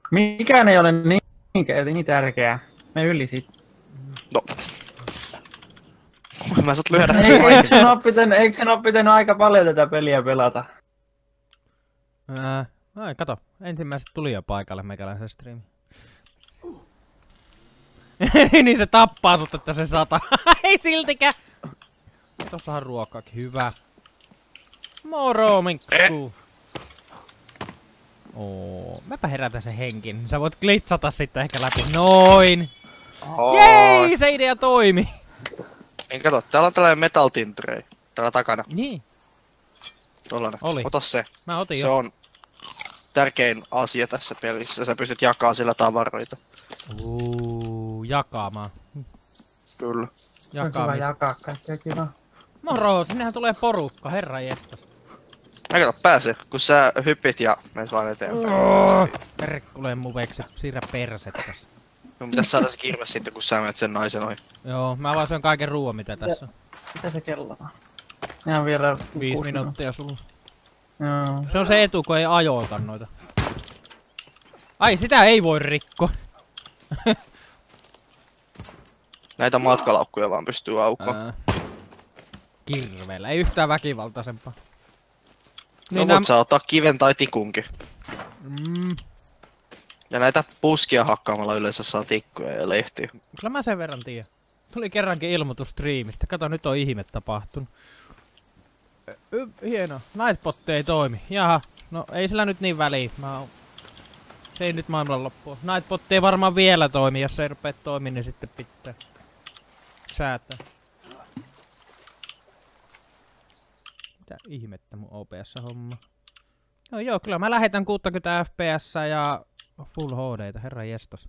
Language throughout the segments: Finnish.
Mikään ei ole niin tärkeää. Me yli siitä. No. Mä saat lyödä. Eikö sen oo pitänyt aika paljon tätä peliä pelata? Ai kato, ensimmäiset tuli jo paikalle meikäläisen striimi. Niin se tappaa sut, että se 100. Ei siltikään! Tossahan ruokaakin, hyvä. Moro, Minkku! Mäpä herätän sen henkin. Sä voit glitsata sitten ehkä läpi. Noin! Jei, se idea toimi! Niin kato, täällä on tällainen metal tin tray. Täällä takana. Niin. Tollanen. Oli. Ota se. Mä otin Se jo. on tärkein asia tässä pelissä. Sä pystyt jakaa sillä tavaroita. Jakamaan. Kyllä. On kiva Jakamista. jakaa kaikkea kiva. Moro, sinnehän tulee porukka, herra jestas. Mä kato, pääse, kun sä hyppit ja menet vaan eteenpäin. Perkkuleen muveksi, siirrä perset tässä. No pitäis saada se kirves sitten, kun sä menet sen naisen ohi. Joo, mä vaan syön kaiken ruoan mitä tässä on. Mitä se kello on? Ihan vielä 5 minuuttia sulla. Joo. Se on se etu, kun ei ajoita noita. Ai, sitä ei voi rikkoa. Näitä matkalaukkuja vaan pystyy aukkoon. Kirveellä, ei yhtään väkivaltaisempaa. No voit sä ottaa kiven tai tikunkin. Mm, Ja näitä puskia hakkaamalla yleensä saa tikkuja ja lehtiä. kyllä mä sen verran tiedän. Tuli kerrankin ilmoitus striimistä. Kato, nyt on ihme tapahtunut. Hieno. Nightbot ei toimi. Jaha. No ei sillä nyt niin väliä. Se ei nyt maailman loppua. Nightbot ei varmaan vielä toimi. Jos se ei rupee toimimaan, niin sitten pitää säätää. Mitä ihmettä mun OBS-homma? Joo, kyllä mä lähetän 60 fps ja Full HD:tä, herra jestas.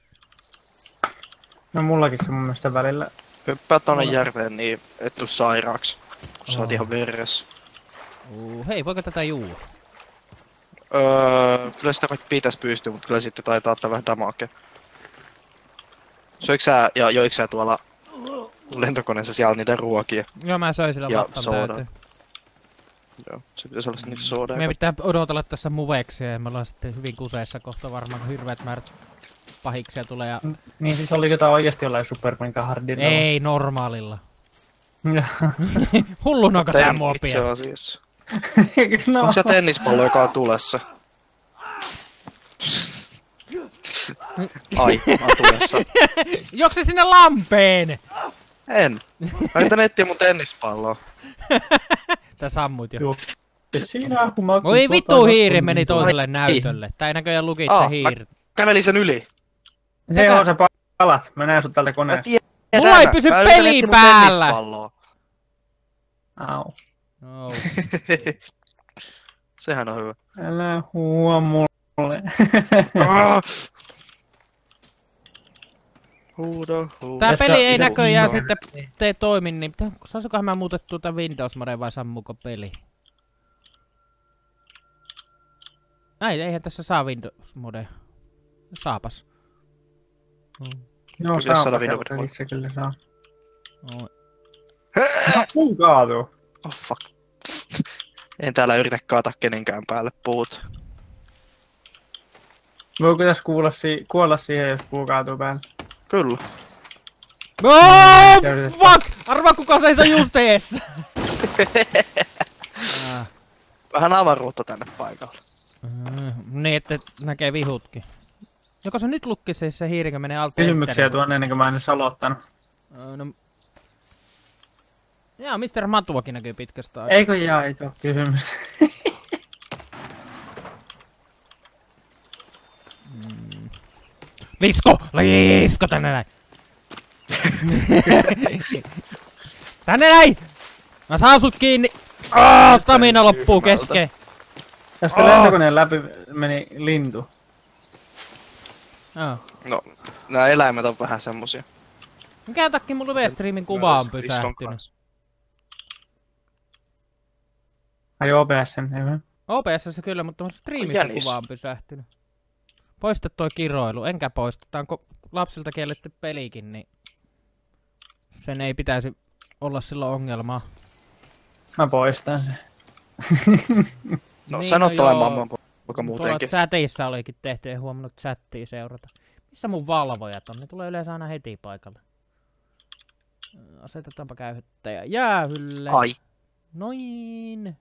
No mullakin se mun mielestä välillä. Hyppää tonne järveen, niin et tuu sairaaksi. Kun sä oot ihan veressä. Hei, voiko tätä juua? Kyllä sitä pitäis pystyä, mutta kyllä sitten taitaa ottaa vähän damakea. Söiks sä ja joiks sä tuolla lentokoneessa siellä niitä ruokia? Joo, mä söin sillä Ja vattan soodaa. täyteen. Joo, se pitäis olla niitä soodaa. Meidän pitää odotella tässä muveksia ja me ollaan sitten hyvin kuseessa kohta varmaan, kun hirveät määrät pahiksia tulee ja... Niin siis oliko tää oikeesti jollain Supermanka hardilla? Ei, normaalilla. Hullunako sä mua Itse pian? asiassa. No. Onko se tennispallo, joka on tulessa? Ai, mä oon tulessa. Juokse sinne lampeen! En. Mä yritän etsiä mun tennispalloa. Sä sammut jo. Joo. Siinä kun mä... Voi vittu, hiiri meni toiselle näytölle. Tää ei näköjään lukit se hiiri. Kävelin sen yli. Se on se palat. Mä näen sut täältä koneesta. Mulla ei pysy peli päällä! Au. No. Sehän on hyvä. Älä huua mulle. Huudo. Tää peli ei Mitä- näköjään no. sitten tee toimi, niin saisikohan mä muutettua tän Windows-modeen vai sammuuko peli? Eihän tässä saa Windows-modea. Saapas. Joo, Kyllä saa saada pakella videon. pelissä, kyllä saa. No. Mun kaatuu. Oh fuck. En täällä yritä kaataa kenenkään päälle puut. Voiko tässä kuolla siihen, jos puu kaatuu päälle? Kyllä. Oh, fuck! Arvaa kuka seisoo just eessä! Vähän avaruutta tänne paikalle. Niin, että näkee vihutkin. Joko se nyt lukki se hiirinkö menee alta? Kysymyksiä tuonne ennen kuin mä en edes aloittanut. No... Jaa, Mr. Matuakin näkyy pitkästä aikaa. Eikö jaa, ei se oo kysymys. Lisko tänne näin! Tänne näin! Mä saan sut kiinni! Stamina loppuu kesken! Tästä lentokoneen läpi meni lintu. No, nää eläimet on vähän semmosia. Mikä takia mun live-streamin kuva on pysähtynyt? Ai OBSn, hyvä. OBS:ssä kyllä, mutta mun streamissä kuva on pysähtynyt. Poista toi kiroilu, enkä poista. Tää on lapsilta kielletty pelikin, niin... Sen ei pitäisi olla silloin ongelmaa. Mä poistan sen. No Niin, sanot no toi joo. mamman Vaikka Tuolla muutenkin. chatissa olikin tehty, en huomannut chattia seurata. Missä mun valvojat on? Ne tulee yleensä aina heti paikalle. Asetetaanpa käyttäjä jäähylle. Ai. Noin.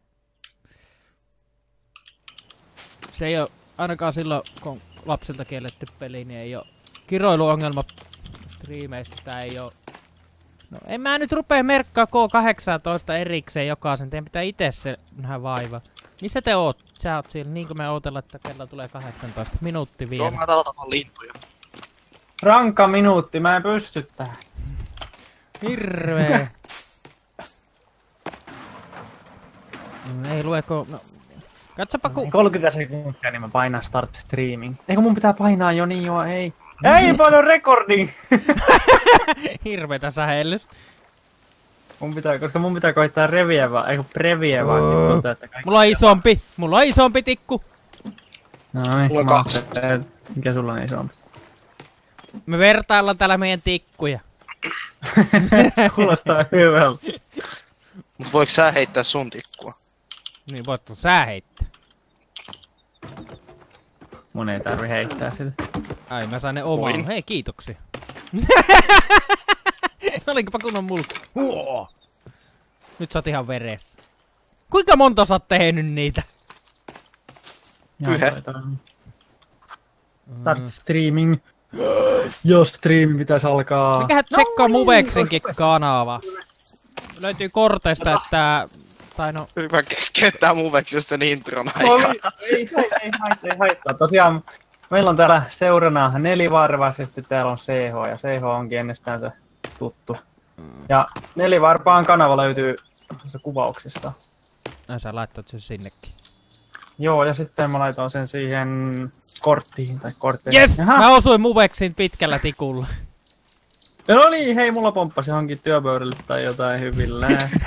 Se ei oo, ainakaan silloin kun lapsilta kielletty peli, niin ei oo kiroiluongelma striimeissä. Tää ei oo. No en mä nyt rupee merkkaa K18 erikseen jokaisen. Teidän pitää itse se nähdä vaiva. Missä te oot? Sä oot siellä, niin kuin me ootellaan, että kello tulee 18 minuutti vielä. Joo, mä talotamaan lintuja. Ranka minuutti, mä en pysty tähän. Hirvee. Ei lueko. No. Katsopa ku. 30 sekuntia, niin mä painaan start streaming. Eikö mun pitää painaa jo niin joo, ei. Ei paljon rekordi! Hirveetä sähellystä. Koska mun pitää koittaa reviä vaan, eikö previä vaan. Mulla on isompi tikku. No niin, Mulla on 2. Mikä sulla on isompi? Me vertaillaan täällä meidän tikkuja. Kuulostaa hyvältä. Mut voiko sä heittää sun tikkua? Niin voit sä heittää. Mun ei tarvi heittää sitä. Ai mä sain ne omaan. Voin. Hei kiitoksia. Olinkopa kunnon mulkku. Huo! Nyt sä oot ihan veressä. Kuinka monta sä oot tehnyt niitä? Yhden. Start streaming. Jos striimi pitäis alkaa. Mikähän tsekkaa Muveksenkin kanava. Löytyy korteista, että... Tai no... Hyvä keskeyttää muveksi just sen intron aikana. Ei haittaa. Tosiaan meillä on täällä seurana Nelivarvaisesti, täällä on CH ja CH onkin ennestään se tuttu. Ja Nelivarpaan kanava löytyy kuvauksista. Sä laittat sen sinnekin. Joo, ja sitten mä laitoin sen siihen korttiin tai korttiin. Yes! Mä osuin Muveksin pitkällä tikulla. No niin, hei, mulla pomppasi johonkin työpöydälle tai jotain hyvillä.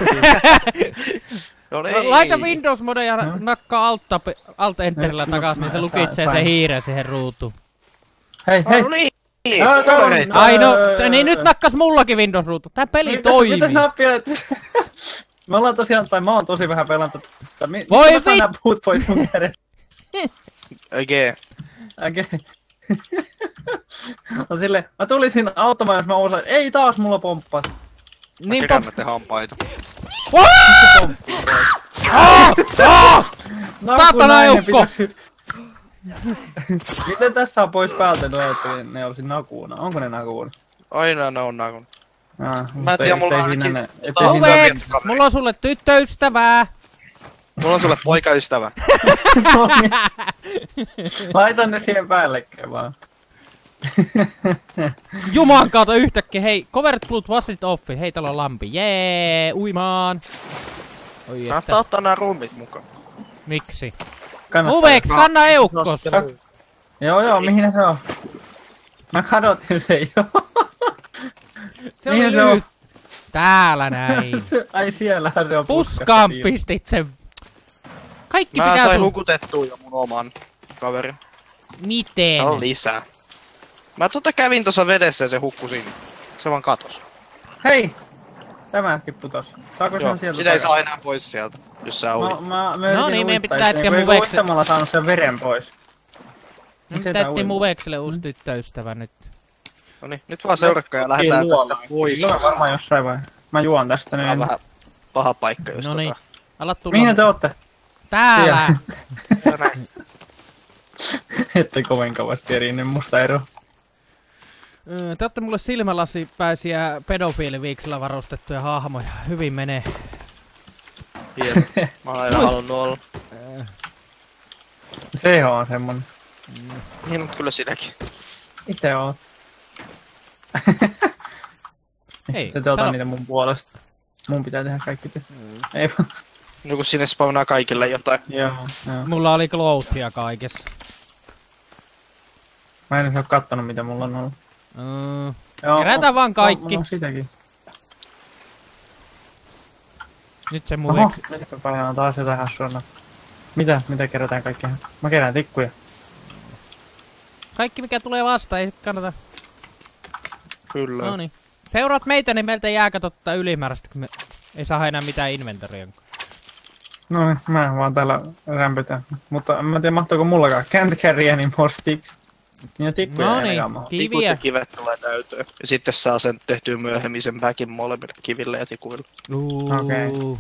No niin. Laita Windows Mode ja nakkaa Alt Enterillä takas, niin se lukitsee sen hiiren siihen ruutuun. Hei. No niin. Kavereita. Ai no, niin nyt nakkas mullakin Windows ruutu. Tää peli toimii. Mitäs nappia, että... Me ollaan tosiaan, tai mä oon tosi vähän pelannut. Voi vittu! Nää puut pois mun kädestä. Okei. No silleen, mä tulisin auttamaan, jos mä osain. Ei taas mulla pomppas. Niin Keräännätte hampaita. Saatana eukko! Miten tässä on pois päältä tuo, että ne olisi nakuuna? Onko ne nakuuna? Aina ne on nakun. Mä en tiedä, mulla on ainakin... Muveks! Mulla on sulle tyttöystävää! Mulla on sulle poikaystävä. Laitan ne siihen päällekkäin vaan. Juman kautta yhtäkkiä, hei, covered blood was it off. Hei, täällä on lampi. Jee, uimaan. Oi Kannattaa ottaa nää rummit mukaan. Miksi? Kannattaa. Muveks, kanna eukkos! Joo, mihin se on? Mä kadotin sen jo. Se oli se on? Täällä näin. Ai siellähän se on Puskaan pistit sen. Kaikki Mä pitää sain hukutettua jo mun oman kaverin. Miten? Täällä on lisää. Mä kävin tuossa vedessä ja se hukkui sinne. Se vaan katos. Hei! Tämäkin putos. Saako Joo, sen sieltä? sitä ei saa enää pois sieltä, jos sä uit. No niin, meidän pitää etsiä Muvekselle. Uittamalla saanut sen veren pois. Nyt etsiä Muvekselle uusi tyttöystävä nyt. Noniin, nyt vaan seurakkaa ja lähdetään tästä pois. Joo, varmaan jossain vaiheessa. Mä juon tästä Tää on nyt. vähän paha paikka, jos Noniin, ala tulla. Mihin te ootte? Täällä! Ette kovin kauasti eri ennen musta ero. Te ootte mulle silmälasipäisiä pedofiiliviiksellä varustettuja hahmoja. Hyvin menee. Hieno. Mä oon aina halunnut olla. CH on semmonen. Niin on kyllä sinäkin. Ite oot. Ei, Sitten te otan niitä mun puolesta. Mun pitää tehdä kaikki te. Ei vaan. No kun sinne spawnaa kaikille jotain. Joo. Mulla oli cloudia kaikessa. Mä en oo kattonut mitä mulla on ollut. Kerätään vaan kaikki. Mulla on sitäkin. Nyt se Oho, Muveks. nyt on taas jotain hassua. Mitä kerätään kaikkea? Mä kerään tikkuja. Kaikki mikä tulee vastaan, ei kannata. Kyllä. Noniin. Seuraat meitä, niin meiltä jää katottaa ylimääräistä, kun me ei saa enää mitään inventoria. No niin, mä vaan täällä rämpytän. Mutta en mä tiedä, mahtuuko mullakaan can't carry any more sticks. Ja tikkuja No ei niin, ainakaan mahdu. Tikut ja kiviä. kivet tulee täyteen. Ja sitten saa sen tehtyä myöhemmin sen backin molemmille kiville ja tikuille. Okei.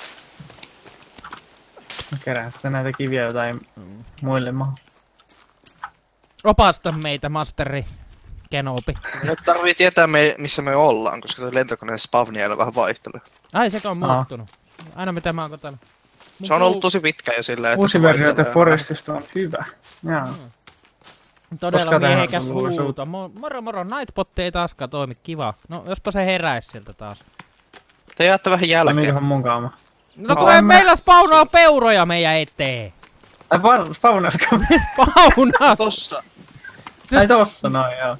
Mä kerään sitten näitä kiviä, joita ei muille mahdu. Opasta meitä, Masteri Kenobi. Nyt tarvii tietää missä me ollaan, koska se lentokoneen spavniailla vähän vaihtelee. Ai, sekä on muuttunut. Aina mitä mä oon kotona. Se on ollut tosi pitkä jo silleen, että Uusi se versio The vaihtelee. Forestista on hyvä. Jaa. Todella Koska tähän miehekäs on luullut huuto. Moro, Nightbotti ei taaskaan toimi, kiva. No, jospa se heräis sieltä taas. Te jäätte vähän No jälkeen. mikähän mun kaama. No kun meillä spawnaa peuroja meidän eteen. Ai spawnasko? Spawnas! Tossa. Ai tossa noin joo.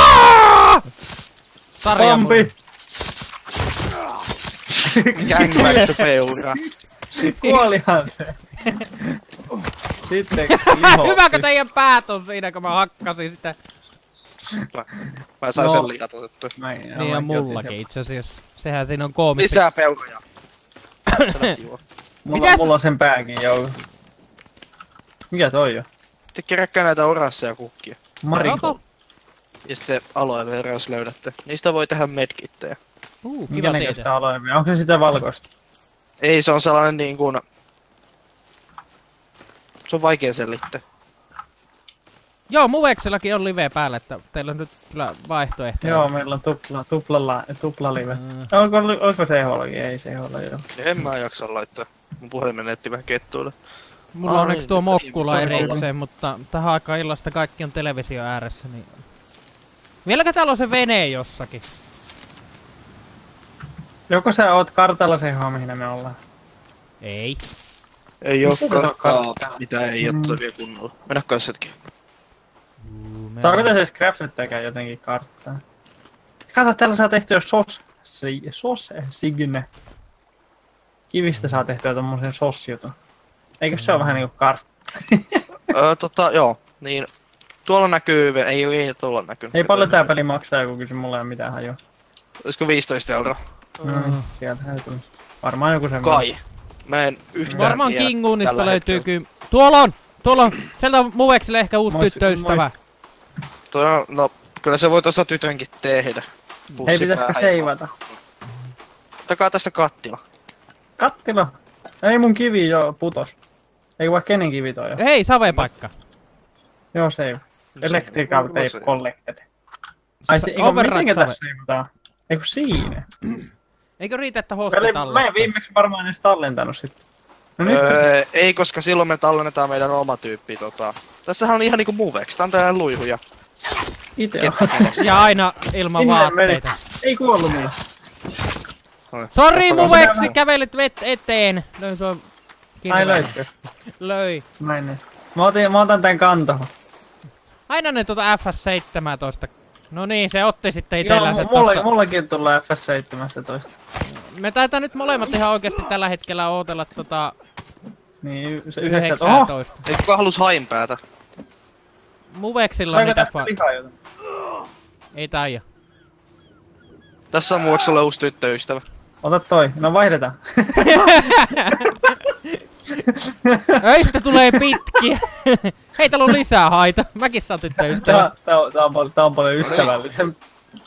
Sarjamurha. Gangbang peura. Kuolihan se. Sitten liho. Hyväkö teidän päät on siinä, kun mä hakkasin sitä? Mä sain No. sen lihat otettua. Niin ja mullakin itse asiassa. Sehän siinä on koomista. Lisää peuroja. Se lähti juo. Mulla on sen pääkin joo. Mikä toi on? Te keräkkää näitä orasseja kukkia. Mariko. Ja sitten aloe vera, jos löydätte. Niistä voi tehdä medkittejä. Kiva Mikä näköistä tietää. aloimia? Onko se sitä valkoista? Ei, se on sellainen niin kuin... Se on vaikea selittää. Joo, Muveksellakin on live päällä, että teillä on nyt kyllä vaihtoehtoja. Joo, meillä on tupla live. Oliko se ehdollakin? Ei se ehdolla joo. En mä jaksa laittaa. Mun puhelimen netti vähän kettuille. Mulla on onneksi tuo mokkula Todella. erikseen, mutta tähän aikaan illasta kaikki on televisio ääressä, niin... Vieläkö täällä on se vene jossakin? Joko sä oot kartalla se mihin me ollaan? Ei. Ei Mistä se on ookaan kartta? mitä ei oo vielä kunnolla. Mennä kanssa hetki. Saako tässä edes craftettääkään jotenkin karttaa? Kato, täällä saa tehtyä sos signe. Kivistä saa tehtyä tommosen sos-jutun. Eikö se ole vähän niinku kartta? Joo. Niin. Tuolla näkyy... Ei tuolla näkynyt. Ei paljon tää peli maksaa, joku kysy mulle ei ole mitään hajua. Olisiko 15 €? Sieltä täytyy. Varmaan joku semmoinen. Kai. Mä en yhtään Varmaan tiedä Kingunista tällä löytyy hetkellä. kyllä. Tuolla on! Sieltä on Muvekselle ehkä uusi tyttöystävä. Toi on, no, kyllä se voi tosta tytönkin tehdä. Ei pitäisikö seivata? Takaa tästä kattila. Kattila! Ei mun kivi jo putos. Eikö vaikka kenen kivi toi on? Hei, savepaikka. Joo, save. Electrical tape collected. Ai se, eikö Override mitenkä save. tässä seivataan? Eikö siinä? Eikö riitä, että Mä hosti en tallettaa? viimeksi varmaan edes tallentanut sit. No nyt Ei, koska silloin me tallennetaan meidän oma tyyppi Tässähän on ihan niinku Movex, tää on tää luihuja. ite Ja aina ilman Sinne vaatteita. Ei kuollu mulle. Sori Tappakaa Muveksi, sitä. kävelit eteen. Löin sua Ai kirveellä. löytyy. Löi. Näin niin. Mä otan tän kantoon. Aina ne tuota FS17. No niin, se otti sitten itellä se Joo, tosta. mullakin tulee FS17. Me taitaa nyt molemmat ihan oikeesti tällä hetkellä ootella Niin, se 9. 19. Ei kukaan halus hainpäätä. Muveksilla on Saiko niitä tästä lihaa jotain? Ei taida. Tässä on Movekselle uusi tyttöystävä. Ota toi, no vaihdetaan. Öistä tulee pitkiä. Hei, täällä on lisää haita. Mäkin saan tyttöystävä. Tää on paljon ystävällisempi.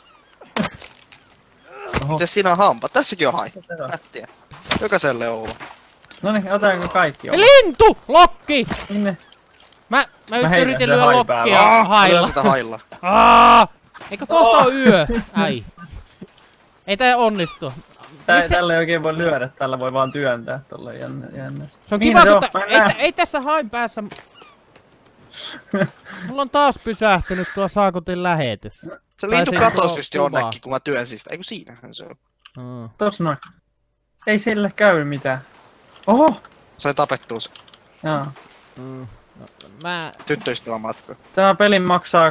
Oho. Mites siinä on hampa? Tässäkin on hai. Mitä? Nättiä. Jokaiselle on ollut. Noniin, otanko kaikki on? Lintu! Lokki! Minne? Mä just heitän yritin sen lyödä hain lokkia päälle. Lyö hailla. sitä hailla. Eikö kohta on yö? Ai. Ei tää onnistu. Missä- Tällä ei oikein voi lyödä, tällä voi vaan työntää tuolla jännä. Se on Mihin kiva, se on? mutta Mä en näe. ei tässä hain päässä... Mulla on taas pysähtynyt tuo Saakutin lähetys. Se lintu siis katos tuo just kuvaa. jonnekin, kun mä työnsin sitä. Eiku siinähän se on. Tossa noin. Ei sille käy mitään. Oho! Sai tapettua se Jaa. Mä... tyttöystävän matka. Tämä peli maksaa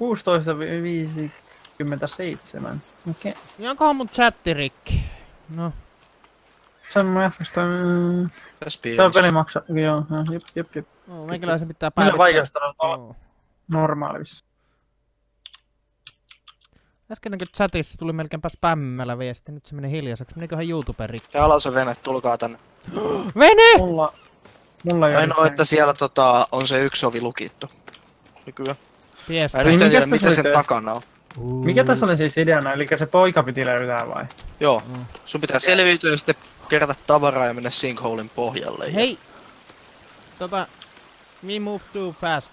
16,57. Okei. Onkohan mun chatti rikki? No. Semmoinen FS toi... Tässä Tämä pienessä. peli maksaa... Joo, jep. Meikäläisen pitää Millä päivittää. vaikeasta on olla normaalissa? Äsken chatissa tuli melkeinpä spämmällä viesti, nyt se meni hiljaiseksi. Meniköhän YouTuben rikki? Se alas on vene, tulkaa tänne. Vene! Mulla ei Ainoa, että siellä on se yksi ovi lukittu. Nykyään. Piestä. Mä en yhtään tiedä, mikäs mitä tässä sen oli takana on. Mikä tässä oli siis ideana? Eli se poika piti löytää vai? Joo. Sun pitää selviytyä ja sitten kerätä tavaraa ja mennä sinkholen pohjalle. Hei! Me move too fast.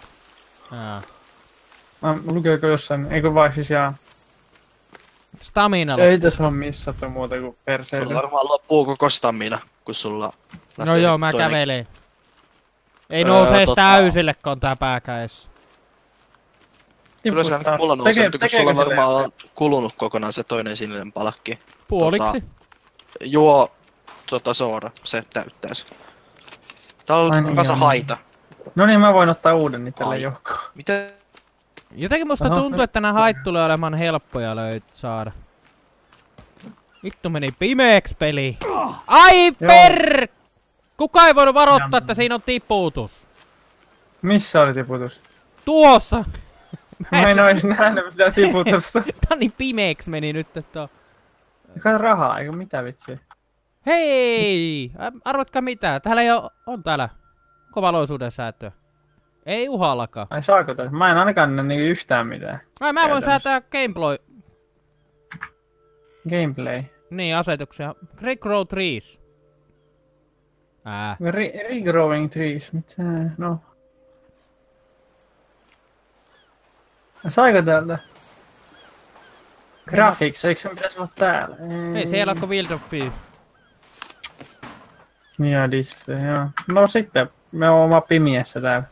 Lukeeko jossain? Eikö vai siis Staminalla. Ei tässä ole missattu muuta kuin perseily. Sulla varmaan loppuu koko stamina, kun sulla No joo, mä kävelen. Ei nouse edes täysille, kun on tää pääkäessä. Kyllä se ainakin mulla nousee, kun sulla varmaan on kulunut kokonaan se toinen sininen palkki. Puoliksi? Juo sooda, se täyttää se. Tää on kasa haita. No niin, mä voin ottaa uuden itselle joukkoon. Mitä? Jotenkin musta tuntuu, että nää hait tulee olemaan helppoja saada. Vittu meni pimeäks peli. Ai per! Kuka ei voinut varoittaa, että siinä on tiputus? Missä oli tiputus? Tuossa! Mä en ois nähnyt mitään tiputusta. Tää niin pimeäks meni nyt, että... Kato rahaa, eikö mitä vitsiä? Hei! Arvatkaa mitä? Täällä ei on täällä kovaloisuuden säätöä. Ei uhallakaan. Ai saako tässä? Mä en ainakaan näe niinku yhtään mitään. Mä voin säätää Gameplay. Niin, asetuksia. Regrow trees. Regrowing trees, mitä? No. Saiko täältä? Graphics, eikö se pitäisi olla täällä? Ei siellä ole Wild of View. Ja display, joo. No sitten, me on oma pimiessä täällä.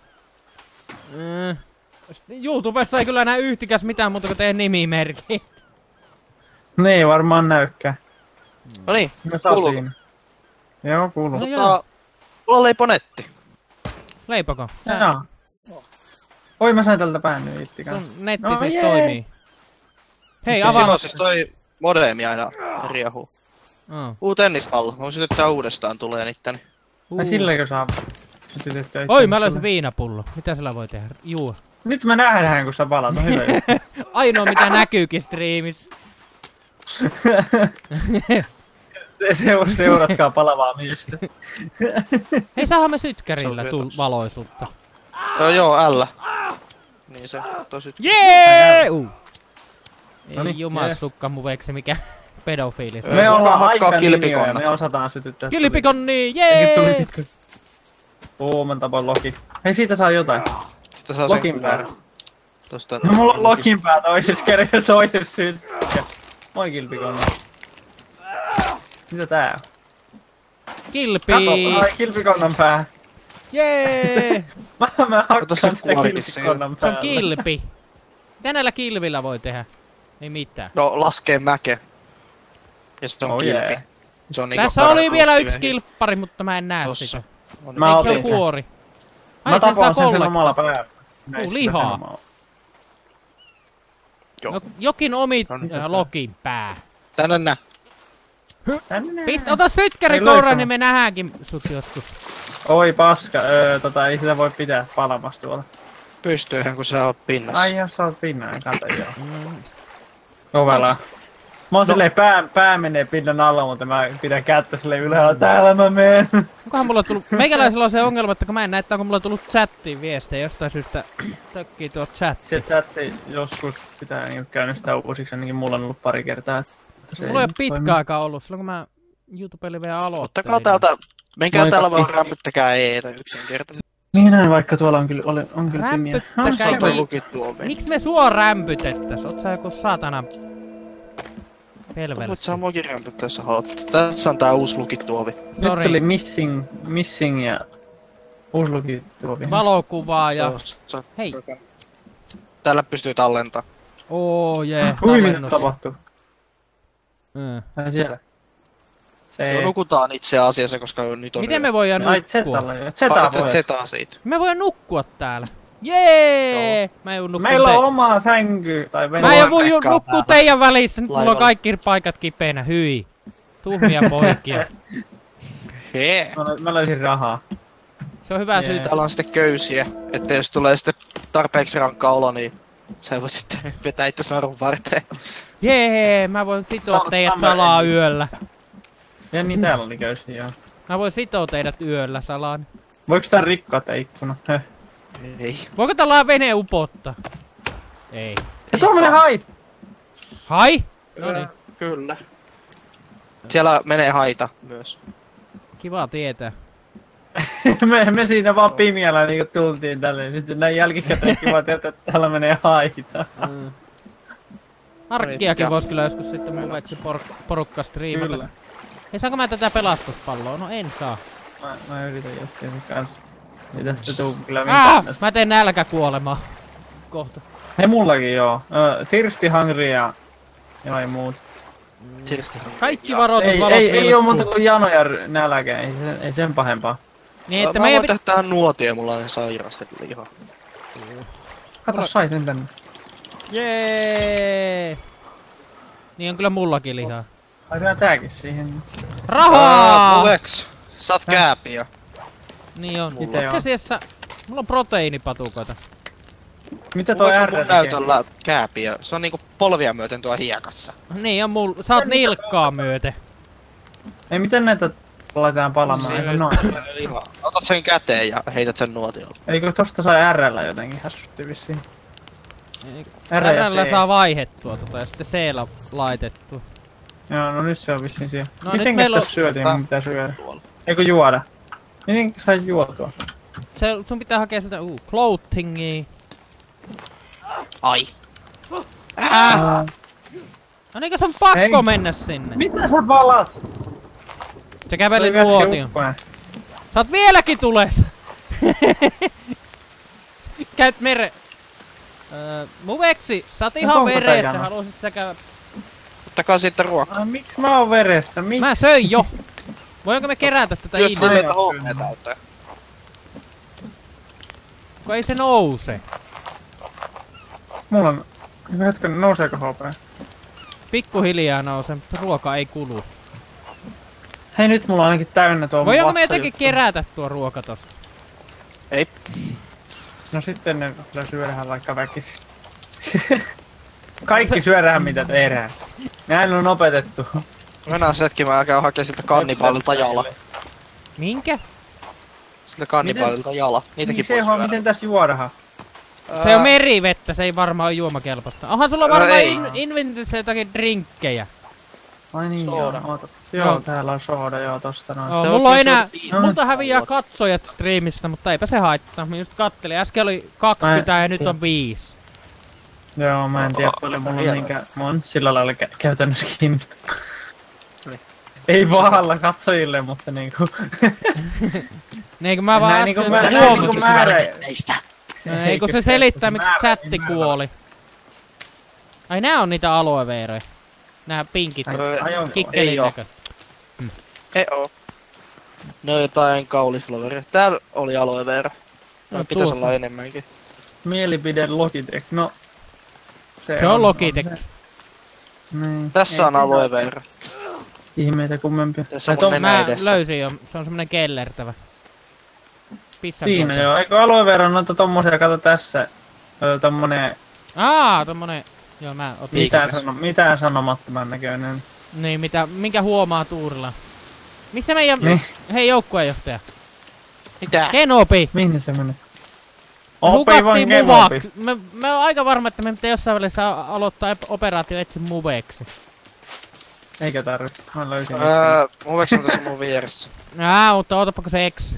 YouTubessa ei kyllä näe yhtikäs mitään muuta kuin teidän nimimerkki. Ne ei varmaan näykään. No niin, kuuluuko? Joo, kuuluu. No mulla on leiponetti. Leipoko? Joo. Oi, mä sain tältä pään nyt ittikään. Sun netti siis toimii. Hei, avaa! Silloin siis toi modemi aina riehuu. Tennispallo. Mä voin sytyttää uudestaan tulee niittäni. Ai silläkö saa sytytettyä? Oi, mä löysin viinapullo. Mitä sillä voi tehdä? Juu. Nyt mä nähdään, kun sä palat. On hyvä. Ainoa mitä näkyykin striimissä. Seuratkaa palavaa miestä. Hei, saadaan me sytkärillä valoisuutta. Joo, L. Niin se, tosi. Jee! Noniin, Ei jumassukka mu veksi mikä pedofiili. Me ollaan aika kilpikonnat. ja me osataan sytyttää. Kilpikonni, jee! Mä tapoin Loki. Hei, siitä saa jotain. Siitä saa Lokin pää. Tosta. No mulla on Lokin pää toisessa kerrassa toisessa syttyä. Moi kilpikonni. Mitä tää on? Kilpi! Kato, ai kilpikonnan pää. Jee! Mä hakkaan sitä kilpikonnan Se päällä. on kilpi. Mitä näillä kilvillä voi tehdä? Ei mitään. No, laskee mäke. Ja se on kilpi. Yeah. Se on niinku tässä oli vielä yksi kilppari, mutta mä en näe sitä. Mä Eikö otin se on kuori? Mä tapoin sen omalla päällä. Lihaa. Jokin omi Lokin pää. Tänne nää. Ota sytkäri kouraan, niin me nähdäänkin sut joskus. Oi paska, ei sitä voi pitää palamassa tuolla. Pystyyhän kun sä oot pinnassa. Ai jos sä oot pinnaan, kato joo. Ovela. Mä oon silleen, pää menee pinnan alla, mutta mä pidän kättä silleen ylhäällä, täällä mä meen. Onkohan mulla tullut, meikäläisellä on se ongelma, että kun mä en näe, että onko mulla tullut chattiin viestejä, jostain syystä tökkii tuo chatti. Se chatti joskus pitää käynnistää uusiksi, ainakin mulla on ollut pari kertaa. Mulla ei oo pitkä aikaa ollut, silloin kun mä YouTubelle vielä aloittelin. Ottakaa täältä, menkää täällä vaan rämpyttäkää eetä yksinkertaisesti. Niin näin, vaikka tuolla on kyllä pimiä. Miks me sua rämpytettäis? Oot sä joku saatana pelvelsi? Voit sä muakin rämpyttää, jos sä haluat. Tässä on tää uusi lukituovi. Nyt tuli missing ja uusi lukituovi. Valokuvaa ja... Hei! Täällä pystyy tallentaa. Jee, Ui, mitä tapahtuu? Ai siellä. Joo, nukutaan itse asiassa, koska nyt on... Miten me voidaan nukkua? Zetaa siitä. Me voidaan nukkua täällä. Jee! Mä en nukkua meillä on oma sänky. Tai mä en voi nukkua teidän välissä, nyt mulla on kaikki paikat kipeänä, hyi. Tuhmia poikia. Hee. Mä löysin rahaa. Se on hyvä syy. Täällä on sitten köysiä, että jos tulee sitten tarpeeksi rankkaa olo, niin sä voit sitten vetää itse narun varteen. Jee, mä voin sitoa teidät salaa yöllä. Ja niin täällä oli köysiä, joo. Mä voin sitoa teidät yöllä salaan. Voiko tää rikkoa tää ikkuna? Ei. Voiko tällä vene upottaa? Ei. Ja tuolla menee hai! Hai? Noniin. Kyllä. Siellä menee haita myös. Kiva tietää. me siinä vaan pimiällä niinku tultiin tälleen. Nyt näin jälkikäteen kiva tietää, että täällä menee haita. Arkkiakin vois kyllä joskus sitten mun veksi porukka striimata. Kyllä. Hei, saanko mä tätä pelastuspalloa? No en saa. Mä yritän justiin kanssa. Ei tästä tuu kyllä mitään tästä. Mä teen nälkäkuolemaa. Kohta. Hei mullakin joo. Thirsty Hungry ja jotain muut. Kaikki varoitusvalot Ei oo muuta kuin jano ja nälkä, ei sen pahempaa. Niin, että mä voin tehdä tähän nuotia ja mulla on sairasti liha. Kato, sai sen tänne. Jee! Niin on kyllä mullakin lihaa. Laitetaan tääkin siihen. Rahaa! Muleks, saat kääpiä. Niin on. Ite Itse asiassa mulla on proteiinipatukoita. Mitä toi R tekee? näytöllä kääpiä. Se on niinku polvia myöten tuo hiekassa. Niin on mulla. Sä oot nilkkaa myöten. Ei, miten näitä laitetaan palamaan? Eikö noin? Otat sen käteen ja heität sen nuotiolle. Eikö tosta sai R:llä jotenkin hassusti vissiin? R ja R:llä C. saa vaihettua ja sitten C:llä laitettua. Joo, no nyt se on vissiin siellä. No Miten nyt sitä syötiin, mun pitää syödä? Eikö juoda? Miten sai juotua? Sun pitää hakea sieltä clothingia. Ai. No niinkö se on pakko Hei. mennä sinne? Mitä sä palat? Se käveli nuotion. Sä oot vieläkin tulessa! Käyt mere... Muveksi, sä oot ihan onko veressä, tää jano? haluaisit sä käydä... Ottakaa sitten ruokaa. Miksi mä oon veressä? Miksi? Mä söin jo! Voinko me kerätä tätä Jos ilmaa? silleen, että HP täyttää. Kun ei se nouse. Mulla on... Hetken, nouseeko HP? Pikkuhiljaa nousee, mutta ruoka ei kulu. Hei, nyt mulla on ainakin täynnä tuo Voinko me vatsa jotenkin juttu. kerätä tuo ruoka tosta? Ei. No sitten ne kyllä syödään vaikka väkisin. Kaikki syödään mitä tehdään. Näin on opetettu. Mennään se hetki, mä käyn hakea siltä kannibaalilta jala. Minkä? Siltä kannibaalilta jala. Niitäkin Niin voi se on, syödä. miten tässä juodahan? Se on merivettä, se ei varmaan ole juomakelpoista. Aha, sulla on varmaan ei. inventissa jotakin drinkkejä. Ai niin Sooda. joo, oota. Joo, täällä on sooda joo tosta noin. Joo, Se mulla on oikein enää, se on multa häviää katsojat striimistä, mutta eipä se haittaa. Mä just kattelin, äsken oli 20 ja nyt on 5. Joo, mä en tiedä paljon mulla on minkä... Mä oon sillä lailla käytännössä kiinnostunut. Niin. Ei vahalla katsojille, mutta niinku... Niin kun mä vaan Näin niinku äsken niinku määrä... ei kun se selittää miksi chatti kuoli. Ai nää on niitä aloe veroja. Nää pinkit, kikkelin ei oo. näköiset. Ei oo. Ne on jotain caulifloweria. Täällä oli aloe vera. No, Pitäis tuossa. olla enemmänkin. Mielipide Logitech, no... Se on Logitech. Niin. Tässä on aloe vera. Ihmeitä kummempia. Tässä Ai, on nenä Mä edessä. löysin jo, se on semmonen kellertävä. Pissan Siinä tuote. joo, eikö aloe vera noita tommosia, kato tässä. Tommonen Tommonen. Joo, mä otin. mitään sanomattoman näköinen. Niin, minkä huomaa Tuurilla. Missä meidän... Niin. Hei, joukkueenjohtaja. Mitä? Kenobi! Mihin se menee? Me Opi vaan hukattiin Kenobi. muvaks. Me on aika varma, että me pitää jossain välissä aloittaa operaatio etsi muveksi. Eikä tarvi. Mä löysin. Mun veksi on tässä mun vieressä. Mutta ootapa kun se eksy.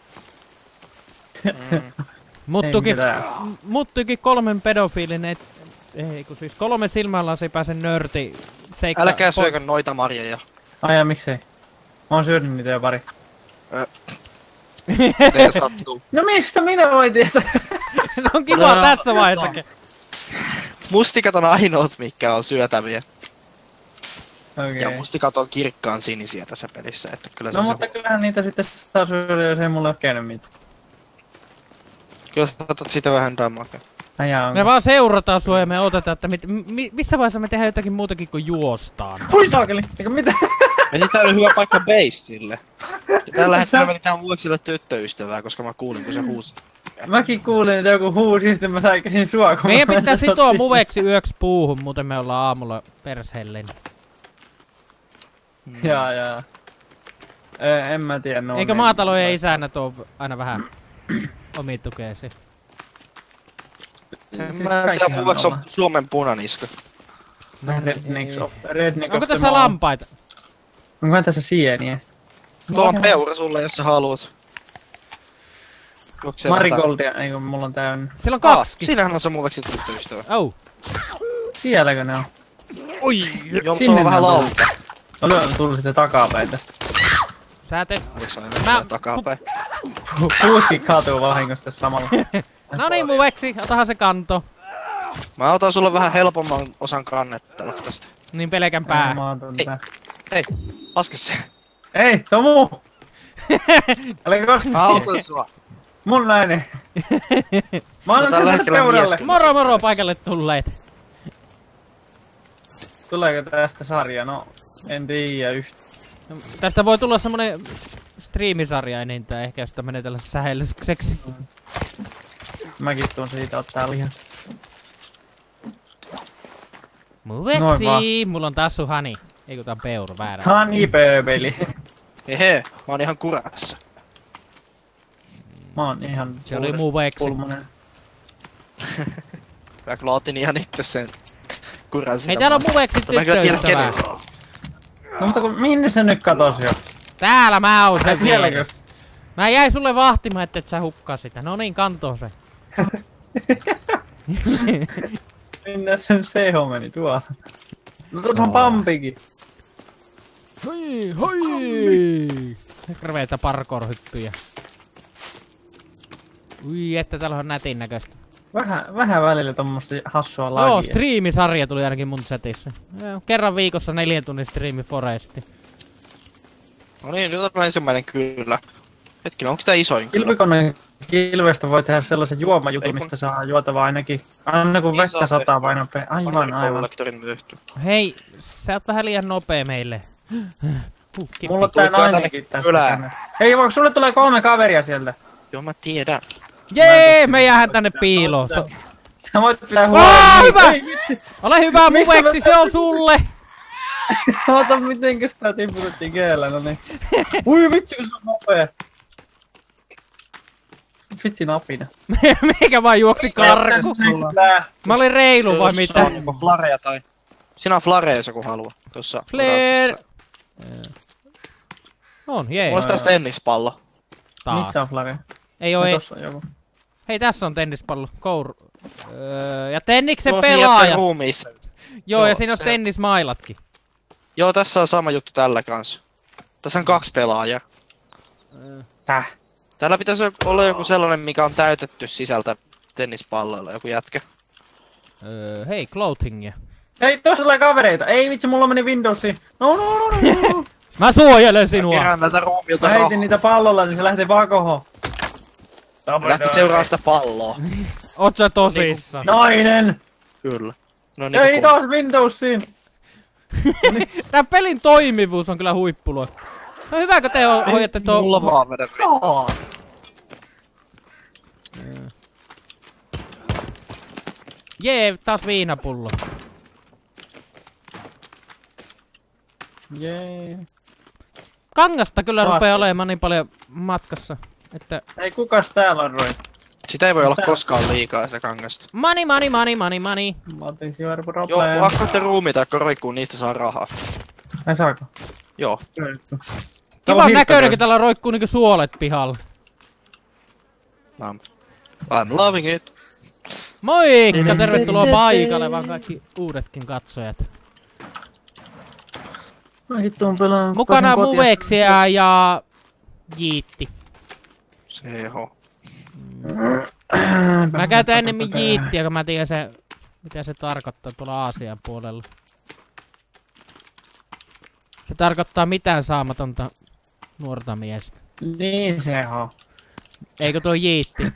Muttuikin 3 pedofiilin ei kun siis 3 silmänlasipäisen nörti seikka... Älkää syökö noita marjoja. Ai ja miksei? Mä oon syönyt niitä jo pari. Ne sattuu. No mistä minä voin tietää? Se on kiva tässä vaiheessakin. Mustikat on ainoat, mitkä on syötäviä. Okei. Ja mustikat on kirkkaan sinisiä tässä pelissä, että kyllä se No syö. mutta kyllähän niitä sitten saa syödä, jos ei mulla oo käynyt mitään. Kyllä sä otat siitä vähän damakea. Ai jaa, Me vaan seurataan sua ja me odotetaan, että missä vaiheessa me tehdään jotakin muutakin kuin juostaan. Hui saakeli! Eikä mitään! Meni tää oli hyvä paikka baseille. Tällä hetkellä meni tää Muveksille tyttöystävää, koska mä kuulin kun se huusi. Mäkin kuulin, että joku huusi, sitten mä säikäsin sua, kun meidän pitää sitoa muveksi yöksi puuhun, muuten me ollaan aamulla perseelleen. Jaa. En mä tiedä. No eikö maatalojen isännät oo aina vähän omitukeesi? En mä tiedä, muveksi on Suomen punaniska. Onko tässä lampaita? Onkohan tässä sieniä? Tuolla on peura sulle, jos sä haluat. Marigoldia, eikö mulla on täynnä. Siellä on 2. Siinähän on se muveksi tyttöystävä. Oh. Sielläkö ne on? Oi! Joo, se on vähän lauta. No tullut sitten takapäin tästä. Sä teet... Oliks aina takapäin? Puuskin kaatuu vahingosta samalla. No niin, muveksi, otahan se kanto. Mä otan sulle vähän helpomman osan kannettavaksi tästä. Niin pelkän pää. Ei, laske se. Ei, se on muu! Älä koska. Mä autan sua. Mun nainen. Mä annan tällä sen hetkellä seuralle. Moro paikalle tulleet. Tuleeko tästä sarja? No, en tiedä yhtä. No, tästä voi tulla semmonen striimisarja enintään ehkä, jos menee tällaisessa sähellykseksi. Mäkin tuun siitä ottaa lihan. Muveksi! Mulla on taas sun hani. Eiku tää on peuro, väärä. Hanipööpeli. Hehe, mä oon ihan kurassa. Mä oon ihan... Se oli muveksi. Pulmonen. Mä kyllä otin ihan itse sen kuran sitä. Ei täällä on muveksi tyttöystävää. No mutta minne se nyt katos jo? Täällä mä oon se sielläkö? Mä jäin sulle vahtimaan, et sä hukkaa sitä. No niin, kantoo se. Minne sen seho meni tuolla? No tuossa on pampikin. Hoi! Hirveitä parkour-hyppyjä. Ui, että täällä on nätin näköistä. Vähän välillä tommoista hassua lagia. Joo, striimisarja tuli ainakin mun chatissä. Kerran viikossa 4 tunnin striimi Foresti. No niin, nyt on ensimmäinen kyllä. Hetkinen, onks tää isoin kyllä? Kilpikoneen kilvestä voi tehdä sellaisen juomajutun, mistä saa juotavaa ainakin. Aina kun vettä sataa paino aivan. Hei, sä oot vähän liian nopea meille. Mulla on tää nainenkin tässä. Hei, voiko sulle tulee 3 kaveria sieltä? Joo, mä tiedän. Jee, me jäähän tänne piiloon. Sä voit pitää huolella. Hyvä! Ole hyvä, muveksi, se on sulle! Oota, mitenkäs tää tiputettiin keellä, no niin. Ui vitsi, kun se on nopea. Vitsi napina. Meikä vaan juoksi karku. Mä olin reilu vai mitä? On niinku flareja tai... Siinä on flareja, jos joku haluaa. Tuossa flare. On, jee. Mulla on taas tennispallo. Taas. Missä on flare? Ei oo ei. Tossa on joku. Hei, tässä on tennispallo. Kour... ja tenniksen Joo, pelaaja. Joo, ja siinä on tennismailatkin. Joo, tässä on sama juttu tällä kanssa. Tässä on 2 pelaajaa. Täh? Täällä pitäisi olla joku sellainen, mikä on täytetty sisältä tennispalloilla, joku jätkä. Hei, clothingia. Hei, tuossa tulee kavereita. Ei vitsi, mulla meni Windowsiin. No. Mä suojelen sinua. Kerään näitä ruumilta. Mä heitin niitä pallolla, niin se lähti vaan kohoon. Lähti seuraa sitä palloa. Oot sä tosissaan? Nainen! Kyllä. No niin. Ei taas Windowsiin. Tää pelin toimivuus on kyllä huippuluokka. No hyvä, kun te hoidatte tuo... Mulla vaan vedä. Jee, taas viinapullo. Jee. Kangasta kyllä rupee olemaan niin paljon matkassa, että... Ei kukas täällä on Roy? Sitä ei voi olla koskaan liikaa sitä kangasta. Money. Mä otin sivarpu ropeen. Joo, kun hakkaatte ruumiita ja roikkuu, niistä saa rahaa. Ai saako? Joo. Kivan näköinen, kun täällä roikkuu niinku suolet pihalla. I'm loving it. Moikka, tervetuloa paikalle vaan kaikki uudetkin katsojat. Mukana Muveksia ja Jiitti. Seho. Mä käytän ennemmin Jiittiä, kun mä tiedän se, mitä se tarkoittaa tuolla Aasian puolella. Se tarkoittaa mitään saamatonta nuorta miestä. Niin Seho. Eikö tuo Jiitti?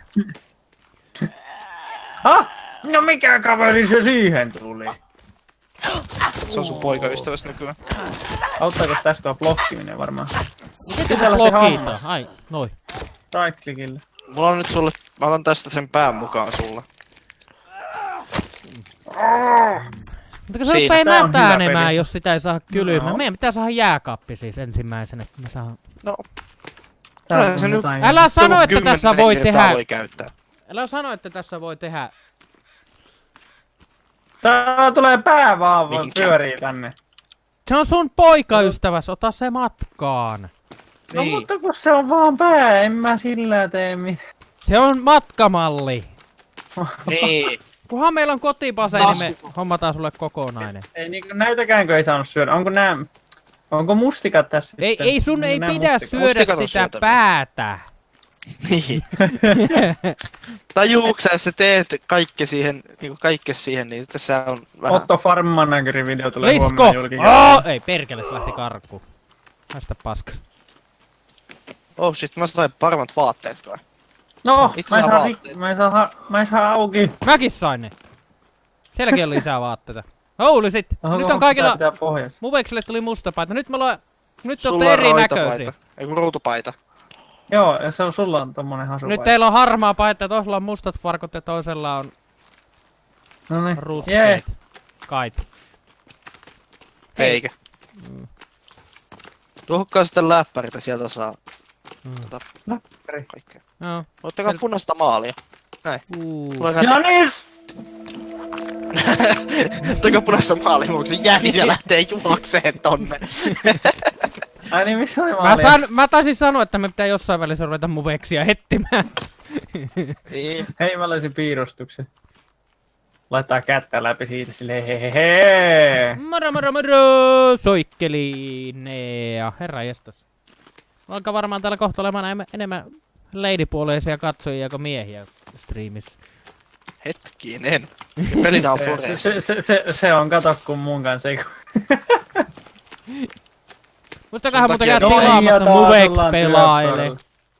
No mikä kaveri se siihen tuli? Se on sun poikaystäväs nykyään. Auttaako tästä tuo blokkiminen varmaan? Miten se blokkiitaan? Ai, noi. Right-clickille. Mulla on nyt sulle, mä otan tästä sen pään mukaan sulle. Mutta kun se rupee mätäänemään, jos sitä ei saa kylmään. Meidän pitää saada jääkaappi siis ensimmäisenä, että me saadaan... No. Älä sano, että tässä voi tehdä... Älä sano, että tässä voi tehdä... Tää tulee pää vaan pyörii tänne. Se on sun poikaystäväs, ota se matkaan. No niin. Mutta kun se on vaan pää, en mä sillä tee mitään. Se on matkamalli. Niin. Kunhan meillä on kotipase, niin me hommataan sulle kokonainen. Ei niinku näitäkäänkö ei saanut syödä. Onko mustikat tässä? Ei sun ei pidä syödä sitä päätä. Niin. Tajuuksä, jos sä teet kaikki siihen, niin tässä on vähän... Otto Farm Managerin video tulee Lisko! huomenna julki. Ei perkele, se lähti karkuun. Haista paska. Oh shit, mä sain paremmat vaatteet kai. No, mä en saa auki. Mäkin sain ne. Sielläkin on lisää vaatteita. Holy sit! Nyt on kaikilla... Muvekselle tuli musta paita. Nyt me ollaan... Nyt on erinäköisiä. Eiku ruutupaita. Joo, ja sulla on tommonen hasupaita. Nyt teillä on harmaa paita, ja toisella on mustat farkut ja toisella on... Noniin. Ruskeet. Kait. Eikä. Tuhkaa sitten läppärit, sieltä saa... Läppäri. Kaikkea. Joo. Ottakaa punaista maalia. Näin. Janis! Ottakaa punaista maalia, muun se Jänis ja lähtee juokseen tonne. Ai niin, missä oli maalia? Mä taisin sanoa, että me pitää jossain välissä ruveta muveksia hettimään. Hei, mä löysin piirustuksen. Laittaa kättä läpi siitä silleen hehehe. Moro! Soikkelinea. Herra jestas. Alkaa varmaan täällä kohta olemaan enemmän ladypuoleisia katsojia kuin miehiä striimissä. Hetkinen. Pelinä on Forest. Se on kato kun mun kanssa ei Muistakahan muuten käy tilaamassa Muvex pelaaille.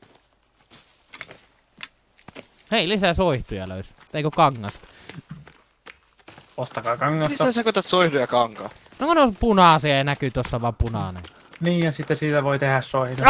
Hei, lisää soihtuja löys. Eikö kangasta? Ostakaa kangasta. Lisää sekoitat soihduja kankaa. No kun ne on punaisia ja näkyy tossa vaan punainen. Niin ja sitten siitä voi tehdä soihduja.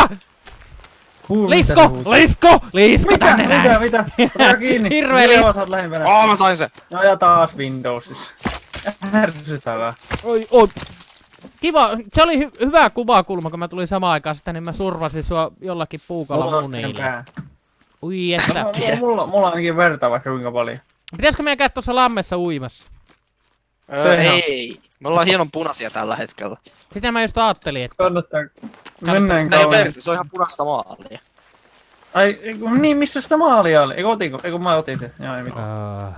Lisko tänne näin! Mitä? Ota kiinni! Hirveä lisko! Mä sain sen! No ja taas Windowsissa. Ärsyttävää. Oi. Kiva, se oli hyvä kuvakulma, kun mä tulin samaan aikaan sitä, niin mä survasin sua jollakin puukalla munille. Ui että. Mulla ainakin verta vaikka kuinka paljon. Pitäisikö meidän käydä tuossa lammessa uimassa? Ei. Me ollaan hienon punaisia tällä hetkellä. Sitä mä just ajattelin, että... Kannattaa... Mennään kauan. Se on ihan punaista maalia. Ai, niin missä sitä maalia oli? Eikö mä otin sen? Joo, ei mitään.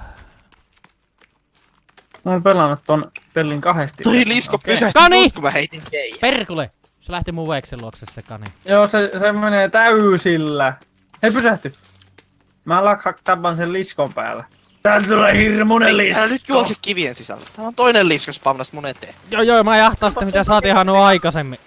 Mä oon pelannut ton pelin kahdesti. Toi Lisko pysähti Kani! kun mä heitin keijä. Perkule! Se lähti mun Vexen luokse se kani. Joo, se menee täysillä. Hei, pysähty! Mä tapan sen Liskon päällä. Täällä tulee hirmunen lisko! Älä nyt juokse kivien sisällä. Täällä on toinen lisko spamnasta mun eteen. Joo, mä jahtaan sitä mitä saatiin ihan nuo aikaisemmin.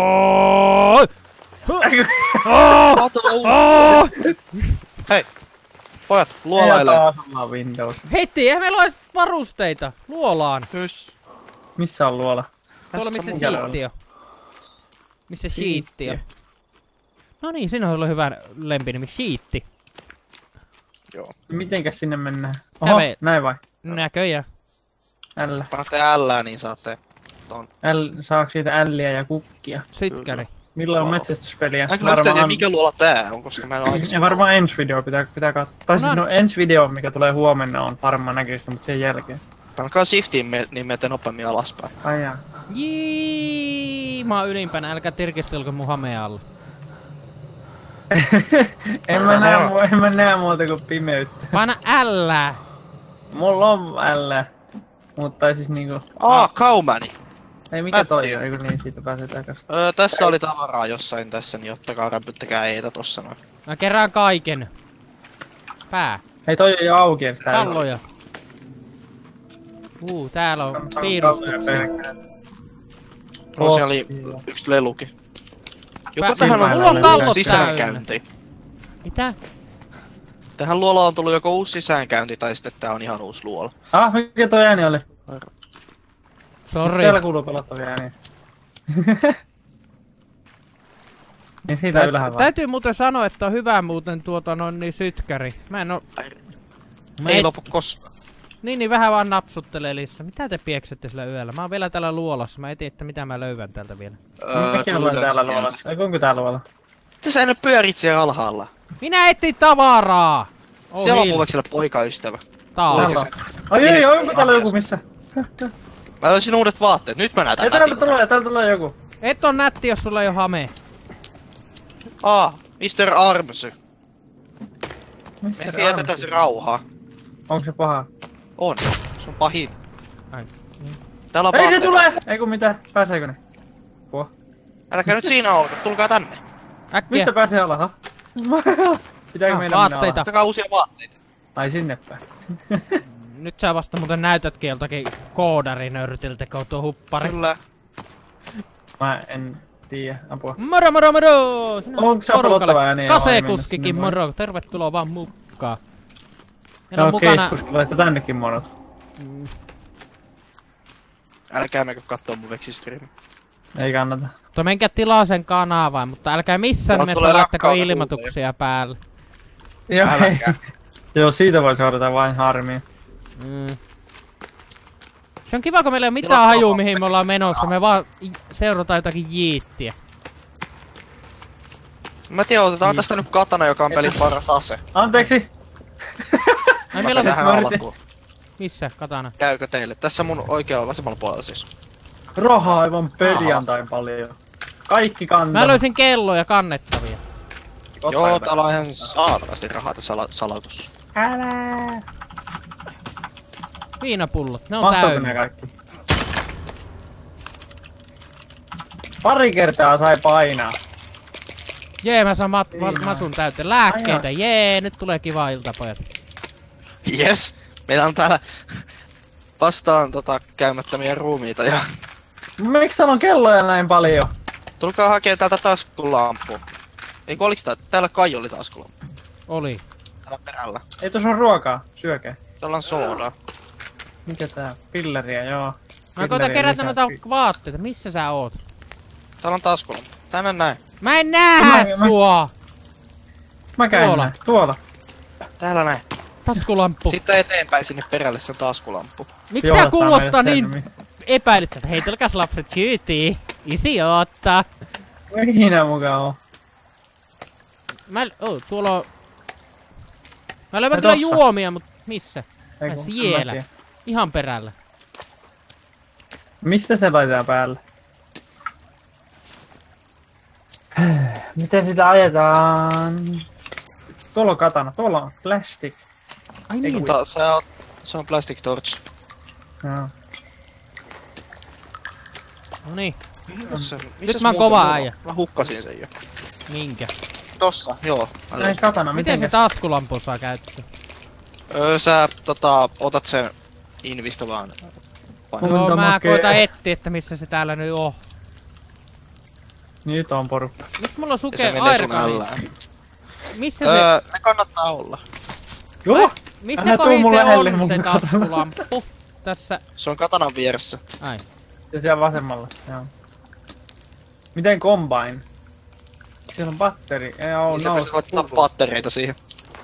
Hei! Pojat, luolailee. Heti, eihän meillä ois varusteita. Luolaan. Hys. Missä on luola? Tuolla missä siitti on. Missä siitti on. No niin, siinä on ollut hyvä lempinimi. Siitti. Joo. Mitenkäs sinne mennään? Oho, näin vai? Näköjään. L. Panatte L, niin saatte ton. Saako siitä älliä ja kukkia? Sytkäri. Milloin on metsästyspeliä? Mä kyllä yhtään tiedä mikä luola tää on, koska mä en oo aikaisemmin. Ja varmaan ensi video pitää katsoa. Tai siis no ensi video, mikä tulee huomenna, on Farm Managerista, mutta sen jälkeen. Painakaa shiftiin, niin menette nopeammin alaspäin. Ai jaa. Jii, mä oon ylimpänä, älkää tirkistelkö mun hameen alla. en mä näe muuta kuin pimeyttä. Paina L. Mulla on L. Mutta siis niinku... Kaumani! Ei mikä toi on, eikö niin siitä pääsee takas. Tässä oli tavaraa jossain tässä, niin ottakaa rämpyttäkää eitä tossa noin. Mä kerään kaiken. Pää. Hei toi ei oo auki edes täällä. Palloja. Täällä on piirustuksia. Siellä oli yksi leluki. Joku tähän mulla on kallot sisäänkäynti. Mitä? Tähän luolaan on tullut joko uusi sisäänkäynti tai sitten tää on ihan uusi luola. Mikä toi ääni oli? Sori. Siellä kuuluu pelattavia ääniä. Niin siitä ylhäällä. Täytyy muuten sanoa, että on hyvä muuten niin sytkäri. Mä en oo... Ei lopu koskaan. Niin vähän vaan nappsuttelee lisää. Mitä te pieksette sillä yöllä? Mä oon vielä täällä luolassa. Mä en tiedä, että mitä mä löydän täältä vielä. Mäkin olen täällä luolassa. Ei kuinka täällä luolla? Mitä sä nyt pyörit siellä alhaalla? Minä etsin tavaraa! Siellä on mulle siellä poikaystävä. Taas. Ai onko täällä joku missä? Mä löysin uudet vaatteet. Nyt mä näytän nätiltä. Täältä tulee joku. Et on nätti, jos sulla ei oo hame. Mr. Armsy. Me jätetään se rauhaa. Onko se paha? On. Se on pahin. Ai. Täällä on Ei vaatteita. se tulee! Ei kun mitä? Pääseekö ne? Älkää nyt siinä olko. Tulkaa tänne. Äkkiä. Mistä pääsee alaha? Pitääkö meidän vaatteita. Ottakaa uusia vaatteita. Ai sinne päin. Nyt sä vasta muuten näytätkin joltakin koodarinörtiltä, kun tuo huppari. Kyllä. Mä en tiedä. Apua. Moro! Onko se pelottavaa ja niin? Kasekuskikin moro! Tervetuloa vaan mukaan. Meillä on Okei, mukana... Keiskuski laittaa tännekin monot. Älkää mekö kattoo mun veksistriimi. Ei kannata. Mutta menkää tilaa sen kanavan, mutta älkää missään Täällä nimessä tulee laittako rakkauden ilmoituksia päälle. Joo, Älkää. Joo, siitä voi seurata vain harmia. Se on kiva, kun meillä ei ole mitään hajua, mihin me ollaan menossa. Me vaan seurataan jotakin jiittiä. Mä tiedän, otetaan tästä nyt katana, joka on pelin paras ase. Anteeksi! Ai meillä on... Tähän alkuun. Missä katana? Käykö teille? Tässä mun oikealla vasemmalla puolella siis. Rahaa aivan perjantain paljon. Kaikki kantaa. Mä löysin kelloja kannettavia. Joo, täällä on ihan saatavasti rahaa tässä salautussa. Älä! Viinapullot, ne on Mahtaako ne täynnä. kaikki? Pari kertaa sai painaa. Jee, mä saan masun täyteen lääkkeitä. Jee, nyt tulee kiva ilta, pojat. Yes! Meillä on täällä vastaan käymättömiä ruumiita ja... Miksi täällä on kelloja näin paljon? Tulkaa hakee täältä taskulampua. Eikö oliks täällä kai oli taskulamppu? Oli. Täällä perällä. Ei tuossa on ruokaa. Syökää. Täällä on soodaa. Mikä tää? Pilleriä, joo. Mä koitan kerätä noita vaatteita. Missä sä oot? Täällä on taskulamppu. Tänne näin. Mä en näe sua! Mä käyn Tuolla. näin. Tuolla. Täällä näin. Taskulampu. Sitten eteenpäin sinne perälle se on taskulamppu. Miksi Joo, tää tää kuulostaa on niin meille epäilyttävältä? Hei, tulkaas lapset kyytiin. Isi ottaa. Mihinä mukaan on? Tuolla on... Mä löydän Ai kyllä tossa. juomia, mut missä? Ei Ai kun, siellä. mä tiedän. Ihan perällä. Mistä se laitetaan päälle? Miten sitä ajetaan? Tuolla on katana, tuolla on plastic. Ai Ei niin. kun- Se on plastic torch. Joo. Noniin. Missäs mä oon muuten kova mulla on? äijä. Mä hukkasin sen jo. Minkä? Tossa, joo. Mä Näin löysin. katana, Miten se miten taskulampun saa käyttöön? Sä otat sen invistä vaan. Monta Joo, mä makea. koitan etsiä, että missä se täällä nyt on. Nyt on porukka. Miksi mulla on Ja se sukea menee sun airgani? ällään. Missä se... Ne kannattaa olla. Joo! Missä älä tuu kohin mun se lähelle on mun se katana. taskulamppu? Tässä... Se on katanan vieressä. Ai. Se siellä vasemmalla, joo. Miten combine? Siellä on batteri. Joo, Niin sä pystyt laittaa pattereita siihen.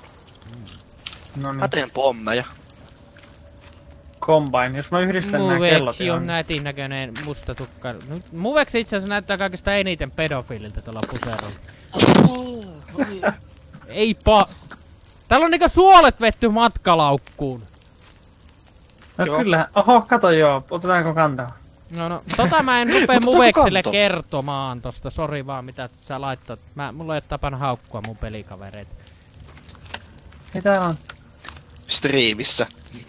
No Mä niin, teen pommeja. combine. Jos mä yhdistän nää kellot Muveksi on ihan... nätin näköinen musta tukka. Muveksi itse asiassa näyttää kaikista eniten pedofiililta tuolla puserolla. Ei Täällä on niinku suolet vetty matkalaukkuun. No Joo. kyllähän. Oho, kato joo. Otetaanko kantaa? No, mä en rupee Otetaanko Muveksille kanto? kertomaan tosta. Sori vaan mitä sä laittat. Mulla ei oo tapana haukkua mun pelikavereita. Ei täällä on. Striimissä.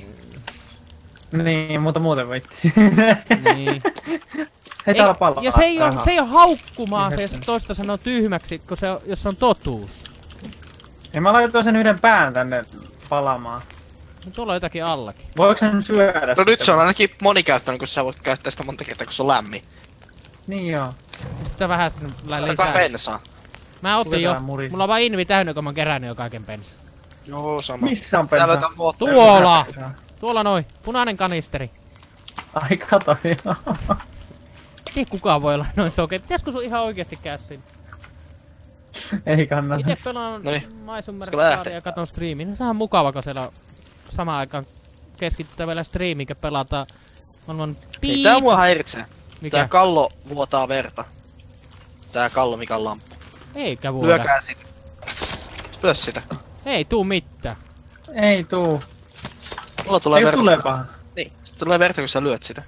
Niin, mutta muuten voitti. Niin. Hei täällä palaa. Ja se ei oo haukkumaa, se Niin jos hetken. toista sanoo tyhmäksi, kun se on, jos se on totuus. Ja mä laitoin sen yhden pään tänne palamaan. No, tuolla on jotakin allakin. Voiko sen syödä? No nyt se on ainakin monikäyttöinen, kun sä voit käyttää sitä monta kertaa, kun se on lämmin. Niin joo. Sitten vähän Kai lisää. bensaa. Mä otin jo. Otetaan muri. Mulla on vaan invi täynnä, kun mä oon kerännyt jo kaiken pensa. Joo, sama. Missä on Täällä pensa? on vuotta. Tuolla! Tuolla noin. Punainen kanisteri. Ai kato joo. Ei kukaan voi olla noin sokea. Pitäisikö sun ihan oikeesti käydä sinne? Ei kannata. Itse pelaan Lähtee. Mice ja katon striimiin. Se on mukava, kun siellä samaan aikaan keskitytään vielä striimiin, kun pelataan maailman Ei, tää mua häiritsee. Mikä? Tää kallo vuotaa verta. Tää kallo, mikä on lamppu. Eikä vuoda. Lyökää sitä. Lyö sitä. Ei tuu mitään. Ei tuu. Mulla tulee verta. Tuleepahan. Niin, sit tulee verta, kun sä lyöt sitä.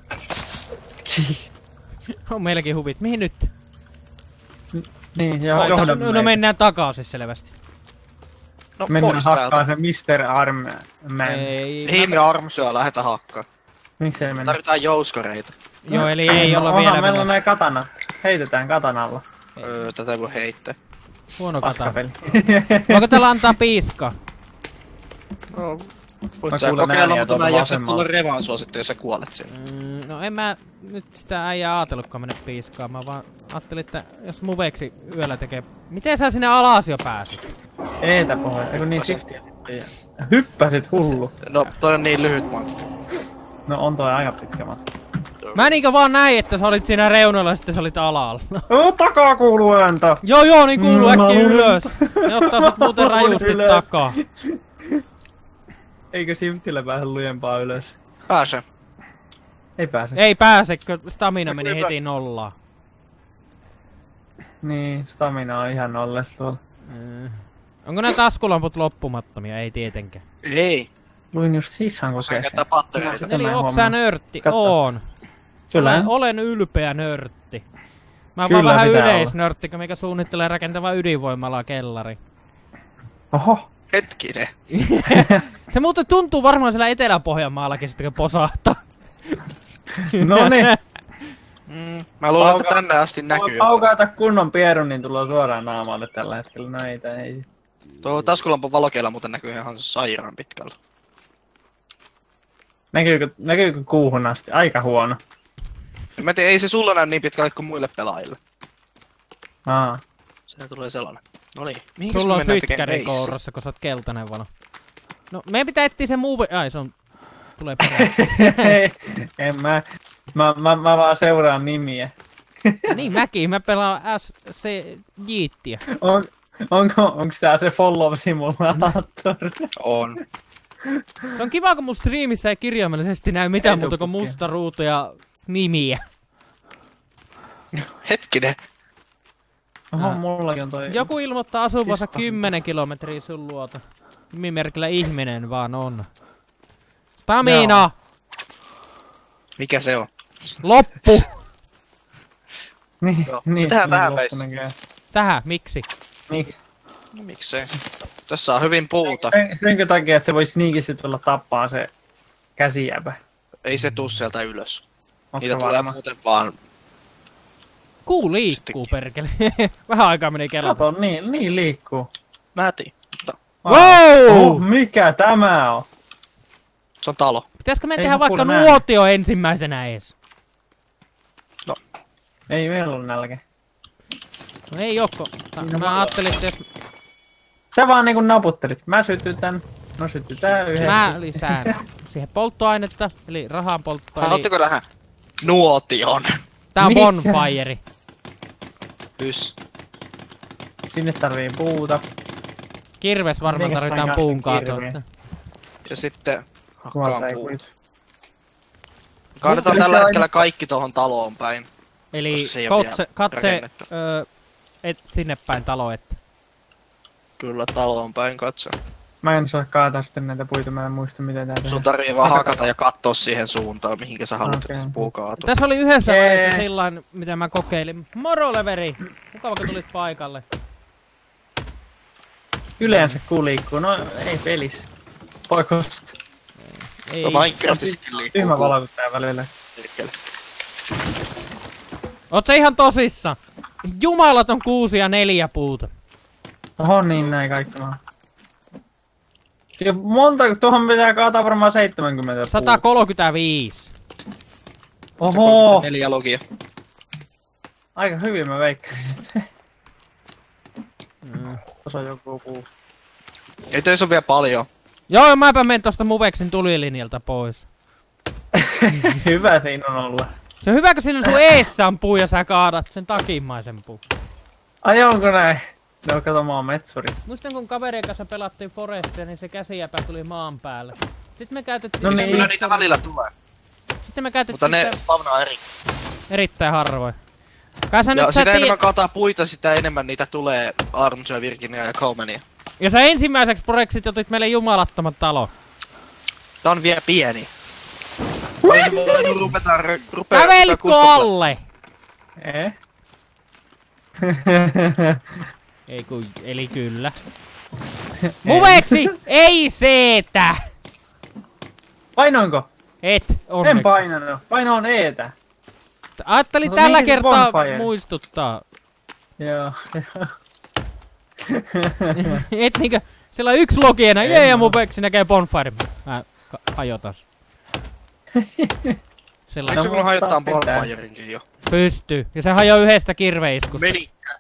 On meilläkin huvit. Mihin nyt? Niin, johda meitä. No mennään takaisin selvästi. No Mennään pois hakkaan täältä. se Mr. Arm Man. Ei me armsyä lähetä hakkaa. Miksi ei mennä? Tarvitaan jouskoreita. Joo, eli ei olla vielä meillä on menossa. nää katanat. Heitetään katanalla. Tätä voi heittää. Huono kata. Paskapeli. Voiko täällä antaa piiskaa? No, voit Mä sä kuulen kokeilla, ääniä mutta mä tuolta en jaksa vasemmalla. tulla revaan sua sitten, jos sä kuolet sinne. No en mä nyt sitä äijää aatellutkaan mennä piiskaamaan, vaan ajattelin, että jos muveksi yöllä tekee... Miten sä sinne alas jo pääsit? Eetä pois. Eiku niin shiftiä. Hyppäsit hullu. No, toi on niin lyhyt matka. No on toi aika pitkä matka. Mä niinkö vaan näin, että sä olit siinä reunalla ja sitten sä olit alalla. Takaa kuuluu ääntä! Joo, niin kuuluu äkkiä ylös. Ne ottaa sut muuten rajusti Ylös. takaa. Eikö shiftillä pääse lujempaa ylös? Pääse. Ei pääse. Ei pääsekö, stamina meni heti nollaan. Niin, stamina on ihan nolles tuolla. Onko nää taskulamput loppumattomia? Ei tietenkään. Ei. Luin just hissan Sä kokeeseen. käyttää pattereita. Sitä Eli mä en oot sä huomannut. nörtti? Katso. Oon. Kyllä. Olen ylpeä nörtti. Mä oon Kyllä vaan vähän pitää yleisnörtti, mikä suunnittelee rakentavaa ydinvoimalaa kellari. Oho. Hetkinen. Se muuten tuntuu varmaan siellä Etelä-Pohjanmaallakin sitten, kun posahtaa. Noniin. Mä luulen, että tänne asti näkyy. Paukaata kunnon pierun, niin tulee suoraan naamalle tällä hetkellä. No ei. Tuo taskulampun valokeila muuten näkyy ihan sairaan pitkällä. Näkyykö kuuhun asti? Aika huono. Mä tiedän, ei se sulla näy niin pitkälle kuin muille pelaajille. Aa. Se tulee sellainen. Noniin. Mihinkäs Sulla me on mennään sytkäri tekemään reissu? kourassa, kun sä oot keltainen valo. No, meidän pitää etsiä se muu... Ai, se on... Tulee perään. En mä vaan seuraan nimiä. Niin mäkin, mä pelaan SC Jiittiä. Onks tää se follow simulaattori? On. Se on kiva, kun mun striimissä ei kirjaimellisesti näy mitään Ei muuta kuin tuppukia. musta ruutu ja nimiä. Hetkinen. Oho, mullakin on toi. Joku ilmoittaa asuvansa Kiska. 10 kilometriä sun luota. Nimimerkillä ihminen vaan on. Stamina! Joo. Mikä se on? Loppu! Niin, Joo. niin. Tehdään tähän niin veissä. loppunenkin. Tähän, miksi? Miksi? No miksei? Tässä on hyvin puuta. Senkö takia, että se vois sniikisti tulla tappaa se käsijäpä? Ei se tuu sieltä ylös. Onko Niitä tulee varma? muuten vaan. Kuu liikkuu, perkele. Vähän aikaa meni kelata. Kato, niin liikkuu. Mä etin. Mutta Wow! Mikä tämä on? se on talo. Pitäisikö me Ei tehdä mä vaikka kuule nuotio ensimmäisenä ees? Ei meillä ole nälkä. No ei Jokko. No Mä ajattelin, että jos Sä vaan niinku naputtelit. Mä sytytän. No sytytään yhdessä. mä lisään siihen polttoainetta, eli rahan polttoa, eli Haluatteko tähän? Nuotion. tää on Mikä? bonfire. Hys. Sinne tarvii puuta. Kirves varmaan Mitenkäs tarvitaan sain puun kanssa kaatoa. kirveen? Ja sitten Tuolta hakkaan ei puut. kuitu. Kaadetaan Mutta tällä se hetkellä aina- kaikki tohon taloon päin. Eli Koska se ei oo vielä katse rakennettu. sinne päin talo, että Kyllä taloon päin katso. Mä en saa kaataa sitten näitä puita, mä en muista miten tää Sun tehdään. tarvii vaan hakata ja katsoa siihen suuntaan, mihinkä sä haluat, että Okei. se puu kaatuu. tässä oli yhdessä Jee. välissä sillain, mitä mä kokeilin. Moro Leveri! Mukava kun tulit paikalle. Yleensä kuu liikkuu. No ei pelissä. Paikosta. Ei. No Minecraftissakin liikkuu Tyhmä kuu. valottaa välillä. Liikkeelle. Oot sä ihan tosissa? Jumalaton 6 ja 4 puuta. Oho niin näin kaikki vaan. Ja monta, tuohon pitää kaataa varmaan 70 puuta. 135. Oho! 4 logia. Aika hyvin mä veikkasin. Mm. Tuossa on joku puu. Ei teissä ole vielä paljon. Joo, mäpä menen tosta Muveksin tulilinjalta pois. Hyvä siinä on ollut. Se on hyvä, kun siinä sun eessä on puu ja sä kaadat sen takimmaisen puu. Ai onko näin? No kato, mä oon metsuri. Muistan kun kaverien kanssa pelattiin Forestia, niin se käsijäpä tuli maan päälle. Sitten me käytettiin... No niin. Kyllä niitä välillä tulee. Sitten me käytettiin... Mutta ne spawnaa eri. Erittäin harvoin. Kai sä Ja nyt sitä enemmän kaataa puita, sitä enemmän niitä tulee Arnsoja, Virginia ja Colemania. Ja sä ensimmäiseksi projeksit otit meille jumalattoman talon. Tää on vielä pieni. Kävelitko alle? Ei kun, eli kyllä. Muveksi! Ei seetä! Painoinko? Et, onneksi. En painanut. Painoin eetä. Ajattelin No, tällä mihin se kertaa bonfire? muistuttaa. Joo. Et niinkö, siellä on yksi logiena, ja Muveksi näkee bonfire. Mä hajotas. Eikö se kun hajottaa bonfireinkin jo? Pystyy. Ja se hajoo yhdestä kirveiskusta. Menikö?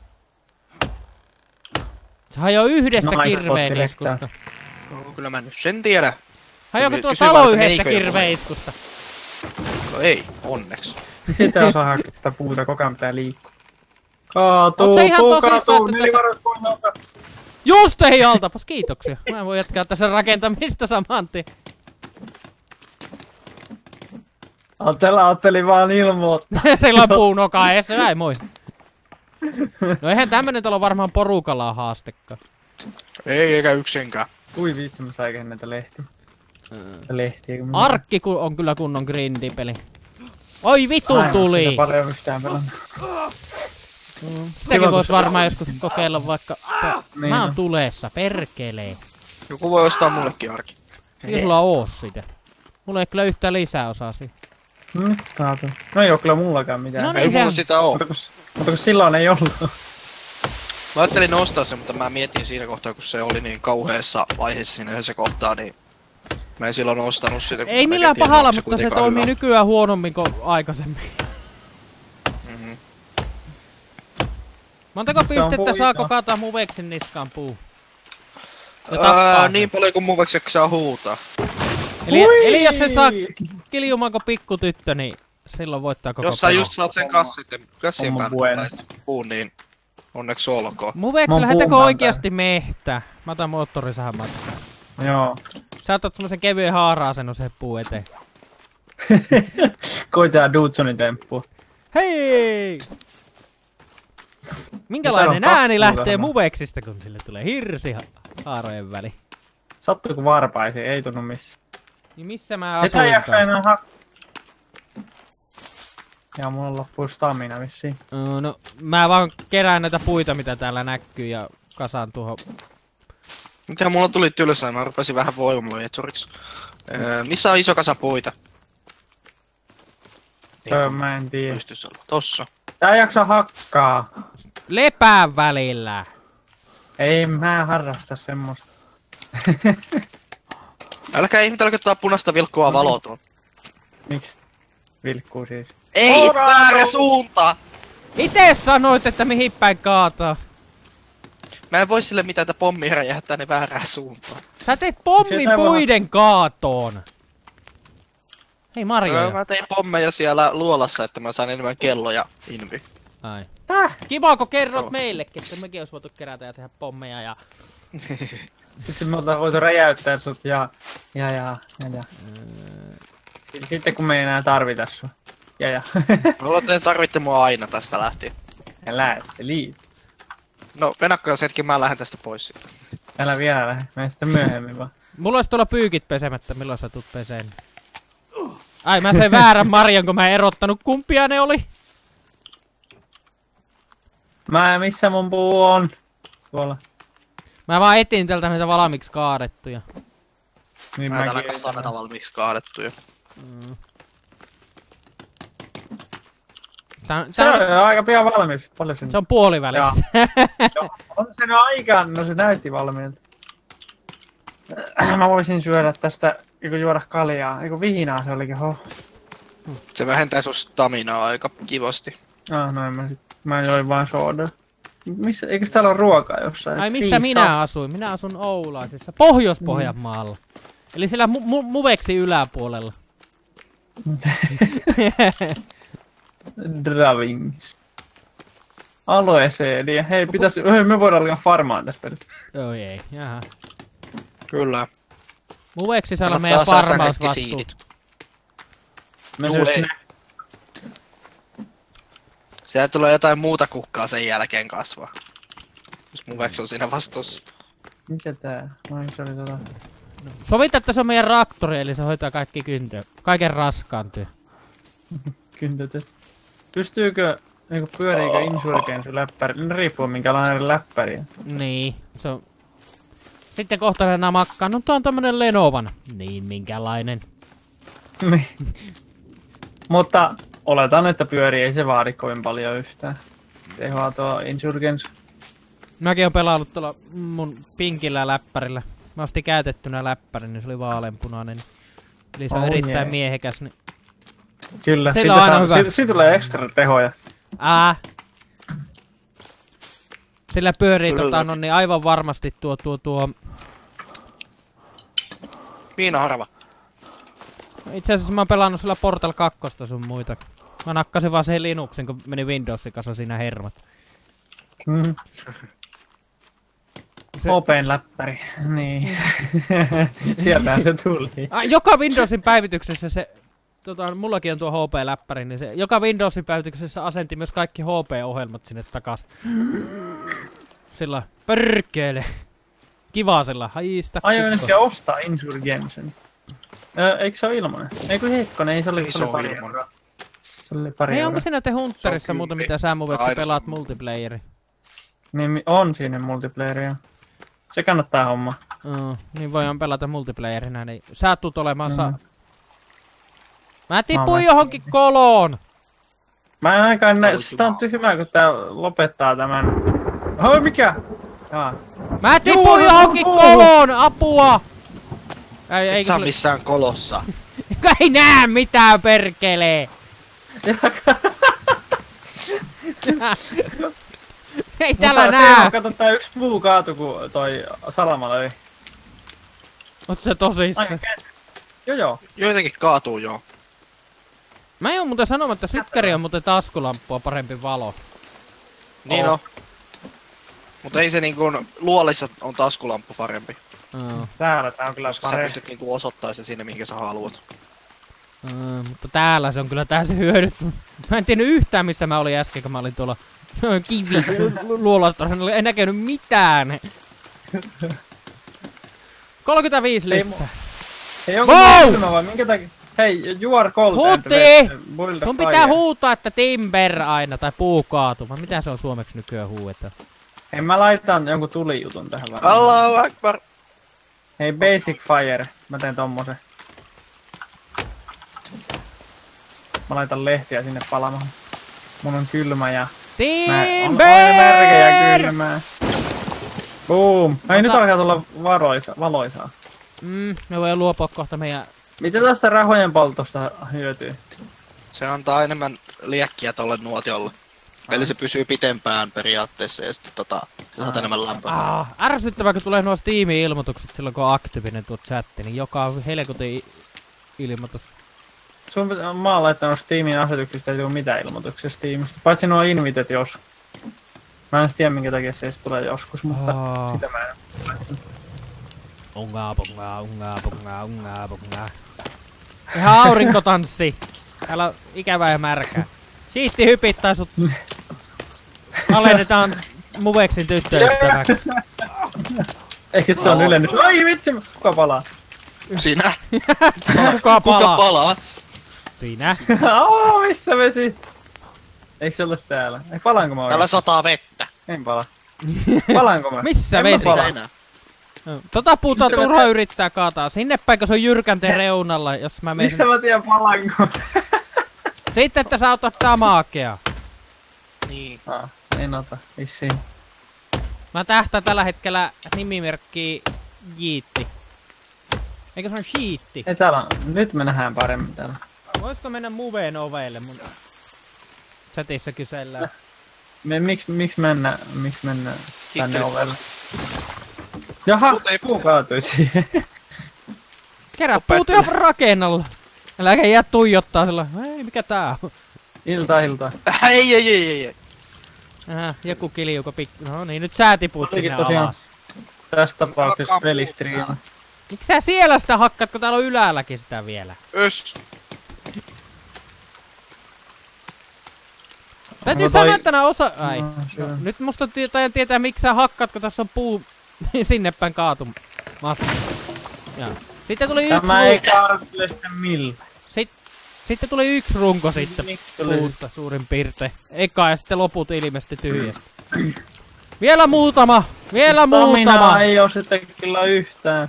Se hajoo yhdestä No, kirveiskusta. No, kyllä mä en nyt sen tiedä. Hajoako tuo Kysy talo vaan, että yhdestä menikö jo kirveiskusta? No ei, onneksi. Sitten osaa hakea puuta, koko ajan pitää liikkua. Kaatuu, Oot sä ihan tosissaan, kaatuu, että nelivaruspoinnalta. Just ei altapas, kiitoksia. Mä voin jatkaa tässä rakentamista saman tien. Ajattelin vaan ilmoittaa. Siellä on puunoka eessä, ei moi. No eihän tämmönen talo varmaan porukalla haastekka. Ei eikä yksenkään. Ui vitsi, mä saikin näitä lehtiä. Lehtiä. Arkki on kyllä kunnon grindipeli. Oi vitun tuli! Sitä paljon mistään pelannut. Sitäkin vois varmaan joskus kokeilla vaikka... Niin Mä oon on. tulessa, perkelee. Joku voi ostaa mullekin arki. Ei sulla oo sitä. Mulla ei kyllä yhtään lisäosaa siihen. Nyt kaatuu. No ei oo kyllä mullakaan mitään. No Ei niin, mulla se... sitä oo. Mutta kun silloin ei ollut. Mä ajattelin ostaa sen, mutta mä mietin siinä kohtaa, kun se oli niin kauheessa vaiheessa siinä yhdessä kohtaa, niin mä en silloin ostanut sitä. Ei millään pahalla, mutta se toimii nykyään huonommin kuin aikaisemmin. Mhm. Montako Se on pistettä puita. saako kaataa Muveksin niskaan puu? Ja tappaa sen. Niin paljon kuin muveksi jaksaa huutaa. Eli jos se saa kiljumaan kuin pikkutyttö, niin silloin voittaa koko Jos sä pelin. just saat sen kassien Homma päälle bueno. tai puun, niin onneksi olkoon. Muveksi, Mä oon lähdetäänkö puun oikeasti mehtä? Mä otan moottorisahan matkaan. Joo. Sä otat semmosen kevyen haara-asennon siihen puun eteen. Koitetaan Dudsonin temppua. Hei! Minkälainen Mitä on ääni pakkuun lähtee sanoa? Muveksista, kun sille tulee hirsi haarojen väli? Sattuuko varpaisi? Ei tunnu missään. Niin missä mä Et sä jaksa asuinkaan? enää Ja mulla loppuu stamina vissiin. No, mä vaan kerään näitä puita, mitä täällä näkyy ja kasaan tuohon. Mitä mulla tuli tylsää, mä rupesin vähän voimalla etsuriksi. Missä on iso kasa puita? Mä en tiedä. Pystyis olla. Tossa. Tää jaksa hakkaa. Lepää välillä! Ei mä harrasta semmoista. Älkää ihmetelkö tää punaista vilkkua valoa tuolla. Miks? Vilkkuu siis. Ei, Ora! väärä suunta! Ite sanoit, että mihin päin kaataa. Mä en voi sille mitään, että pommi räjähtää ne väärään suuntaan. Sä teet pommin Sitä ei voi- puiden kaatoon. Hei Mario. Mä tein pommeja siellä luolassa, että mä saan enemmän kelloja invi. Ai. Täh? Kiva, kun kerrot Joo. meillekin, että mekin olisi voitu kerätä ja tehdä pommeja ja... Sitten me oltais voitu räjäyttää sut ja. Sitten kun me ei enää tarvita sua. Ja. Mulla te tarvitte mua aina tästä lähtien. Älä se liit. No, venakkaas hetki, mä lähden tästä pois sitten. Älä vielä lähde. Mene sitten myöhemmin vaan. Mulla olisi tuolla pyykit pesemättä, milloin sä tuut peseen. Ai mä sain väärän Marion, kun mä en erottanut kumpia ne oli. Missä mun puu on? Tuolla. Mä vaan etin tältä näitä valmiiksi kaadettuja. Niin Mä täällä mäkin kasaan näitä valmiiksi kaadettuja. Se on aika pian valmis. Paljon sen. Se on puolivälissä. Joo, on se no aika, no se näytti valmiilta. Mä voisin syödä tästä, juoda kaljaa. Eiku vihinaa se olikin, Se vähentää sun staminaa aika kivasti. No mä join vaan soodaa. Missä, eikös täällä ole ruokaa jossain? Ai missä minä asuin? Minä asun Oulaisissa, Pohjois-Pohjanmaalla. Eli siellä Muveksi yläpuolella. Dravings. alueeseen. Hei, me voidaan alkaa farmaan tässä pelissä. Oi ei, jaha. Kyllä. Muveksi saa olla meidän farmausvastuu. Siellä tulee jotain muuta kukkaa sen jälkeen kasvaa. Jos muveksi on siinä vastuussa. Mikä tää? Noin se oli Sovita, että se on meidän raktori, eli se hoitaa kaikki kaiken raskaan työ. Kyntöt. Pystyykö, niinku pyöriikö Insurgency läppäri? Ne riippuu minkälainen läppäri on. Niin, se on... Sitten kohta ne namakkaa, no tuo on tämmönen Lenovan. Niin, minkälainen. Niin. Mutta oletan, että pyöri ei se vaadi kovin paljon yhtään. Tehoa tuo Insurgency. Mäkin oon pelaillut tuolla mun pinkillä läppärillä. Mä ostin käytettynä läppäri, niin se oli vaaleanpunainen. Eli se on erittäin miehekäs. Niin... Kyllä, siitä tulee ekstra tehoja. Sillä pyörii niin aivan varmasti tuo... Miinaharva. Itse asiassa mä oon pelannut sillä Portal 2 sun muita. Mä nakkasin vaan sen Linuxin, kun meni Windowsin kanssa siinä hermat. Open läppäri, niin. Sieltähän se tuli. Joka Windowsin päivityksessä se... mullakin on tuo HP-läppäri, niin se joka Windowsin päivityksessä asenti myös kaikki HP-ohjelmat sinne takas. Sillä pörkkeele. Kiva sillä, haista. Aion ehkä ostaa Insurgensen. Eikö se ole ilmanen? Eikö hetkonen, ei se oli pari euroa. Se oli pari euroa. Onko siinä te Hunterissa muuta mitä sä muveksi pelaat multiplayeri? Niin on siinä multiplayeria. Se kannattaa homma. Niin voidaan pelata multiplayerina, niin sä tuut olemaan Mä tipuin johonkin koloon! Mä en ainakaan näe, sitä on tyhmää kun tää lopettaa tämän. Oi mikä? Jaa. Mä tipuin johonkin koloon! Apua! Et saa missään kolossa. Ei nää mitään perkelee! Ei täällä nää! Kato tää yks muu kaatu kun toi salama löi. Oot sä tosissaan? Joo. Joitakin kaatuu joo. Mä en oo muuten sanomatta, että sykkäri on muuten taskulamppua parempi valo. Niin on. Mutta ei se niinkun luolissa on taskulamppu parempi. Täällä tää on kyllä koska sä pystyt niinku osoittaa sitä sinne minkä sä haluat. Mutta täällä se on kyllä täysin hyödytty. Mä en tiennyt yhtään missä mä olin äsken kun mä olin tuolla kivi luolasta. En näkenyt mitään. 35 lisää. Hei onko kylmä vai minkä takia? Hei, you are cold and Huutti! Sun pitää huutaa, että timber aina, tai puu kaatu. Vai mitä se on suomeksi nykyään huuetaan? Hei, mä laitan jonkun tulijutun tähän vähän. Allahu Akbar! Hei, basic fire. Mä teen tommosen. Mä laitan lehtiä sinne palamaan. Mun on kylmä ja... Timber! On märkä ja kylmää. Boom! Hei, nyt alkaa tulla valoisaa. Me voidaan luopua kohta meidän... Mitä tässä rahojen poltosta hyötyy? Se antaa enemmän liekkiä tolle nuotiolle. Eli se pysyy pitempään periaatteessa ja sitten saat enemmän lämpöä. Ärsyttävää kun tulee nuo Steam-ilmoitukset silloin kun on aktiivinen tuo chatti, niin joka helkutin ilmoitus. Mä oon laittanut Steamin asetuksista ei tuu mitään ilmoituksia Steamista, paitsi nuo invitet jos. Mä en tiedä minkä takia se tulee joskus, mutta sitä mä en laittanut. Ungaa. Ihan aurinkotanssi. Täällä on ikävää ja märkää. Siitti hypittää sut. Alennetaan Muveksin tyttöystäväksi. Eikö se on ylennys? Ai vitsi, kuka palaa? Sinä. Kuka palaa? Sinä. Missä vesi? Eikö se ole täällä? Ei palaanko mä oikein? Täällä sataa vettä. En pala. Palaanko mä? Missä vesi? Tota puuta turha yrittää kaataa. Sinne päin, kun se on jyrkänteen reunalla, jos mä menen. Missä mä tiedän palanko? Sitten, että sä otat damakea. Niin. En ota, vissiin. Mä tähtään tällä hetkellä nimimerkkiä Jiitti. Eikö se on Shiitti? Ei täällä on. Nyt me nähdään paremmin täällä. Voisiko mennä Muveen ovelle mun chatissa kysellään? Miksi mennä tänne ovelle? Jaha, puu kaatui siihen. Kerää puut ihan rakennalla. Äläkä jää tuijottaa sillä. Ei, mikä tää on? Iltaa. Ei. Joku kiljuko pikku. No niin, nyt sä tiput sinne alas. Tässä tapauksessa pelistriimi. Miksi sä siellä sitä hakkaat, kun täällä on yläälläkin sitä vielä? Ös! Täytyy sanoa, että nää osa... Ai. No, nyt musta tietää, miksi sä hakkaat, kun tässä on puu sinne päin kaatumassa. Sitten tuli yksi Tämä ei kaartile sitten millään. Sitten tuli yksi runko sitten puusta suurin piirtein. Eka ja sitten loput ilmeisesti tyhjästä. Vielä muutama! Vielä muutama! Stamina ei oo sitten kyllä yhtään.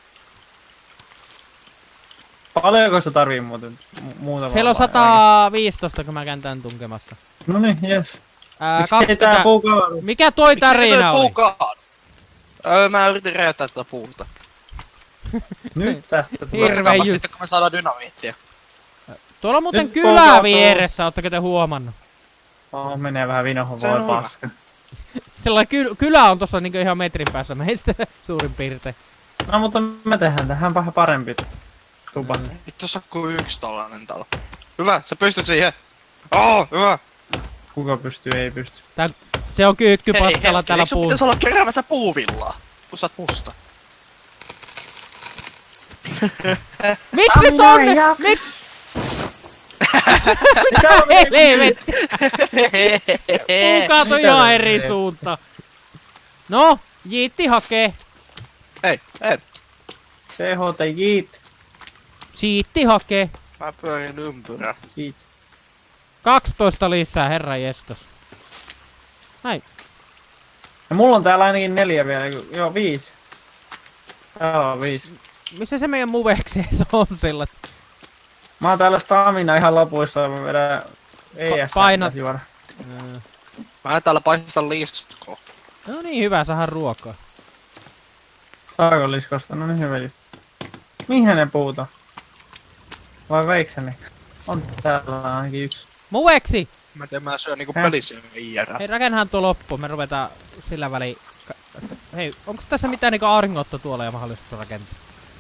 Paljonko se tarvii muuten muutama? Siellä on 115, kun mä käyn tän tunkemassa. Noniin, jes. 20... Mikä toi tarina oli? Mä yritin räjäyttää tätä puuta. Nyt tästä tulee. Hirveä juttu. Sitten kun me saadaan dynamiittia. Tuolla on muuten kylä vieressä, ootteko te huomannut? Menee vähän vinohon, voi paska. Sellainen kylä on tossa niinku ihan metrin päässä meistä suurin piirtein. No mutta me tehdään tähän vähän parempi tupa. Vittu tossa on yksi tollanen talo. Hyvä, sä pystyt siihen. Hyvä. Kuka pystyy, ei pysty. Se on kyykky paskalla täällä puussa. Eikö sun pitäis olla keräämässä puuvillaa? Kun sä oot musta. Miksi tonne? Mitä helvetti? Puu kaatui ihan eri suuntaan. No, Jiitti hakee. Ei. CH tai Jiit. Jiitti hakee. Mä pyörin ympyrää. Jiit. 12 lisää, herran jestas. Näin. Ja mulla on täällä ainakin 4 vielä, joo 5. Täällä on 5. Missä se meidän muveksees on sillä? Mä oon täällä stamina ihan lopuissa, mä vedän ES. Painat. Mä en täällä paistan liskoa. No niin, hyvä, saadaan ruokaa. Saako liskosta? No niin, hyvä. Mihin ne puuta? Vai veiksä ne? On täällä ainakin yksi. Muveksi! Mä syön niinku pelissä IR. Hei, rakennahan tuo loppu, me ruvetaan sillä väliin... Hei, onko tässä mitään niinku auringonotto tuolla ja mahdollista rakentaa?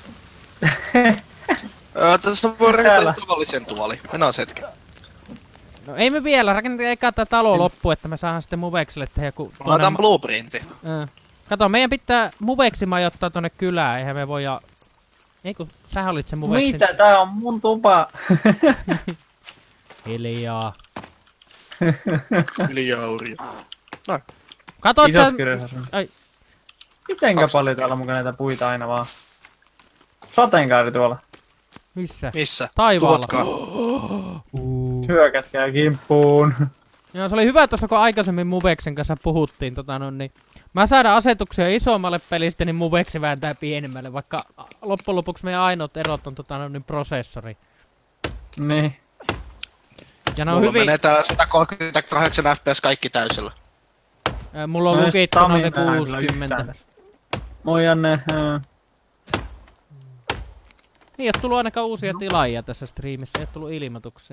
Tässä voi rakentaa tavallisen tuoli. Mennään se hetki. No ei me vielä, rakennetaan eikä tää talo loppu, että me saadaan sitten Muvekselle tehdä joku... Laitan blueprinti. Kato, meidän pitää Muveksi majoittaa tonne kylään, eihän me voi ja... Ei kun, sähän olit se Muveksin... Mitä? Tää on mun tupa! Hiljaa. Hiljaa, Urja. Noin. Katot sä... Ai. Mitenkä paljon täällä on mukaan näitä puita aina vaan? Sateenkaari tuolla. Missä? Taivaalla. Hyökätkää kimppuun. Joo, se oli hyvä tuossa, kun aikaisemmin Muveksen kanssa puhuttiin, niin mä saadaan asetuksia isommalle pelistä, niin Muveksi vääntää pienemmälle, vaikka loppujen lopuksi meidän ainoat erot on niin prosessori. Niin. Ja ne on hyvin... menee täällä 138 fps kaikki täysillä. Mulla on lukittuna se 60. Moi Janne. Niin, ei oo tullut ainakaan uusia tilaajia tässä striimissä, ei oo tullut ilmoituksia.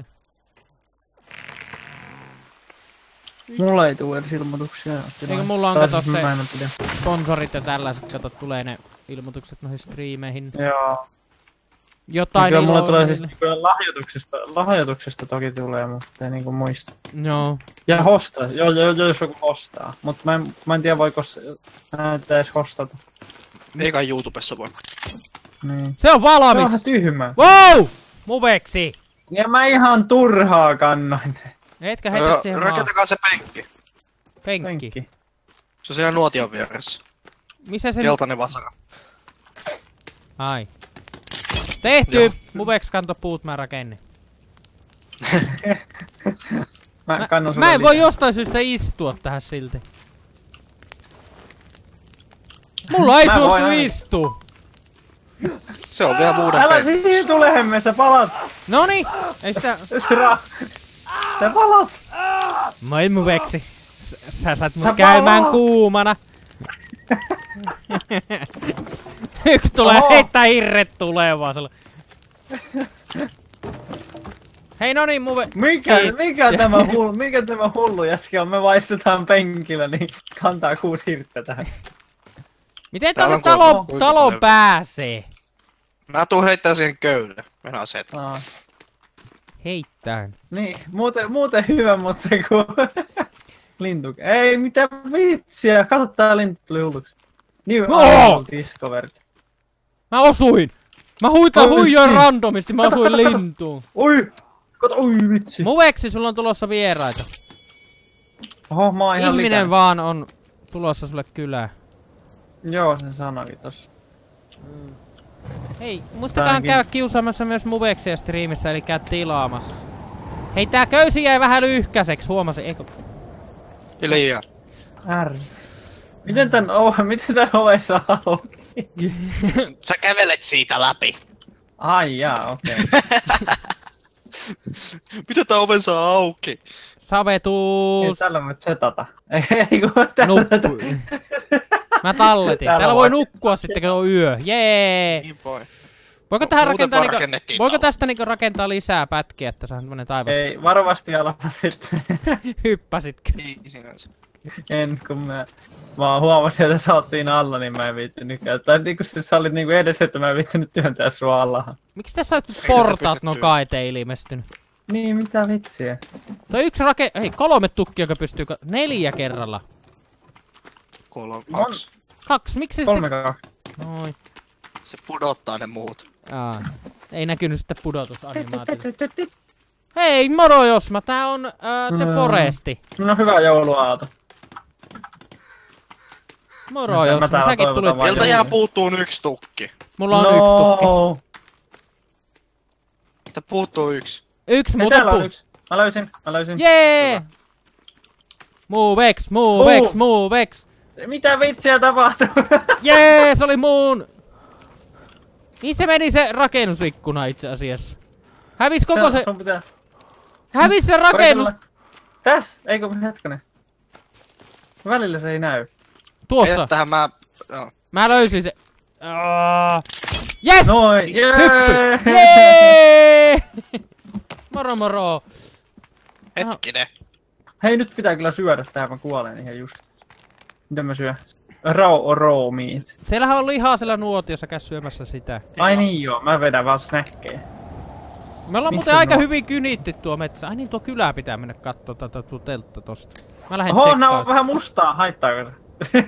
Mulla ei tule edes ilmoituksia. Eikö mulla on kato se sponsorit ja tällaiset, kato tulee ne ilmoitukset noihin striimeihin. Joo. Jotain kyllä mulla tulee siis lahjoituksesta toki tulee, mutta ei niinku muista. Joo. Ja hostaa, jos joku hostaa. Mut mä en tiedä voiko näitä edes hostata. Eikä YouTubessa voi. Niin. Se on valmis! Se on vähän tyhmä. Wow! Muveksi! Ja mä ihan turhaa kannoin. Etkä heitä siihen rakentakaa se penkki. Penkki. Se on siellä nuotion vieressä. Missä se... Keltainen vasara. Ai. Tehty! Muveks kanto puut, mä rakennin. Mä en voi jostain syystä istua tähän silti. Mulla ei suostu istua. Se on vielä muuden älä siihen tulemme, sä palat! Noni! Ei sitä... Sä palat! Moi Muveksi. Sä saat mut käymään kuumana. Yksi tulee heittää hirret tulevaa sillä. Hei no niin Muve... Mikä tämä hullu jätkä on? Me vaistetaan penkillä, niin kantaa 6 hirttä tähän. Miten tänne taloon pääsee? Mä tuun heittää siihen köylle. Mennään se eteen. Heittään. Niin, muuten hyvä, mutta se kun... Lintu. Ei mitä vitsiä. Kato tää lintu tuli hulluksi. New Discovered. Mä osuin! Mä huijoin randomisti, mä osuin lintuun. Oi! Kato, oi vitsi. Muveksi, sulla on tulossa vieraita. Oho, mä oon ihan Ihminen vaan on tulossa sulle kylään. Joo, sen sanoikin tossa. Hei, muistakaa käydä kiusaamassa myös Muveksia striimissä, eli käy tilaamassa. Hei, tää köysi jäi vähän lyhkäiseksi, huomasin, eikö? Hiljaa. Miten tän ovessa auki? Sä kävelet siitä läpi. Ai jaa, okei. Miten tää oven saa auki? Savetuus! Ei tällä voit setata. Ei kun tällä... Mä talletin. Täällä voi nukkua sitten kun on yö. Jee! Niin voi. Voiko tähän rakentaa voiko tästä rakentaa lisää pätkiä, että saa semmonen taivas? Ei, varovasti aloita sitten. Hyppäsitkö? Ei sinänsä. En, kun mä huomasin, että sä oot siinä alla, niin mä en viittinyt käyttää. Niin kun sä olit niinku edessä, että mä en viittinyt työntää sua allahan. Miksi tässä on portaat no kaiteen ilmestynyt? Niin, mitä vitsiä? Toi yksi hei, 3 tukkia, joka pystyy 4 kerralla. 2. 2, miksi se 3, sitten... 2. Noin. Se pudottaa ne muut. Ei näkynyt sitten pudotusanimaatio. Hei, moro Josma, tää on The Foresti. No hyvää jouluaato. Moro Josma, säkin tulit. Sieltä jää puuttuu 1 tukki. Mulla on 1 tukki. Että puuttuu 1. 1 muuta yksi. Mä löysin. Jee! Movex! Mitä vitsiä tapahtuu? Jee, se oli muun! Niin se meni se rakennusikkuna itse asiassa. Hävis koko se... Hävis se rakennus! Täs? Eikö hetkonen? Välillä se ei näy. Tuossa! Tähän mä löysin se. Yes! Noin! Hyppy! Jee! Moro! Hetkinen. Hei, nyt pitää kyllä syödä tää, mä kuolen ihan just. Mitä mä syön? Raw meat. Siellähän on lihaa siellä nuotiossa, käy syömässä sitä. Ai niin joo, mä vedän vaan snäkkejä. Me ollaan muuten aika hyvin kynitti tuo metsä. Ai niin, tuo kylää pitää mennä kattoo tätä teltta tosta. Mä lähden tsekkaan. Nää on vähän mustaa, haittaako se?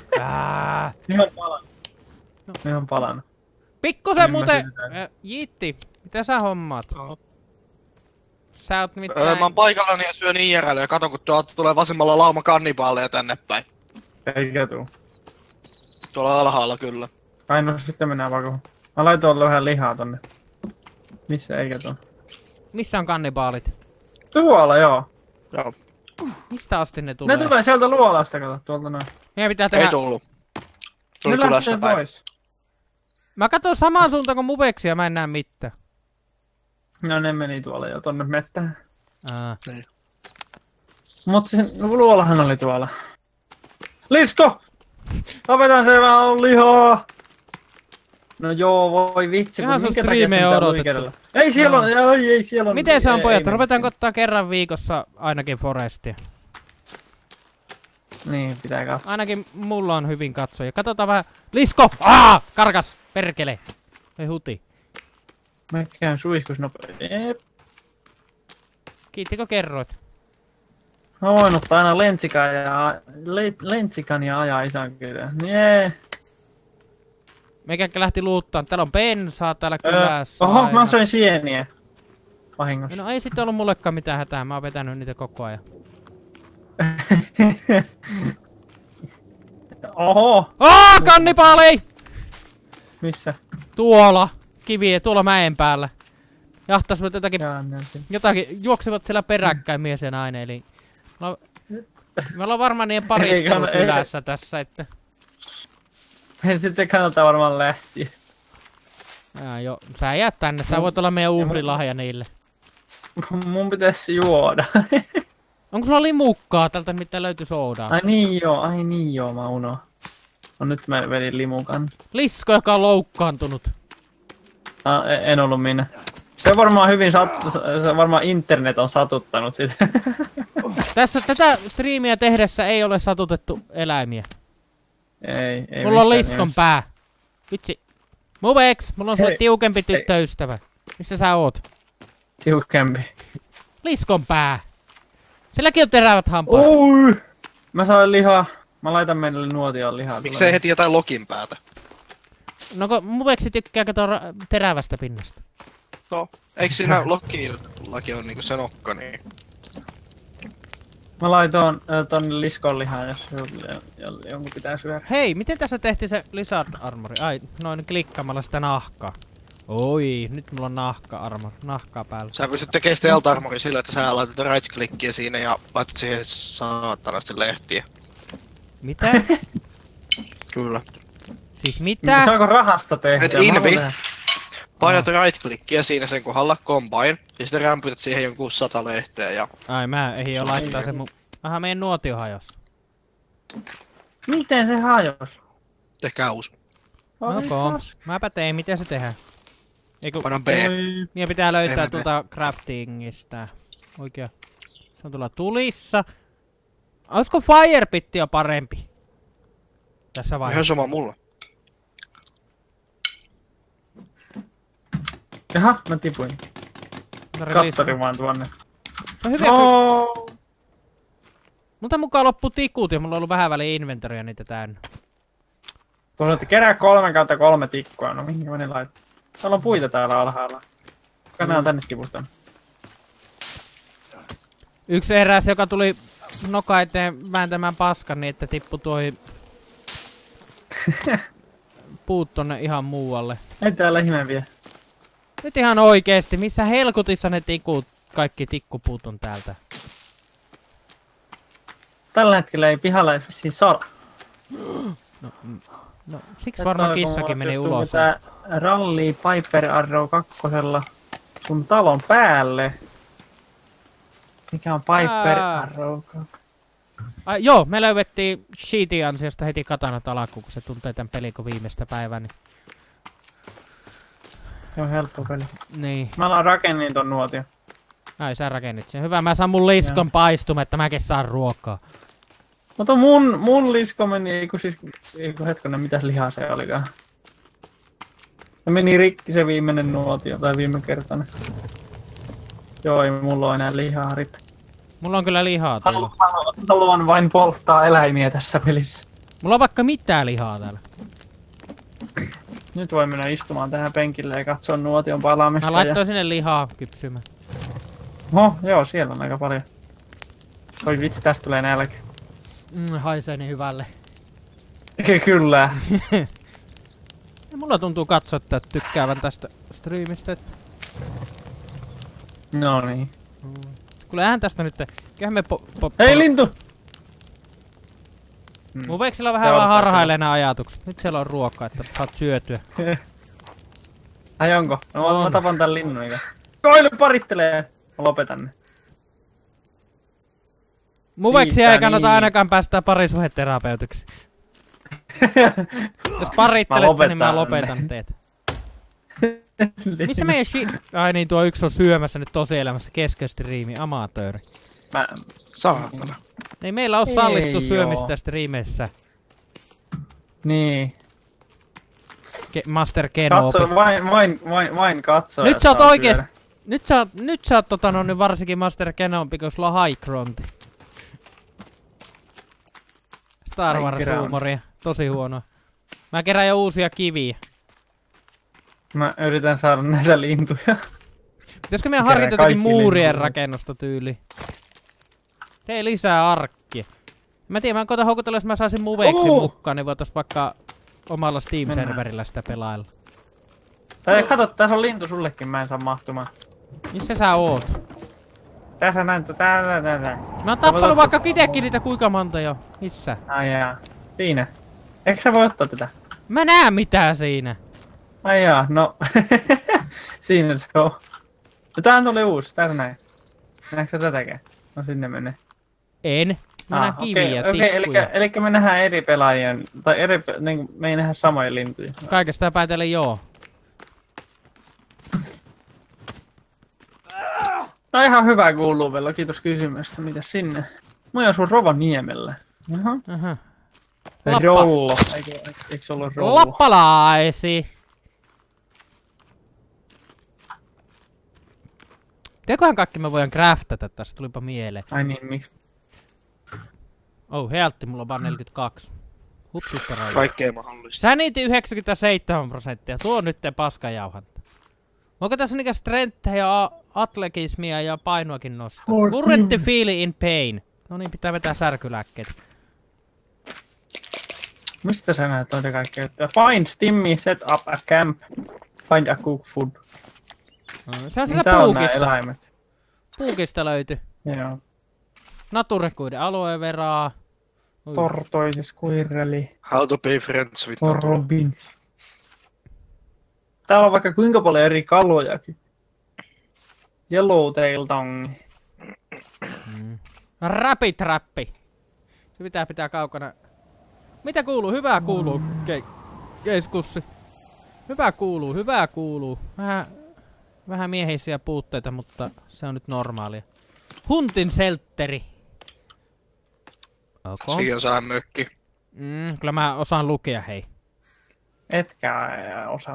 Ihan palannut. Pikkusen muuten... Jiitti, mitä sä hommaat? Sä oot mitään... Mä oon paikallani ja syön IRL ja katon kun tuolta tulee vasemmalla lauma kannibaaleja tänne päin. Eikä tuu. Tuolla alhaalla kyllä. Ai no sitten mennään pakoon. Mä laitoin vähän lihaa tonne. Missä eikä tuu? Missä on kannibaalit? Tuolla joo. Joo. Mistä asti ne tulee? Ne tulee sieltä luolasta, kato tuolta noin. Meidän pitää tehdä... Ei tullu. Ne lähtee pois. Mä katson samaan suuntaan kuin Muveksi ja mä en näe mitään. No ne meni tuolla jo tonne mettään. Niin. Mutta se luolahan oli tuolla. Lisko! Tapetaan se vähän on lihaa! No joo, voi vitsi, kun minkä takia sen pitää luikerella. Ei siellä on, ei siellä on. Miten se on pojat? Ruvetaanko ottaa kerran viikossa ainakin Forestia? Niin, pitää katsoa. Ainakin mulla on hyvin katsoja. Katsotaan vähän. Lisko! Karkas! Perkele! Ei huti. Mä käyn suihkus nopeasti. Kiittikö kerroit? Mä voin ottaa aina lentsikan ja ajaa isän kyllä. Jee. Meikäkkä lähti luuttaan. Täällä on bensaa täällä kylässä. Oho, mä söin sieniä. Vahingossa. No ei sitten ollut mullekaan mitään hätää. Mä oon vetänyt niitä koko ajan. Oho! Kannibaali! Missä? Tuolla. Kiviä, tuolla mäen päällä. Jahtasivat jotakin, juoksivat siellä peräkkäin mies ja nainen, eli... Me ollaan varmaan niiden parittelut kylässä tässä, että... Ei sitten kannattaa varmaan lähtiä. Joo, sä jäät tänne, sä voit olla meidän uhrilahja niille. Mun pitäisi juoda. Onko sulla limukkaa? Tältä mitä löytyy soodaa. Ai niin joo, mä unohdin. No nyt mä vedin limukan. Lisko, joka on loukkaantunut. En ollut minä. Se on varmaan hyvin varmaan internet on satuttanut sitä. Tässä tätä striimiä tehdessä ei ole satutettu eläimiä. Ei mulla on liskon pää. Vitsi. Muvex, mulla on sulle tiukempi tyttöystävä. Missä sä oot? Tiukempi. Liskon pää. Silläkin on terävät hampaat. Oi! Mä sain lihaa. Mä laitan meille nuotioon lihaa. Miksei heti jotain lokin päätä? No kun muveksi tykkää kato terävästä pinnasta. No, eikö siinä laki on niinku se nokka, niin... Mä laitoin tonne liskon lihaa, jos jonkun pitää syödä. Hei, miten tässä tehtiin se Lizard Armori? Ai, noin klikkaamalla sitä nahkaa. Oi, nyt mulla on nahkaa päällä. Sä pystyt tekemään Stealth Armoria sillä, että sä laitat right-klikkiä siinä ja laitat siihen saatanasti lehtiä. Mitä? Kyllä. Siis mitä? Saako rahasta tehdä? Et Invi. Painat right-klikkiä siinä sen kohdalla, combine, ja sitten rämpytät siihen jonkun 100 lehteä ja... Ai mä ehdin jo laittaa sen mun... Aha, meidän nuotio hajos. Miten se hajos? Tehkää uusi. Noko, mäpä tein, miten se tehdään? Eiku... Paina B. Niin pitää löytää Ei, tuolta craftingista. Oikea. Se on tuolla tulissa. Olisiko Firepitti jo parempi? Tässä vaiheessa. Ihan sama mulla. Jaha, mä tipuin. Kattari vaan tuonne. No hyviä Mutta mukaan loppu tikut ja mulla on ollut vähän väliin inventoria niitä täynnä. Tuossa että kerää 3/3 tikkua, no mihin mä ne laitan? Täällä on puita täällä alhaalla. Kuka nää on tänne tipustanut? Yksi eräs, joka tuli noka eteen vääntämään paskan niin, että tippu toi puut tonne ihan muualle. Ei täällä ihme vie. Nyt ihan oikeesti, missä helkutissa ne tikut, kaikki tikkupuut on täältä? Tällä hetkellä ei pihalla edes vissiin saa. No, siksi varmaan kissakin meni ulos. Tää ralli Piper Arrow 2 sun talon päälle. Mikä on Piper Arrow 2? Joo, me löydettiin Sheetin ansiosta heti katanat alkuun, kun se tuntee tän pelin kun viimeistä päivää. Niin... Se on helppo peli. Niin. Mä rakennin ton nuotion. Ai sä rakennit sen. Hyvä, mä saan mun liskon paistumaan, että mäkin saan ruokaa. Mutta mun lisko meni, eiku hetkonen, mitäs lihaa se olikaan. Se meni rikki se viimeinen nuotio, tai viime kertainen. Joo, ei mulla ole enää lihaa riittää. Mulla on kyllä lihaa tuolla. Haluan vain polttaa eläimiä tässä pelissä. Mulla on vaikka mitään lihaa täällä. Nyt voi mennä istumaan tähän penkille ja katsoa nuotion palaamista. Mä laittoin sinne lihaa kypsymään. Joo, siellä on aika paljon. Oi vitsi, tästä tulee nälkä. Haisee niin hyvälle. Kyllä. Ja mulla tuntuu katsottaa tykkäävän tästä striimistä. No niin. Kuulehän tästä nyt. Kyllähän me Hei lintu! Mun veiksillä on vähän vaan harhailee nää ajatukset. Nyt siellä on ruokaa, että saat syötyä. Ai onko? No mä tapan tän linnun eikä. Koilu parittelee! Mä lopetan ne. Mun veiksiä ei kannata ainakaan päästä parisuheterapeutiksi. Jos parittelette, niin mä lopetan teet. Missä meidän Ai niin, tuo yksi on syömässä nyt tosielämässä kesken striimi, amatööri. Saatana. Ei meillä oo sallittu syömistä striimeissä. Niin. Master Kenobi. Katso, vain katso. Nyt sä oot oikeesti... Nyt sä oot nyt varsinkin Master Kenobi, kun sulla on high gronti. Star Wars huumoria. Tosi huono. Mä kerään jo uusia kiviä. Mä yritän saada näitä lintuja. Pitäisikö meidän harkita jotakin muurien rakennusta tyyli? Tee lisää arkkia. Mä tiedän, mä koitan houkutella, jos mä saisin muveiksi mukaan, niin voitais vaikka omalla Steam-serverillä sitä pelailla. Tai kato, tässä on lintu sullekin, mä en saa mahtumaan. Missä sä oot? Tässä näin, täällä. Mä oon tappanut vaikka itekin niitä kuinka monta jo. Missä? Ai jaa. Siinä. Eikö sä voi ottaa tätä? Mä näe mitään siinä. Ai jaa, no. Siinä se on. No tämähän tuli uusi, tässä näin. Näetkö sä tätäkään? No sinne menee. En. Mä näen kiviä, tikkuja. Elikkä me nähdään eri pelaajien, tai niin, me ei nähdä samoja lintuja. Kaikesta päätellen joo. No ihan hyvä kuuluu vielä, kiitos kysymästä. Mitäs sinne? Mä oon sun Rovaniemellä. Jaha. Rollo. Eikö se ollut rollo? Lappalaisi. Tekohan kaikki me voidaan craftata tässä, tulipa mieleen. Ai niin, miksi? Oh, heltti, mulla on vaan 42. Hupsista rajoja. Kaikkea mahdollista. Sanity 97%, tuo on nyt paskajauhanta. Onko tässä niinkään strengthia ja atletismia ja painoakin nostaa? Currently feel in pain. No niin, pitää vetää särkylääkkeet. Mistä sä näet noita kaikkea? Find Stimmy, set up a camp. Find a cook food. No, se on sillä Mitä on nää puukista. eläimet? Puukista löytyi. Joo. Naturekuiden aloe veraa. Tortoise, squirreli, How to be friends with Natura. robin. Täällä on vaikka kuinka paljon eri kalojakin. Yellowtail tongue. Rapitrappi. Se pitää kaukana. Mitä kuuluu? Hyvää kuuluu, keiskussi. Hyvää kuuluu. Vähän miehisiä puutteita, mutta se on nyt normaalia. Huntin seltteri. Okay. Sekin on sään mökki. Kyllä mä osaan lukea, hei. Etkä osaa.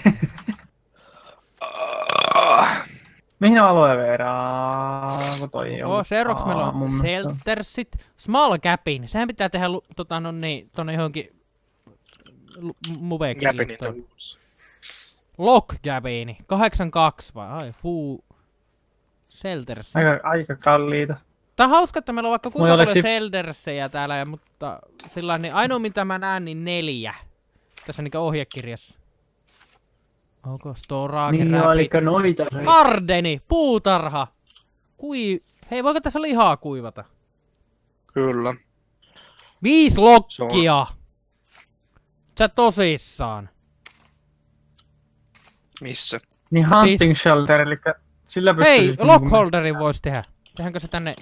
Mihin on aloe vera? Toi on. Seuraavaksi meillä on seltersit. Small gapin. Sehän pitää tehdä tonne johonkin muveksi. Gapin in the woods. Lock gabini. 82 vai? Ai fuu. Selters. Aika kalliita. Tää on hauska, että meillä on vaikka kuinka paljon Oleksi... seldersejä täällä, mutta sillä niin ainoa mitä mä näen niin 4. Tässä niinku ohjekirjassa. Onko storaakin Niin oliko noita? Gardeni, puutarha. Hei, voiko tässä lihaa kuivata? Kyllä. 5 lokkia. Sä tosissaan. Missä? Niin hunting shelter, eli sillä pystyy... Hei, lockholderin vois tehdä. Tehdäänkö se tänne?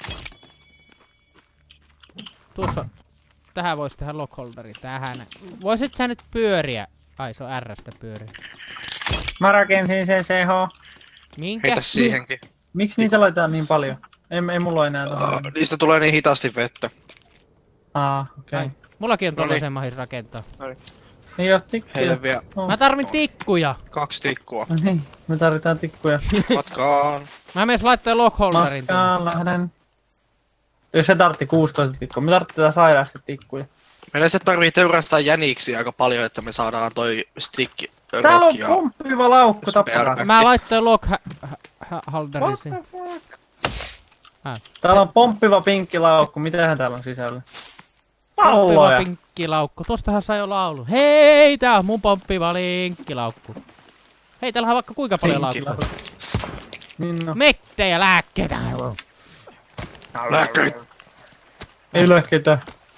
Tuossa. Tähän vois tehdä lockholderi. Tähän. Voisit sä nyt pyöriä? Ai, se on R:stä pyöriä. Mä rakensin sen CH. Minkä? Heitä siihenkin. Miksi niitä laitetaan niin paljon? Ei mulla ole enää tuohon. Niistä tulee niin hitaasti vettä. Okei. Ai, mullakin on tollasen mahis rakentaa. Ei oo tikkuja. Heille vielä Mä tarvin tikkuja. 2 tikkua. No niin, me tarvitaan tikkuja. Matkaan. Mä myös laittaa lockholderin tuonne. Matkaan lähden. Jos se tartti 16 tikkua, me tarvitaan sairaasti tikkuja. Meillä se tarvii teurastaa jäniksiä aika paljon, että me saadaan toi stick Täällä rock on ja... pomppiva laukku, tappaa. Mä laittaa lockholderin What siihen. the fuck? Täällä on pomppiva pinkki laukku, mitähän täällä on sisällä? Pomppiva Palloja. pinkkilaukku. Tostahan sai jo laulu. Hei, tää on mun pomppiva linkkilaukku. Hei, täällä on vaikka kuinka paljon laukkuja. Niin no. Mettejä lääkkeitä. Lääkkeitä. Ei lääkkeitä.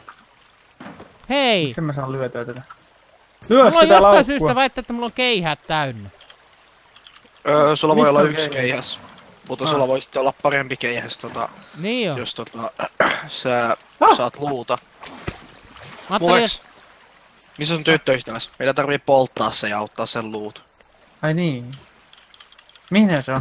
Hei. Miksi mä saan lyötyä tätä? Lyö Mulla on sitä jostain laukkua. syystä väittää, että mulla on keihät täynnä. Sulla voi Mistä olla on yksi keihäs? keihäs. Mutta sulla voi sitten olla parempi keihäs, Niin jo. jos sä saat luuta. Mä ajattelin, Mulleks, missä sun tyttöystäväs? Meidän tarvii polttaa se ja ottaa sen luut. Ai niin. Mihin se on?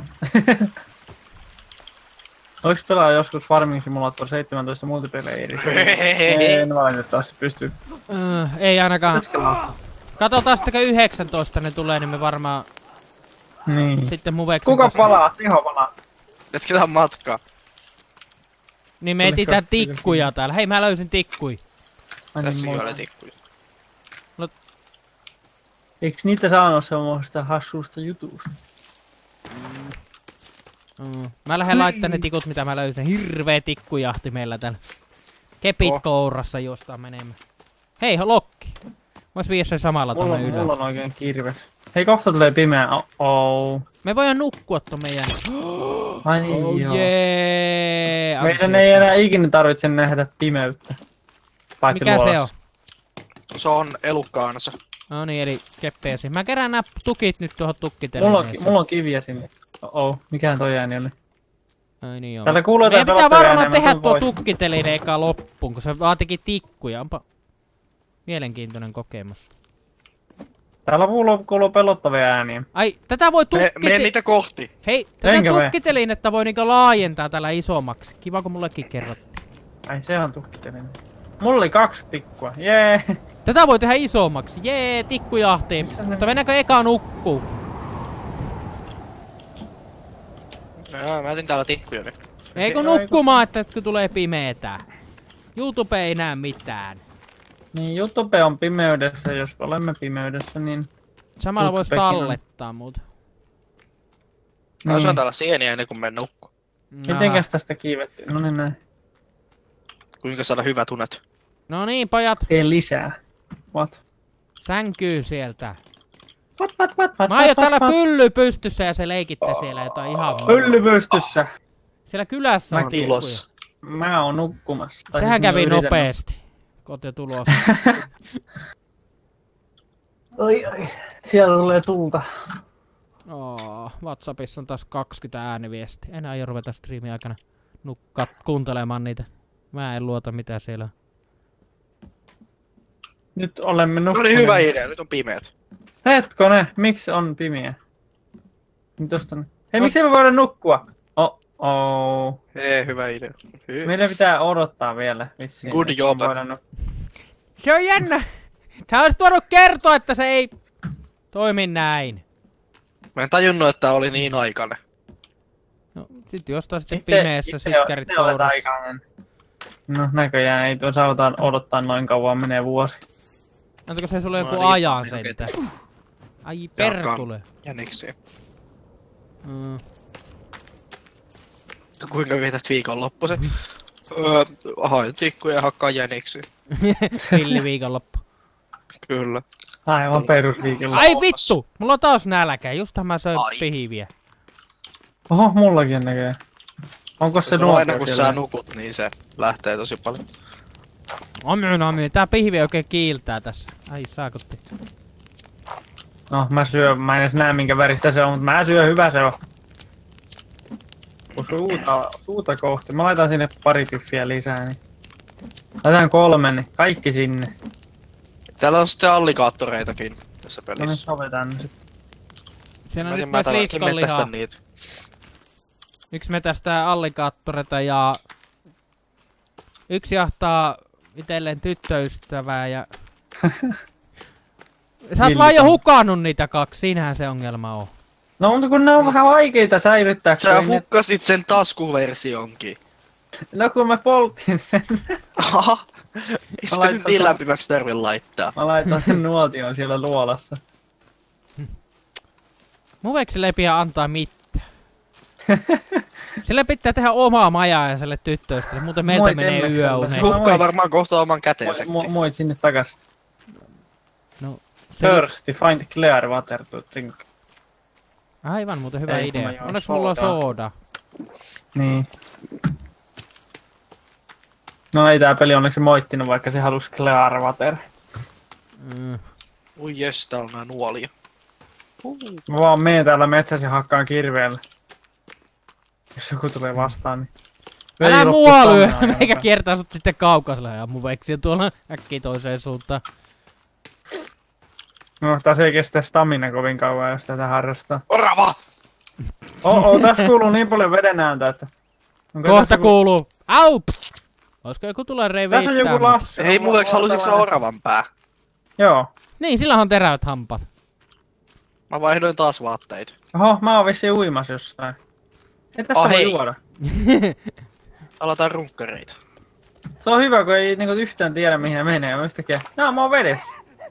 Oiks pelaa joskus Farming Simulator 17 multiplayerissä? En valitettavasti pysty. ei ainakaan. Katsotaan sitten kun 19 ne tulee, niin me varmaan Niin. sitten muveksin Kuka kanssa. palaa? Siho palaa. Jatketaan matkaa. Niin me etsitään tikkuja täällä. Hei, mä löysin tikkui. Ai Tässä niin, ei ole moi. tikkuja. Eiks niitä saanut semmoista hassusta jutusta? Mä lähden laittamaan ne tikut mitä mä löysin. Hirveä tikkujahti meillä täällä. Kepit kourassa jostain menemään. Hei, lokki. Vois viedä sen samalla tonne ylös. Mulla on oikein kirves. Hei, kohta tulee pimeä. Me voidaan nukkua ton meidän... Ai niin joo. Jee! Meidän ei enää ikinä tarvitse nähdä pimeyttä. Paitsi Mikä se on? luolassa. Se on elukkaansa. No niin, eli keppeäsi. Mä kerään nää tukit nyt tuohon tukkitelineeseen. Mulla on kiviä sinne. Mikähän toi ääni oli? Ai niin joo. Täällä kuuluu Meidän jotain pitää pelottavia varmaan ääniä, tehdä mä tuo tuun tukkiteline eka loppuun, kun se vaatikin tikkuja. Onpa mielenkiintoinen kokemus. Täällä kuuluu pelottavia ääniä. Ai, tätä voi Mene niitä kohti. Hei, tätä Enkä mene. tukkitelinettä voi niinku laajentaa täällä isommaksi. Kiva kun mullekin kerrottiin. Ai se on tukkitelinen. Mulla oli 2 tikkua. Jee. Tätä voi tehdä isommaksi. Jee, tikkujahtiin. Missä ne- Mutta mennäänkö eka nukkuu? Mä etin täällä tikkuja nyt. Eikö nukkumaan, että kun tulee pimeetä? YouTube ei näe mitään. Niin, YouTube on pimeydessä, jos olemme pimeydessä, niin... Samalla vois tallettaa mut. Mä syön täällä sieniä ennen kuin menen nukkuun. Mitenkäs tästä kiivettiin? No niin näin. Kuinka saada hyvät unet? No niin, pojat. Tee lisää. What? Sänkyy sieltä. What? Mä oon täällä pylly pystyssä ja se leikitte siellä jotain ihan muuta. Pylly pystyssä. Siellä kylässä on tikkuja. Mä oon nukkumassa. Sehän kävi nopeesti. Kote tulos. Oi. Siellä tulee tulta. WhatsAppissa on taas 20 ääniviestiä. En aio ruveta striimin aikana kuuntelemaan niitä. Mä en luota mitä siellä on. Nyt olemme nukkuneet. No niin, hyvä idea. Nyt on pimeät. Hetkone, miksi on pimeä? Hei, miksi me voida nukkua? Hyvä idea. Meidän pitää odottaa vielä. Vissiin, Good job. Se on jännä. Tää olisi tuonut kertoa, että se ei toimi näin. Mä en tajunnut, että oli niin aikainen. No, sit jostain sitten pimeässä sikkärit kourassa. No näköjään ei saavutaan odottaa noin kauan, menee vuosi. Antako se sulle joku ajan sentään? Ai perkule. Jäniksiä. Kuinka vietät viikonloppuisen? Hain tikkuja ja hakkaa jäniksiä. Villi viikonloppu. Kyllä. Aivan perusviikolla. Ai vittu! Mulla on taas nälkä, justhan mä söin pihiviä. Oho, mullakin näköjään. Onko se nuotio aina kun sä nukut, niin se lähtee tosi paljon. Ammy. Tää pihvi oikein kiiltää tässä. Ai saakotti. No, mä en edes näe minkä väristä se on, mutta mä syön, hyvä se on. Suuta kohti. Mä laitan sinne pari piffiä lisää, niin... Laitan 3, niin kaikki sinne. Täällä on sitten alligaattoreitakin tässä pelissä. No niin, sovitaan ne sit. Siinä on nyt myös liiskonlihaa. Yksi metästää alligaattoreita ja... Yksi jahtaa itelleen tyttöystävää ja... Sä oot vaan jo hukannut niitä 2, siinähän se ongelma on. No mutta kun ne on vähän vaikeita säilyttää. Sä hukkasit sen taskuversionkin. No kun mä poltin sen. Aha. Ei sitä nyt niin lämpimäksi tarvi laittaa. Mä laitan sen nuotion siellä luolassa. Mun vekselle ei pidä antaa mitään. Sille pitää tehdä omaa majaa ja sille tyttöystävälle, muuten meiltä menee yöunet. Se hukkaa varmaan kohta oman käteensäkin. Moit sinne takas. No, Thirsty, find clear water to drink. Aivan, muuten hyvä idea. Onneksi mulla on sooda. Niin. No ei tää peli onneksi moittinut, vaikka se halus clear water. Ui jes, täällä on nää nuolia. Mä vaan menen täällä metsässä ja hakkaan kirveellä. Jos joku tulee vastaan, niin... Älä mua lyö, meikä kiertää sut sitten kaukaisella ja mun veksiä tuolla äkkiä toiseen suuntaan. No, taas ei kestä stamina kovin kauan, jos tätä harrastaa. Orava! Tässä kuuluu niin paljon veden ääntä, että... Kohta kuuluu. Aups! Olisiko joku tulee reivittää? Tässä on joku Lasse. Hei, mun veksi halusitko sä oravan pää? Joo. Niin, sillä on terävät hampaat. Mä vaihdoin taas vaatteita. Oho, mä oon vissiin uimas jossain. Ei tästä voi juoda. Aloitaan runkkareita. Se on hyvä, kun ei niinku yhtään tiedä mihin ne menee. Mä yhtäkkiä... Mä oon vedessä.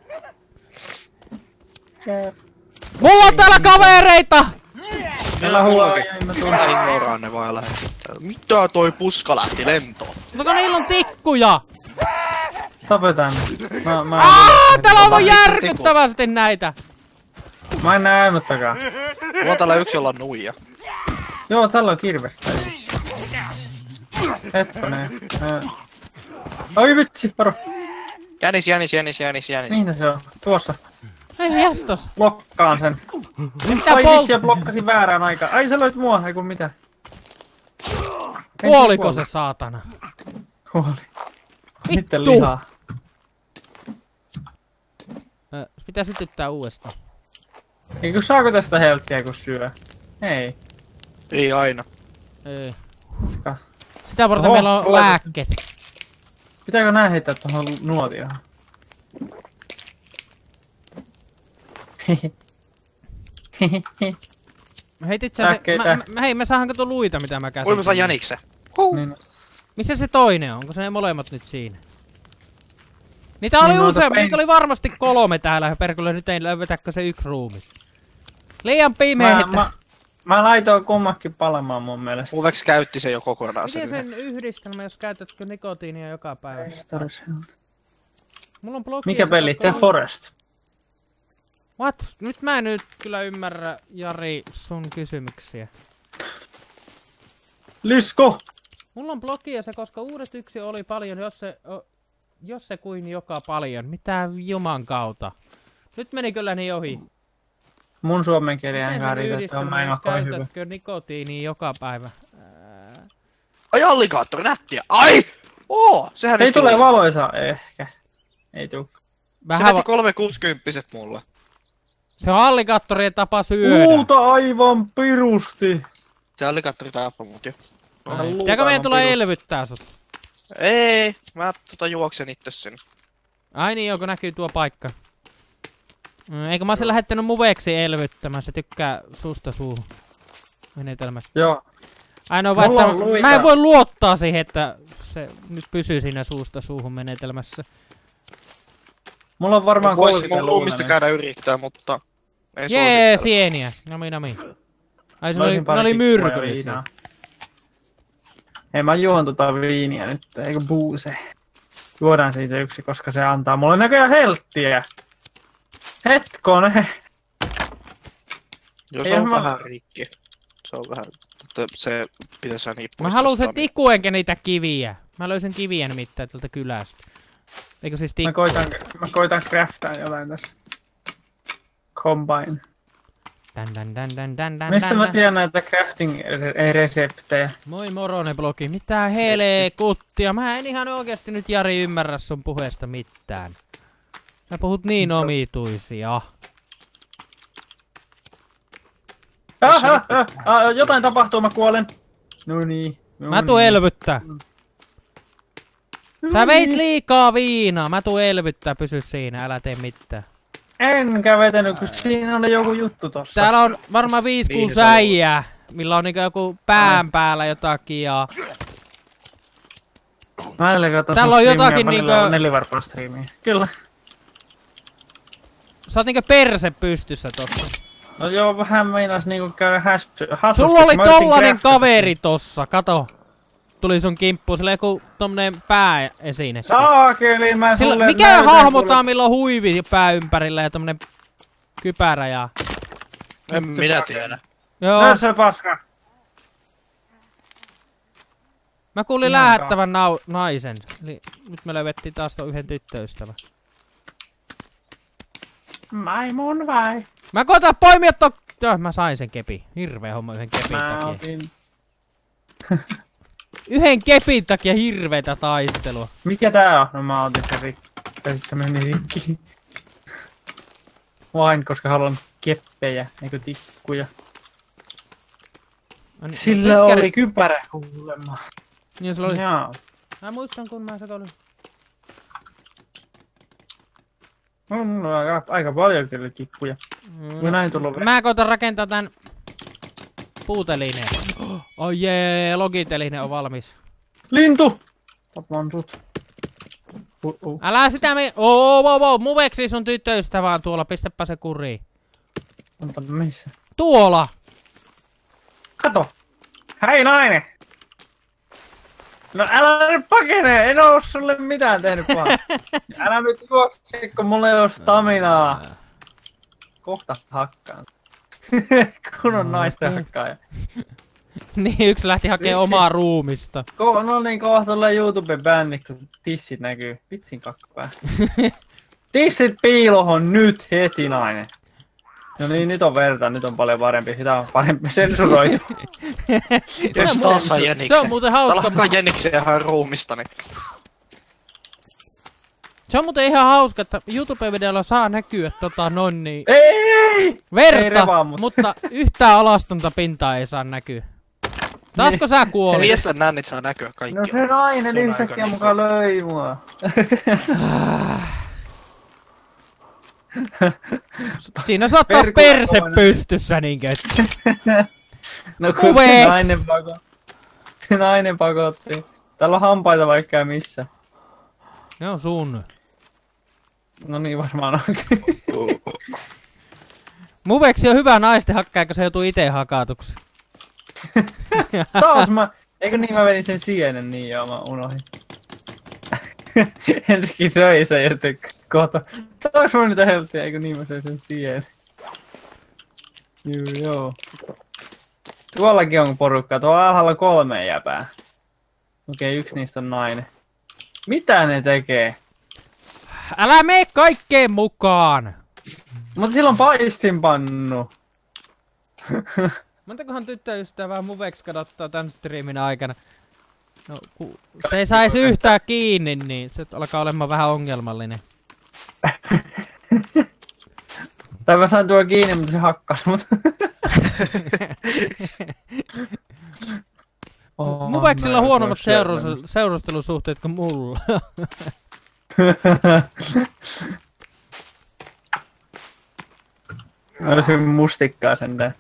Mulla on täällä kavereita! Älä huolaa, mä ignoraan ne vaan lähti. Mitä toi puska lähti lentoon? Mutta niillä on tikkuja! Tapetaan. Täällä on aivan järkyttävästi näitä! Mä en näe ainuttakaan. Mulla on täällä yksi, jolla on nuija. Joo, tällä on kirvestä. Hetkonen. Ai vitsi, varo. Jänis. Mihin se on? Tuossa. Ei jästos. Blokkaan sen. Ai vitsi, ja blokkasin väärään aikaan. Ai sä loit mua, eiku mitä? Kuoliko se saatana? Kuoli. Sitten lihaa. Pitää sytyttää uudestaan. Eiku saako tästä helttiä kun syö? Ei. Ei aina. Ei. Sitä varten meillä on lääkkeet. Pitääkö nää heittää tuohon nuotioon? Heitit sä se... Hei, me saadaan kato luita, mitä mä käsin. Voi mä saan jäniksen. Niin. Missä se toinen on? Onko se ne molemmat nyt siinä? Niitä oli useampi, niitä oli varmasti 3 täällä, perkele nyt ei löydetäkö se yksi ruumis. Liian pimeä. Mä laitoin kummakin palamaan mun mielestä. Uvex käytti sen jo kokonaan sen. Miten sen yhdistelmä, jos käytätkö nikotiinia joka päivä? Mulla on blogi. Mikä peli? The Forest. What? Nyt mä en nyt kyllä ymmärrä, Jari, sun kysymyksiä. Lisko! Mulla on blogia se, koska uudet yksi oli paljon, jos se kuin joka paljon. Mitä juman kautta? Nyt meni kyllä niin ohi. Mun suomen kieli enkä riitä, että on mä en oo kovin hyvä. Käytätkö nikotiinia joka päivä? Ai alligaattori, nättiä! Ai! Sehän ei tule valoisa ehkä. Ei tuu. Se veti 360 mulle. Se on alligaattorien tapa syödä. Muuta aivan pirusti. Se alligaattori tappaa mut jo. Pitääkö meidän tulee elvyttää sut? Ei, mä juoksen itse sinne. Ai niin, joko näkyy tuo paikka? Eikö mä oon sen lähettänyt muveksi elvyttämään, se tykkää suusta suuhun menetelmästä. Joo. Ainoa vaan, että mä en voi luottaa siihen, että se nyt pysyy siinä suusta suuhun menetelmässä. Mulla on varmaan 30 mun ruumista käydä yrittää, mutta ei jee, sieniä. Nami. Ai ne oli myrkyllisiä. Hei, mä juon tota viiniä nyt, eikö buuse. Juodaan siitä yksi, koska se antaa mulle näköjään helttiä. Hetkonen. Joo, se on vähän rikki. Se on vähän, mutta se pitäisi aina poistaa. Mä haluun sen tikku enkä niitä kiviä. Mä löysin kiviä nimittäin tuolta kylästä. Eikö siis tikku? Mä koitan craftaa jotain tässä. Combine. Mistä mä tiedän näitä crafting-reseptejä? Moi Morone-blogi, mitä helekuttia? Mä en ihan oikeesti nyt Jari ymmärrä sun puheesta mitään. Sä puhut niin omituisia. Jotain tapahtuu, mä kuolen. No niin. Mä tuun elvyttää. Sä veit liikaa viinaa. Mä tuun elvyttää, pysy siinä, älä tee mitään. Enkä vetänyt, kun siinä on joku juttu tossa. Täällä on varmaan 5-6 äijää, millä on niinku joku pään päällä jotakin ja... Täällä on jotakin niinku... Nelivarpaa-striimiä. Kyllä. Sä oot niinku perse pystyssä tossa. No joo, vähän meinas niinku käydä hassusti. Sulla oli tollanen kaveri tossa, kato. Tuli sun kimppuun, sillä joku tommonen pääesine. Saakeli, mä sulle mikä hahmotaan, millä on huivi pää ympärillä ja tommonen kypärä ja... En minä tiedä. Joo. Se paska. Mä kuulin lähettävän naisen. Eli nyt me löydettiin taas ton yhden tyttöystävän. Maimon vai? Mä koitan poimia mä sain sen kepi. Hirveä homma yhden kepin takia. Yhden kepin takia hirveetä taistelua. Mikä tää on? No mä otin sen rikki. Se meni rikki. Vain koska haluan keppejä, eikö tikkuja. Sillä oli kypärä kuulemma. Niin sillä oli. Jaa. Mä muistan kun mä olin. Mulla on aika paljon kyllä tikkuja. Mä koitan rakentaa tän puutelineen. Oi jee, logiteline on valmis. Lintu! Tapan sut. Älä sitä muveksi sun tyttöystävä on tuolla, pistäpä se kuriin. Anta missä? Tuolla! Kato! Hei nainen! No älä nyt pakene, en oo sulle mitään tehnyt pahaa. Älä nyt juokse, kun mulla ei oo staminaa. Kohta hakkaan. Kun on naisten hakkaaja. Niin, yksi lähti hakee omaa ruumista. No niin, kohta tulee YouTube-bändi, kun tissit näkyy. Vitsin kakkapää. Tissit piilohon nyt heti, nainen. No niin, nyt on verta, nyt on paljon parempi. Sitä on parempi sensuroitu. Jos taas saa jäniksen. Se on muuten hauska. Alkaa jäniksen ihan ruumistani. Se on muuten ihan hauska, että YouTube-videolla saa näkyä niin... Ei! Verta, mutta yhtään alastonta pintaa ei saa näkyä. Taasko sä kuolit? Miesten nännit saa näkyä kaikkia. No se nainen yhtäkkiä mukaan löi mua. Siinä saattaa perse pystyssä niinkö. No kun se nainen pakotti. Täällä on hampaita vaikka ja missä. Ne on sun. No niin varmaan onkin. Muveksi on hyvä naisten hakkaaja, kun se joutuu itse hakatuksi. Taas eikö niin mä vedin sen sienen niin joo, mä unohdin. Ensikin söi sen ja sitten kohta. Taas mä niitä helppiä, eikö niin mä söin sen sienen. Joo. Tuollakin on porukkaa, tuolla alhaalla on 3 jäpää. Okei, yksi niistä on nainen. Mitä ne tekee? Älä mene kaikkeen mukaan! Mutta silloin paistinpannu. Montakohan tyttöystävää Muveksi kadottaa tän streamin aikana? No, kun se ei saisi yhtään kiinni, niin se alkaa olemaan vähän ongelmallinen. Tai mä sain tuo kiinni, mutta se hakkas mut. Muveksilla on huonommat seurustelusuhteet kuin mulla. Mä olisin mustikkaa sentään.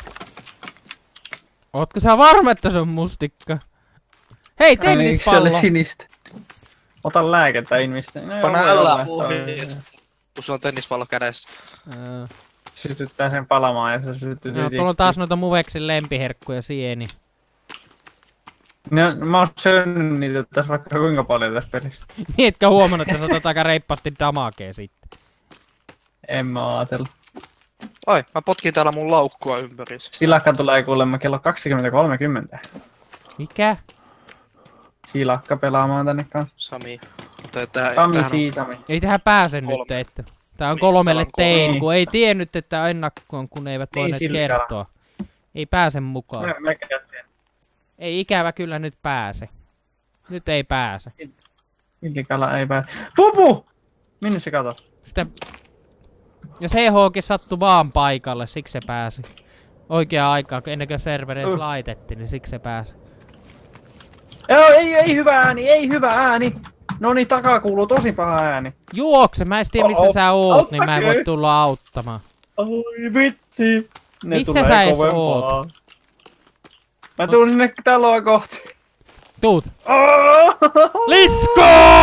Ootko sä varma, että se on mustikka? Hei, tennispallo! Se oli sinistä. Ota lääkettä invistä. No, Pana älä puhii, kun sulla on tennispallo kädessä. Sytyttää sen palamaan ja se sytytyy. No, tuolla on taas noita Muveksin lempiherkkuja sieni. No, mä oon syönyt niitä tässä vaikka kuinka paljon tässä pelissä. Niin etkä huomannut, että sä otat aika reippaasti damakea sitten. En mä aatellut. Ai, mä potkin täällä mun laukkua ympärissä. Silakka tulee kuulemma kello 20.30. Mikä? Silakka pelaamaan tänne kanssa. Sami. Sami. Ei tähän pääse nyt, että tää on 3 tein, kun ei tiennyt, että ennakkoon, kun eivät voineet kertoa. Ei pääse mukaan. Ei ikävä kyllä nyt pääse. Nyt ei pääse. Villikala ei pääse. Pupu! Minne se katos? Sitä... Ja CHkin sattui vaan paikalle, siksi se pääsi. Oikeaan aikaan, kun ennen kuin servereissa laitettiin, niin siksi se pääsi. Joo, ei hyvä ääni, ei hyvä ääni! No niin, takaa kuuluu tosi paha ääni. Juokse, mä en tiedä missä sä oot, niin mä en voi tulla auttamaan. Oi vitsi! Missä sä ees oot? Mä tuun sinne taloa kohti. Tuut. Lisko!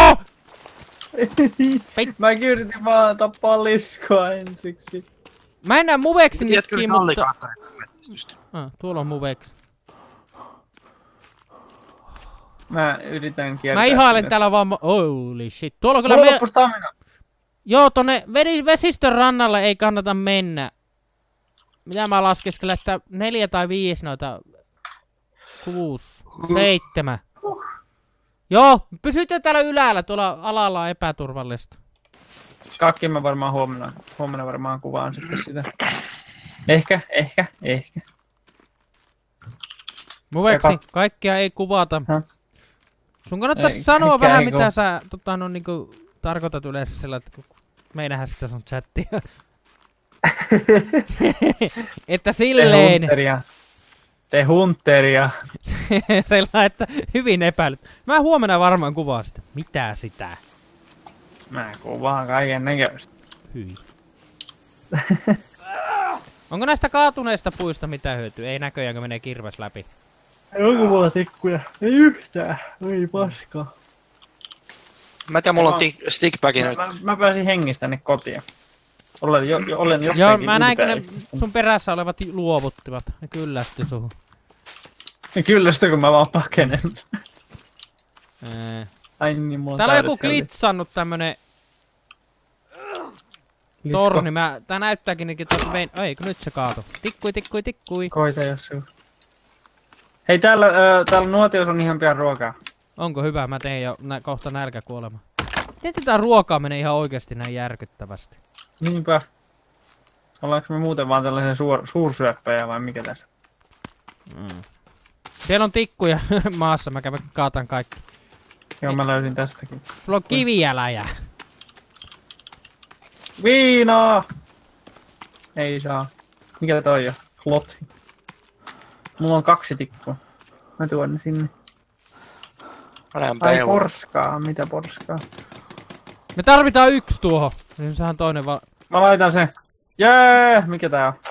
Mäkin yritin vaan tappaa liskoa ensiksi. Mä en näe Muveksi nytkin, mutta... Just. Tuolla on Muveksi. Mä yritän kiertää. Mä ihailen täällä vaan... Holy shit. Tuolla on kyllä mulla loppui stamina. Joo, tonne vesistön rannalle ei kannata mennä. Mitä mä laskeskelen, että 4 tai 5 noita... 6, 7. Joo, pysytte täällä ylällä, tuolla alalla on epäturvallista. Kakki mä varmaan huomenna varmaan kuvaan sitten sitä. Ehkä. Muveksi, kaikkia ei kuvata. Sun kannattaisi sanoa vähän mitä sä niinku tarkoitat yleensä sillä, että me ei nähdä sitä sun chattia. Että silleen... Te hunteria. Sellainen, että hyvin epäilyt. Mä huomenna varmaan kuvaan sitä. Mitä sitä? Mä kuvaan kaiken näköistä. Hyi. Onko näistä kaatuneista puista mitään hyötyä? Ei näköjään, kun menee kirves läpi. Onko mulla tikkuja? Ei yhtään. Ei paskaa. Mä tiedän, mulla on stickbagi nyt. Mä pääsin hengistäni kotiin. Olen jotenkin joo, mä näin, kun ne sun perässä olevat luovuttivat. Ne kyllästy suhun. Ne kyllästy, kun mä vaan pakenen. Ai niin, mulla on täällä on joku glitsannut tämmönen... torni. Tää näyttääkin niinkin tuossa vein... Ei, kun nyt se kaatu. Tikkui. Koita jos se... Hei, täällä nuotiossa on ihan pian ruokaa. Onko hyvä? Mä teen jo kohta nälkäkuolema. Miten tää ruokaa menee ihan oikeesti näin järkyttävästi? Niinpä. Ollaanko me muuten vaan tällaisia suursyöppäjä vai mikä tässä? Siellä on tikkuja maassa, mä kävin kaatan kaikki. Joo, mä löysin tästäkin. Sulla on kiviäläjä. Viinaa! Ei saa. Mikä toi on? Klotti. Mulla on 2 tikkua. Mä tuon ne sinne. Ai porskaa, mitä porskaa? Me tarvitaan 1 tuohon. Niin sehän toinen Mä laitan sen. Jee! Mikä tää on?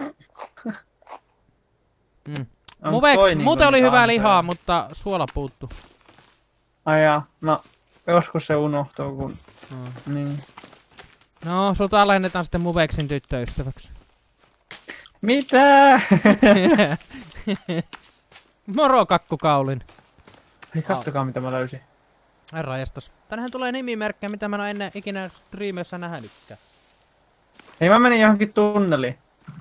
Muuten oli hyvää lihaa, mutta suola puuttu. Ai jaa, no joskus se unohtuu kun... Niin. No, sulta alennetaan sitten Muveksin tyttöystäväksi. Mitä? Moro kakkukaulin. Hei, kattokaa mitä mä löysin. Herranjestas. Tänähän tulee nimimerkkejä, mitä mä en ennen ikinä striimeissä nähnytkään. Hei, mä menin johonkin tunneliin.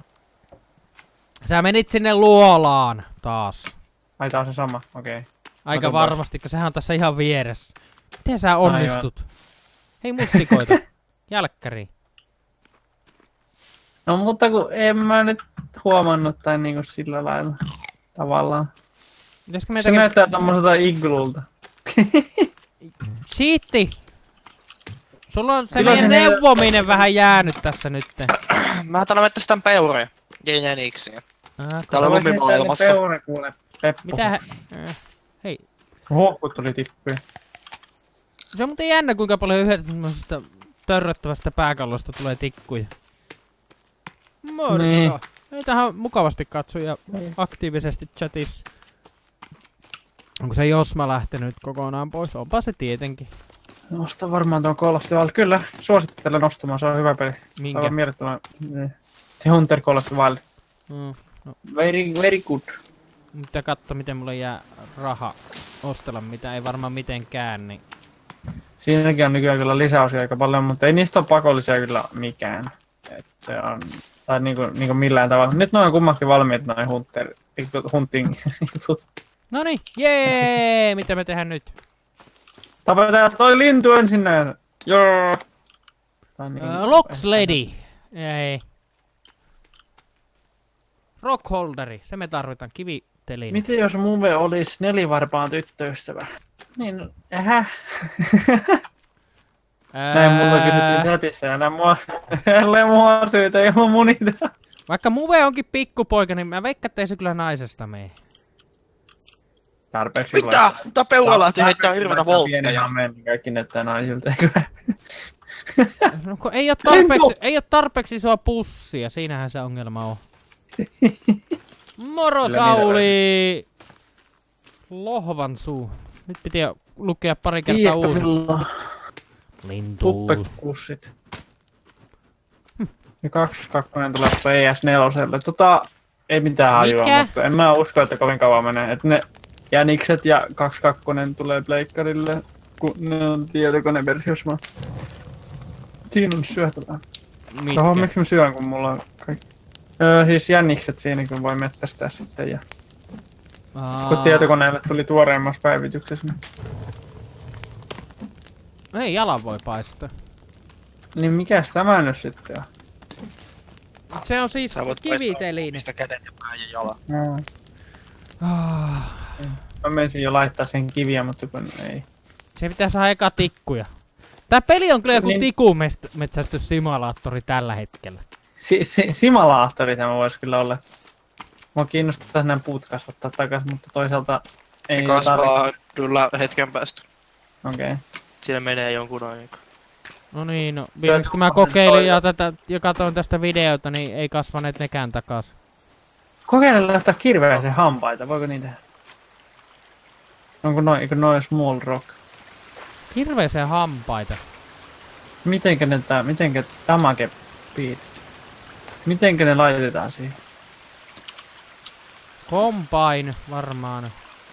Sä menit sinne luolaan taas. Ai tää on se sama, okei. Okay. Aika varmasti, kun sehän on tässä ihan vieressä. Miten sä onnistut? Hei mustikoita. Jälkkäri. No mutta kun en mä nyt huomannut tai niinku sillä lailla. Tavallaan. Se näyttää tommoselta iglulta. Siitti! Sulla on se meidän neuvominen vähän jäänyt tässä nytten. Mä otan metsästä tän peuroja. Jäniksiä. Täällä on lumimaailmassa. Peure kuule, Peppo. Mitä hei. Hohkut tuli tikkuja. Se on muuten jännä kuinka paljon yhdestä törröttävästä pääkallosta tulee tikkuja. Moro! Niin. Ei tähän mukavasti katsoja aktiivisesti chatissa. Onko se Josma lähtenyt kokonaan pois? Onpa se tietenkin. Nosta varmaan tuon Call of Duty. Kyllä, suosittelen nostamaan, se on hyvä peli. Minkä? Se on mielettömän... Se Hunter Call of Duty. No. Very good. Mutta katso miten mulle jää raha ostella mitä ei varmaan mitenkään, niin... Siinäkin on nykyään kyllä lisäosia aika paljon, mutta ei niistä ole pakollisia kyllä mikään. Et se on... Tai niinku millään tavalla. Nyt noin kummatkin valmiit noin hunting jutut. Noniin, jee! Mitä me tehdään nyt? Tapetaan toi lintu ensinnä. Joo. Lock Lady. Ei. Rockholderi, se me tarvitaan, kivitelin. Miten jos Muve olisi nelivarpaan tyttöystävä? Niin, Näin mulla kysyttiin chatissa ja jälleen mua syytä ilman munita. Vaikka Muve onkin pikkupoika, niin mä veikkaan, ettei se kyllä naisesta mene. Tarpeeksi mitä? Tää peura lähti heittää hirveitä voltteja. Kaikki näyttää naisilta, eikö? No kun ei oo tarpeeksi isoa pussia, siinähän se ongelma on. Moro Sauli! Lohvan suu. Nyt piti lukea pari kertaa uusiksi. Lintu. Puppepussit. Ja 2.2 tulee PS4. Ei mitään hajua, mutta en mä usko, että kovin kauan menee. Et ne jänikset ja 2.2 tulee pleikkarille, kun ne on tietokoneversiossa. Siinä on syötävää. Miksi mä syön, kun mulla on kaikki? Siis jänikset siinä, kun voi mettästää sitten ja... Kun tietokoneelle tuli tuoreimmassa päivityksessä. Ei jalan voi paistaa. Niin mikäs tämä nyt sitten on? Se on siis kiviteline. Mistä kädet ja pää ja jala. No. Mä menisin jo laittaa sen kiviä, mutta kun ei. Se pitää saada eka tikkuja. Tää peli on kyllä joku tikumetsästyssimulaattori tällä hetkellä. Simulaattori tämä voisi kyllä olla. Mua kiinnostaa nämä puut kasvattaa takas, mutta toisaalta ei ne kasvaa kyllä hetken päästä. Okei. Siinä menee jonkun aikaa. No niin, no viimeksi kun mä kokeilin ja katsoin tästä videota, niin ei kasvaneet nekään takas. Kokeile laittaa kirveäsen hampaita, voiko niin tehdä? Onko noin small rock? Kirveäsen hampaita? Mitenkä damage beat? Mitenkä ne laitetaan siihen? Combine varmaan.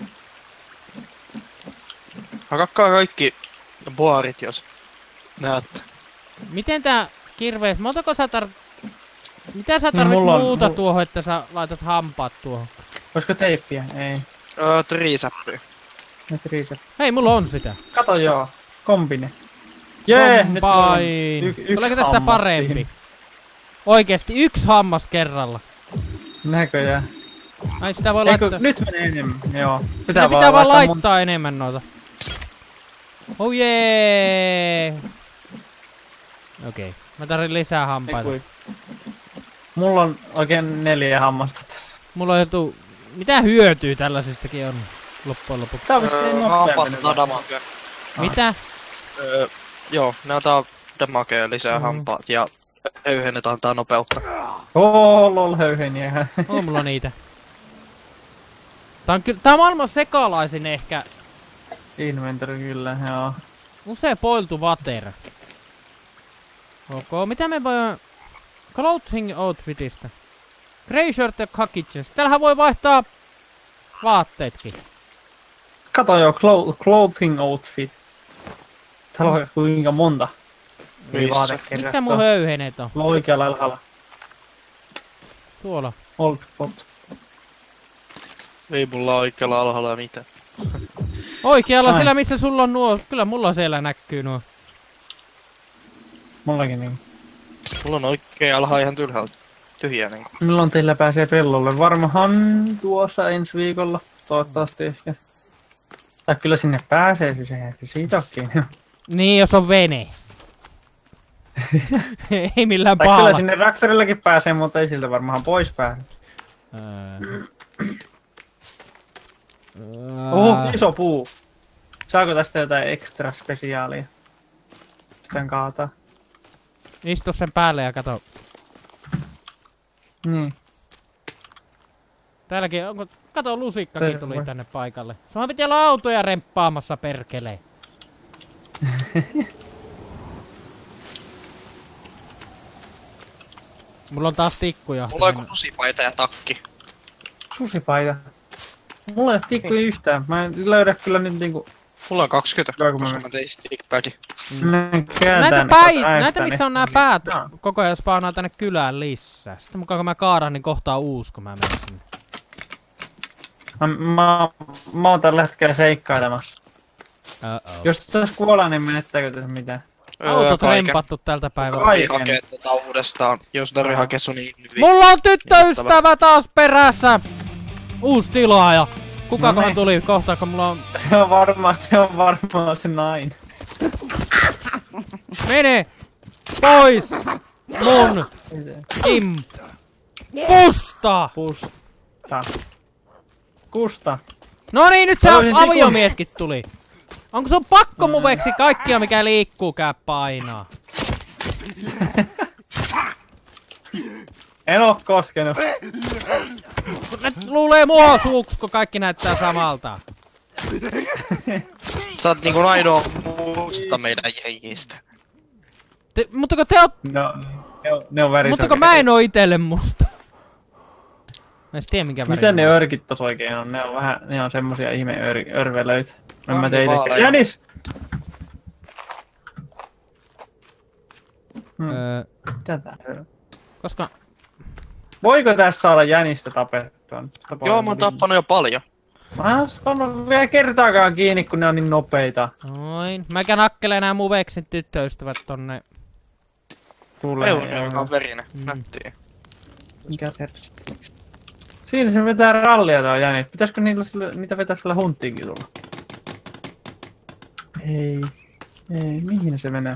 Hakakkaa kaikki boarit, jos näette. Miten tää kirvees, mitä sä tarvit muuta tuohon, että sä laitat hampaat tuohon? Olisiko teippiä? Ei. Triisäppyä. Hei, mulla on sitä. Kato joo, kombine. Jee, nyt on tuleeko tästä parempi? Siihen. Oikeesti, 1 hammas kerralla. Näköjään. Ai sitä voi laittaa. Nyt menee enemmän, joo. Pitää vaan laittaa enemmän noita. Oh jee! Okei, mä tarvitsen lisää hampaita. Mulla on oikein 4 hammasta tässä. Mulla on joku... Mitä hyötyy tällaisistakin on loppujen lopuksi? Tää on vissiin nopeammin. Mitä? Joo, ne antaa damagea lisää hampaat ja Höyhenet antaa nopeutta. Lol, höyheniä. On mulla niitä. Tää on maailman sekalaisin ehkä. Inventory kyllä, joo. Usea poiltu water. Ok, mitä me voi... Clothing outfitista. Grey shirt ja khaki chest. Täällähän voi vaihtaa vaatteetkin. Kato jo, clothing outfit. Täällä on kuinka monta. Missä? Missä mun höyhenet on? Oikealla alhaalla. Tuolla. Old spot. Ei mulla oikealla alhaalla mitään. Oikealla siellä missä sulla on nuo. Kyllä mulla siellä näkyy nuo. Mullakin niin. Mulla on oikein alhaa ihan tyhjää niinku. Milloin teillä pääsee pellolle? Varmahan tuossa ensi viikolla. Toivottavasti ehkä. Tai kyllä sinne pääsee, siis eihän se siitä ookin. Niin, jos on vene. Ei millään Tai pahalla. kyllä sinne Raxorillakin pääsee, mutta ei siltä varmaan pois pääse. Iso puu. Saako tästä jotain extra spesiaalia? Sitten kaataa. Istu sen päälle ja kato. Niin. Täälläkin onko... Kato, lusikkakin Terve. tuli tänne paikalle. Sulla piti olla autoja remppaamassa, perkelee. Mulla on taas tikkuja. Mulla on joku susipaita ja takki. Susipaita. Mulla ei ole tikkuja yhtään. Mä en löydä kyllä nyt niinku... Mulla on 20, Kyllä, kun koska mä- mä tein stickbackin. Näitä missä on nää päät Joo. koko ajan spawnaa tänne kylään lisää. Sitten mukaan kun mä kaadan, niin kohtaa uusi kun mä menen sinne. Mä oon tällä hetkellä seikkailemassa. Uh-oh. Jos tässä kuolee, niin menettääkö tässä mitään? Autot rempattu tältä päivältä. Tarvii hakea tätä uudestaan, jos tarvii hakea sun niin hyvin. Mulla on tyttöystävä taas perässä! Uusi tilaaja. Kukakohan Noniin. tuli kohta, kun mulla on... Se on varmaan se nainen. Mene! Pois! Mun! Pusta! Kusta. No niin, nyt se Mä voisin aviomieskin tuli. Onko sun pakko muveksi kaikkia mikä liikkuu käy painaa? En oo koskenut. Ne luulee mua suuks, kun kaikki näyttää samalta. Sä oot niinku ainoa musta meidän jengistä. Mutta kun te oot... Ne on värisokeita. Mutta kun mä en oo itelle musta. Mä en tiedä minkä väri. Miten ne örkit tos oikein on? Ne on vähän... Ne on semmosia ihme örvelöitä. En mä teitä. Vaaleja. Jänis! Mitä tää on? Koska... Voiko tässä saada jänistä tapettua? Joo, mä oon tappanut jo paljon. Mä en saanut vielä kertaakaan kiinni, kun ne on niin nopeita. Noin. Mäkä nakkele nää muveksin tyttöystävät tonne. Euro, joka on verinen. Nättiä. Mikä terveistä? Siinä se vetää rallia tää jänis. Pitäisikö niitä vetää sillä hunttiinkin tulla? Ei, mihin se menee?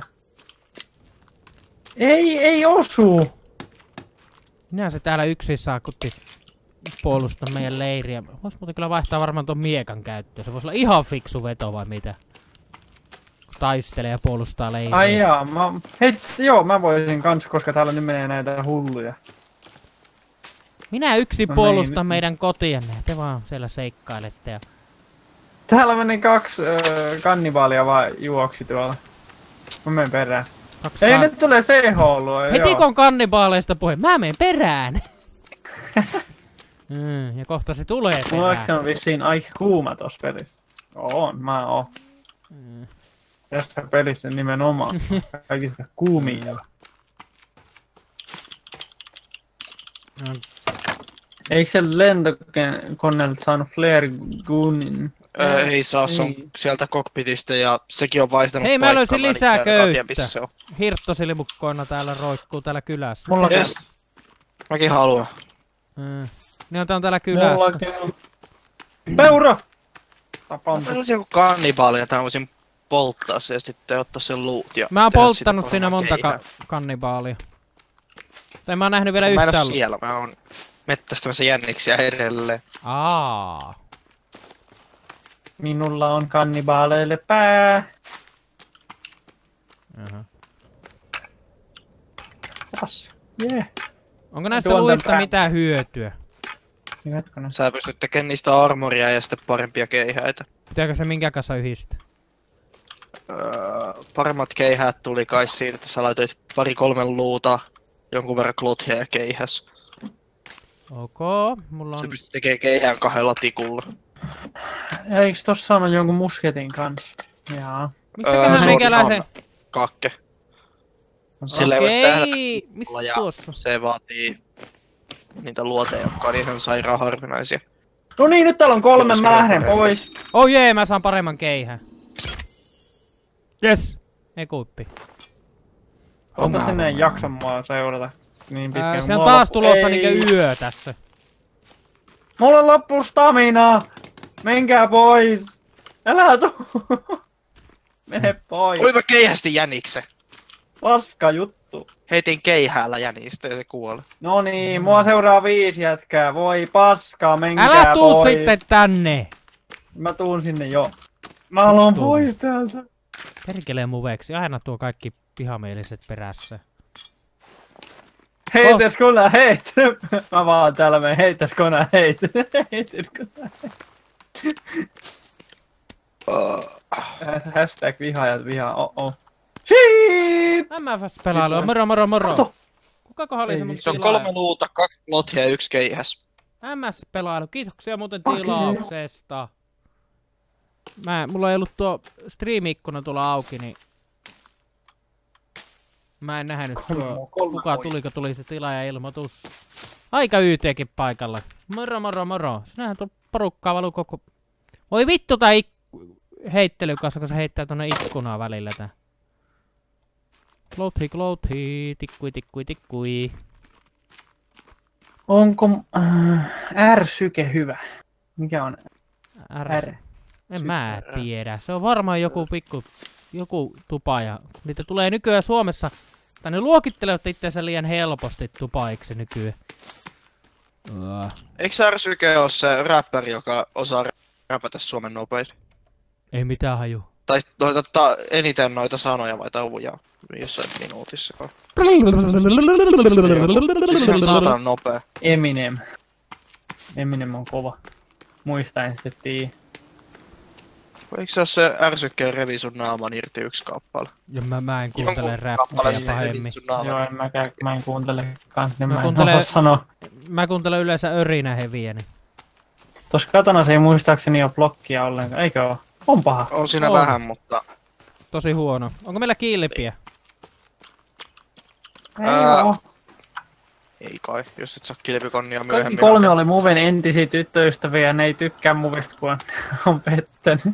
Ei osu! Minä se täällä yksin saakutti puolustaa meidän leiriä. Vois muuten kyllä vaihtaa varmaan ton miekan käyttöön. Se voisi olla ihan fiksu veto vai mitä? Kun taistelee ja puolustaa leiriä. Ai jaa, mä voisin kans, koska täällä nyt menee näitä hulluja. Minä yksin No puolustan niin. meidän kotiamme ja te vaan siellä seikkailette ja... Täällä meni 2 kannibaalia vaan juoksi tuolla. Mä menen perään. Ei, nyt tulee CH-lua. Heti kun on kannibaaleista puhe, mä menen perään! Ja kohta se tulee Mulla perään. on vissiin aika kuuma tossa pelissä. Mä oon. Tässä pelissä nimenomaan kaikista kuumia. Eikö se lentokoneelta saanut flare gunnin? Ei saa, se on sieltä cockpitista ja sekin on vaihtanut Hei, mä löysin paikkaa, lisää mä en tiedä, köyttä. missä se on. Hirttosilmukkoina täällä roikkuu täällä kylässä. Mulla Yes. Mäkin haluan. Ne on täällä kylässä. Mullakin on. Peura! Tapaan. Mä olisin joku kannibaali ja tää voisin polttaa se ja sitten ottaa sen loot ja Mä oon tehdä polttanut siitä siinä monta keihää. kannibaalia. Tai mä oon nähnyt vielä Mä en oo yhtään. siellä, mä oon mettästämässä jänniksiä edelleen. Minulla on kannibaaleille pää. Taas. Jee. Onko näistä Tuon luista tän mitään hyötyä? Hetkonen. Sä pystyt tekemään niistä armoria ja sitten parempia keihäitä. Pitääkö se minkä kanssa yhdistää? Paremmat keihäät tuli kai siitä, että sä laitoit 2-3 luuta, jonkun verran klothia ja keihäs. Ok, mulla Sä on... pystyt tekemään keihään 2 tikulla. Ja eiks tossa on jonkun musketin kanssa? Jaa. Missäköhän se on meikäläisen... ihan kakke. Sillä ei voi tehdä Okei, missä ja tuossa? se vaatii niitä luoteja, jotka on ihan sairaan harvinaisia. No niin, nyt täällä on 3, Jos mä lähden kerran pois. Oh jee, mä saan paremman keihään. Yes! Ekuippi. Ota sinne ei jaksa mua seurata niin pitkään. Se on Mulla taas loppu- tulossa Ei. niinkö yö tässä. Mulla loppuu staminaa! Menkää pois! Älä tuu! Mene pois! Oi mä keihästi jäniksen. Paska juttu. Heitin keihäällä jänistä ja se kuoli. No niin, mua seuraa 5 jätkää. Voi paska, menkää Älä tuu pois. sitten tänne! Mä tuun sinne jo. Mä haluan Tuu. pois täältä. Perkelee muveksi, aina tuo kaikki pihamieliset perässä. Heitäskö nää heit? Mä vaan täällä menen, heitäskö nää heit? Heitäskö nää heit? Hashtag vihaajat vihaa, Shit! MFS-pelailua, moro. Kato! Kukakohan oli Ei se mun Se on 3 luuta, 2 klothia ja 1 keihäs. MS-pelailu, kiitoksia muuten Fuck tilauksesta. Mulla ei ollut tuo Stream-ikkuna tuolla auki, niin... Mä en nähnyt kuka tuli se tilaaja-ilmoitus. Aika YTkin paikalla. Moro. Sinähän tuo porukkaa valuu koko... Voi vittu tää heittely kanssa, kun se heittää tonne ikkunaan välillä tää. Klothi, tikkui. Onko R-syke hyvä? Mikä on R? En mä tiedä. Se on varmaan joku tupa ja niitä tulee nykyään Suomessa. Tai ne luokittelevat itseänsä liian helposti tupaiksi nykyään. Eikö Ärsyke oo se räppäri, joka osaa räpätä Suomen nopein? Ei mitään haju. Tai eniten noita sanoja vai tauvuja jossain minuutissa. Siis ihan saatanan nopea. Eminem on kova. Muistain sitten Eikö se oo se Ärsykkeen revi sun naaman irti 1 kappale? Ja mä en kuuntele Jonkun räppiä kappale se revi pahemmin. sun naaman. Joo, mä en kuuntele kans, niin Mä mä en kuuntelen- osaa sanoa. Mä kuuntelen yleensä örinä heviä, niin... Tossa katanassa ei muistaakseni oo blokkia ollenkaan, eikö oo? On paha. On siinä On. vähän, mutta... Tosi huono. Onko meillä kiillipiä? Ei oo. Ei kai, jos et saa kilpikonnia Kaikki myöhemmin. 3 oli Muven entisiä tyttöystäviä ja ne ei tykkää Muvesta, kun on pettänyt.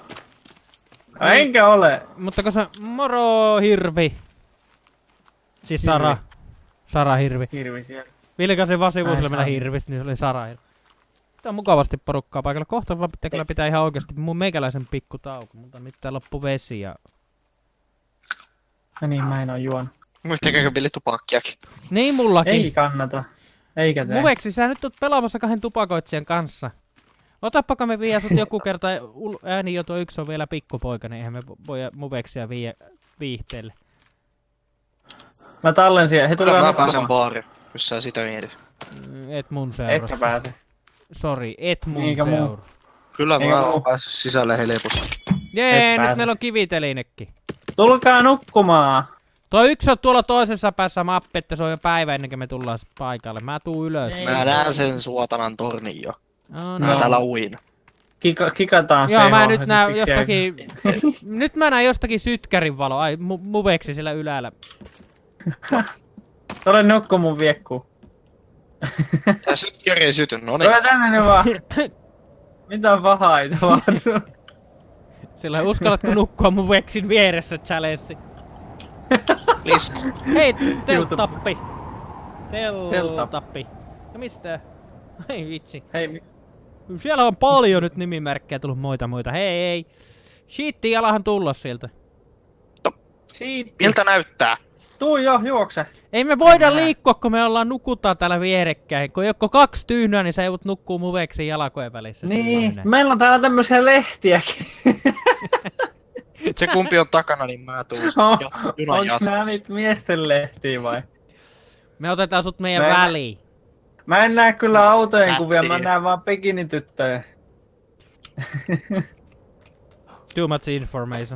Enkä ole. Mutta kun se... Moro, Hirvi! Siis Sara. Sara Hirvi. Hirvi siellä. Vilkasin vaan sivuisella Ai, meillä Sara. Hirvistä, niin se oli Sara Hirvi. Tää on mukavasti porukkaa paikalla. Kohta vaan pitää kyllä pitää ihan oikeesti mun meikäläisen pikku tauko. Mutta nyt tää loppu vesi ja... No niin, mä en oo juonut. Muistakäkö Billy tupakkiakin? Niin mullakin. Ei kannata. Eikä tee. Muveksi, sä nyt oot pelaamassa 2 tupakoitsijan kanssa. Otappa me vie sut joku kerta ääni jo tuo yksi on vielä pikkupoika, niin eihän me voi muveksia viihteelle. Mä tallensin, he Kyllä tulee mä pääsen nukkumaan. baariin, jos sä sitä mietit. Et mun Etkä seurassa. pääse. Sori, et mun Eikä muu. seura. Kyllä Eikä mä muu. oon päässyt sisälle helposti. Jee, Et nyt pääse. meillä on kivitelinekin. Tulkaa nukkumaan. Tuo yksi on tuolla toisessa päässä mappi, että se on jo päivä ennen kuin me tullaan paikalle. Mä tuun ylös. Ei. Mä näen sen suotanan tornin jo. No, Mä no. täällä uin. Kikataan Joo, mä CH nyt näen hetkeksi jostakin... nyt mä näen jostakin sytkärin valo. Ai, muveksi sillä ylällä. Tule nukku mun viekku. Tää sytkäri ei syty, noniin. Tule tänne nyt vaan. Mitä pahaa ei tapahdu. Sillä uskallatko nukkua mun veksin vieressä challenge. Please. Hei, telttappi! Telttappi. Ja mistä? Ei vitsi. Hei, Siellä on paljon nyt nimimerkkejä tullut muita. Hei! Shiitti jalahan tulla sieltä. siitä. Miltä näyttää? Tuu jo, juokse. Ei me voida Enää. liikkua, kun me ollaan nukutaan täällä vierekkäin. Kun joko 2 tyhnyä, niin sä joudut nukkuu mun veksin jalkojen välissä. Niin, meillä on täällä tämmösiä lehtiäkin. Se kumpi on takana, niin mä tuun No, junan onks nää jatkoon. niitä miesten lehtiä vai? Me otetaan sut meidän väliin. Mä en näe kyllä autojen kuvia, mä näen vaan bikinityttöjä. Too much information.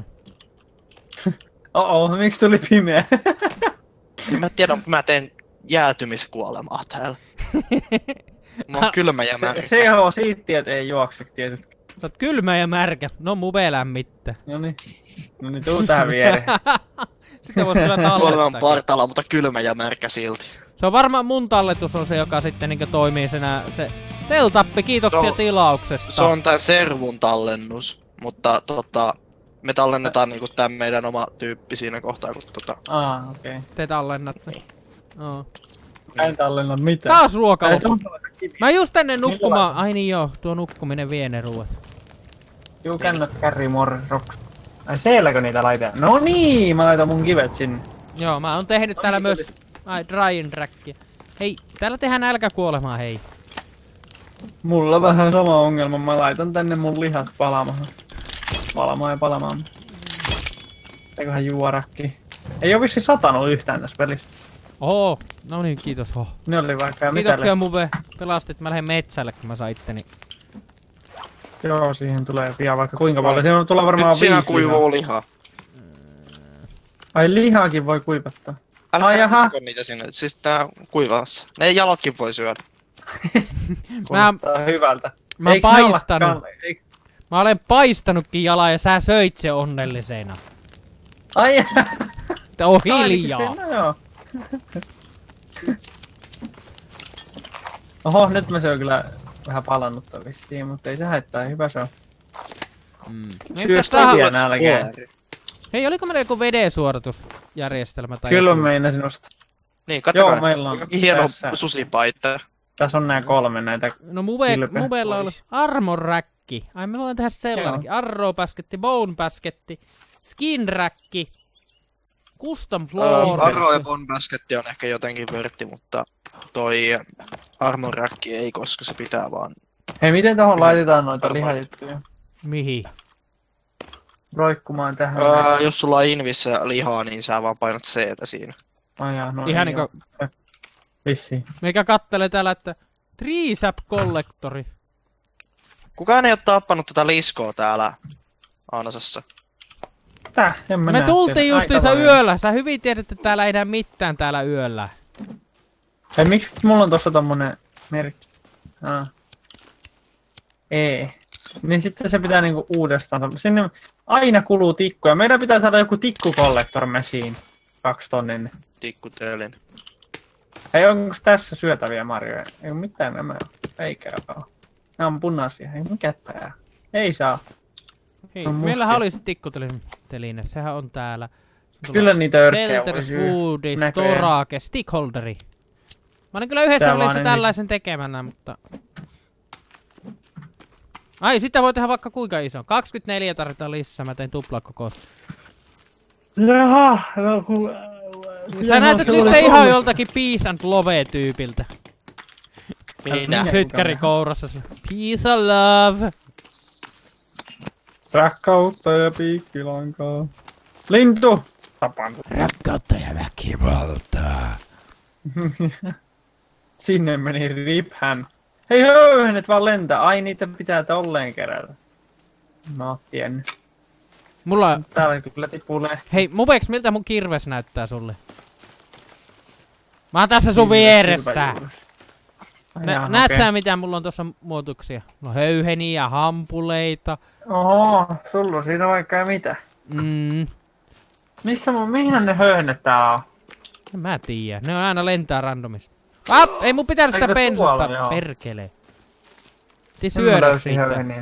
Miksi tuli pimeä? Mä tiedän, mä teen jäätymiskuolemaa täällä. Mä oon kylmä ja märkä. Se on siittiöt ei juokse tietysti. Sä oot kylmä ja märkä. No mube lämmittää. Noniin, tuu tähän viereen. Sitten vois kyllä Kuoleman tallettaa. partalla, mutta kylmä ja märkä silti. Se on varmaan mun talletus on se, joka sitten niinkö toimii se Teltappi, kiitoksia tilauksesta. Se on tää servun tallennus, mutta me tallennetaan niinku tää meidän oma tyyppi siinä kohtaa, kun okei. Te tallennatte. Oo. Mä en tallenna mitään. Taas ruoka loppu. Mä just ennen nukkumaan. Ai niin joo, tuo nukkuminen vie ne ruuat. You cannot carry more rocks. Ai sielläkö niitä laitetaan? No niin, mä laitan mun kivet sinne. Joo, mä oon tehnyt täällä myös drying rackia. Hei, täällä tehdään nälkäkuolemaa, hei. Mulla on vähän sama ongelma, mä laitan tänne mun lihat palamaan. Palamaan. Eiköhän juorakki. Ei oo vissi satanut yhtään tässä pelissä. Oho, no niin, kiitos. Ne oli vaikka Kiitoksia Muve, pelastit. Mä lähden metsälle, kun mä sain itteni. Joo, siihen tulee pian vaikka kuinka paljon. Siinä tulee varmaan 5 siinä kuivuu lihaa. Ai lihaakin voi kuivattaa. Älkää jaha. Niitä sinne, siis tää kuivassa. Ne jalatkin voi syödä. Kuulostaa hyvältä. Mä oon paistanut. Mä olen paistanutkin jalaa ja sä söit se onnellisena. Ai on hiljaa. No joo. Oho, nyt mä se on kyllä vähän palannutta vissiin, mutta ei se haittaa, hyvä se on. Syö kovia nälkää. Hei, oliko meillä joku vedensuoratusjärjestelmä tai kyllä joku? meinasin ostaa. Niin, katsokaa. Joo, meillä on hieno susipaita. Tässä on nää 3 näitä. No Mubella on armor räkki. Ai me voidaan tehdä sellainenkin. Arrow basketti, bone basketti, skin räkki, custom floor. Arrow ja bone basketti on ehkä jotenkin vörtti, mutta toi armor räkki ei, koska se pitää vaan. Hei, miten tohon laitetaan noita lihajuttuja? Mihin? Roikkumaan tähän. Jos sulla on invissä lihaa, niin sä vaan painat C-tä siinä. Ihan niinku... Vissiin. Meikä kattelee täällä, että Treesap Collectori. Kukaan ei oo tappanut tätä liskoa täällä Ansassa. Me tultiin justiinsa yöllä. Sä hyvin tiedät, että täällä ei näe mitään täällä yöllä. Hei, miksi mulla on tossa tommonen merkki? Niin sitten se pitää niinku uudestaan. Sinne aina kuluu tikkuja. Meidän pitää saada joku tikku collector machine. 2 tonnin. Tikkutelin. Hei, onko tässä syötäviä marjoja? Ei oo mitään nämä. Eikä oo. Nämä on punaisia. Ei mikä tää. Ei saa. Hei, meillähän olisi tikkuteline. Sehän on täällä. Kyllä niitä örkkejä voi syödä. Storage, stickholderi. Mä olin kyllä yhdessä välissä tällaisen tekemänä, mutta... Ai, sitä voi tehdä vaikka kuinka iso. 24 tarvitaan lisää, mä tein tuplakokoosta. Jaha, sä näytät sitten ihan joltakin Peace and Love-tyypiltä. Minä? Sytkäri kourassa. Peace and Love. Rakkautta ja piikkilankaa. Lintu! Tapan. Rakkautta ja väkivaltaa. Sinne meni riphän. Hei höyhenet vaan lentää. Ai niitä pitää tolleen kerätä. Mä oon tiennyt. Mulla... Täällä kyllä tipulee. Hei Mubeks, miltä mun kirves näyttää sulle? Mä oon tässä sun vieressä. Näet sä mitä mulla on tossa muotuksia? No höyheniä, hampuleita. Oho, sulla on siinä vaikka mitä. Mihin ne höyhenet tää on? En mä tiedä, ne on aina lentää randomista. Ei mun pitää sitä pensasta, perkele. Piti syödä siitä.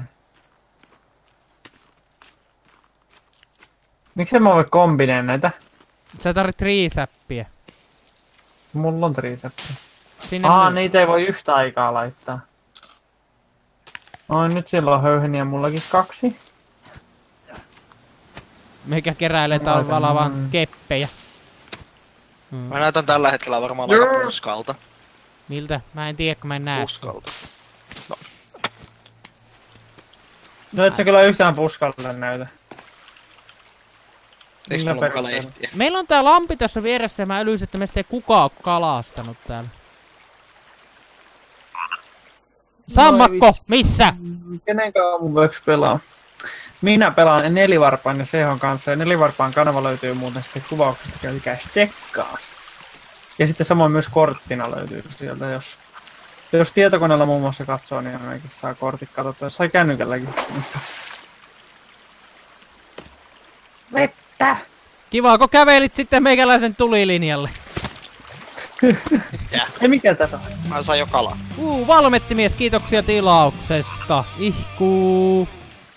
Miksi mä voi kombineen näitä? Sä tarvit triisäppiä. Mulla on triisäppiä. Niitä ei voi yhtä aikaa laittaa. Nyt sillä on höyheniä mullakin 2. Meikä keräilee talvalla vaan keppejä. Mä näytän tällä hetkellä varmaan aika puskalta. Miltä? Mä en tiedä, kun mä en näe. Puskalta. No et sä kyllä yhtään puskalle näytä. Eiks mulla mukaan lehtiä? Meillä on tää lampi tässä vieressä ja mä älyisin, että meistä ei kukaan oo kalastanut täällä. Sammakko, missä? Kenen kanssa mun voiks pelaa? Minä pelaan Nelivarpaan ja Sehon kanssa, ja Nelivarpaan kanava löytyy muuten sitten kuvauksesta, käykää tsekkaas. Ja sitten samoin myös korttina löytyy sieltä, jos tietokoneella muun muassa katsoo, niin ainakin saa kortit katsottua, sai kännykälläkin. Vettä! Kiva, kun kävelit sitten meikäläisen tulilinjalle. Ei mikä tässä on? Mä sain jo kalaa. Valmettimies, kiitoksia tilauksesta. Ihkuu.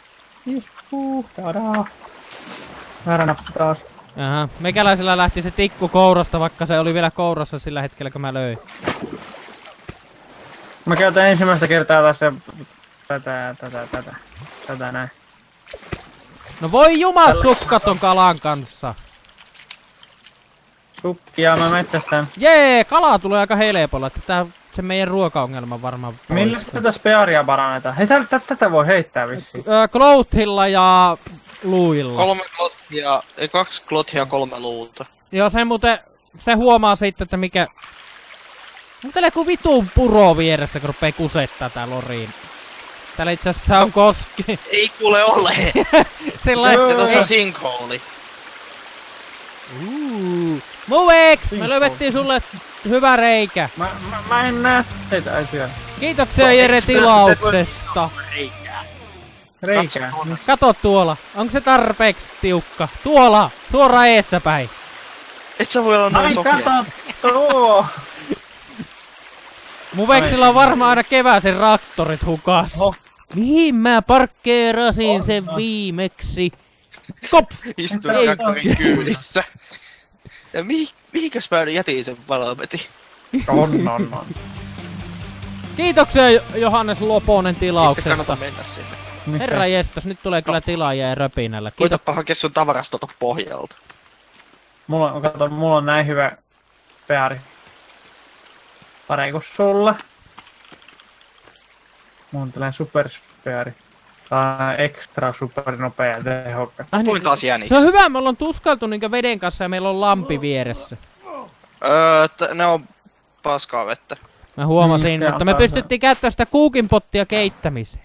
Tadaa. Väärä nappi taas. Jaha, meikäläisellä lähti se tikku kourasta, vaikka se oli vielä kourassa sillä hetkellä, kun mä löin. Mä käytän ensimmäistä kertaa tässä tätä näin. No voi jumassukka ton kalan kanssa. Sukkia mä metsästän. Jee, kalaa tulee aika helpolla, että tää se meidän ruokaongelma varmaan poistuu. Millä tätä spearia parannetaan? Hei, tätä voi heittää vissiin. Clothilla ja luilla. 3 klothia, 2 klothia 3 luuta. Joo, se muuten, se huomaa sitten, että mikä... Mutta joku vitun puro vieressä, kun rupee kusettaa tää loriin. Täällä itse asiassa on koski. Ei kuule ole! Sellainen... Ja tossa on sinkhooli. Moveks! Me löydettiin sulle hyvä reikä. Mä en näe teitä siellä. Kiitoksia Jere tilauksesta. Reikää. Kato tuolla. Onko se tarpeeksi tiukka? Tuolla! Suoraan eessä päin. Et sä voi olla noin sokea. Ai kato tuo! Moveksilla on varmaan aina keväisen traktorit hukas. Mihin mä parkkeerasin sen viimeksi? Kops! Istuin traktorin kyydissä. Ja mihinkäs mä jätin sen valmetin? On. Kiitoksia Johannes Loponen Mistä tilauksesta. kannata mennä sinne? Herra jestas, nyt tulee kyllä tilaajia ja röpinällä. Koitapa hakea sun tavarastolta pohjalta. Mulla on näin hyvä peari. Pareiko sulla? Mulla on tällainen superspeari. Tää extra supernopea ja tehokas. Voin taas jäniks. Se on hyvä, me ollaan tuskailtu niinkö veden kanssa ja meillä on lampi vieressä. Ne on paskaa vettä. Mä huomasin, mutta me pystyttiin käyttämään sitä kuukinpottia keittämiseen.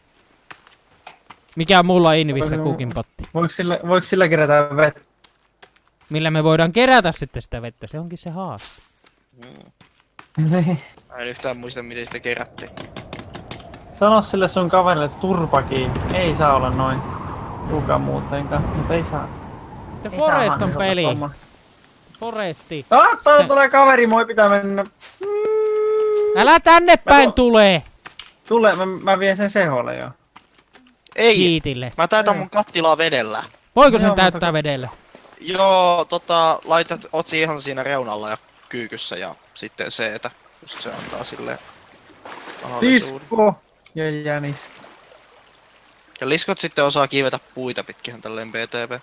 Mikä on mulla Invissä kuukinpotti? Voiko sillä kerätä vettä? Millä me voidaan kerätä sitten sitä vettä, se onkin se haaste. Mä en yhtään muista miten sitä kerättiin. Sano sille sun kaverille turpa kiinni. Ei saa olla noin. Kukaan muutenkaan, mutta ei saa. The Forest on peli. Foresti. Täällä tulee kaveri, moi pitää mennä. Älä tänne päin tulee! Tule, mä vien sen Seholle jo. Ei! Kiitille. Mä täytän mun kattilaa vedellä. Voiko sen täyttää vedellä? Joo, laitat otsi ihan siinä reunalla ja kyykyssä ja sitten se, että just se antaa silleen mahdollisuuden. Lisko ja jänis. Ja liskot sitten osaa kiivetä puita pitkin tälleen BTV.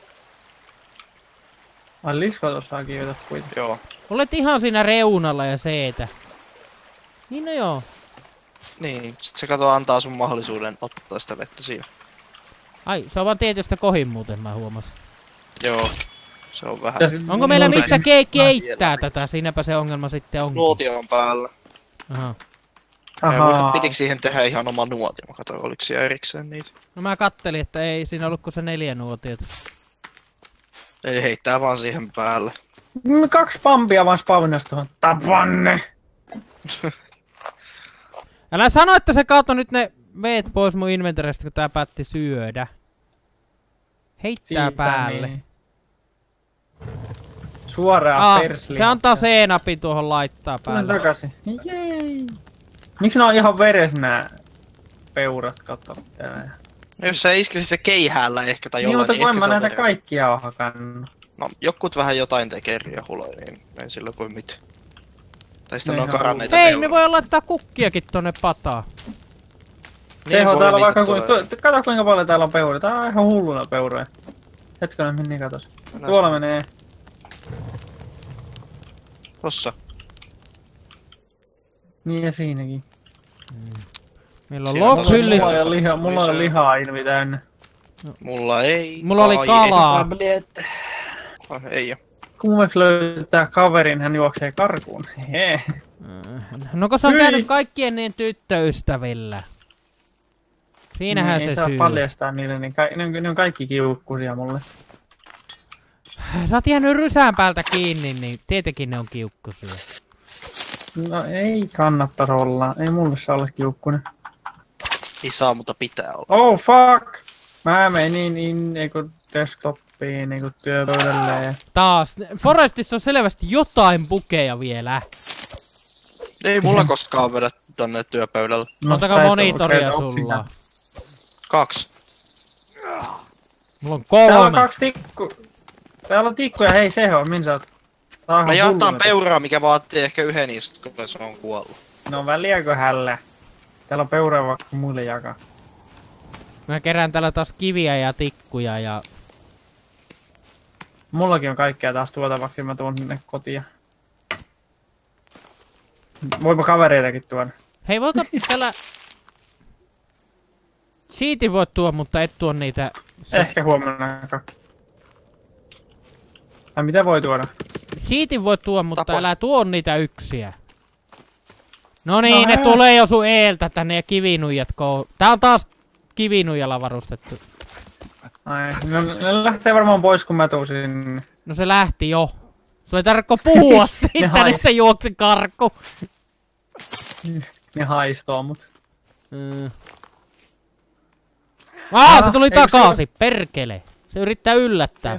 Ai liskot osaa kiivetä puita. Joo. Olet ihan siinä reunalla ja seetä. Niin no joo. Niin, se kato antaa sun mahdollisuuden ottaa sitä vettä siinä. Ai, se on vaan tietystä kohin muuten, mä huomasin. Joo. Se on vähän... Onko meillä missä keittää tätä? Siinäpä se ongelma sitten onkin. Nuotio on päällä. Aha. Ahaa. Pitikö siihen tehdä ihan oma nuotio? Mä katsoin, oliko siellä erikseen niitä. No mä kattelin, että ei siinä ollut kuin se 4 nuotiota. Eli heittää vaan siihen päälle. 2 pampia vaan spawnasi tuohon. Tapanne! Älä sano, että se kaatoi nyt ne veet pois mun inventarista, kun tää päätti syödä. Heittää siitä päälle. Niin. Suoraan persliin. Se antaa C-napin tuohon laittaa päälle. Tulen takaisin. Jei. Miksi ne on ihan veres nää peurat, kato. No jos sä iskisit se keihäällä ehkä tai jollain, niin voin mä näitä kaikkia on hakannut. No jokut vähän jotain tekee riehuloi, niin ei sillä voi mitään. Tai sitten on karanneita hei, me voi laittaa kukkiakin tonne pataan. Teho täällä vaikka kato kuinka paljon täällä on peuria. Tää on ihan hulluna peuroja. Hetkonen, minne katos. Tuolla menee. Tossa. Niin ja siinäkin. Meillä on lokhyllis. Mulla on lihaa Invi täynnä. Mulla ei. Mulla oli kalaa. Ei oo. Kun löytää kaverin, hän juoksee karkuun. Hehe. No kun se on käynyt kaikkien niin tyttöystävillä. Siinähän se ei saa syy. paljastaa niille, niin ne on kaikki kiukkusia mulle. Sä oot jäänyt rysään päältä kiinni, niin tietenkin ne on kiukkusia. No ei kannattais olla. Ei mulle saa olla kiukkunen. Ei saa, mutta pitää olla. Oh fuck! Mä menin desktopiin työpöydälle ja... Taas. Forestissa on selvästi jotain bukeja vielä. Ei mulla koskaan vedä tonne työpöydälle. Montako monitoria sulla? 2. Mulla on 3. Täällä on 2 tikku. Täällä on tikkuja, hei Seho, min sä oot? Mä jahtaan peuraa, mikä vaatii ehkä yhden iskun, ja se on kuollut. No väliäkö hällä? Täällä on peuraa vaikka muille jakaa. Mä kerään täällä taas kiviä ja tikkuja ja... Mullakin on kaikkea taas tuota, vaikka mä tuon sinne kotia. Voipa kavereitakin tuoda. Hei, voiko täällä... Siitin voit tuoda, mutta et tuo niitä... Ehkä huomenna kakki. Ai mitä voi tuoda? Siitin voit tuoda, mutta Tapas. älä tuo niitä yksiä. No niin, ne tulee jo sun eeltä tänne ja kivinuijat Tää on taas kivinuijalla varustettu. Ai, no ne lähtee varmaan pois kun mä tuun sinne. No se lähti jo. Sulla ei tarvitse puhua siitä, niin se juoksi karku. Ne haistoo mut. Se tuli takaisin, perkele. Se yrittää yllättää.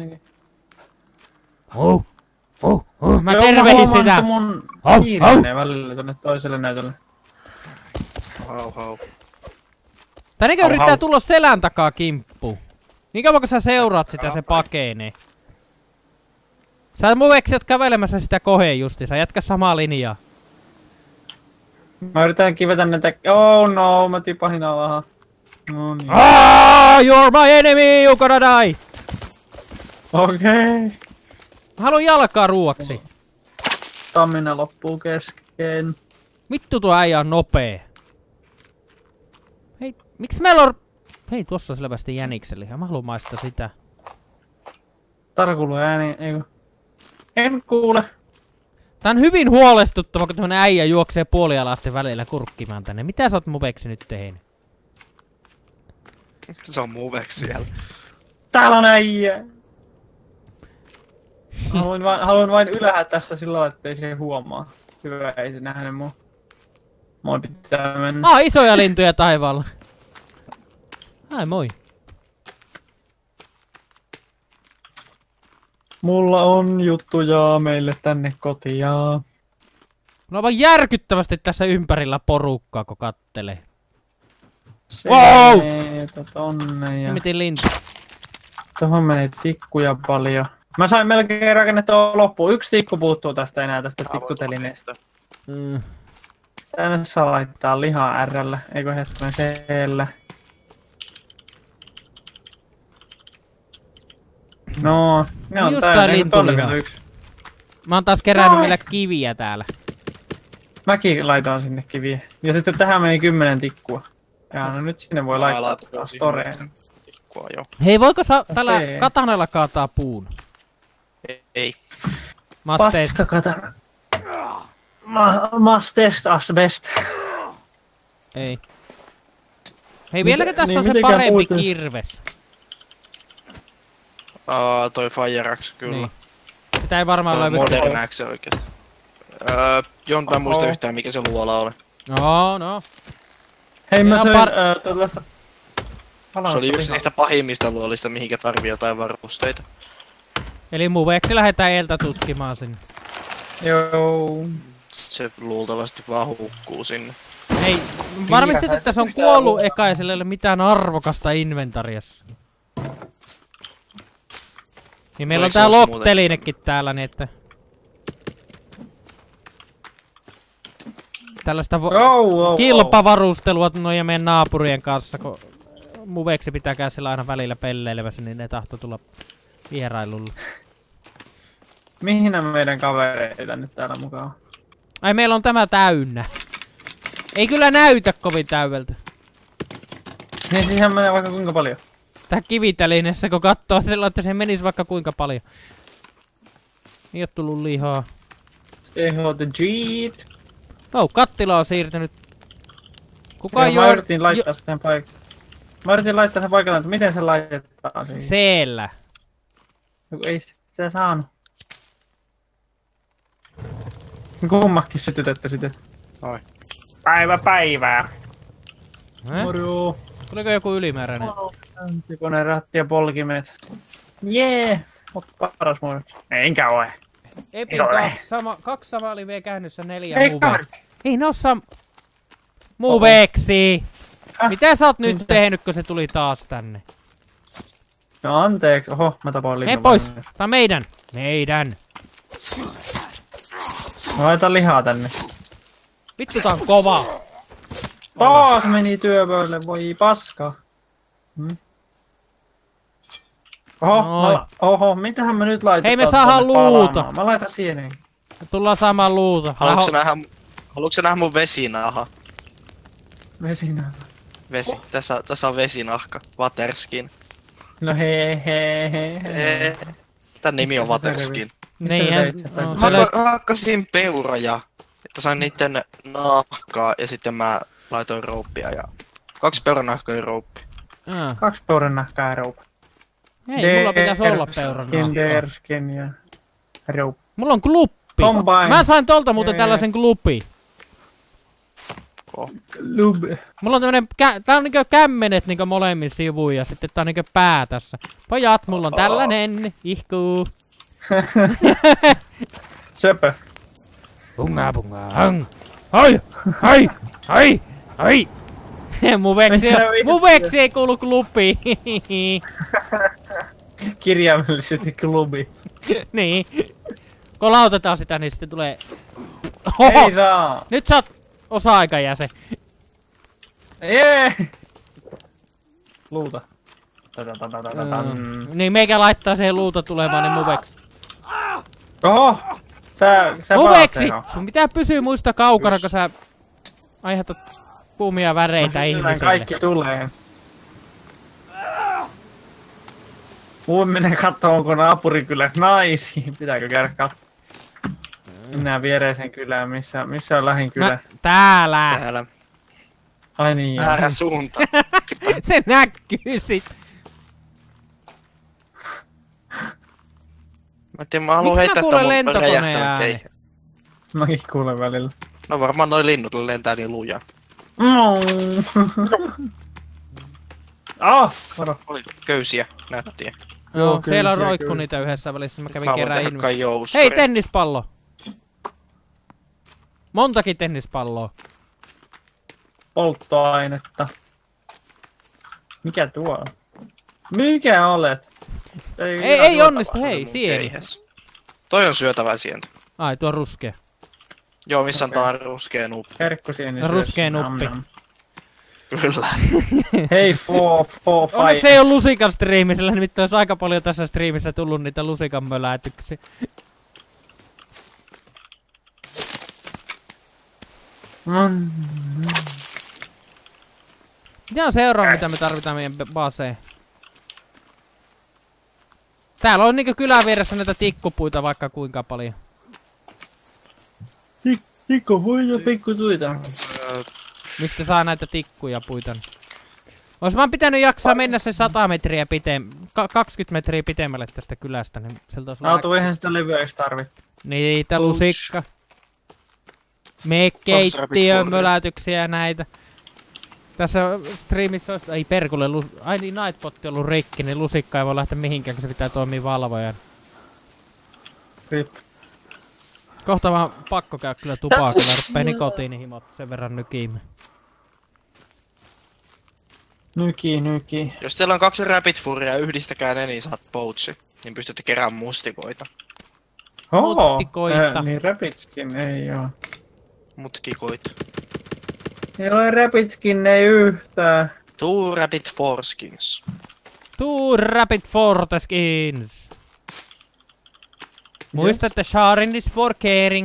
Mä tervehin sitä. Mun hiirenee välillä tonne toiselle näytölle. Hau. Tää niinkö yrittää tulla selän takaa kimppuun. Niin kauan kun sä seuraat sitä, se pakenee. Sä muveksiot kävelemässä sitä koheen justiinsa, jatka samaa linjaa. Mä yritän kivetä näitä... Oh no, mä tipahin alahan. No niin. You're my enemy, you gonna die! Okei. Mä haluan jalkaa ruuaksi. Stamina loppuu kesken. Vittu tuo äijä on nopee. Hei, miksi meillä on... Hei, tuossa on selvästi jänikselihaa. Mä haluan maistaa sitä. Tarkuulu ääni, eikö? En kuule. Tää on hyvin huolestuttava, kun tämmönen äijä juoksee puolialaisten välillä kurkkimaan tänne. Mitä sä oot muveksi nyt tehnyt? Se on muveksi siellä. Täällä on äijä! Haluan vain ylhää tästä sillä lailla, ettei se huomaa. Hyvä, ei se nähnyt mua. Moi pitää mennä. Isoja lintuja taivaalla. Ai moi. Mulla on juttuja meille tänne kotiin. Mulla on vaan järkyttävästi tässä ympärillä porukkaa, kun kattelee. Wow! Tonne ja... Miten lintu? Tuohon menee tikkuja paljon. Mä sain melkein rakennettua loppuun. 1 tikku puuttuu tästä enää tästä tikkutelineestä. Tänne saa laittaa lihaa R:llä, eikö hetkinen C:llä. No, ne on täällä yksi. Mä oon taas kerännyt vielä kiviä täällä. Mäkin laitan sinne kiviä. Ja sitten tähän meni 10 tikkua. Ja no nyt sinne voi laittaa storeen. Hei, voiko tällä katanalla kaataa puun? Ei. Paska katana. Must test us best. Ei. Hei, vieläkö tässä on se parempi kirves? Toi Fire Axe, kyllä. Niin. Sitä ei varmaan löydy. Modern Axe oikeesti. Jonta muista yhtään mikä se luola oli. No. Hei, mä söin tällaista... Se oli yksi niistä pahimmista luolista, mihinkä tarvii jotain varusteita. Eli muveksi lähdetään eeltä tutkimaan sinne. Joo. Se luultavasti vaan hukkuu sinne. Hei, varmistit, että se on kuollut eka ja sillä ei ole mitään arvokasta inventariassa. Niin meillä on tää lock-telinekin täällä, niin että... Tällaista kilpavarustelua noiden meidän naapurien kanssa, kun muveksi pitää käydä sillä aina välillä pelleilemässä, niin ne tahtoo tulla vierailulle. Mihin nämä meidän kavereita nyt täällä mukaan? Ai, meillä on tämä täynnä. Ei kyllä näytä kovin täydeltä. Niin siihen menee vaikka kuinka paljon. Tää kivitelineessä, kun kattoo sillä, että se menis vaikka kuinka paljon. Ei oo tullut lihaa. CH the Jeet. Kattila on siirtynyt. Kuka Mä yritin laittaa sen paikalle. Mä yritin laittaa sen paikalle, että miten se laitetaan siihen. Siellä. Ei sitä saanut. Kummakin sytytettä sitten. Ai. Päivää. Morjuu. Tuliko joku ylimääräinen? Antikone, ratti ja polkimet. Jee! Oot paras moi. Enkä oe. Epi ole. kaksi samaa oli vielä käynnissä 4 Hei, muvea. kaverit! Ei ne oo muveksi! Mitä sä oot nyt Mitä? tehnyt, kun se tuli taas tänne? No anteeksi. Oho, mä tapoin lihan. Hei pois! Tää on meidän! Meidän! Mä laitan lihaa tänne. Vittu tää on kova! Taas meni työpöydälle, voi paska. Oho, mitähän me nyt laitetaan? Hei, me saadaan tänne luuta. palaamaan? Mä laitan sienen. Tullaan saamaan luuta. Haluatko sä nähdä mun vesinaha? Vesinä. Vesi. Tässä on vesinahka. Waterskin. No hei. Tän nimi on Mistä sä Waterskin. Hakkasin peuroja, että sain niitten nahkaa ja sitten mä laitoin rouppia ja 2 peuranahkaa ja rouppi. 2 peuran nahkaa ja rouppi. Hei, mulla pitäisi olla peuran nahkaa. Deerskin ja rouppi. Mulla on kluppi. Combine. Mä sain tolta muuten tällaisen klupi. Mulla on tämmönen, tää on niinkö kämmenet niinkö molemmin sivuin ja sitten tää on niinkö pää tässä. Pojat, mulla on tällainen, ihkuu. Söpö. Bunga. Hai. Muveksi ei kuulu klubi. Kirjaimellisesti klubi. Niin. Kun lautetaan sitä, niin sitten tulee... Ei saa. Nyt sä oot osa-aikajäsen. Jee! Luuta. Niin meikä laittaa siihen luuta tulemaan niin muveksi. Oho! Sä muveksi! Sun pitää pysyä muista kaukana, kun sä aiheutat kuumia väreitä ihmisille. Kaikki tulee. Mun menee kattoo, onko naapurikylässä naisia. Pitääkö käydä kattoo? Minä viereisen kylään, missä on lähin kylä? Täällä. Ai niin joo. Väärä suunta. Se näkyy sit. Mä haluun heittää tämän mun lentokoneen ääni? Mäkin kuulen välillä. No varmaan noi linnut lentää niin lujaa. Varo. Oli köysiä, nättiä. Joo, siellä on roikku niitä yhdessä välissä, mä kävin kerään tehdä kai Hei, tennispallo! Montakin tennispalloa. Mikä tuo on? Mikä olet? Ei onnistu, hei, sieni. Keihäs. Toi on syötävää sientä. Ai, tuo on ruskea. Joo, missä on tää ruskea nuppi. Herkkusieni ruskea nuppi. Kyllä. Hei, onneksi ei oo lusikan striimisellä, nimittäin olisi aika paljon tässä striimissä tullut niitä lusikan möläytyksiä. Mitä on seuraava, mitä me tarvitaan meidän baseen? Täällä on niinkö kylän vieressä näitä tikkupuita vaikka kuinka paljon. Tikkupuita, pikkutuita. Mistä saa näitä tikkuja puita? Ois vaan pitänyt jaksaa mennä se 100 metriä 20 metriä pitemmälle tästä kylästä, niin sieltä olisi eihän sitä levyä edes tarvittu. Niitä lusikka. Keittiön mölätyksiä näitä. Tässä striimissä olisi... Ei perkulle, ai niin Nightbot on ollut rikki, niin lusikka ei voi lähteä mihinkään, kun se pitää toimia valvojan. Rip. Kohta vaan pakko käy kyllä tupakilla, ruppee nikotiinihimot sen verran nykimään. Nyki. Jos teillä on 2 Rapid Furya ja yhdistäkää ne, niin saat pouchi. Niin pystytte keräämään mustikoita. Mustikoita. Niin Rapid-skin ei oo. Mutkikoita. Ei ole Rapid-skin ei yhtään. 2 Rapid Foreskins. 2 Rapid Foreskins. Muista, että sharing is for caring.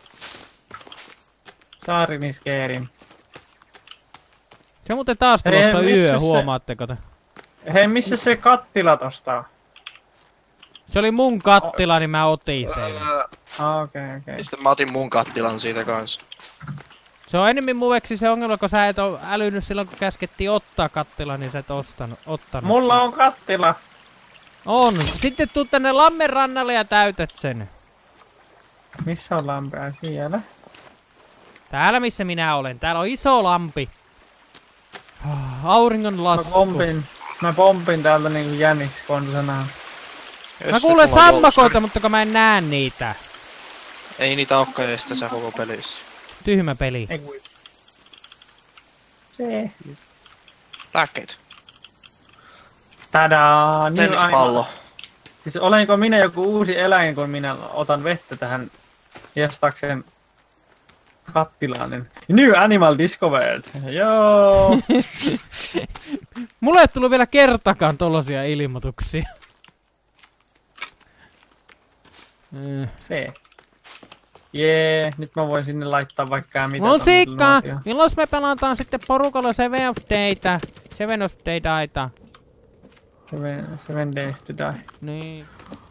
Sharing is caring. Se on muuten taas tulossa yö, huomaatteko te? Hei, missä se kattila tosta on? Se oli mun kattila, niin mä otin sen. Okei. Sitten mä otin mun kattilan siitä kanssa. Se on enemmän muveksi se ongelma, kun sä et oo älynyt silloin, kun käskettiin ottaa kattila, niin sä et ottanut. Mulla on kattila. On. Sitten tuu tänne lammen rannalle ja täytät sen. Missä on lampea? Siellä. Täällä missä minä olen. Täällä on iso lampi. Auringon lasku. Mä pompin täältä niinku jäniskonsana. Mä kuulen sammakoita, mutta kun mä en näe niitä. Ei niitä olekaan edes tässä koko pelissä. Tyhmä peli. Ei kui. Se. Lääkkeitä. Tadaa! Tennispallo. Siis olenko minä joku uusi eläin, kun minä otan vettä tähän hiestakseen kattilaan? New animal discovered! Joo! Mulle ei tullut vielä kertakaan tollasia ilmoituksia. Se. Jee, nyt mä voin sinne laittaa vaikka mitä. Musiikka! Milloin me pelataan sitten porukalla Seven of Dayta? Seven of Dayta. Seven Days to Die. Niin.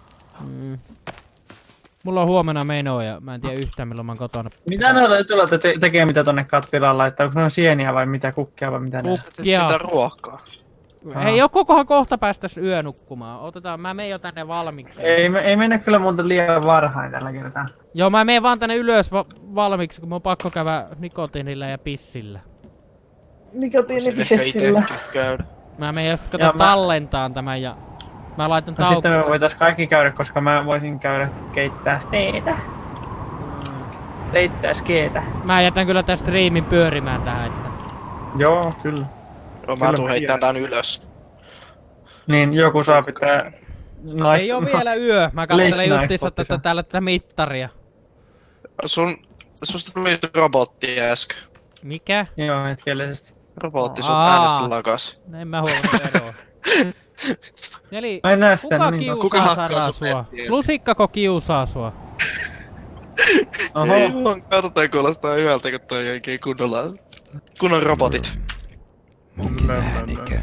Mulla on huomenna menoja. Mä en tiedä yhtään milloin mä oon kotona. Mitä ne tulette tekee mitä tonne kattilaan laittaa? Onko ne sieniä vai mitä? Kukkia vai mitä ne? Sitä ruokaa. Ei kokohan kohta päästäis yö nukkumaan. Otetaan, mä menen jo tänne valmiiksi. Ei mennä kyllä muuta liian varhain tällä kertaa. Joo, mä menen vaan tänne ylös valmiiksi, kun mun on pakko käydä nikotiinilla ja pissillä. Nikotiinipissillä. Mä menen just tallentaan tämän ja mä laitan no sitten me voitais kaikki käydä, koska mä voisin käydä keittää teetä. Leittää skeetä. Mä jätän kyllä tästä striimin pyörimään tähän, että... Joo, kyllä. Mä tuun heittämään tän ylös. Niin, joku saa pitää... Ei oo vielä yö. Mä katselen justiinsa tätä mittaria. Susta tuli robotti äsken. Mikä? Joo, hetkellisesti. Robotti sun äänestä lakas. En mä huomannut eroa. Eli kuka kiusaa sua? Lusikkako kiusaa sua? Oho. Ei vaan, katsotaan kuulostaa hyvältä, kun toi oikein kunnon robotit. Munkin äänikö?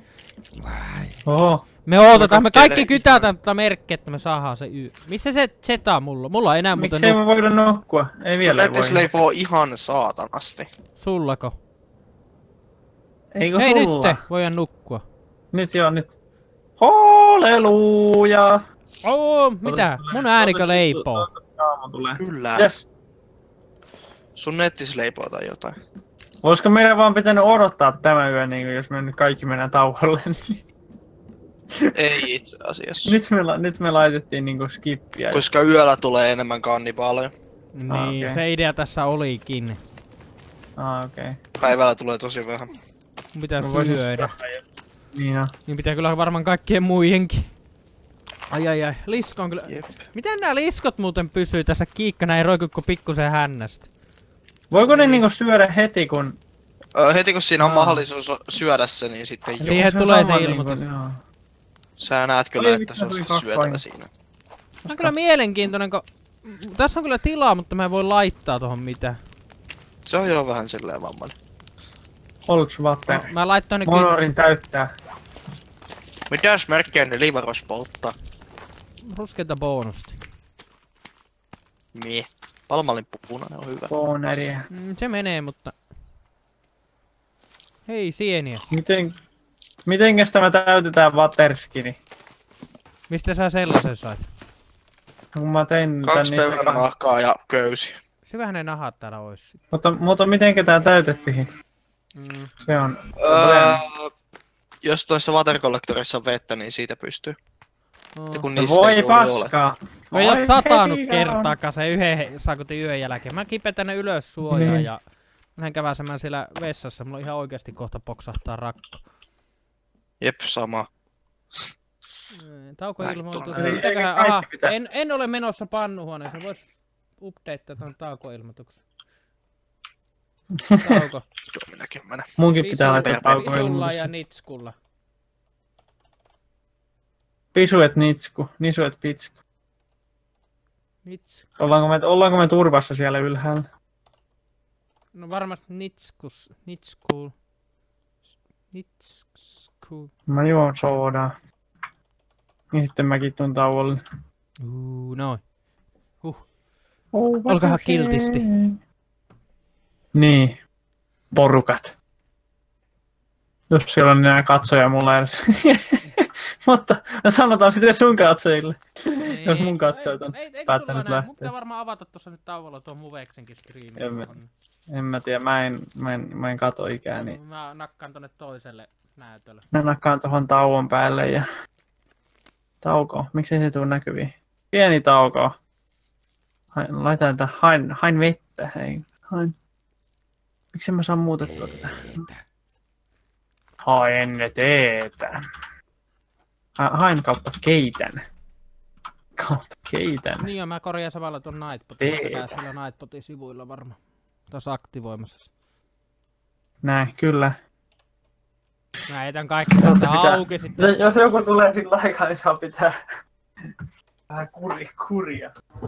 Oho. Me ootetaan, me kaikki kytätään tätä merkkiä, että me saadaan se Missä se Zeta on mulla? Mulla ei enää muuten miksei me voida nukkua? Ei vielä voi. Se leipoo ihan saatanasti. Sullako? Eikö hei sulla? Nyt voidaan nukkua. Nyt joo, nyt. Halleluja! Mitä? Mun äänikö leipoo? Kyllä. Yes. Sun nettis leipoo tai jotain. Olisiko meidän vaan pitänyt odottaa tämä yö, niin jos me nyt kaikki mennään tauolle? Ei itse asiassa. Nyt me laitettiin niinku skippiä. Koska yöllä tulee enemmän kannibaaleja. Niin, okay. Se idea tässä olikin. Okei. Päivällä tulee tosi vähän. Mun pitää syödä. Niin on. Niin pitää kyllä varmaan kaikkien muidenkin. Ai. Lisko on kyllä... Jep. Miten nää liskot muuten pysyy tässä kiikkana ei roiku kuin pikkusen hännästä? Voiko ne niinku syödä heti kun... Heti kun siinä on mahdollisuus syödä se, niin sitten... Siihen tulee se ilmoitus. Sä näet kyllä, että se on syötävä siinä. On kyllä mielenkiintoinen, kun... Tässä on kyllä tilaa, mutta mä en voi laittaa tohon mitään. Se on jo vähän silleen vammainen. Volkswagen. No, mä laittoin ne Monorin täyttää. Mitäs merkkiä ne liivaros polttaa? Ruskeita bonusta. Mie. Palmallin punainen on hyvä. Boneriä. Se menee, mutta... Hei, sieniä. Mitenkäs tämä täytetään Waterskini? Mistä sä sellaisen sait? Kun mä tein 2 peuran nahkaa ja köysi. Syvähän ne nahat täällä ois. Mutta mitenkä tää täytettiin? Se on... Jos tuossa waterkollektorissa on vettä, niin siitä pystyy. Voi paskaa! Ei oo satanut kertaakaan se yhden saakutin yön jälkeen. Mä kipen tänne ylös suojaan ja... Lähden käväsemään siellä vessassa. Mulla ihan oikeesti kohta poksahtaa rakko. Jep, sama. Taukoilmoitus. En ole menossa pannuhuoneeseen. Vois updatea ton taukoilmoituksen. Tauko. Minäkin menen. Munkin pitää laittaa taukoilmoitus. Pisulla ja nitskulla. Pisuet nitsku, nisuet pitsku. Ollaanko me turvassa siellä ylhäällä? No varmasti nitskus. Cool. Mä juon soodaa. Ja sitten mäkin tuun tauolle. Noin. Olkahan kiltisti. Niin. Porukat. Jos siellä on enää katsoja mulla edes. Mutta sanotaan sitten sun katsojille. Niin. Jos mun katsojat on Eikö päättänyt sulla mun pitää lähteä. varmaan avata tuossa nyt tauolla tuon Muveksenkin striimi. En mä tiedä, mä en kato ikään. Niin. Mä nakkaan tonne toiselle näytölle. Mä nakkaan tohon tauon päälle ja... Tauko. Miksei se tuu näkyviin? Pieni tauko. Laitan tätä hain vettä. Hei. Hain. Miksi mä saan muutettua tätä? Haen teetä. Hain kautta keitän. Kautta keitän. Niin ja mä korjaan samalla tuon Nightbotin. Mä siellä Nightbotin sivuilla varmaan. Taas aktivoimassa. Näin, kyllä. Mä etän kaikki tästä auki sitten. Jos joku tulee sillä aikaa, niin saa pitää vähän kuria.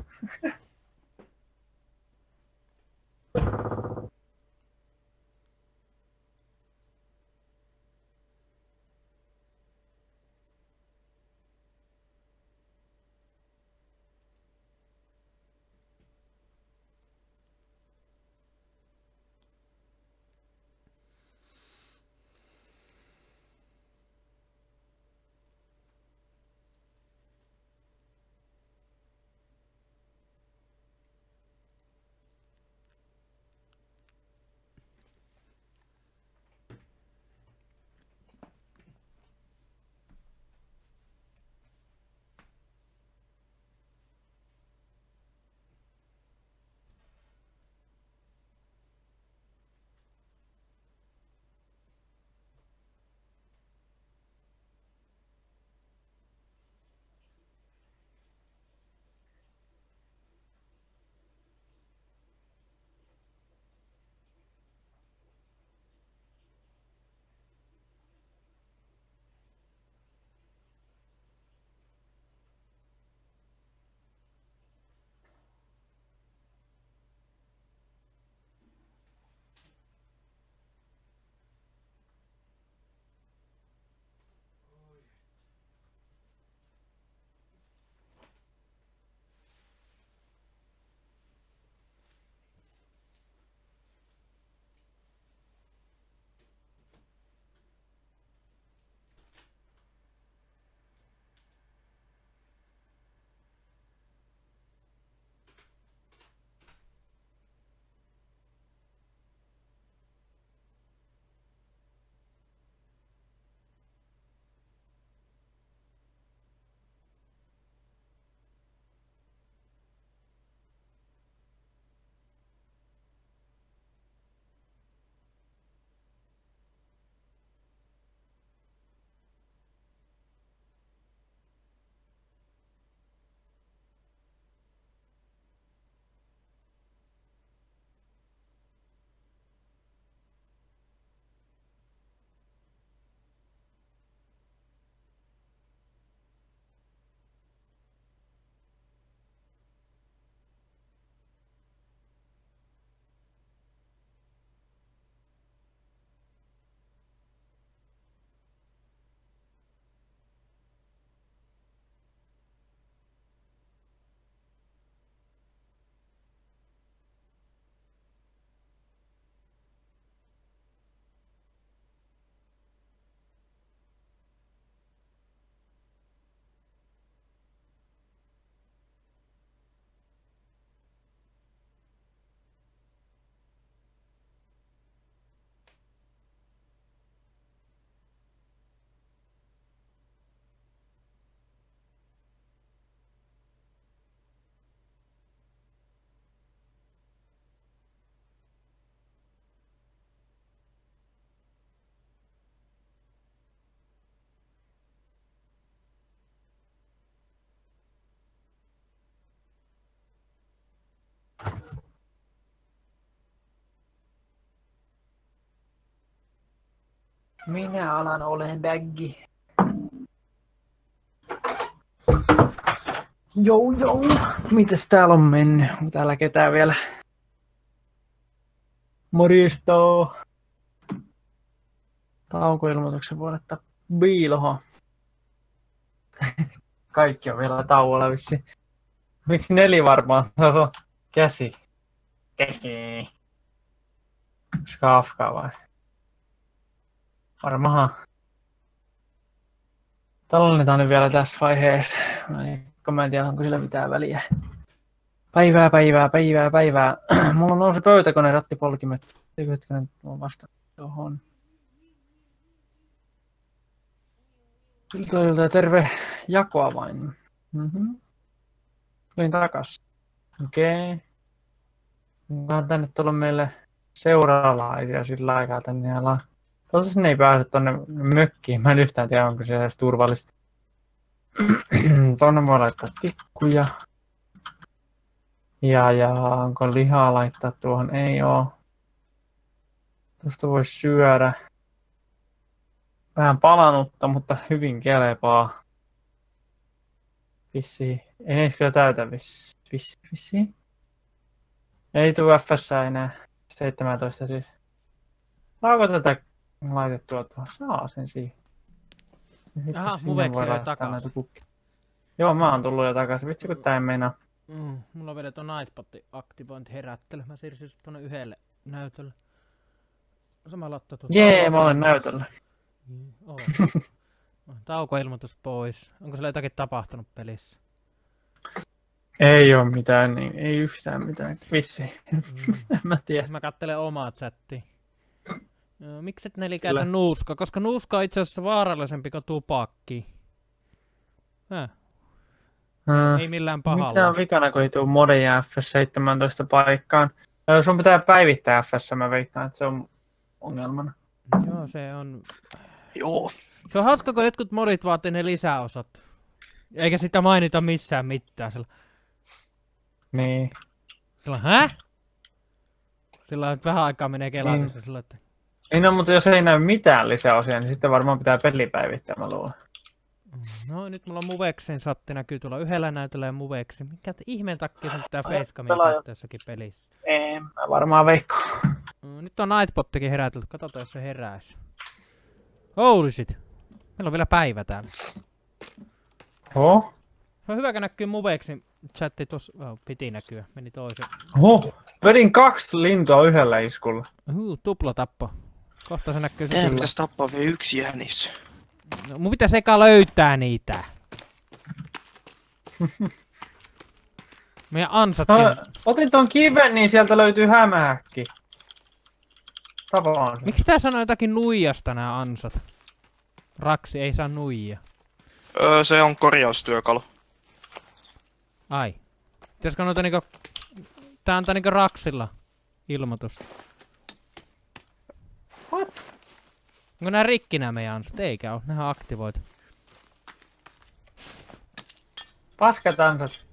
Minä alan olen baggi. Joo. Mites täällä on mennyt? Onko täällä ketään vielä? Morjesta. Taukoilmoituksen voi laittaa Biilho. Kaikki on vielä tauolla vissi. Miksi nelivarmaan on käsi? Käsi. Skafka vai? Varmahan. Tallennetaan nyt vielä tässä vaiheessa. Mä en tiedä, onko sillä mitään väliä. Päivää. Mulla nousi pöytäkone rattipolkimet. Hetkinen, mä vasta tohon. Iltoilta terve jakoa vain. Tulin takas. Okei. Onkohan tänne tullut meille seuralaisia sillä aikaa tänne alaan. Tosiaan ne ei pääse tonne mökkiin. Mä en yhtään tiedä, onko se edes turvallista. Tonne voi laittaa tikkuja. Ja onko lihaa laittaa tuohon? Ei oo. Tuosta voi syödä. Vähän palanutta, mutta hyvin kelepaa. Vissiin. Ei ne kyllä täytä vissiin. Ei tuu FS enää. 17 siis. Saako tätä laitettua tuohon? Saa sen siihen. Aha, muveksi jo takaisin. Joo, mä oon tullut jo takaisin. Vitsi kun tää ei meinaa. Mulla on vielä tuon Nightbotin aktivointi herättely. Mä siirsin sit tonne yhdelle näytölle. Samalla ottaa tuota. Jee, mä olen näytöllä. Taukoilmoitus pois. Onko siellä jotakin tapahtunut pelissä? Ei oo mitään, niin ei yhtään mitään. Vissiin. En mä tiedä. Mä kattelen omaa chattia. Miksi et Neli käytä nuuskaa? Koska nuuska on itse asiassa vaarallisempi kuin tupakki. Ei millään pahalla. Mitä on vikana, kun ei tuu modeja FS17 paikkaan? Sun pitää päivittää FS, mä veikkaan, että se on ongelmana. Joo, se on... Joo. Se on hauska, kun jotkut modit vaatii ne lisäosat. Eikä sitä mainita missään mitään. Niin. Sillä Sillä vähän aikaa menee kelatessa sillä, että... Niin no, mutta jos ei näy mitään lisäosia, niin sitten varmaan pitää peli päivittää, mä luulen. No nyt mulla on Muvexin satti näkyy tuolla yhdellä näytöllä ja Muveksi. Mikä ihmeen takia sun pitää facecamin tässäkin pelissä? Ei, mä varmaan veikko. Nyt on Nightbottikin herätelty. Katsotaan jos se heräisi. Holy shit. Meillä on vielä päivä täällä. Oho. Se on hyvä, kun näkyy Muvexin chatti tuossa. Piti näkyä. Meni toisen. Oho. Vedin 2 lintua yhdellä iskulla. Tupla tappo. Kohta se näkyy. Teidän pitäis tappaa vielä 1 jänis. No, mun pitäis eka löytää niitä. Meidän ansatkin. Otin ton kiven, niin sieltä löytyy hämähäkki. Tavaan. Miksi tää sanoo jotakin nuijasta nää ansat? Raksi ei saa nuijia. Se on korjaustyökalu. Ai. Pitäisikö noita niinku... Tää antaa niinku Raksilla ilmoitusta. What? Onko nää rikki nää meidän ansat? Eikä oo, nehän on aktivoitu. Paskat ansat.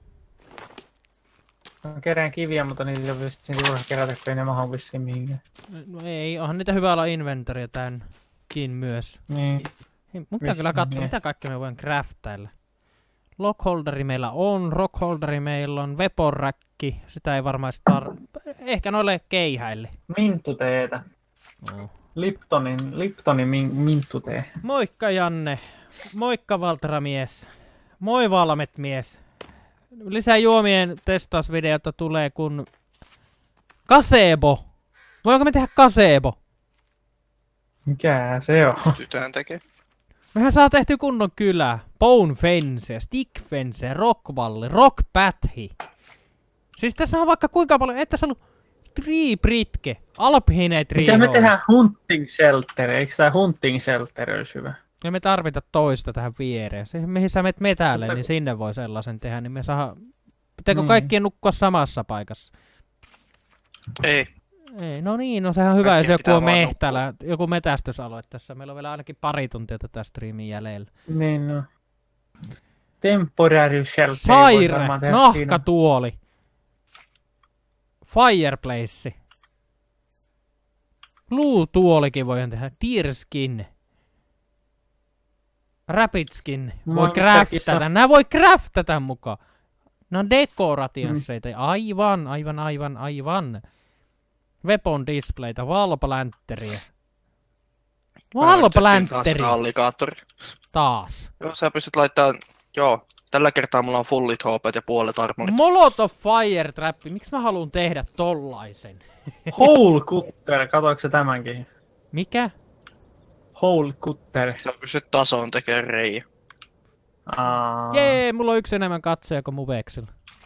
Mä kerään kiviä, mutta niitä on vissiin turha kerätä, kun ei ne maha vissiin mihinkään. No ei, onhan niitä hyvä olla inventoria tämänkin myös. Niin. Hei, mun pitää kyllä katsoa, mitä kaikkea me voin craftailla. Lockholderi meillä on, rockholderi meillä on, weaponräkki, sitä ei varmaan ehkä noille keihäille. Minttuteetä. Liptonin minttutee. Moikka Janne, moikka Valtera-mies, moi Valmet-mies. Lisää juomien testausvideota tulee kun... Kasebo! Voinko me tehdä kasebo? Mikä se on? Pystytään tekemään. Mehän saa tehty kunnon kylä. Bone Fence, Stick Fence, Rockvalli, Rockpäthi. Siis tässä on vaikka kuinka paljon, että tässä on ollut Tree Britke, Alpine Tree. Mitä me tehdään Hunting Shelter? Eikö tää Hunting Shelter olisi hyvä? Ja me tarvita toista tähän viereen. Se, mihin sä menet metälle, niin sinne voi sellaisen tehdä, niin me saa... Pitääkö kaikkien nukkua samassa paikassa? Ei. Ei, no niin, no sehän on hyvä, jos joku on mehtälä, joku metästysalue tässä. Meillä on vielä ainakin pari tuntia tätä striimin jäljellä. Niin no. Temporary Shelter. Saire, nahkatuoli. Fireplace. Luutuolikin voidaan tehdä. Deerskin. Rapid-skin. Voi craftata. Nää voi craftata mukaan. Nää on dekorationsseita. Aivan. Weapon displayta, valpalänttäriä. Valloplanteri! Alligaattori. Taas. Joo, sä pystyt laittamaan... Joo, tällä kertaa mulla on fullit HPt ja puolet armorit. Molotov Fire Trap. Miksi mä haluun tehdä tollaisen? Hole Cutter, katoiko sä tämänkin? Mikä? Hole Cutter. Sä pystyt tasoon tekemään reijä. Jee, mulla on yksi enemmän katsoja kuin mun veksellä.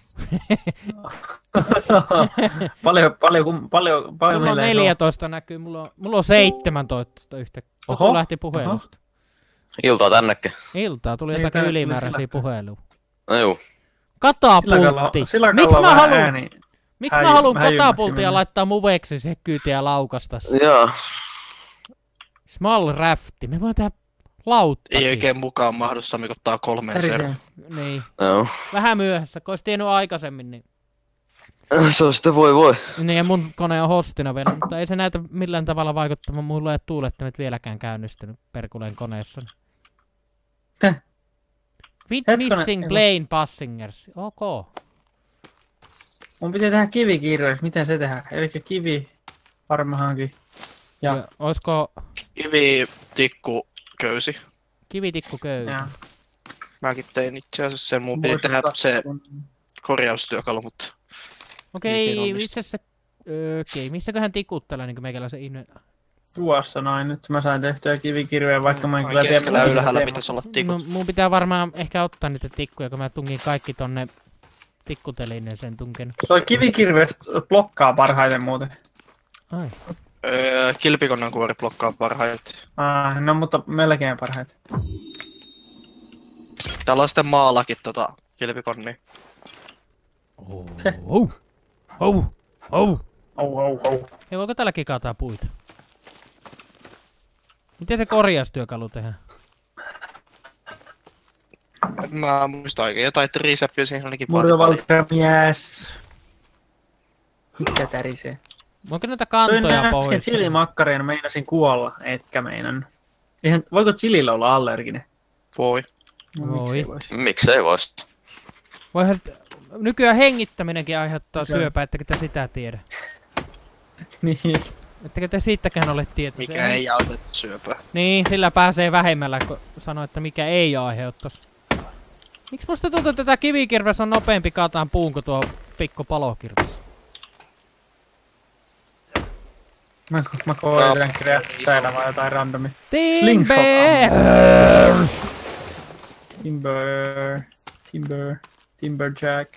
paljon Mulla on meillä ei 14 näkyy, mulla on 17 yhtä. Joku Oho, lähti puhelusta. Iltaa tännekin. Iltaa, tuli Niin, jotakin tuli ylimääräisiä silakkaa. puheluja. No juu. Katapultti! Miksi mä haluun häijymäksi katapulttia mennä. laittaa mun veksi siihen kyytiin ja laukasta? Joo. Small rafti, me voin tehdä lauttakin. Ei oikein mukaan mahdu Sami, kun ottaa 3 server. Niin. Joo. Vähän myöhässä, kun ois tiennyt aikaisemmin, niin... Se on sitten voi. Niin ja mun kone on hostina vielä, mutta ei se näytä millään tavalla vaikuttamaan. Mulla ei tuulettimet vieläkään käynnistynyt Perkuleen koneessa. Täh? With Hetkonen, missing ei plane passengers. Ok. Mun pitää tehdä kivikirjoissa, miten se tehdään? Elikkä kivi varmaankin. Ja Oisko Kivi, tikku, köysi. kivitikku köysi? ja Mäkin tein itse asiassa sen, mun piti tehdä se korjaustyökalu, mutta... Okei, missäköhän tikut tällä niin meikäläisen tuossa noin. Nyt mä sain tehtyä kivikirjoja, vaikka mä en kyllä Keskellä tiedä, ylhäällä mitä pitäisi olla tikut. No, mun pitää varmaan ehkä ottaa niitä tikkuja, kun mä tungin kaikki tonne tikkutelineeseen tunken. Toi kivikirvestä blokkaa parhaiten muuten. Ai. Kilpikonnan kuori blokkaa parhaiten. No mutta melkein parhaiten. Täällä on sitten maallakin kilpikonnia. Se. Oh. Au. Ei voiko tälläkin kaataa puita? Miten se korjaustyökalu tehdään? Mä muistan oikein jotain triceptiä siihen ainakin Murtovaltramies. Mikä tärisee? Onko näitä Toin kantoja äsken pois? chilimakkaria, meinasin kuolla, etkä meinannut. Voiko chilillä olla allerginen? Voi. No, Voi. miksei vois? Miksei vois? Voihan sit... Nykyään hengittäminenkin aiheuttaa syöpää, ettekö te sitä tiedä? Niin. Ettekö te siitäkään ole tietoisia? Mikä ei autettu syöpää. Niin, sillä pääsee vähemmällä, kun sanoo, että mikä ei aiheuttaisi. Miksi musta tuntuu, että tätä kivikirves on nopeampi kaataan puun kuin tuo pikku palokirves? Mä koitan kreattailla vaan jotain randomi. Timber! Timberjack.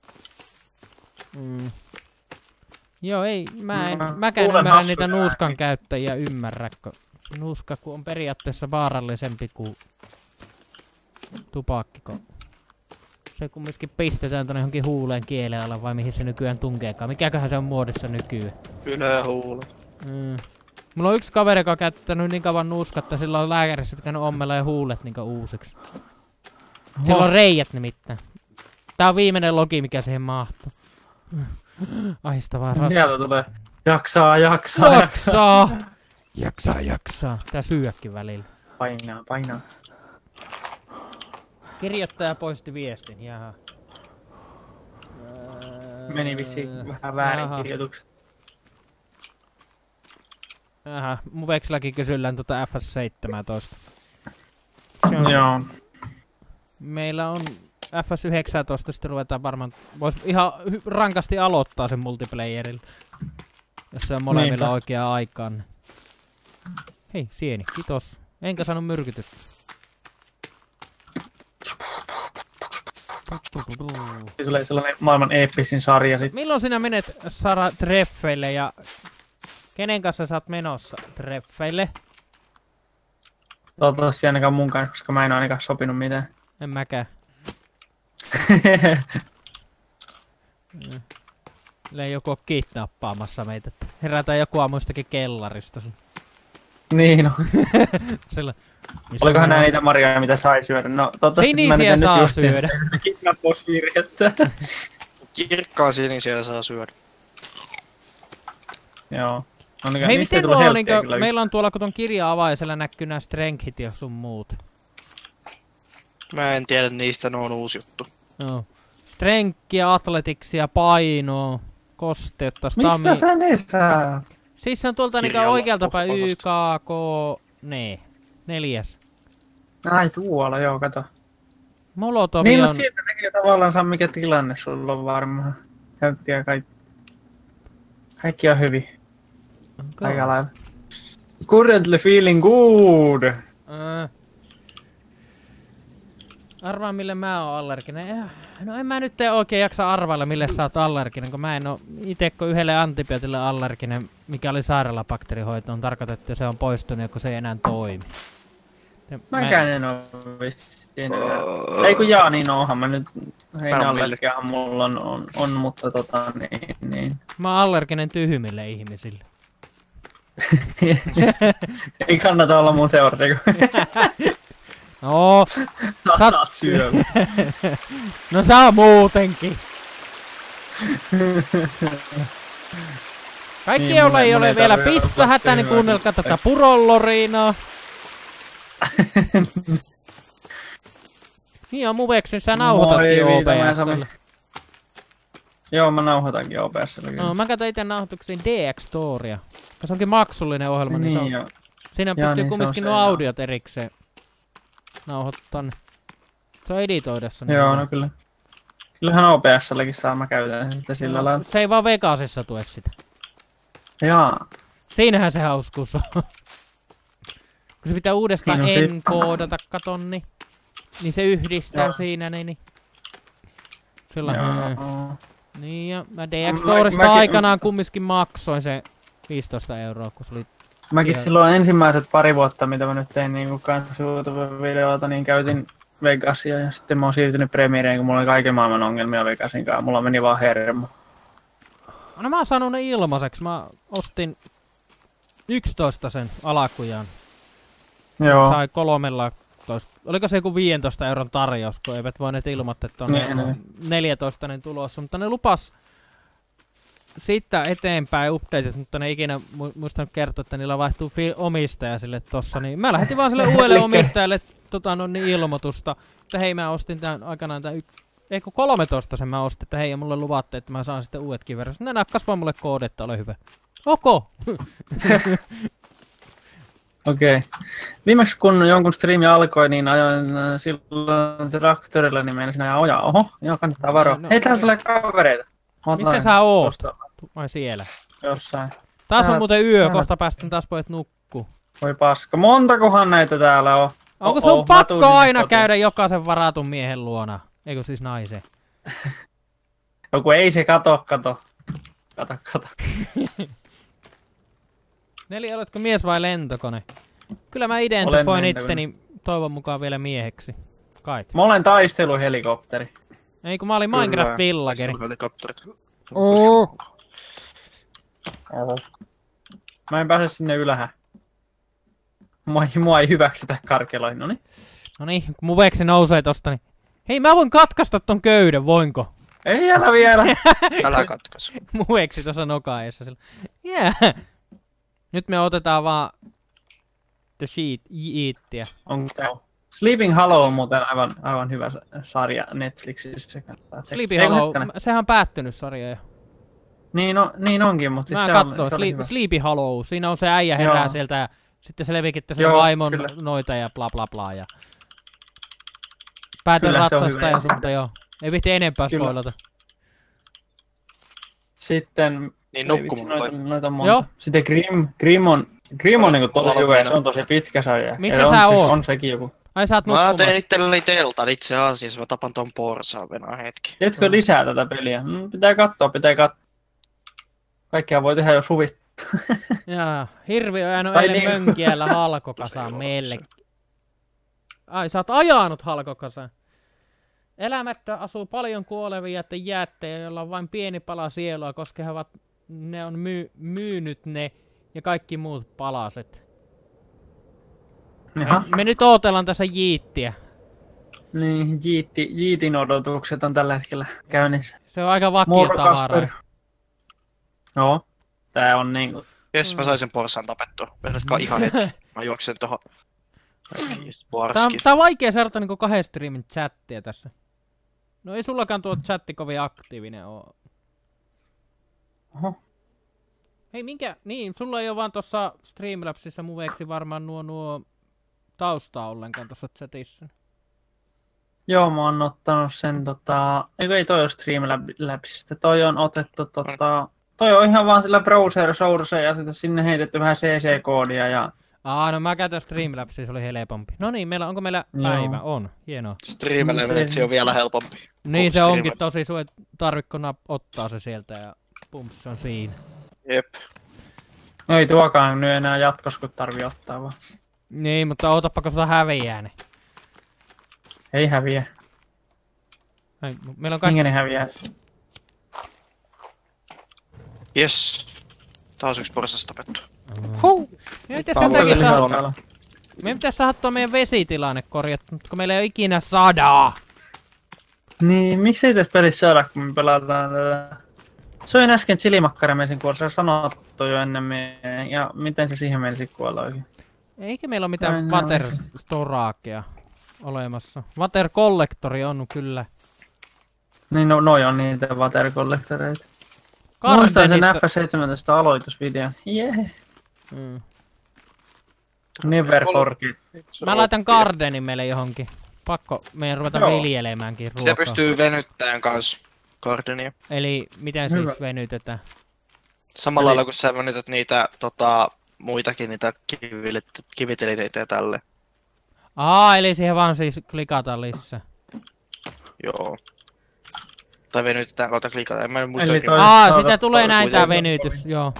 Joo, ei, mäkään kuulen ymmärrä hassuja niitä ääniä. nuuskan käyttäjiä kun nuuska kun on periaatteessa vaarallisempi kuin tupakki, kun se kumminkin pistetään tonne johonkin huuleen kielen alla vai mihin se nykyään tunkeekaan. Mikäköhän se on muodissa nykyään? Ylähuulu. Mulla on yksi kaveri, joka on käyttänyt niin kauan nuuskaa, että sillä on lääkärissä pitänyt ommella ja huulet niin uusiksi. Sillä on reijät nimittäin. Tää on viimeinen logi, mikä siihen mahtuu. Ahistavaa raskasta. Sieltä tulee. Jaksaa. Jaksaa. Tää syyäkin välillä. Painaa. Kirjoittaja poisti viestin, jaha. Meni vissiin vähän väärin Jaha. kirjoitukset. Aha, mun vekselläkin kysyllään FS17. Joo. Meillä on FS19, sitten ruvetaan varmaan... Vois ihan rankasti aloittaa sen multiplayerilla. Jos se on molemmilla Niinpä. oikeaan aikaan. Hei, sieni, kiitos. Enkä saanut myrkytystä. Se oli sellainen maailman eeppisin sarja sit. Milloin sinä menet, Sara, treffeille ja... Kenen kanssa sä oot menossa treffeille? Toivottavasti ainakaan mun kanssa, koska mä en oo ainakaan sopinut mitään. En mäkään. Ei joku oo kidnappaamassa meitä. Herätään joku aamuistakin kellarista. Niin on. Sillä, Olikohan nää niitä marjoja, mitä sai syödä? No toivottavasti mä Sinisiä nyt saa just syödä. Kidnappausvirhettä. Kirkkaan sinisiä saa syödä. Joo. No, niin, hei, niistä ei miten tullut mulla on helppiä kyllä meillä on tuolla kun ton kirja-avaisella näkyy nää strengthit ja sun muut. Mä en tiedä niistä, ne on uusi juttu. Joo. Strengthia, atletiksia, painoa, kosteutta, Mistä sä ne saa? Siis se on tuolta niinku Kirjalla oikealta päin osasta. YKK, Nee. 4. Ai tuolla, joo, kato. Molotovi Niin, on... no siitä näkee tavallaan mikä tilanne sulla on varmaan. Käyttiä kaikki on hyvin. Aika lailla. Currently feeling good. Arvaa mille mä oon allerginen. No en mä nyt oikein jaksa arvailla mille sä oot allerginen, kun mä en oo itse yhdelle antibiootille allerginen, mikä oli sairaalabakteerihoitoon tarkoitettu ja se on poistunut, kun se ei enää toimi. Mäkään en oo vissiin. Ei kun jaa, niin onhan mä nyt. Heinäallergiahan mulla on mutta niin. Mä oon allerginen tyhmille ihmisille. Ei kannata olla mun seuraaja. No, saat syödä. No saa muutenkin. Kaikki, Niin, joilla ei mun ole ei vielä tarvitse pissahätä, niin kuunnelkaa tätä purolloriinaa. Niin on muveksin, sä nauhoitatkin OBS:lle. Joo, mä nauhoitankin OBS:lle. No, mä katsoin itse nauhoituksiin DX Storia. Koska se onkin maksullinen ohjelma, niin, Niin, se on, joo. siinä Jaa, pystyy niin, kumminkin se on nuo se, audiot erikseen nauhoittaa. Se on editoidessa. Niin Joo, no kyllä. Kyllähän OBS:lläkin saa, mä käytän sitä sillä lailla. Se ei vaan Vegasissa tue sitä. Jaa. Siinähän se hauskuus on. Kun se pitää uudestaan Niin, no, enkoodata, katon, niin se yhdistää Joo. siinä, niin. Sillä Joo. niin, ja mä DX Storesta aikanaan kumminkin maksoin se 15 €, kun se oli... Mäkin siellä. silloin ensimmäiset pari vuotta, mitä mä nyt tein niinku kans YouTube-videoita, niin käytin Vegasia ja sitten mä oon siirtynyt Premiereen, kun mulla oli kaiken maailman ongelmia Vegasin kanssa. Mulla meni vaan hermo. No mä oon saanut ne ilmaiseksi. Mä ostin 11 sen alakujaan. Joo. Sai 13. Oliko se joku 15 € tarjous, kun eivät voineet ilmoittaa, että on Niin. 14 tulossa. Mutta ne lupas siitä eteenpäin updateit, mutta ne ikinä muistanut kertoa, että niillä vaihtuu omistaja sille tossa. Niin mä lähetin vaan sille uudelle omistajalle ilmoitusta, että hei mä ostin tän aikanaan tän 13 sen mä ostin, että hei ja mulle luvatte, että mä saan sitten uudetkin versiot. Ne nakkas vaan mulle koodi, että ole hyvä. Ok! Okei. Viimeksi kun jonkun striimi alkoi, niin ajoin silloin traktorilla, niin meinasin ajaa ojaa. Oho, joo, kannattaa varoa. No, Hei, täällä tulee kavereita. Missä sä oot? Vai siellä? Jossain. Taas on muuten yö, täällä. kohta päästän taas pojat nukkuu. Voi paska. Montakohan näitä täällä on? Onko sun pakko aina käydä jokaisen varatun miehen luona? Eikö siis naisen? Joku ei se kato. Neli, oletko mies vai lentokone? Kyllä mä identifoin Olen itteni toivon mukaan vielä mieheksi. Kait. Mä olen taisteluhelikopteri. Ei kun mä olin Minecraft Villageri. Helikopterit. Mä en pääse sinne ylhäälle. Mua ei hyväksytä karkeloihin, noniin. Noniin, kun mun veksi nousee tosta, niin... Hei, mä voin katkaista ton köyden, voinko? Ei älä vielä. Älä katkaisu. Mun veksi tossa nokaessa sillä. Yeah. Nyt me otetaan vaan... The Sheet-iittiä. Onko tää? Sleeping Hollow on muuten aivan hyvä sarja Netflixissä. Sleepy Hollow, sehän on päättynyt sarja jo. Niin onkin, mutta siis mä se katsoin, oli hyvä. Sleepy Hollow, siinä on se äijä herää Joo. sieltä ja sitten se levikittää sen Joo, vaimon kyllä. noita ja bla bla bla ja... Päätön Kyllä, se on ratsasta hyvä. ja sun, mutta joo. Ei vihti enempää Kyllä. spoilata. Sitten... Niin nukkumaan. Noita monta. Joo. Sitten Grim on niinku tosi hyvä ja se on tosi pitkä sarja. Missä Ja sä on, oot? On sekin joku. Ai sä oot Mä nukkumassa. tein itselleni teltan itse asiassa, mä tapan ton porsaan venää hetki. Tiedätkö lisää tätä peliä? Pitää katsoa. Kaikkea voi tehdä jos huvittaa. Jaa, hirvi on jäänyt Tai eilen niin. mönkiällä halkokasaan meille. Ai sä oot ajanut halkokasaan. Elämättä asuu paljon kuolevia että jäättejä, joilla on vain pieni pala sielua, koska ne on myynyt ne ja kaikki muut palaset. Jaha. Me nyt ootellaan tässä jiittiä. Niin, Jiitin odotukset on tällä hetkellä käynnissä. Se on aika vakio Moro, tavaraa. Kasper. Joo. Tää on niinku... Jes, mä sain sen porsaan tapettua. Vedätkö ihan hetki? Mä juoksen tohon. Tää on vaikea seurata niinku 2 streamin chattia tässä. No ei sullakaan tuo chatti kovin aktiivinen oo. Oho. Hei minkä, niin sulla ei oo vaan tossa Streamlabsissa muveeksi varmaan nuo taustaa ollenkaan tossa chatissa. Joo, mä oon ottanut sen ei toi oo Streamlabsista, toi on otettu toi on ihan vaan sillä browser source ja sitten sinne heitetty vähän CC-koodia ja... No mä käytän Streamlabsia, se oli helpompi. No niin, onko meillä päivä? On, hienoa. Streamlabsi on vielä helpompi. Niin se onkin tosi suo, tarvikko ottaa se sieltä ja pumps, se on siinä. Jep. Ei tuokaan nyt enää jatkossa, kun tarvii ottaa vaan. Niin, mutta ootappa, kun häviää ne. Ei häviä. Meillä on kaikki... Minkä ne häviää? Jes. Taas yksi porsas tapettu. Meidän pitäis saada tuo meidän vesitilanne korjattu, kun meillä ei oo ikinä sadaa. Niin, miksei tässä pelissä saada, kun me pelataan tätä? Soin äsken chilimakkarameisin kuolla, se on sanottu jo ennemmin. Ja miten se siihen menisi kuolla oikein? Eikä meillä oo mitään water storagea olemassa. Water collectori on kyllä. Niin, noi on niitä water collectoreita. Muistan sen F17 aloitusvideon. Jee. Never forget. Mä laitan gardenin meille johonkin. Pakko meidän ruveta viljelemäänkin ruokaa. Se pystyy venyttämään kans gardenia. Eli miten siis venytetään? Samalla lailla kun sä venytät niitä muitakin niitä kivitelineitä ja tälle. Eli siihen vaan siis klikataan lisää. Joo. Tai venytetään kautta klikataan, en mä muista oikein. Sitä tulee näitä venytys, joo.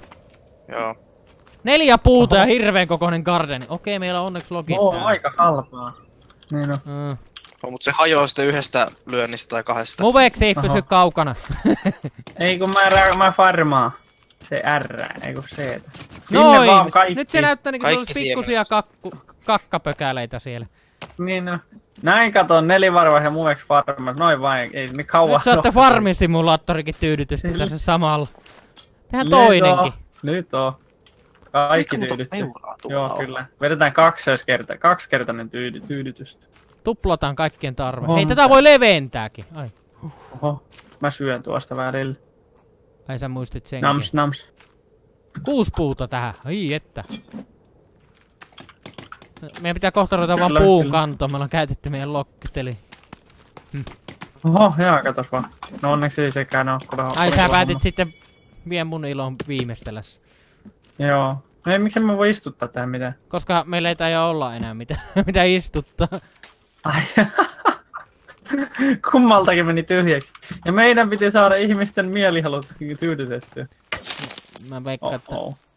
4 puuta ja hirveen kokoinen gardeni. Okei, meillä on onneksi logit täällä. Aika halpaa. Niin on. Mutta se hajoaa sitten yhdestä lyönnistä tai 2. Muveksi pysy kaukana. Ei kun mä farmaan. Se R, ei kun C. Noin! Nyt se näyttää niinku olisi pikkusia kakkapökäleitä siellä. Niin no. Näin katon 4-varvais ja muveksi farmas. Noin vain, ei ne kauan. Nyt saatte farmisimulaattorikin tyydytystä tässä samalla. Tehdään toinenkin. Nyt on. Kaikki tyydytty. Joo, kyllä. Vedetään 2-kertainen tyydytys. Tuplataan kaikkien tarve. Hei, tätä voi leventääkin. Ai. Oho, mä syön tuosta välillä. Ai sä muistit senkin. Nams. 6 puuta tähän. Ai että. Meidän pitää kohta ruveta vaan puun kantoon. Me ollaan käytetty meidän lokkiteli. Oho, jaa, katos vaan. No onneksi ei sekään oo. Ai sä päätit sitten vie mun ilon viimeistelässä. Joo. Ei, miksi mä voi istuttaa tähän mitään? Koska meillä ei taida olla enää mitä istuttaa. Ai. Kummaltakin meni tyhjäksi. Ja meidän piti saada ihmisten mielihalut tyydytettyä. Mä veikkaan, että...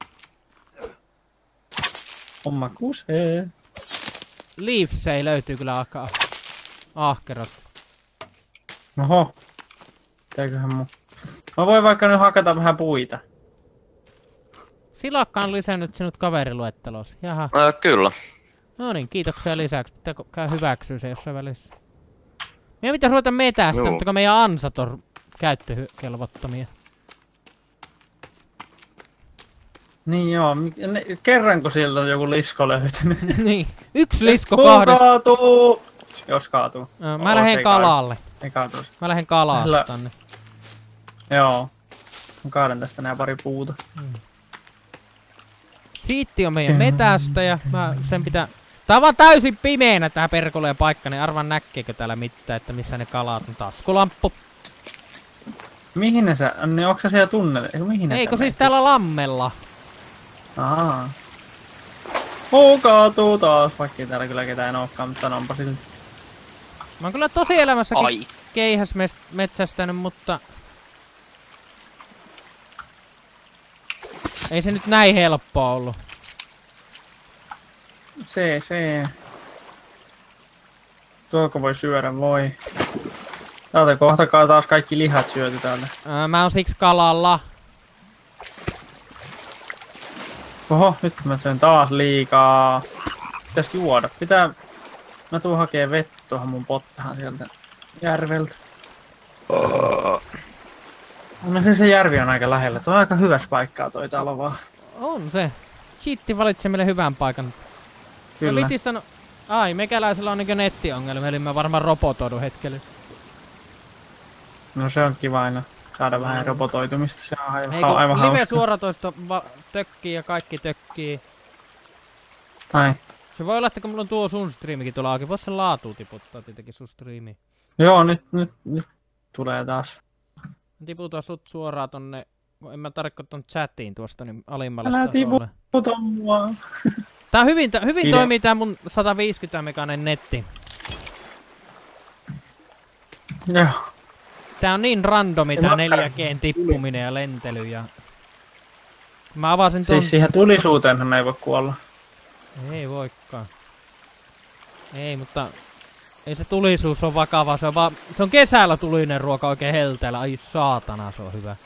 Homma kusee. Leafsei löytyy kyllä aika ahkerasti. Oho. Teiköhän mun... Mä voin vaikka nyt hakata vähän puita. Silakka on lisännyt sinut kaveriluettelosi. Jaha. Kyllä. No niin, kiitoksia lisäksi. Pitää hyväksyä se jossain välissä. Meidän pitää ruveta metästä, mutta kun meidän ansat on käyttökelvottomia. Niin joo, kerranko sieltä on joku lisko löytynyt? Niin, 1 lisko 2. Kaatuu! Jos kaatuu. Mä lähden kalalle. Ei kaatuu. Mä lähden kalasta tänne. Joo. Mä kaadan tästä nää pari puuta. Siitti on meidän metästä ja sen pitää... Tää on vaan täysin pimeänä tää perkoleen paikka, niin arvan näkeekö täällä mitään, että missä ne kalat on. Taskulamppu. Mihin ne sä... Ne onks sä siellä tunnelle? Eikö siis täällä lammella? Ahaa. Kaatuu taas, vaikka täällä kyllä ketään olekaan, mutta onpa silti. Mä oon kyllä tosielämässäkin keihäsmetsästänyt, mutta... Ei se nyt näin helppoa ollut. Se. Tuoko voi syödä? Voi. Täältä kohtakaa taas kaikki lihat syöty täältä. Mä oon siksi kalalla. Oho, nyt mä söin taas liikaa. Pitäis juoda. Mä tuun hakee vettä tuohon mun pottahan sieltä järveltä. No se järvi on aika lähellä. Tuo on aika hyvässä paikkaa toi talo vaan. On se. Chitti valitsi meille hyvän paikan. Kyllä. Mä sano... Ai, mekäläisellä on niinkö nettiongelmia, eli mä varmaan robotoidun hetkellisesti. No se on kiva aina. saada vähän robotoitumista. Se on Ei, aivan live hauska. suoratoisto tökkii ja kaikki tökkii. Ai. Se voi olla, että kun mulla on tuo sun striimikin tuolla auki, vois sen laatu tiputtaa tietenkin sun striimiin. Joo, nyt tulee taas. Tiputaan sut suoraan tonne, kun en mä tarkko ton chatiin tuosta niin alimmalle Älä tasolle. tiputa mua. Tää on hyvin toimii tää mun 150 meganen netti. Joo. Tää on niin randomi tää 4G:n tippuminen ja lentely ja... Mä avasin ton... Siis siihen tulisuuteenhan ei voi kuolla. Ei voikaan. Ei, mutta... Ei se tulisuus on vakava, se on vaan... Se on kesällä tulinen ruoka oikein helteellä. Ai saatana, se on hyvä.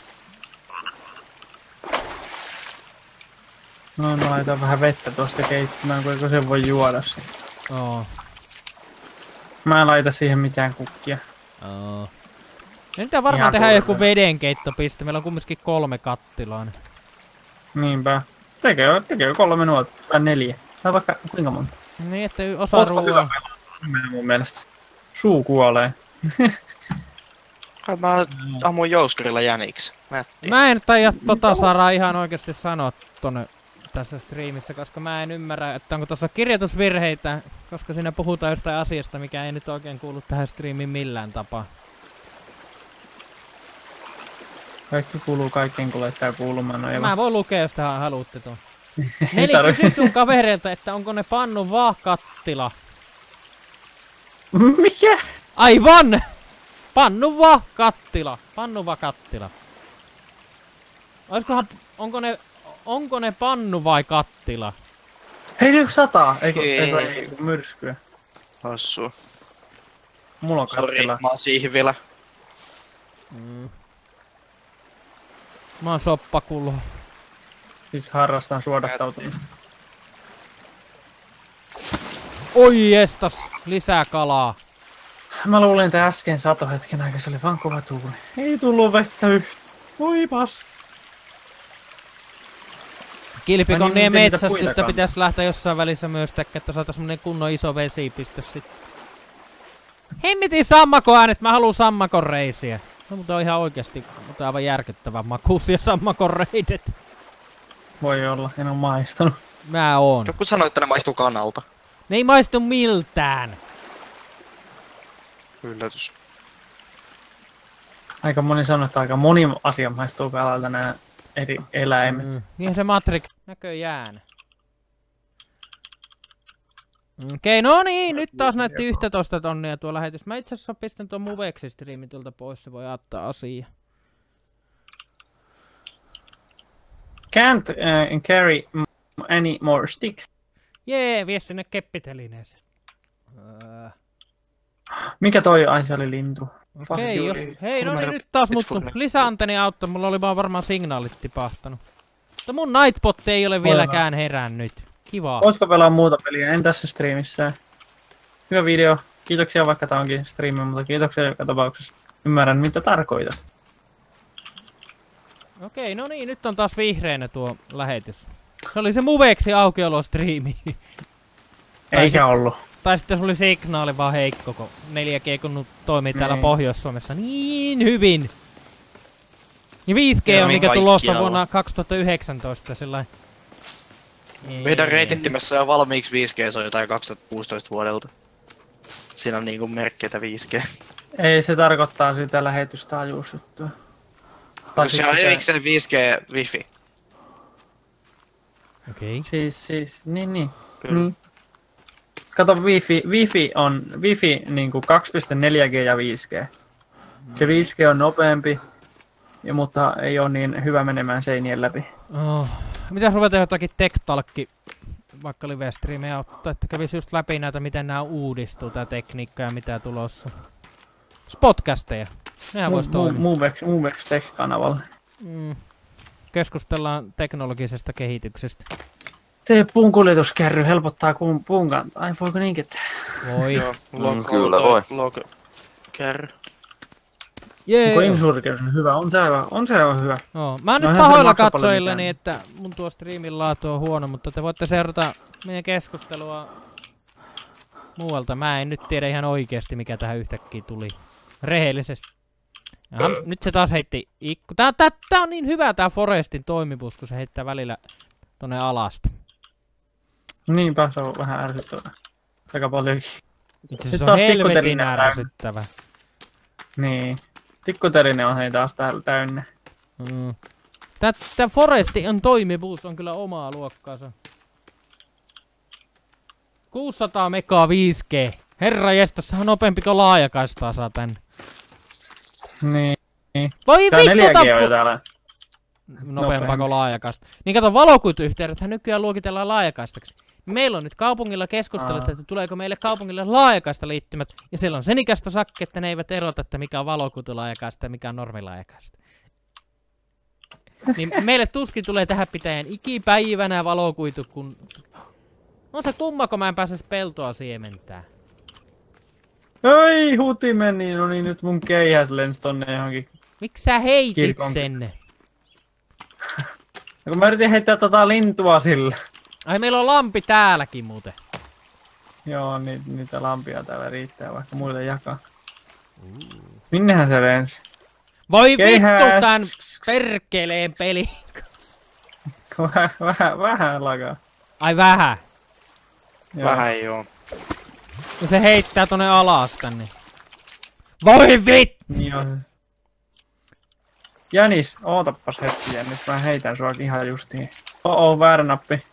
No, mä laitan vähän vettä tuosta keittämään, kun sen voi juoda sen. Oo. Mä en laita siihen mitään kukkia. Oo. Nyt pitää varmaan Ihan tehdä turhaa. joku vedenkeittopiste. Meillä on kumminkin 3 kattilaa. Niinpä. Tekee 3 nuotta. Tai 4. Tai vaikka kuinka monta. Niin, että osa Ootko hyvä ruoaa. pelaa? Kymmenen mun mielestä. Suu kuolee. Kai mä ammuin jouskarilla jäniksi. Nätti. Mä en taida saada ihan oikeesti sanoa tonne tässä striimissä, koska mä en ymmärrä, että onko tuossa kirjoitusvirheitä, koska siinä puhutaan jostain asiasta, mikä ei nyt oikein kuulu tähän striimiin millään tapaa. Kaikki kuuluu kaikkeen, kun laittaa kuulumaan. No, Mä voin lukea, jos tähän haluatte tuon. Ei Neli, tarvi. kysy sun kavereilta, että onko ne pannu kattila. Mikä? Aivan! Pannuva kattila. Pannuva kattila. Onko ne pannu vai kattila? Hei nyt 100! Eikö Ei. myrskyä? Hassu. Mulla on Sori, kattila. mä oon siivilä. Mä oon soppakulho. Siis harrastan suodattautumista. Oi jestas, lisää kalaa. Mä luulin, että äsken sato hetken aikaa, se oli vaan kova tuuli. Ei tullut vettä yhtä. Voi paska. Kilpikon Ai niin, miten niitä metsästystä puitakaan? pitäisi lähteä jossain välissä myös tekemään, että saatais semmonen kunnon iso vesipiste sit. Hemmetin sammakoäänet, mä haluun sammakon reisiä. No mutta on ihan oikeesti, mutta aivan järkyttävän makuusia sammakon reidet. Voi olla, en oo maistanut. Mä oon. Joku sanoi, että ne maistuu kanalta. Ne ei maistu miltään. Yllätys. Aika moni sanoo, että aika moni asia maistuu kalalta nää eri eläimet. Niinhän se Matrix näköjään. Okei, no niin, nyt taas näytti 11 tonnia tuo lähetys. Mä itse asiassa pistän tuon Muveksi-striimin tuolta pois, se voi ottaa asia. Can't carry any more sticks. Jee, vie sinne keppitelineeseen. Mikä toi? Ai se oli lintu. Okei, Fuck jos... you. Hei, no niin, Numero- nyt taas It's muttu. funny. Lisäantenni auttoi, mulla oli vaan varmaan signaalit tipahtanut. Mutta mun Nightbot ei ole vieläkään herännyt. Kiva. Voitko pelaa muuta peliä? En tässä striimissä. Hyvä video. Kiitoksia vaikka tää onkin striimi, mutta kiitoksia joka tapauksessa. Ymmärrän mitä tarkoitat. Okei, no niin, nyt on taas vihreänä tuo lähetys. Se oli se Muveksi aukiolostriimi. Eikä ollut. Tai sitten se oli signaali vaan heikko, kun 4G kun toimii täällä Niin. Pohjois-Suomessa niin hyvin. Ja 5G Ja on mikä kaikkialla. tulossa vuonna 2019 sillain. Meidän reitittimessä on valmiiksi 5G, se on jotain 2016 vuodelta. Siinä on niinku merkkeitä 5G. Ei se tarkoittaa sitä lähetystaajuusjuttua. Tai Se on sitä- erikseen 5G wifi. Okei. Siis, niin. Kyllä. Niin. Kato, Wifi niinku 2.4G ja 5G. Se 5G on nopeampi, mutta ei ole niin hyvä menemään seinien läpi. Oh. Mitäs ruveta jotakin tech-talkki, vaikka live-striimejä ottaa, että kävisi just läpi näitä, miten nämä uudistuu, tää tekniikka ja mitä tulossa. Spotcasteja. Nehän vois toimia. Movex Tech-kanavalla. Keskustellaan teknologisesta kehityksestä. Tee puun kuljetuskärry, helpottaa puun kantaa. Ai voiko niinkin tehdä? Voi. Joo, kyllä voi. Kärry. Jee. Onko Insurgers hyvä? On se aivan hyvä. No, mä oon No nyt eihän se pahoilla maksa paljon katsojilleni, mitään. että mun tuo striimin laatu on huono, mutta te voitte seurata meidän keskustelua muualta. Mä en nyt tiedä ihan oikeesti mikä tähän yhtäkkiä tuli. Rehellisesti. Jaha, nyt se taas heitti ikku. Tää on niin hyvä tää Forestin toimivuus, kun se heittää välillä tonne alasta. Niinpä, se on vähän ärsyttävää. Aika paljonkin. Itse asiassa se on helvetin ärsyttävä. Niin. Tikkuterinen on hei taas täällä täynnä. Tää Forestin toimivuus on kyllä omaa luokkaansa. 600 megaa 5G. Herra jestas, on nopeampi kuin laajakaistaa saa tänne. Niin. Voi Tää vittu 4G on jo täällä. nopeampaa kuin laajakaista. Niin kato, valokuituyhteydethän nykyään luokitellaan laajakaistaksi. Meillä on nyt kaupungilla keskustelut, että tuleeko meille kaupungille laajakaista liittymät. Ja siellä on sen ikäistä sakki, että ne eivät erota, että mikä on valokuitulaajakaista ja mikä on normilaajakaista. Niin meille tuskin tulee tähän pitäjään ikipäivänä valokuitu, kun... On se kumma, kun mä en pääse peltoa siementää. Oi, huti meni, no niin nyt mun keihäs lensi tonne johonkin. Miksi sä heitit Kirkon... sen? No kun mä yritin heittää tota lintua sillä. Ai meillä on lampi täälläkin muuten. Joo, niitä lampia täällä riittää vaikka muille jakaa. Minnehän se lensi? Voi Keihäs. vittu tän perkeleen pelin. Vähän lakaa. Ai vähän. Joo. Vähän joo. Ja se heittää tonne alas tänne. Voi vittu! Niin on. Jänis, ootappas hetki Jänis, mä heitän sua ihan justiin. Väärä nappi.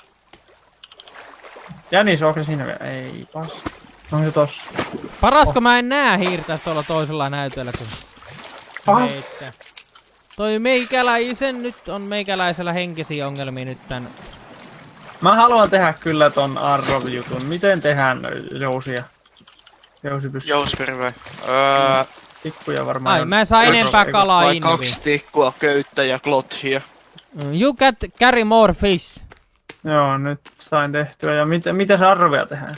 Jänis, onko se siinä vielä? Ei pas. On se tossa. Parasko mä en näe hiirtä tuolla toisella näytöllä kun Pas. heittää. Toi meikäläisen nyt on meikäläisellä henkisiä ongelmia nyt tän. Mä haluan tehdä kyllä ton Arrov-jutun. Miten tehdään jousia? Jousipyssy. Jouskari. Tikkuja varmaan. Ai mä saan enempää kalaa Vai invi. 2 tikkua, köyttä ja klothia. You can carry more fish. Joo, nyt sain tehtyä. Ja mitä se Arrovia tehdään?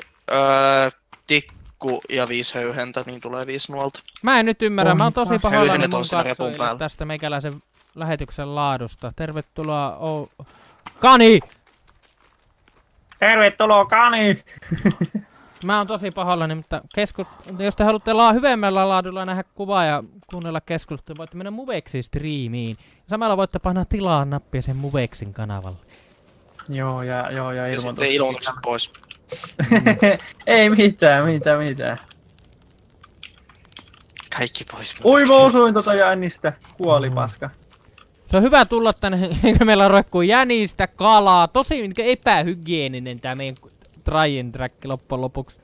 Tikku ja 5 höyhentä, niin tulee 5 nuolta. Mä en nyt ymmärrä, mä oon tosi pahoillani Höyhenet mun on siinä repun katsojille päällä. tästä meikäläisen lähetyksen laadusta. Tervetuloa Kani! Tervetuloa Kani! Mä oon tosi pahoillani, mutta jos te haluatte hyvemmällä laadulla nähdä kuvaa ja kuunnella keskustelua, voitte mennä Muvexin striimiin. Samalla voitte painaa tilaa nappia sen Muvexin kanavalle. Joo, ja Ja sitten ilmoitukset pois. Ei mitään. Kaikki pois. Ui, mä osuin tota jännistä. Kuoli paska. Se on hyvä tulla tänne, eikä meillä roikkuu jänistä, kalaa. Tosi epähygieninen tää meidän try and track loppujen lopuksi.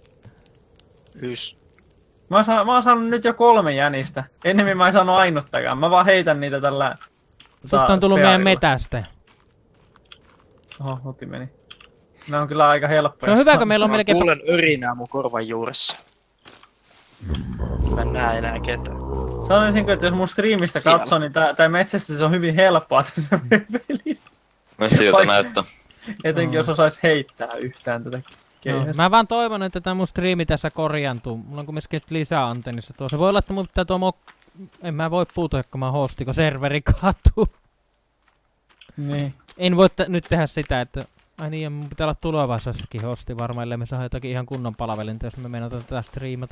Hys. Mä oon saanut nyt jo 3 jänistä. Ennemmin mä en saanut ainuttakaan. Mä vaan heitän niitä tällä... Susta on tullut meidän metästä. Oho, huti meni. Nää on kyllä aika helppoja. Se on hyvä, kun meillä on Mä melkein... kuulen örinää mun korvan juuressa. Mä en näe enää ketään. Sanoisinko, että jos mun striimistä Siellä. katsoo, niin tää metsästys on hyvin helppoa tässä pelissä. Myös siltä näyttää. Etenkin jos osais heittää yhtään tätä No, keihästä. mä vaan toivon, että tää mun striimi tässä korjaantuu. Mulla on kumminkin lisää antennissa tuo. Se voi olla, että mun pitää en mä voi puutua, kun mä hostin, kun serveri kaatuu. Niin. En voi nyt tehdä sitä, että... Ai niin, ja mun pitää olla tulevaisuudessakin hosti varmaan, ellei me saa jotakin ihan kunnon palvelinta, jos me meinataan tätä striimata.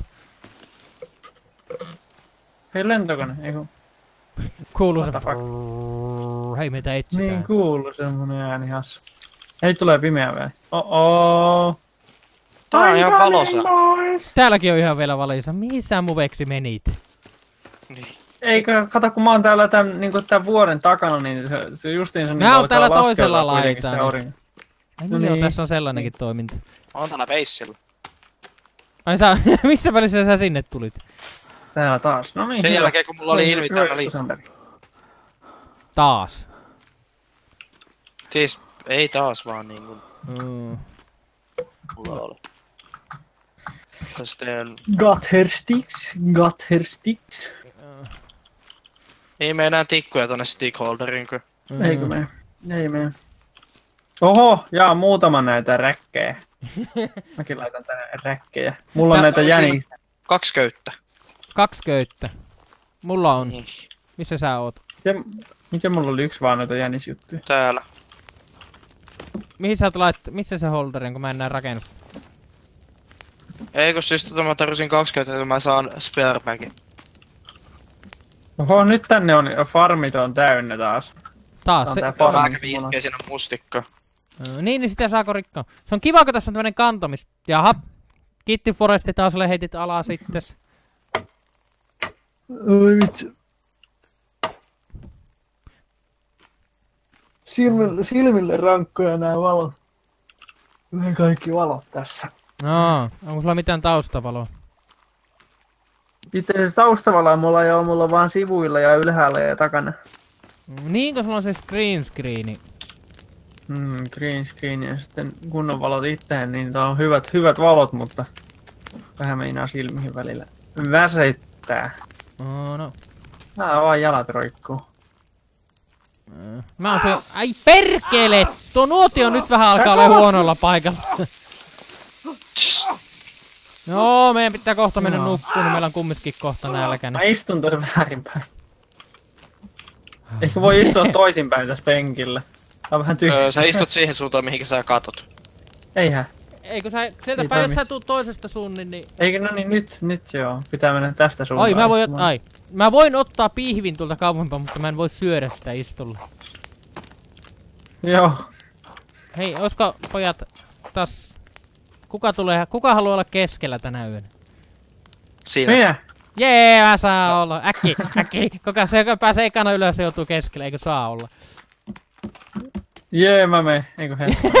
Hei, lentokone, eiku. Kuuluu se... What the fuck? Hei, meitä etsitään. Niin kuuluu semmonen ääni hassu. Hei, tulee pimeä vielä. Oh. Tää on ihan valosa. Täälläkin on ihan vielä valisa. Mihin sä Muveksi menit? Niin. Eikö, kato kun mä oon täällä tän vuoren takana, niin se justiinsa niin Mä oon alkaa täällä laskeutua toisella kuitenkin se laitaa. aurinko. Ai No niin, joo, niin. tässä on sellainenkin toiminta. Mä oon täällä veissillä. Ai sä, missä välissä sä sinne tulit? Täällä taas. No niin. Sen hyvä. jälkeen kun mulla oli Hyvä, ilmi täällä hyvä, liikkuu. Sanderi. Taas. Siis ei taas vaan niinku mulla oli. Sitten Got her sticks. ei mene enää tikkuja tonne stickholderiin kun. Eikö mene? Ei mene. Oho, jaa muutama näitä räkkejä. Mäkin laitan tänne räkkejä. Mulla on näitä jänistä. 2 köyttä. 2 köyttä. Mulla on. Niin. Missä sä oot? Miten mulla oli 1 vaan noita jänisjuttuja? Täällä. Mihin sä oot missä se holderi on, kun mä en näe rakennusta? Eikö siis mä tarvitsin 2 köyttä, että mä saan spare bagin. Oho, nyt tänne on farmit on täynnä taas. Taas On se. tää Joo, farmi. mä kävin iskee sinne mustikka. Niin sitä saako rikkoa. Se on kiva, kun tässä on tämmönen kantomis. Jaha. Kitti Foresti taas heitit alaa sitten. Oi vitsi. Silmille rankkoja nää valot. Ne kaikki valot tässä. No, onko sulla mitään taustavaloa? Itse asiassa taustavaloa mulla ei oo, mulla on vaan sivuilla ja ylhäällä ja takana. Niinkö sulla on se green screeni? Green screen ja sitten kunnon valot itteen, niin tää on hyvät valot, mutta vähän meinaa silmihin välillä väsyttää. Oh, no. Nää vaan jalat roikkuu. Mä oon se... Ai perkele! Tuo nuotio nyt vähän alkaa olla huonolla paikalla. Joo, meidän pitää kohta mennä nukkuun, niin meillä on kumminkin kohta nälkäinen. Mä istun tuossa väärinpäin. Ehkä voi istua toisinpäin tässä penkillä. Tää on vähän tyhjä. Sä istut siihen suuntaan, mihinkä sä katot. Eihän. Eikö sä sieltä Ei päin, jos toimi. sä tuut toisesta suunnin, niin... Eikö no niin, nyt joo. Pitää mennä tästä suuntaan. Mä voin ottaa pihvin tuolta kauempaa, mutta mä en voi syödä sitä istolla. Joo. Hei, oisko pojat taas... Kuka haluaa olla keskellä tänä yönä? Siinä. Minä? Jee, mä saan olla. Äkki. Se, joka pääsee ekana ylös, joutuu keskelle, eikö saa olla? Jee, mä menen. Eikö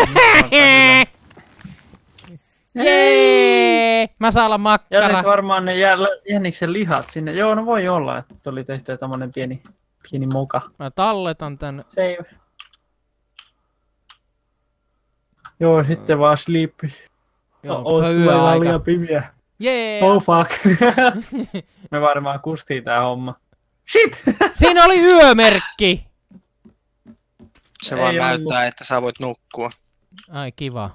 Jee! Mä saan olla makkara. Ja nyt varmaan ne jäniksen lihat sinne. Joo, no voi olla, että oli tehty tommonen pieni moka. Mä talletan tän. Save. Joo, sitten vaan sleepy. Joo, se on yöaika. liian pimeä. Jee! Oh fuck. Me varmaan kustiin tää homma. Shit! Siinä oli yömerkki! Se vaan Ei näyttää, että sä voit nukkua. Ai kiva.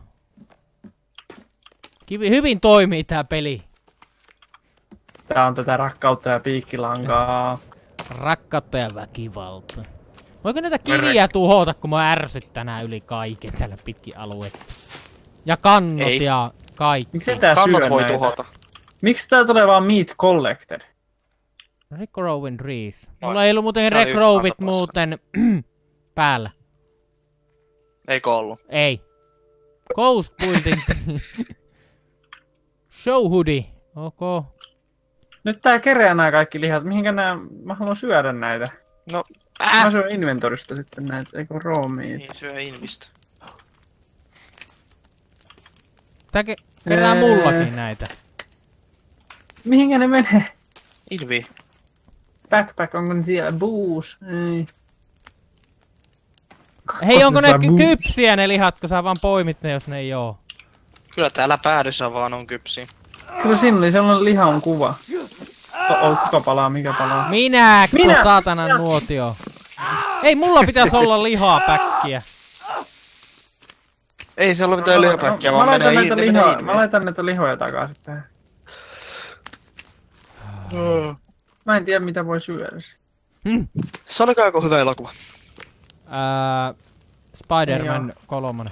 Hyvin toimii tää peli. Tää on tätä rakkautta ja piikkilankaa. Rakkautta ja väkivalta. Voiko näitä kiviä tuhota, kun mä ärsyttää nää yli kaiken tällä pitkin alueella? Ja kannot Ei. ja kaikki. Miksi tää Kannot syö voi näitä? tuhota. Miksi tää tulee vaan meat collected? Regrowing trees. No, Mulla ei ollut muuten tää oli yksi regrowit kantopaska. muuten päällä. Eikö ollut? Ei. Ghost building. Show hoodie. Ok. Nyt tää kerää nää kaikki lihat. Mihinkä nää... Mä haluan syödä näitä. No, Mä syön inventorista sitten näitä, eikö raw meat. niin syö invistä. Tää kerää mullakin näitä. Mihinkä ne menee? Invi. Backpack, onko ne siellä? Booze? Ei. Hei, onko ne Kakkosessa booze. kypsiä ne lihat, kun sä vaan poimit ne, jos ne ei oo? Kyllä täällä päädyssä vaan on kypsiä. Kyllä siinä oli sellainen lihan kuva. Kuka palaa, mikä palaa? Minä, Minä! saatanan nuotio. Ei, mulla pitäisi olla lihaa päkkiä. Ei siellä ole mitään lihapäkkiä, Mä vaan laitan menee näitä lihoja. Mä laitan näitä lihoja takaisin tähän. Mä en tiedä mitä voi syödä. Se oli aika hyvä elokuva. Spider-Man 3.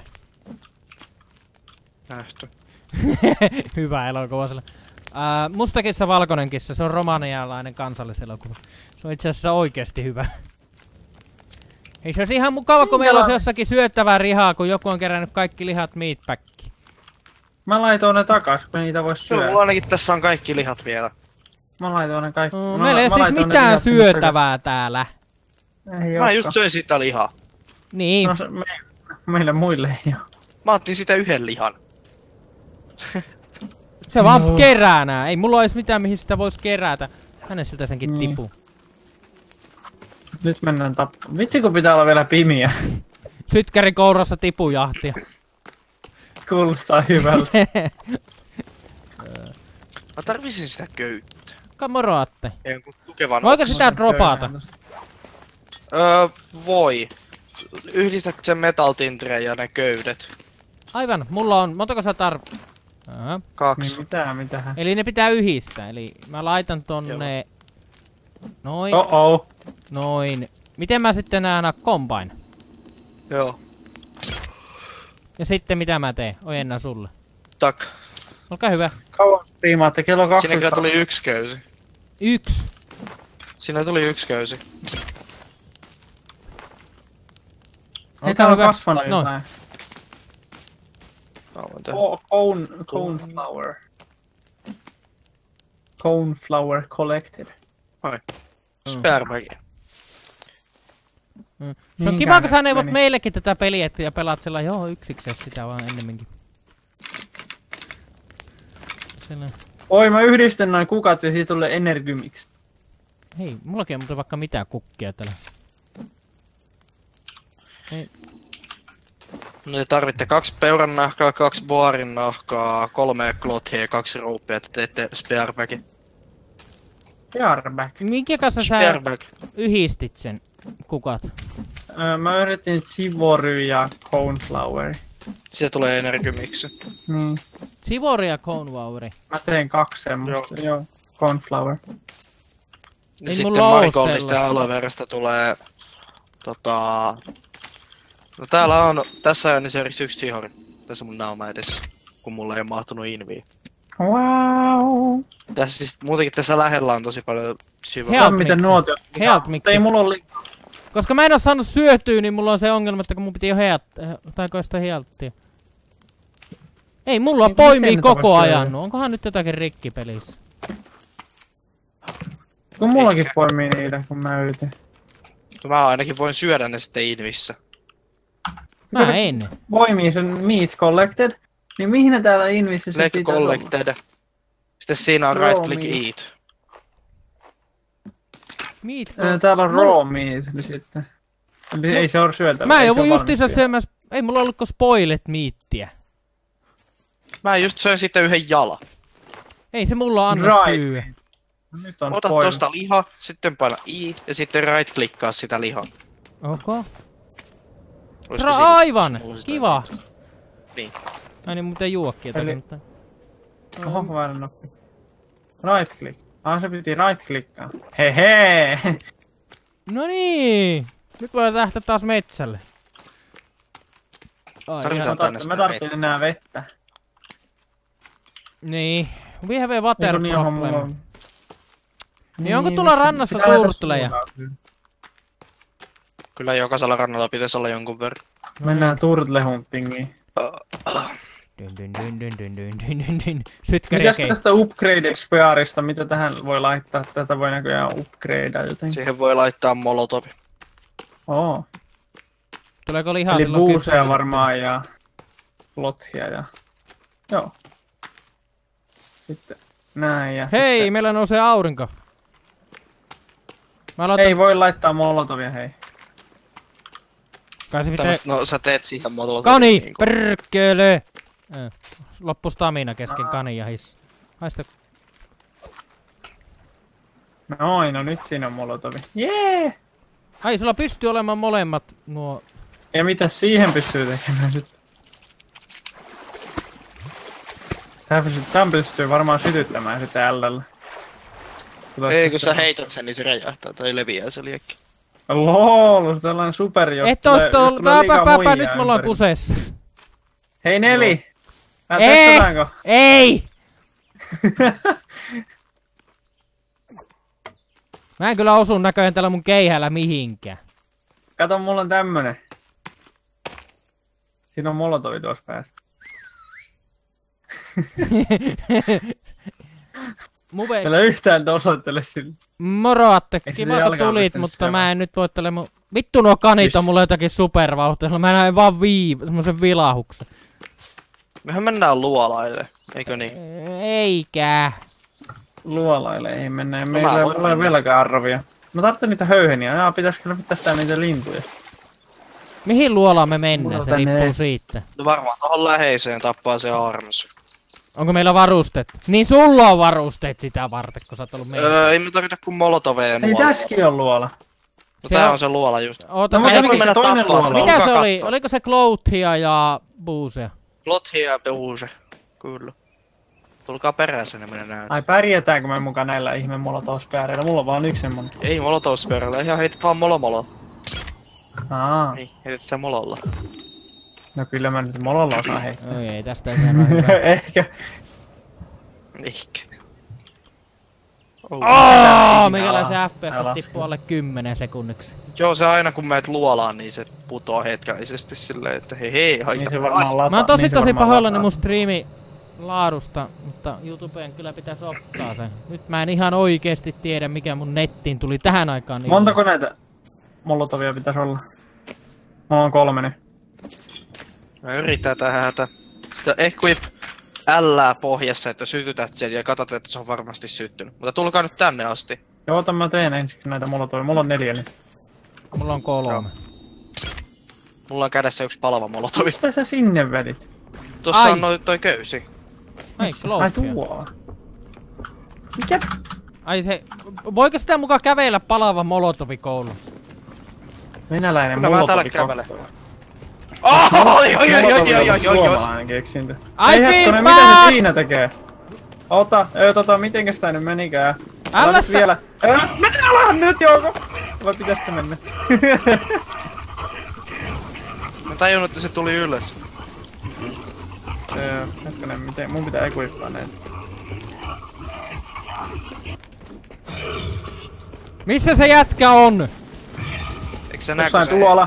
Nähty. Hyvä elokuva sillä. Musta kissa, valkoinen kissa, se on romanialainen kansalliselokuva. Se on itse asiassa oikeesti hyvä. Ei se olisi ihan mukava, kun meillä olisi jossakin syöttävää rihaa, kun joku on kerännyt kaikki lihat meatpackiin. Mä laitoin ne takas, kun niitä vois Kyllä, syödä. mulla ainakin tässä on kaikki lihat vielä. Mä laitoin ne kaikki. Meillä ei ole siis mitään syötävää täällä. Mä just söin sitä lihaa. Niin. No, meille muille ei oo. Mä otin sitä yhden lihan. Se vaan kerää nää. Ei mulla olisi mitään mihin sitä vois kerätä. Tänne siltä senkin Niin. tipuu. Nyt mennään tappamaan. Vitsi kun pitää olla vielä pimiä. Sytkärin kourassa tipujahtia. Kuulostaa hyvältä. Mä tarvisin sitä köyttä. Kamoroatte. Jonkun tukevan Voiko oksan. sitä dropata? Voi. Yhdistät sen metal tintreen ja ne köydet. Aivan, mulla on, montako sä Niin 2. mitähän. Eli ne pitää yhdistää, eli mä laitan tonne... Noin, Oh. noin. Miten mä sitten näen combine? Joo. Ja sitten mitä mä teen? Ojennan sulle. Tak. Olkaa hyvä. Kauan striimaatte kello 12. Siinä kyllä tuli 1 köysi. 1. Siinä tuli yksi köysi. Ei täällä on kasvanut No. jotain. Coneflower. Coneflower collected. Spermagi. Se on kiva, kun sä neuvot meillekin tätä peliä ja pelaat sillä joo yksikseen sitä vaan ennemminkin. Sillä... Oi, mä yhdistän noin kukat ja siitä tulee Energymix. Hei, mullakin on muuten vaikka mitään kukkia täällä. Ei. No te tarvitte 2 peuran nahkaa, 2 boarin nahkaa, 3 klothia ja 2 ruuppia, että teette spearbagin. Spearback. Minkä kanssa sä Spearbag. yhdistit sen kukat? Mä yritin Chivory ja Coneflower. Siitä tulee Energymix. Niin. Sivori ja Coneflower. Mä tein 2 semmoista. Joo. Coneflower. Ja sitten marikollista ja aloe verasta tulee... No täällä on... Tässä on esimerkiksi 1 chihori. Tässä mun naama edessä. Kun mulla ei mahtunut inviin. Wow. Tässä siis muutenkin tässä lähellä on tosi paljon chivoria. Help Miten nuotio? Health miksi? Ei mulla oli... Koska mä en oo saanut syötyä, niin mulla on se ongelma, että kun mun piti jo taikoa sitä healthia. Ei, mulla Niin, poimii miten koko tapahtuu? ajan. No, onkohan nyt jotakin rikki pelissä? Kun mullakin Eikä. poimii niitä, kun mä yritin. Mä ainakin voin syödä ne sitten invissä. Mä en. Poimii sen meat collected. Niin mihin ne täällä Invissä Leg pitää olla? collected. Sitten siinä on Raw right click meat. eat. Täällä on raw meat niin sitten. Eli ei se oo syötävä. Mä ei se joudun oo justiinsa valmis syömässä... Ei mulla ollutko spoilet meattiä. Mä just söin sitten yhden jalan. Ei se mulla anna Right. syö. vielä. Nyt on Ota poimi. tosta liha, sitten paina I ja sitten right klikkaa sitä lihaa. Okay. Olisiko siinä- Aivan! mulla sitä- Kiva! Niin. Ai niin, mutta ei juokkia Eli- tätä, mutta... Oho, väärä nappi. Right click. Se piti right klikkaa. Hehe. No niin! Nyt voi lähteä taas metsälle. Ai, Tarvitaan ihan- tänne Mä sitä tarvitsen enää vettä. Niin. We have a water Niin, johon mulla problem. on. Niin onko tuolla rannassa pitää lähteä turtleja? suuntaan. Kyllä jokaisella rannalla pitäisi olla jonkun verran. Mennään turtle huntingiin. Dyn. Sytkäriä Mitäs kei. tästä upgrade spearista, mitä tähän voi laittaa? Tätä voi näköjään upgradea jotenkin. Siihen voi laittaa molotovi. Oo. Tuleeko lihaa Eli silloin buuseja kypsytettyä? varmaan ja lothia ja... Joo. Sitten näin ja Hei, sitten... meillä nousee aurinko. Mä aloitan... Ei voi laittaa molotovia, hei. Kai se pitää... No sä teet siihen molotovin. Kani! niinku. Perkele! Loppu stamina kesken kanin ja hiss. Haista... Noin, no nyt siinä on molotovi. Jee! Ai, sulla pystyy olemaan molemmat nuo... Ja mitä siihen pystyy tekemään nyt? Tän pystyy varmaan sytyttämään sitä L:llä. Ei, kun sä heität sen, niin se räjähtää tai leviää se liekki. LOL, sellainen super, jos Et tulee, tosta jos ol... tulee liikaa Nyt muijia me ollaan ympäri. kusessa. Hei Neli! Ei! Testataanko? Ei! Mä en kyllä osu näköjään tällä mun keihällä mihinkään. Kato, mulla on tämmönen. Siinä on molotovi tuossa päässä. Muve... Älä yhtään osoittele sille. Moro Atte, Eikö se kiva kun jalkaan tulit, pistänyt mutta siellä? mä en nyt voittele mun... Vittu nuo kanit on mulla jotakin supervauhtia, mä näen vaan semmosen vilahuksen. Mehän mennään luolaille, eikö niin? Eikä. Luolaille ei mennä, mä meillä ei voin ole mennä. velka-arvia. Mä tarvitsen niitä höyheniä, pitäisikö kyllä pitää niitä lintuja. Mihin luolaan me mennään, Mulla se tänne riippuu ei. siitä. No varmaan tohon läheiseen tappaa se Arms. Onko meillä varusteet? Niin sulla on varusteet sitä varten, kun sä oot ollut meillä. Ei me tarvita kuin molotoveja ja Ei nuolia. tässäkin on luola. No Se tää on- on se luola just. Oota, No, mä mutta en- mikä se mennä toinen tappaa luola se. on? mikä se Olkaa oli? katsoa. Oliko se Clouthia ja Boosea? Lothia ja Peuse. Kyllä. Tulkaa perässä, niin minä näytän. Ai pärjätäänkö me mukaan näillä ihme molotospeareilla? Mulla on vaan yksi semmonen. Ei molotovsperillä, ihan heitä vaan molo. Aa, Niin, heität sitä mololla. no kyllä mä nyt mololla osaan heittää. Oi ei, tästä ei saada hyvää. Ehkä. Ehkä. Meikäläisen FPS tippuu alle 10 sekunniksi. Joo, se aina kun meet luolaan, niin se putoaa hetkellisesti silleen, että hei, haista Niin se varmaan Mä oon tosi pahoillani mun striimi laadusta, mutta YouTubeen kyllä pitäisi ottaa se. Nyt mä en ihan oikeesti tiedä mikä mun nettiin tuli tähän aikaan. Montako näitä molotovia pitäisi olla? Mulla on 3 nyt. Mä yritän hätä. Sitten equip L pohjassa, että sytytät sen ja katsot, että se on varmasti syttynyt. Mutta tulkaa nyt tänne asti. Joo, mä teen ensiksi näitä molotovia. Mulla on 4 nyt. Mulla on 3. Mulla on kädessä yksi palava molotovi. Mistä sä sinne vedit? Tossa on toi köysi. Ai, Ai tuo. Mikä? Ai se... Voiko sitä mukaan kävellä palava molotovi koulussa? Venäläinen Kyllä mä molotovi täällä kävelen. Oi. Suomalainen keksintö. I Ei feel hetkonen, bad! mitä se siinä tekee? Mitenkäs tää nyt menikään? Älä sitä... Vielä. Mene alaan nyt, Jouko! Vai pitäisikö mennä? Mä tajunnut, että se tuli ylös. Hetkonen, miten? Mun pitää equippaa näitä. Missä se jätkä on? Eikö sä näe, Jossain kun se... tuolla.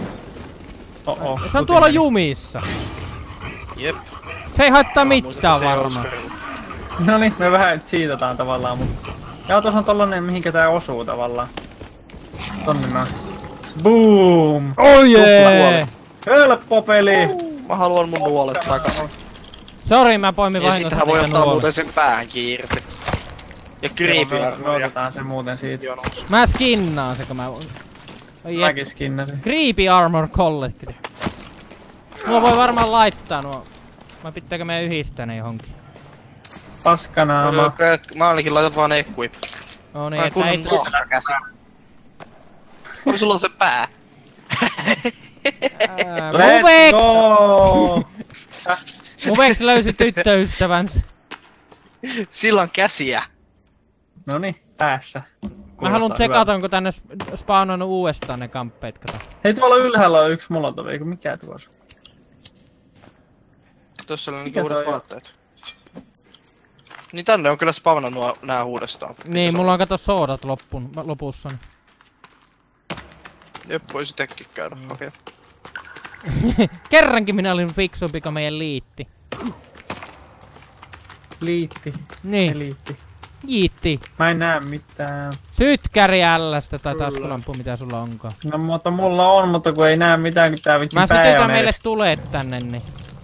Se on tuolla jumissa. Jep. Se ei haittaa mitään varmaan. Noniin, me vähän cheatataan tavallaan, mutta... Joo, tuossa on tollanen, mihinkä tää osuu tavallaan. Tonne noin. Boom! Oh jee! Helppo peli! Mä haluan mun nuolet takaisin. Sori, mä poimin Ja vahingossa sittenhän voi niitä ottaa nuolia. muuten sen pääänkin irti. Ja creepy Me otetaan se muuten siitä. Mä skinnaan se, kun mä... Mäkin skinnasin. Creepy Armor Collected. Mulla voi varmaan laittaa nuo. Mä pitääkö meidän yhdistää ne johonkin? Paskanaama. Mä ainakin laitan vaan equip. No Mä niin, en että ei... kunnon lahkakäsi. Onko sulla se pää? Let's go! Muveks löysi tyttöystävänsä. Sillä on käsiä. Noniin, päässä. Mä haluan tsekata, onko tänne spawnannut uudestaan ne kamppeet, kato. Hei, tuolla ylhäällä on yksi molotovi, eikö mikä tuossa? Tossa on Mikä uudet toi on? vaatteet. Niin tänne on kyllä spawnannut nää uudestaan. Niin, mulla on kato soodat lopussa. Jep, voisi tekin käydä hakea. Kerrankin minä olin fiksumpi kuin meidän liitti. Liitti. Niin, Liitti. jiitti. Mä en näe mitään. Sytkäri L:stä tai taskulampu, mitä sulla onkaan. No mutta mulla on, mutta kun ei näe mitään, kun tää vitsin Mä pää on sytytän meille edessä. tuleet tänne, niin.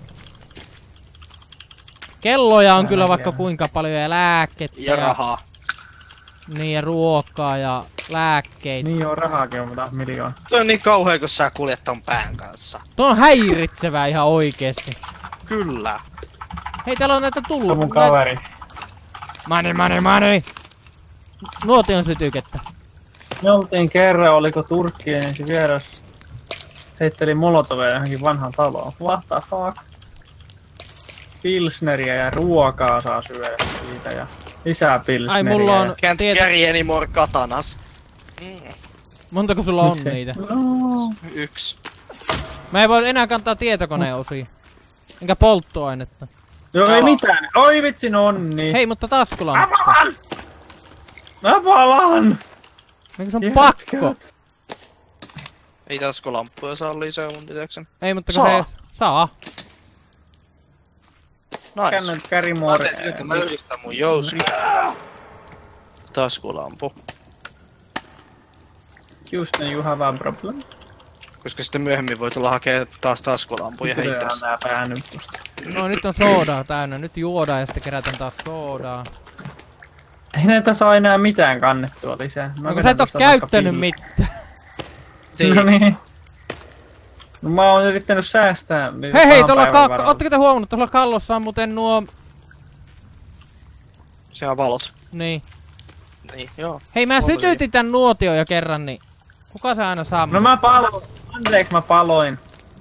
Kelloja on Mä kyllä en vaikka tiedä. kuinka paljon ja lääkettä Ja rahaa. niin ja ruokaa ja lääkkeitä. Niin joo, rahaakin on taas miljoona. Toi on niin kauhea, kun sä kuljet ton pään kanssa. Tuo on häiritsevää ihan oikeesti. Kyllä. Hei, täällä on näitä Se on tullut. mun kaveri. Money. Nuotion sytykettä. Me oltiin kerran, oliko Turkkien vieras. Heitteli molotoveja johonkin vanhaan taloon. What the fuck? Pilsneriä ja ruokaa saa syödä siitä ja lisää pilsneriä. Ai, mulla on... Can't carry any more katanas. Montako sulla on Miksei? niitä? No. 1. Mä en voi enää kantaa tietokoneen osia. Enkä polttoainetta. Joo, ei mitään. Oi vitsi, nonni. Hei, mutta taskulamppu. Mä palaan! Mikä se on pakko? Ei taskulamppuja saa lisää mun tietääkseni. Ei, mutta kun se... Saa. Nice. Käännän Mä kärimore. teen nyt, mä yhdistän mun jousi. Taskulampu. Houston, you have a problem. Koska sitten myöhemmin voi tulla hakea taas taskulampuja heittäessä. Nää pää nyt tosta. No nyt on soodaa täynnä. Nyt juodaan ja sitten kerätään taas soodaa. Ei näitä saa enää mitään kannettua lisää. Mä Onko sä et oo käyttänyt mitään? No niin. No mä oon yrittänyt säästää. Hei, ootteko te huomannut, tuolla kallossa on muuten nuo... Siellä on valot. Niin. Niin, joo. Hei, mä Oli. sytytin tän nuotion jo kerran, niin... Kuka se aina saa? No mä paloin. Anteeksi, mä paloin.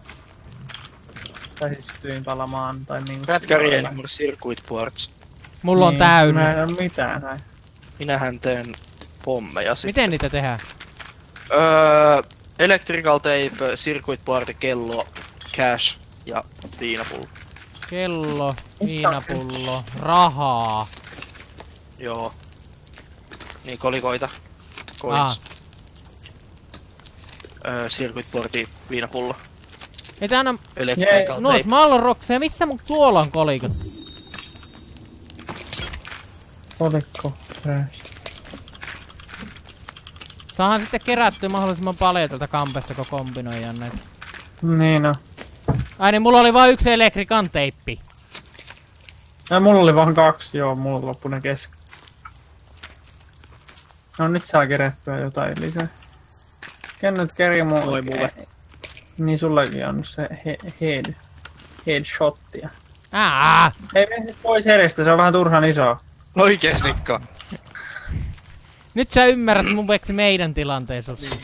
Tai siis sytyin palamaan. Tai niinku... Can't carry any more circuit boards. Mulla on Mä täynnä. en oo mitään näin. Minähän teen pommeja sit. Miten niitä tehdään? Electrical tape, circuit board, kello, cash ja viinapullo. Kello, viinapullo, rahaa. Joo. Niin kolikoita. Coins. Circuit boardi, viinapullo. Ei tää anna... Electrical Nois tape. Malrokseja, missä mun tuolla on kolikot? Kolikko. Saahan sitten kerättyä mahdollisimman paljon tältä kampesta, kun kombinoidaan näitä. Niin on. Ai niin, mulla oli vain yksi elektrikan teippi. Ja mulla oli vaan 2, joo, mulla loppui ne kesken. No nyt saa kerättyä jotain lisää. Kennyt keri mun... Oi mulle. Niin sullakin on se headshottia. Ei mene nyt pois edestä, se on vähän turhan iso. Oikeestikko. Nyt sä ymmärrät mun veksi meidän tilanteisuus.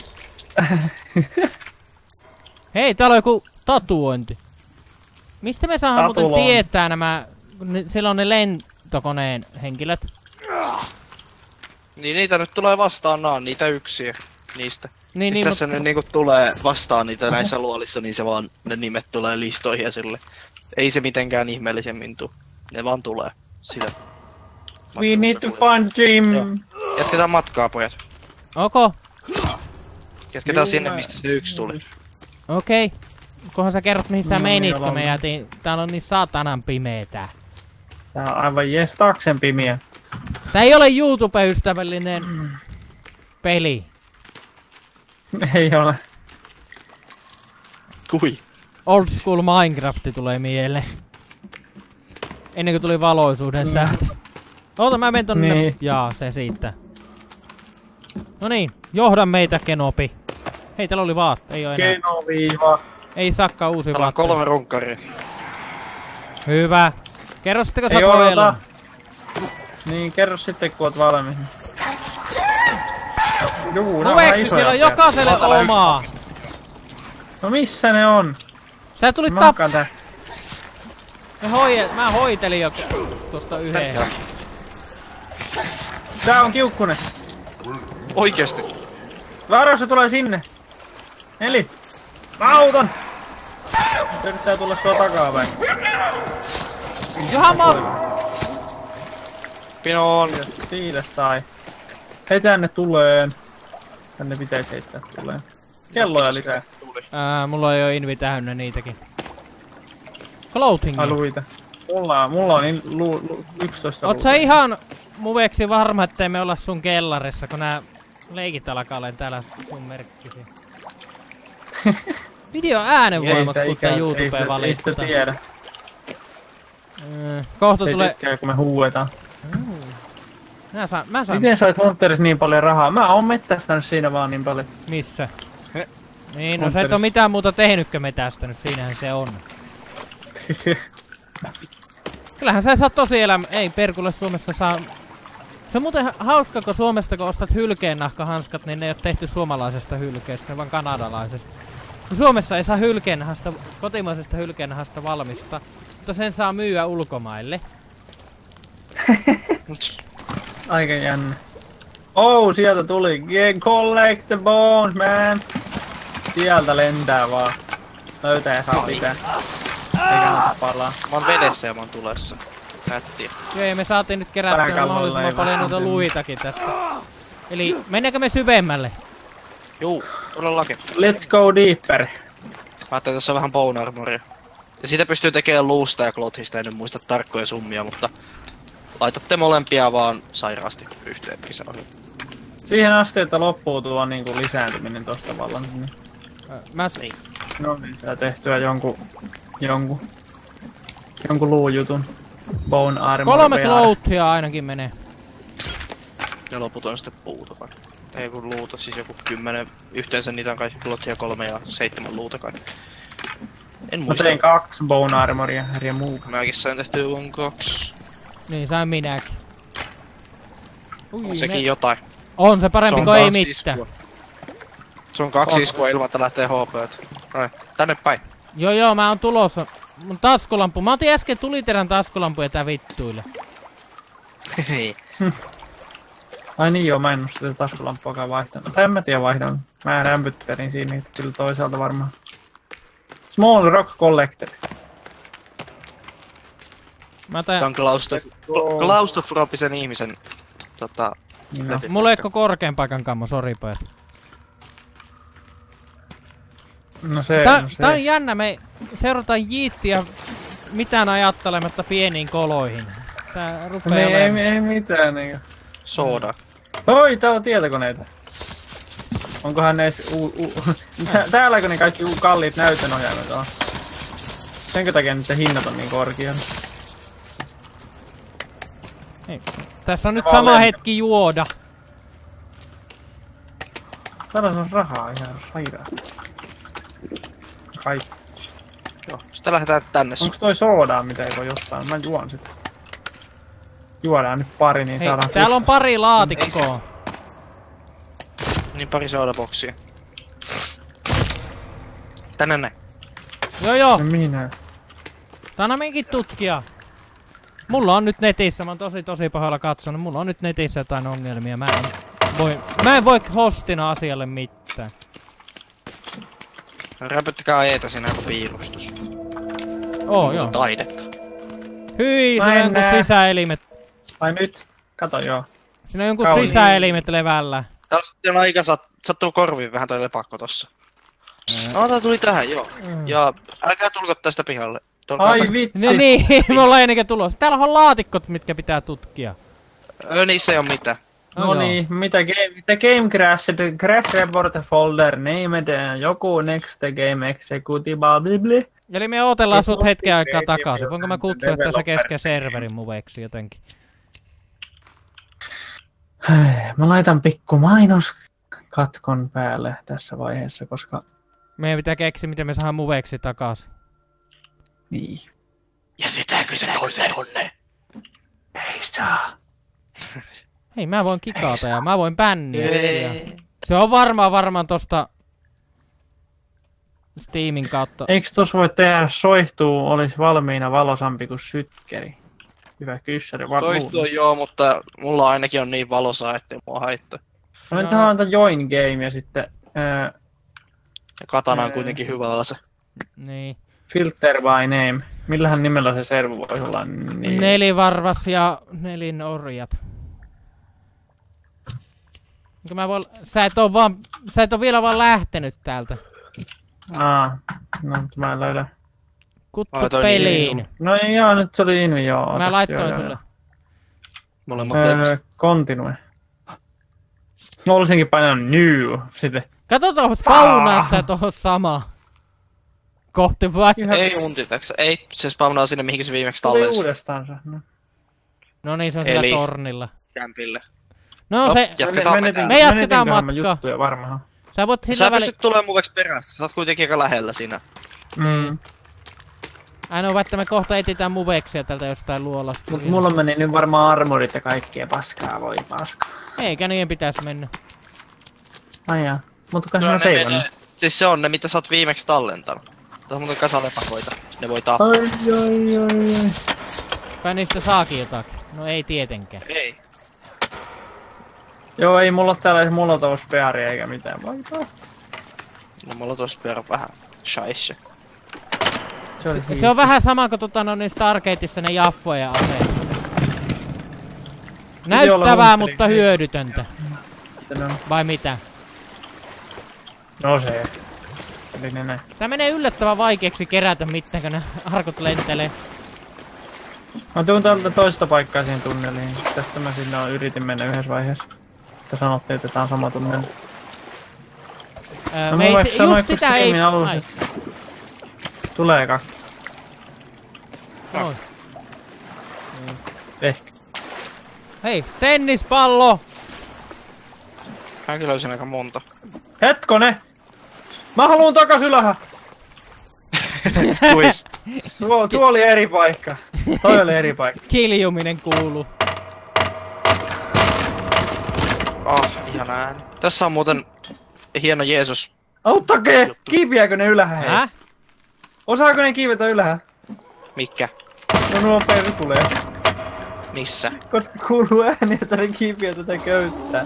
Hei, täällä on joku tatuointi. Mistä me saadaan muuten tietää nämä... Siellä on ne lentokoneen henkilöt. Niin niitä nyt tulee vastaan, nää on niitä yksiä niistä. Niin, Siis tässä ne niinku tulee vastaan niitä näissä luolissa, niin se vaan ne nimet tulee listoihin ja sille. Ei se mitenkään ihmeellisemmin tuu. Ne vaan tulee. Sitä. We need to find Jim. Joo. Jatketaan matkaa, pojat. Okay. Jatketaan sinne, mistä se yksi tuli. Okei. Kohan sä kerrot mihin sä No, menit, niin kun me jäätiin... Täällä on niin saatanan pimeetä. Tää on aivan jestaksen pimiä. Tää ei ole YouTube-ystävällinen peli. Ei ole. Kui? Old school Minecraft tulee mieleen. Ennen kuin tuli valoisuuden säät. Oota, mä menen tonne. Niin. Jaa, se siitä. No niin, johda meitä, Kenobi. Hei, täällä oli ei oo enää. Kenoviiva. Ei sakkaa uusi Täällä on vaatteita. 3 runkkaria. Hyvä. Kerro sitten, kun sä Ei oot odota. voellut. Niin, kerro sitten kun oot valmis. Juu, nää on vähän Muveksi, isoja. siellä on jokaiselle Ota täällä omaa. No missä ne on? Sä tulit Mä tap... hakkaan tää. Mä hoitelin jo tosta yhden. Tää on kiukkunen. Oikeesti. Varo, se tulee sinne. Eli. Mä auton. Se yrittää tulla sua takapäin. Johan mä... Pinoon. Siitä sai. Hei, tänne tuleen. Tänne pitäisi heittää tuleen. Kelloja lisää. Mulla on jo invi täynnä niitäkin. Clothing. Ai luita. Mulla on 11 Oot sä ihan muveksi varma, ettei me olla sun kellarissa, kun nää leikit alkaa olen täällä sun merkkisi. Video äänenvoimat, kuten YouTubeen valittaa. Ei sitä tiedä. Kohta Se tulee... tykkää, kun me huuetaan. Mä saan... Miten sait Hunterissa niin paljon rahaa? Mä oon mettästänyt siinä vaan niin paljon. Missä? He. Niin, no sä et oo mitään muuta tehnytkö metästänyt, siinähän se on. Kyllähän sä saat tosielämä... Ei, perkulle Suomessa saa... Se on muuten hauska, kun Suomesta kun ostat hylkeennahkahanskat, niin ne ei oo tehty suomalaisesta hylkeestä, vaan kanadalaisesta. Kun Suomessa ei saa hylkeennahasta, kotimaisesta hylkeennahasta valmista, mutta sen saa myyä ulkomaille. Aika jännä. Oh, sieltä tuli. Collect the bones, man. Sieltä lentää vaan. Löytää ja saa pitää. Eikä näitä palaa. Mä oon vedessä ja mä oon tulessa. Nättiä. Joo, ja me saatiin nyt kerättyä mahdollisimman paljon noita luitakin tästä. Eli mennäänkö me syvemmälle? Juu, todellakin. Let's go deeper. Mä ajattelin, tässä on vähän bone armoria. Ja siitä pystyy tekemään luusta ja klothista, en muista tarkkoja summia, mutta... Laitatte molempia vaan sairaasti yhteen, niin se on hyvä. Siihen asti, että loppuu tuo niinku lisääntyminen tosta vallan. Niin. Niin. No niin, saa tehtyä jonkun luujutun. Bone armor. 3 clouthia ainakin menee. Ja loput on sitten puuta vai? Ei kun luuta, siis joku 10. Yhteensä niitä on kai clouthia 3 ja 7 luuta kai. En Mä muista. tein 2 bone armoria ja muu. Mäkin sain tehtyä vaan 2. Niin, sain minäkin. On sekin jotain. On se parempi Se on kuin ei 2 mitään. iskua. Se on 2 iskua ilman, että lähtee HP. Ai, tänne päin. Joo, mä oon tulossa. Mun taskulampu. Mä otin äsken tuliterän taskulampuja tää vittuille. Hei. Ai niin joo, mä en oo sitä taskulampuakaan vaihtanut. Tai en mä tiedä vaihdan. Mä rämpyttelin siinä, että kyllä toisaalta varmaan. Small Rock Collector. Mä Tää on klaustrofobisen ihmisen Niin no. Mulla ei oo korkean paikan kammo, sori pojat. No se, Tää on jännä, me seurataan jiittiä mitään ajattelematta pieniin koloihin. Tää rupee olemaan... Ei mitään niinku. Sooda. Oi, täällä on tietokoneita. Onkohan ne täälläkö ne kaikki kalliit näyttönohjaimet on? Senkö takia nyt hinnat on niin korkeat? Tässä on nyt sama hetki juoda. Täällä on rahaa ihan sairaan. Kaikki. Joo, sitten lähdetään tänne. Onks toi soodaa mitä ei voi jostain? Mä juon sitä. Juodaan nyt pari niin Hei, saadaan täällä on pari laatikkoa. Niin pari soodaboksia. Tänne näin. Joo. No minä. Tää on minkin tutkia. Mulla on nyt netissä, mä oon tosi pahoilla katsonut. Mulla on nyt netissä jotain ongelmia. Mä en voi hostina asialle mitään. Räpyttäkää eetä siinä joku piirustus. Joo. Taidetta. Hyi, siinä on jonkun sisäelimet. Ai nyt? Kato joo. Siinä on jonkun sisäelimet levällä. Tää on aika sattuu korviin vähän toi lepakko tossa. Tää tuli tähän, joo. Ja älkää tulko tästä pihalle. Ai vitsi! No niin, me ollaan ennenkin tulossa. Täällä on laatikot, mitkä pitää tutkia. Niissä ei oo mitään. No niin, mitä game crashed, crash report folder named, joku next game executable, blibli. Eli me ootellaan sut hetken aikaa takaisin. Voinko mä kutsua tässä kesken serverin muveksi jotenkin? Mä laitan pikku mainoskatkon päälle tässä vaiheessa, koska... Meidän pitää keksiä, miten me saadaan muveksi takaisin. Niin. Jätetäänkö se tonne? Ei saa. Hei, mä voin kikata ja mä voin bänniä. Se on varmaan tosta Steamin kautta. Eiks tos voi tehdä soihtuu olisi valmiina valosampi kuin sytkeri? Hyvä kyssäri. Soihtuu joo, mutta mulla ainakin on niin valosaa, ettei mua haittaa. No nyt antaa join game ja sitten... Ja katana on kuitenkin hyvä ase. Niin. Filter by name. Millähän nimellä se servu voisi olla? Niin... Nelivarvas ja nelinorjat. Sä et oo vielä vaan lähtenyt täältä. No mä en löydä. Kutsu peliin. No joo, nyt se oli Invi, joo. Mä laittoin sulle. Molemmat continue. No olisinkin painanut new sitten. Kato tuohon spawnaat sä tuohon sama. Kohti vai? Ei mun tietääksä. Ei, se spawnaa sinne mihinkä se viimeksi tallensi. Tuli uudestaan se. No niin, se on sillä tornilla. Kämpille. No se... Me jatketaan matkaa. Varmaan. Sä pystyt tulemaan muveksi perässä, sä oot kuitenkin aika lähellä siinä. Ainoa, että me kohta etitään muveksia tältä jostain luolasta. Mut mulla meni nyt varmaan armorit ja kaikkea paskaa, voi paskaa. Eikä niiden pitäis mennä. Ai jaa. Mut kai mä seivannut. Siis se on ne, mitä sä oot viimeksi tallentanut. Tässä on muuten kasalepakoita. Ne voi tappaa. Ai. Kai niistä saakin jotakin. No ei tietenkään. Ei. Joo, ei mulla oo täällä edes molotov-spearia eikä mitään. Vai taas. No mulla tossa vielä vähän shaisse. Se on vähän sama kuin niin Stargateissa ne jaffoja aseet. Näyttävää, mutta hyödytöntä. Vai mitä? No se. Eli ne. Tää menee yllättävän vaikeaksi kerätä mitään, kun ne arkot lentelee. Mä tuun täältä toista paikkaa siihen tunneliin. Tästä mä sinne yritin mennä yhdessä vaiheessa. Että sanottiin, että tää on sama tunneli. Me ei, just sitä ei... Tulee kaksi. Noin. Ehkä. Hei, tennispallo! Mäkin löysin aika monta. Hetkone! Mä haluun takas ylähä! Kuis? Tuo oli eri paikka. Toi oli eri paikka. Kiljuminen kuuluu. Ihan ääni. Tässä on muuten hieno Jeesus. Auttakee! Kiipiääkö ne ylähä hei? Häh? Osaako ne kiivetä ylähä? Mikä? No nuo peru tulee. Missä? Koska kuuluu ääni, että ne kiipiä tätä köyttää.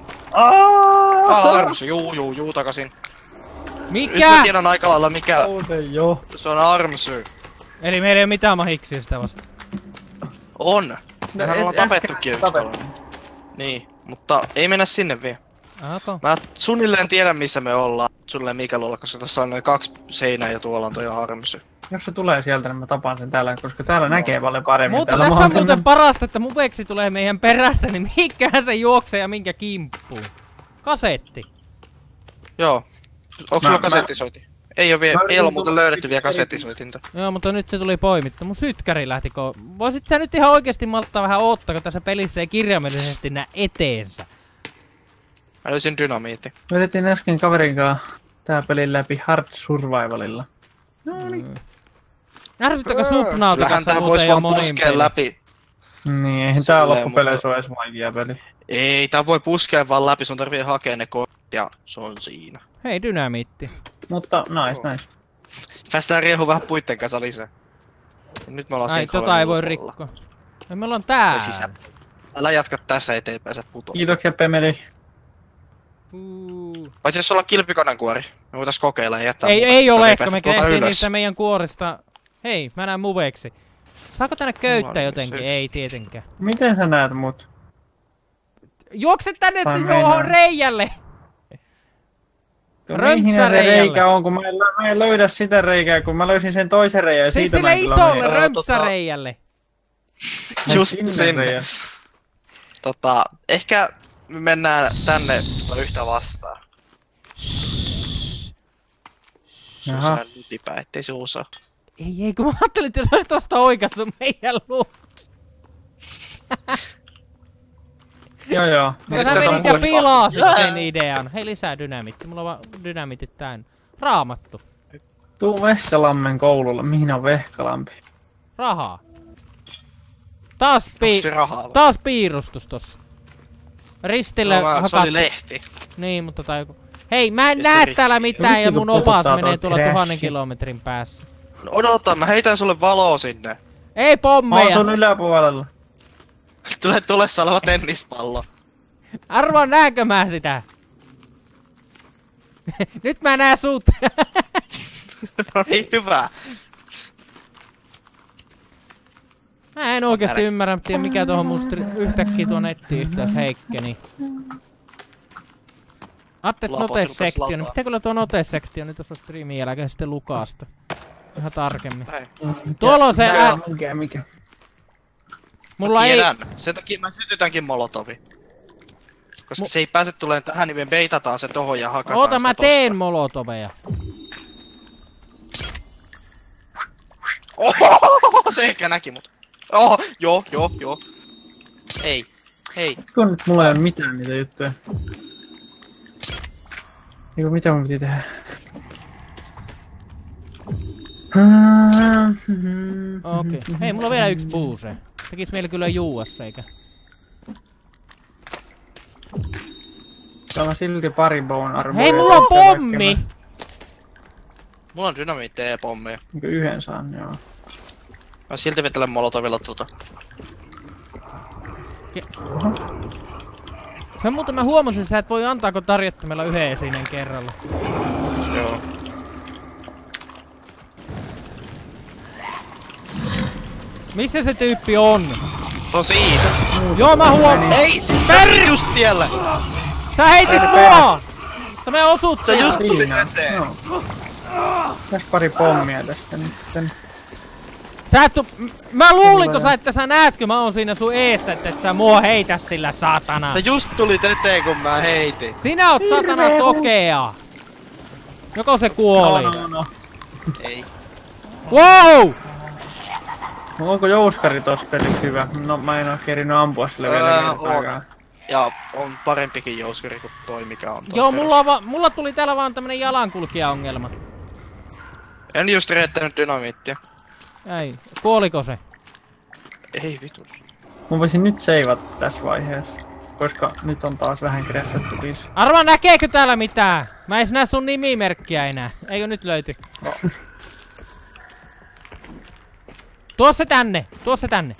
Armsu, juu, takaisin. Mikä? Nyt mä tiedän aika lailla mikä. Se on Armsu. Eli meillä ei oo mitään mahiksi sitä vasta. On. Mehän ollaan tapettukin yksi tollanen. Niin. Mutta ei mennä sinne vielä. Onko? Mä suunnilleen tiedän missä me ollaan. Suunnilleen mikä luolla, koska tossa on noin 2 seinää ja tuolla on toi harmsy. Jos se tulee sieltä, niin mä tapaan sen täällä, koska täällä näkee paljon paremmin. Mutta Täällä tässä mä on oon muuten parasta, että muveksi tulee meidän perässä, niin mihinkähän se juoksee ja minkä kimppuun? Kasetti. Joo. Onko sulla kasettisoiti? Ei oo vielä, ei oo muuten löydetty vielä kasettisoitinta. Joo, mutta nyt se tuli poimittu. Mun sytkäri lähti Voisit sä nyt ihan oikeesti malttaa vähän odottaa, kun tässä pelissä ei kirjaimellisesti näe eteensä. Mä löysin dynamiitti. Vedettiin äsken kaverin kanssa tää pelin läpi Hard Survivalilla. No niin. Ärsyttäkö Subnauticassa Kyllähän tää muuten vois jo vaan monin puskea peli? läpi. Niin, eihän tää loppupeleissä ole edes vaikea peli. Ei, tää voi puskea vaan läpi, sun tarvii hakea ne kortit ja se on siinä. Hei, dynamiitti. Mutta nice. Päästään riehu vähän puitten kanssa lisää. Ja nyt me ollaan Ai, sinkroilla tota ei voi ulkopuolella. rikkoa. Ja me ollaan täällä. Älä jatka tästä eteenpäin, sä putoat. Kiitoksia Pemeli. Paitsi jos ollaan kilpikonankuori, me voitais kokeilla ja jättää Ei mutta ole, ei kun me päästä tuolta tehtiin ylös. niistä meidän kuorista. Hei, mä näen muveksi. Saako tänne köyttää niin, jotenkin? syks. Ei tietenkään. Miten sä näet mut? Juokse tänne Tai johon meinaa. reijälle! Mihin se Römpsäreiälle. reikä on, kun mä en löydä sitä reikää, kun mä löysin sen toisen reijän ja Siis siitä sille mä en kyllä isolle mene. römpsäreijälle. Just Sinne sinne. reijän. Ehkä me mennään tänne yhtä vastaan. Jaha. Susään nutipää, ettei se osaa. Ei, kun mä ajattelin, että olisi tosta oikassu meidän luut. Joo. Sä Sieltä menit ja mulle pilasit vaan. sen idean. Hei, lisää dynamiitti. Mulla on vaan dynamiitit täynnä. Raamattu. Tuu Vehkalammen koululle. Mihin on Vehkalampi? Rahaa. Onks se rahaa vai? Taas piirustus tossa. Ristille No, se hakattu. oli lehti. Niin, mutta tai joku. Hei, mä en Mistä näe rikki? täällä mitään Vitsi, ja kun mun opas puhuttaa menee toi tuolla crashi. 1000 kilometrin päässä. No odota, mä heitän sulle valoa sinne. Ei Mä pommeja! oon sun yläpuolella. Tulee tulessa oleva tennispallo. Arvoa, näenkö mä sitä? Nyt mä näen sut! No niin, hyvä. Mä en oikeesti ymmärrä, tiedä mikä tuohon mun yhtäkkiä tuo nettiyhteys heikkeni. Ajattelin, että Lapot note-sektio. rupes Niin pitää kyllä tuo note-sektio nyt tuossa striimin jälkeen sitten lukasta. Ihan tarkemmin. Hei, Tuolla on se Mikä? Mulla ei... tiedän. Sen takia mä sytytänkin molotovi. Koska se ei pääse tuleen tähän, niin me beitataan se tohon ja hakataan Oota, sitä mä tosta. teen molotoveja. Oho, se ehkä näki mut. Oho, joo. Ei, hei. Kun nyt mulla ei oo mitään niitä juttuja. Eiku mitä mun piti tehdä? Okei. Hei, mulla on vielä yksi puuse. Tekis mieli kyllä juuas eikä. Täällä on silti pari bone armoria. Hei, mulla on pommi! Mulla on dynamiitteja ja pommeja. Niinku yhden saan, joo. Mä silti vetelen molotovilla tota. Se muuten mä huomasin, sä et voi antaako tarjottimella yhden esineen kerralla. Joo. Missä se tyyppi on? On siitä. Joo, mä huomaan. Ei! Sä just tielle! Sä heitit mua! Sä me osut. Sä just tulit Siinä. eteen! Joo. Tässä pari pommia tästä nyt. Sä et mä luulinko sä, että sä näetkö mä oon siinä sun eessä, että et sä mua heitä sillä saatana. Sä just tulit eteen kun mä heitin. Sinä oot saatana sokea. Joko se kuoli? No. Ei. Wow! Onko jouskari tossa pelissä hyvä? No mä en oo kerinyt ampua sille vielä on. kertaakaan. Ja on parempikin jouskari kuin toi mikä on. Joo, mulla tuli täällä vaan tämmönen jalankulkija-ongelma. En just reittänyt dynamiittia. Ei, kuoliko se? Ei vitus. Mä voisin nyt seivata tässä vaiheessa. Koska nyt on taas vähän krestetty biisi. Arva, näkeekö täällä mitään? Mä en näe sun nimimerkkiä enää. Eikö nyt löyty? No. Tuo se tänne! Tuo se tänne!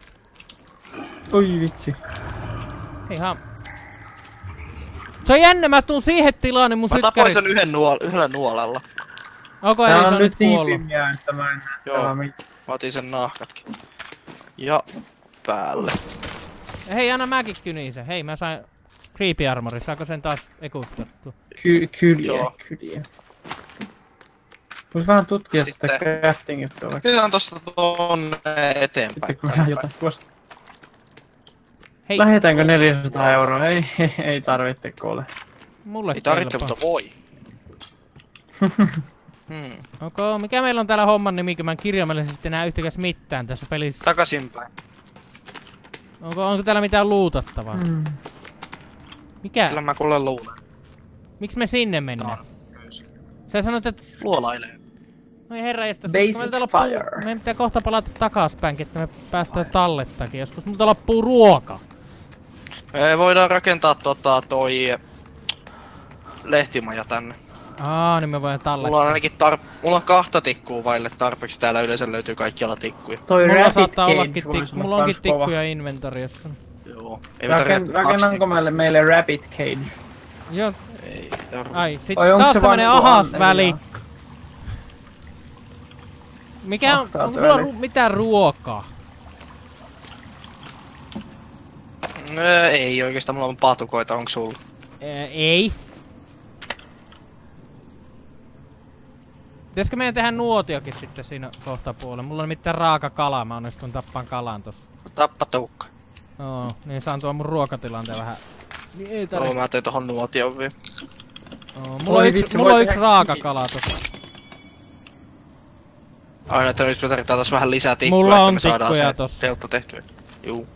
Oi vitsi. Ihan... Se on jännä, mä tuun siihen tilaan, niin mun Mä tapoin sytkäri... sen yhdellä nuolella. Onko eli Tää se on on nyt nyt niin kuollut? pimeää, että mä en näe Joo. täällä mitään. Mä otin sen nahkatkin. Ja päälle. Hei, anna mäkin kynisen. Hei, mä sain Creepy armori, saako sen taas ekuttattua? Kyliä. Vois vähän tutkia sitä crafting juttua vaikka. Kyllä on tosta tonne eteenpäin. Sitten kun vähän jotain tuosta. Hei. Lähetäänkö 400 €? Ei tarvitte kuule. Mulle Ei tarvitse, kelpaa. mutta voi. Okei, mikä meillä on täällä homman nimi, kun mä en kirjaimellisesti näe yhtäkäs mitään tässä pelissä? Takaisinpäin. Onko täällä mitään luutattavaa? Mikä? Kyllä mä kuulen luulen. Miksi me sinne mennään? Sä sanoit, että... Luolailee. Oi herranjestas, Basic fire. meidän pitää kohta palata takaspäinkin, että me päästään tallettakin joskus. Multa loppuu ruoka. Voidaan rakentaa toi lehtimaja tänne. Niin me voidaan tallettaa. Mulla on ainakin mulla on 2 tikkua vaille tarpeeksi. Täällä yleensä löytyy kaikkialla tikkuja. Toi Mulla Rapid saattaa Cage ollakin voisi olla mulla onkin kans kova. tikkuja inventoriossa. Joo. Ei me tarvitse Rakennanko meille Rapid Cage? Joo. Ei tarvitse. Ai, sit Oi, onks taas se tämmönen vaan ahas niinku väli. Anne Mikä on, Ahtaat onko sulla väli. mitään ruokaa? Ei oikeastaan, mulla on patukoita, onko sulla? Ei. Pitäisikö meidän tehdä nuotiokin sitten siinä kohtapuolella? Mulla on mitään raaka kalaa, mä onnistun tappaan kalan tossa. Tappa tuukka. Joo, niin saan tuon mun ruokatilanteen vähän. Niin ei tarvi. Mä tein tohon nuotion vielä. Mulla on yksi, mulla on yksi raaka kala tossa. Aina, että nyt me tarvitaan taas vähän lisää tikkuja, Mulla että on me saadaan tikkuja se tossa. teltta tehtyä. Juu.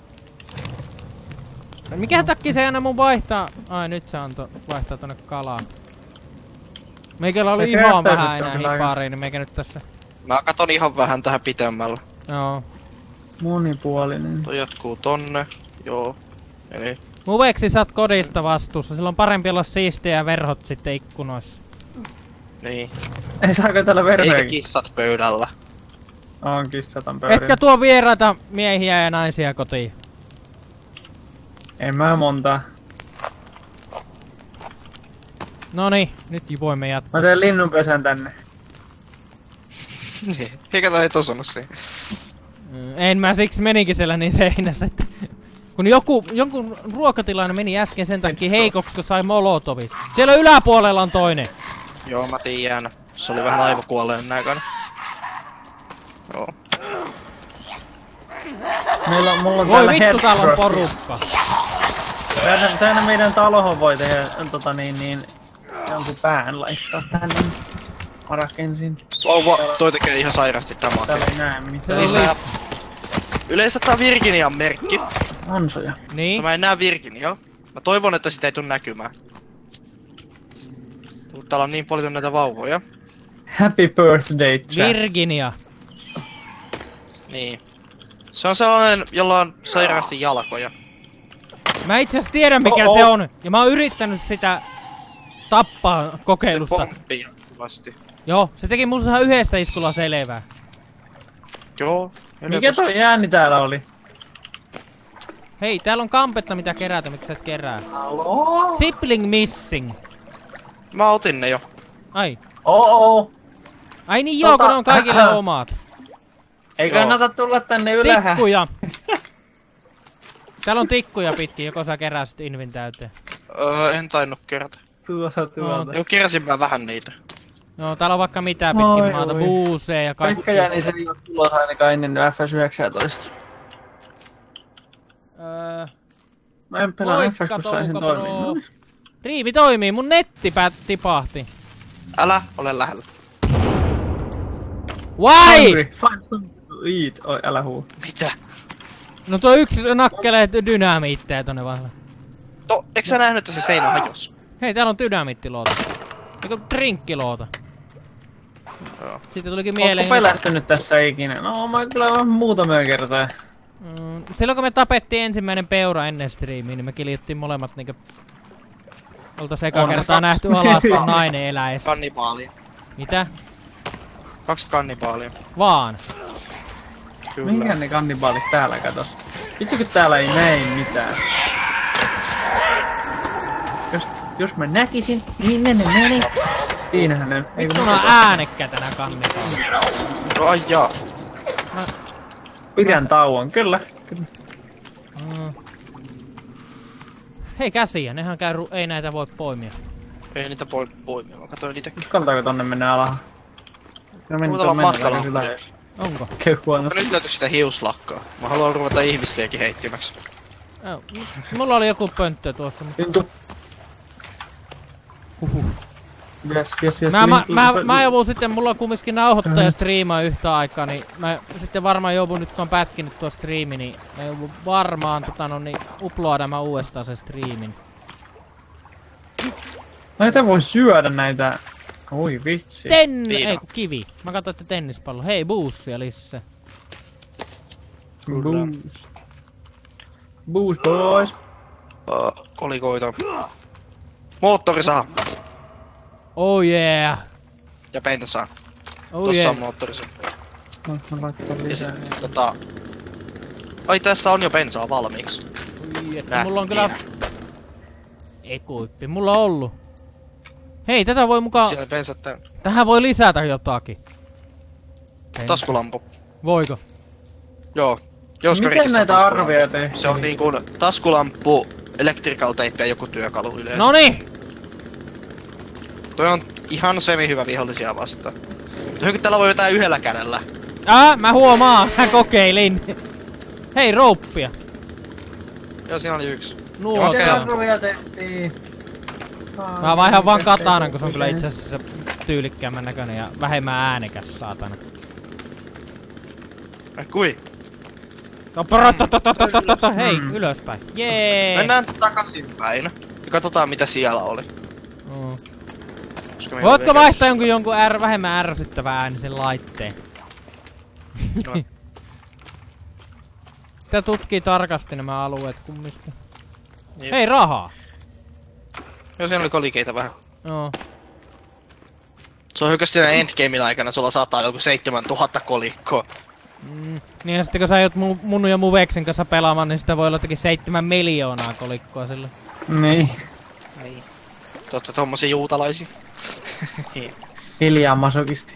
Mikä takia se ei aina mun vaihtaa? Ai nyt se antoi vaihtaa tonne kalaan. Meikällä oli Se ihan craftaus vähän on enää kyllä hipariin, niin meikä nyt tässä. Mä katon ihan vähän tähän pitemmällä. Joo. Monipuolinen. Toi jatkuu tonne. Joo. Eli Muveksi sä oot kodista vastuussa, sillä on parempi olla siistiä ja verhot sitten ikkunoissa. niin. Ei saako täällä Eikä verhojakin? kissat pöydällä. On kissat on pöydällä. Etkä tuo vieraita miehiä ja naisia kotiin. En mä montaa. Noniin, nyt voimme jatkaa. Mä teen linnunpesän tänne. Eikä toi ei osunut siihen. En mä siksi menikin siellä niin seinässä, että... Kun jonkun ruokatilanne meni äsken sen takia heikoksi, kun sai molotovista. Siellä yläpuolella on toinen. Joo, mä tiedän. Se oli vähän aivokuolleen näköinen. Joo. Mulla on Voi täällä vittu, täällä on headcrop. porukka. Tänne meidän taloon voi tehdä jonkun pään laittaa tänne. Mä rakensin. Vauva, toi tekee ihan sairasti damaa. Täällä ei näe meni. Lisää. Yleensä tää on Virginian merkki. Ansoja. Niin? Mä en näe Virginia. Mä toivon, että sitä ei tuu näkymään. Täällä on niin paljon näitä vauvoja. Happy birthday, chat. Virginia. Niin. Se on sellainen, jolla on sairaasti jalkoja. Mä itse asiassa tiedän mikä se on. Ja mä oon yrittänyt sitä tappaa Se kokeilusta. pomppii jatkuvasti. Joo, se teki mulle ihan yhdestä iskulla selvää. Joo. Mikä toi ääni täällä oli? Hei, täällä on kampetta mitä kerätä, miksi sä et kerää? Haloo? Sibling missing. Mä otin ne jo. Ai. Oo. Ai niin joo, kun ne on kaikille omat. Ei Joo. kannata tulla tänne ylähä. Tikkuja. Täällä on tikkuja pitkin, joko sä keräsit invin täyteen. En tainnut kerätä. Tuossa. Joo, keräsin mä vähän niitä. Joo, täällä on vaikka mitä pitkin Oi, maata, oi. buusee ja kaikki. Pekka Jänisen ei oo tulos ainakaan ennen FS19. Mä en pelaa FS, kun saisin toimia. No. Riivi toimii, mun netti tipahti. Älä ole lähellä. Why? Hungry. Find something to eat. Oi, älä huu. Mitä? No tuo yksi nakkelee dynamiitteja tonne vaan. Eikö sä nähnyt, että se seinä hajos? Hei, täällä on dynamiittiloota. Eiku drinkkiloota. Joo. Sitten tulikin Ootko mieleen... pelästynyt tässä ikinä? No, mä kyllä vähän muutamia kertaa. Silloin kun me tapettiin ensimmäinen peura ennen striimiä, niin me kiljuttiin molemmat niinkö... Oltais eka Onhan kertaa nähty alaston nainen eläessä. Kannibaalia. Mitä? 2 kannibaalia. Vaan. Kyllä. Minkä ne kannibaalit täällä katos? Itse kun täällä ei näe mitään. Jos mä näkisin, niin ne meni. Siinähän ne. Vittu nää äänekkäitä nää kannibaalit. No ai jaa. Pidän tauon, kyllä. Mm. Hei käsiä, nehän käy ei näitä voi poimia. Ei niitä poimia, mä katsoin niitäkin. Uskaltaako tonne mennä alas? No Muutama matkalla. Onko? Käy huonosti. Nyt löytyy sitä hiuslakkaa. Mä haluan ruveta ihmisliäkin heittimäksi. Mulla oli joku pönttö tuossa. Lintu. Yes. Mä joudun sitten, mulla on kumminkin nauhoittaja ja striimaa yhtä aikaa, niin mä sitten varmaan joudun nyt kun on pätkinyt tuo striimi, niin mä joudun varmaan uploadamaan uudestaan sen striimin. Näitä voi syödä näitä. Oi vitsi. Ei kun kivi. Mä katsoin, että tennispallo. Hei, boossia lisää. Boost boys. Kolikoita. Moottorisaha. Oh yeah. Ja bensaa. Oh Tossa yeah. on moottorisaha. Mä laittaa Ja lisää. sit, ai tässä on jo bensaa valmiiksi. Mulla on kyllä ekuippi. Mulla on ollut. Hei, tätä voi mukaan... Siellä bensat täynnä. Tähän voi lisätä jotakin. Taskulampu. Voiko? Joo. Miten näitä arvia tehtiin? Se on niinku taskulampu, electrical tape ja joku työkalu yleensä. Noniin! Toi on ihan semi-hyvä vihollisia vastaan. Johonkin täällä voi vetää yhdellä kädellä. Mä huomaan! Mä kokeilin! Hei, rouppia! Joo, siinä oli yksi. Nuo. Miten arvia tehtiin? Mä vaihan vaan katanan, kun se on kyllä itse asiassa tyylikkäämmän näköinen ja vähemmän äänekäs, saatana. Kui? Hei, ylöspäin. Jee! Mennään takaisinpäin ja katsotaan mitä siellä oli. Voitko vaihtaa jonkun vähemmän ärsyttävän äänisen laitteen? No. Tää tutkii tarkasti nämä alueet kumminkin. Jep. Hei, rahaa! Joo, siinä oli kolikeita vähän. Joo. Se on oikeesti siinä endgamein aikana, sulla saattaa joku 7000 kolikkoa. Niin ja sitten kun sä joudut mun ja Muveksen kanssa pelaamaan, niin sitä voi olla jotenkin 7 miljoonaa kolikkoa sillä. Niin. Niin. Totta tommosia juutalaisia. Hiljaa masokisti.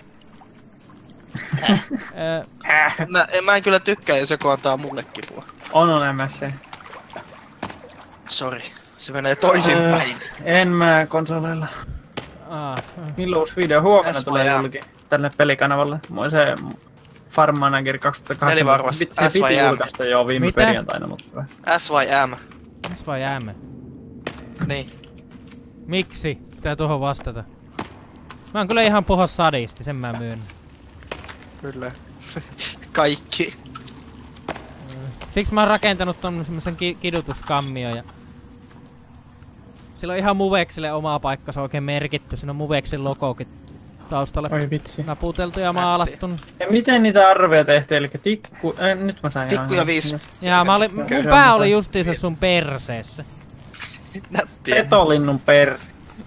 Mä en kyllä tykkää, jos joku antaa mulle kipua. On MSC. Sori. Se menee toisinpäin. En mä konsoleilla. Milloin uusi video? Huomenna tulee julki tälle pelikanavalle. Moi se Farm Manager 2008. Nelivarvas. Se piti julkaista jo viime perjantaina, mutta... S vai M? S vai M? Niin. Miksi? Pitää tuohon vastata. Mä oon kyllä ihan puhos sadisti, sen mä myönnän. Kyllä. Kaikki. Siksi mä oon rakentanut ton semmosen kidutuskammion ja... Sillä on ihan Muveksille oma paikka, se on oikein merkitty. Siinä on Muveksin logokin taustalle. Oi vitsi. Naputeltu ja maalattu. Ja miten niitä arveja tehtiin? Elikkä tikku... nyt mä sain tikku ja 5. Jaa, mun pää oli justiinsa sun perseessä. Nättiä. Petolinnun per...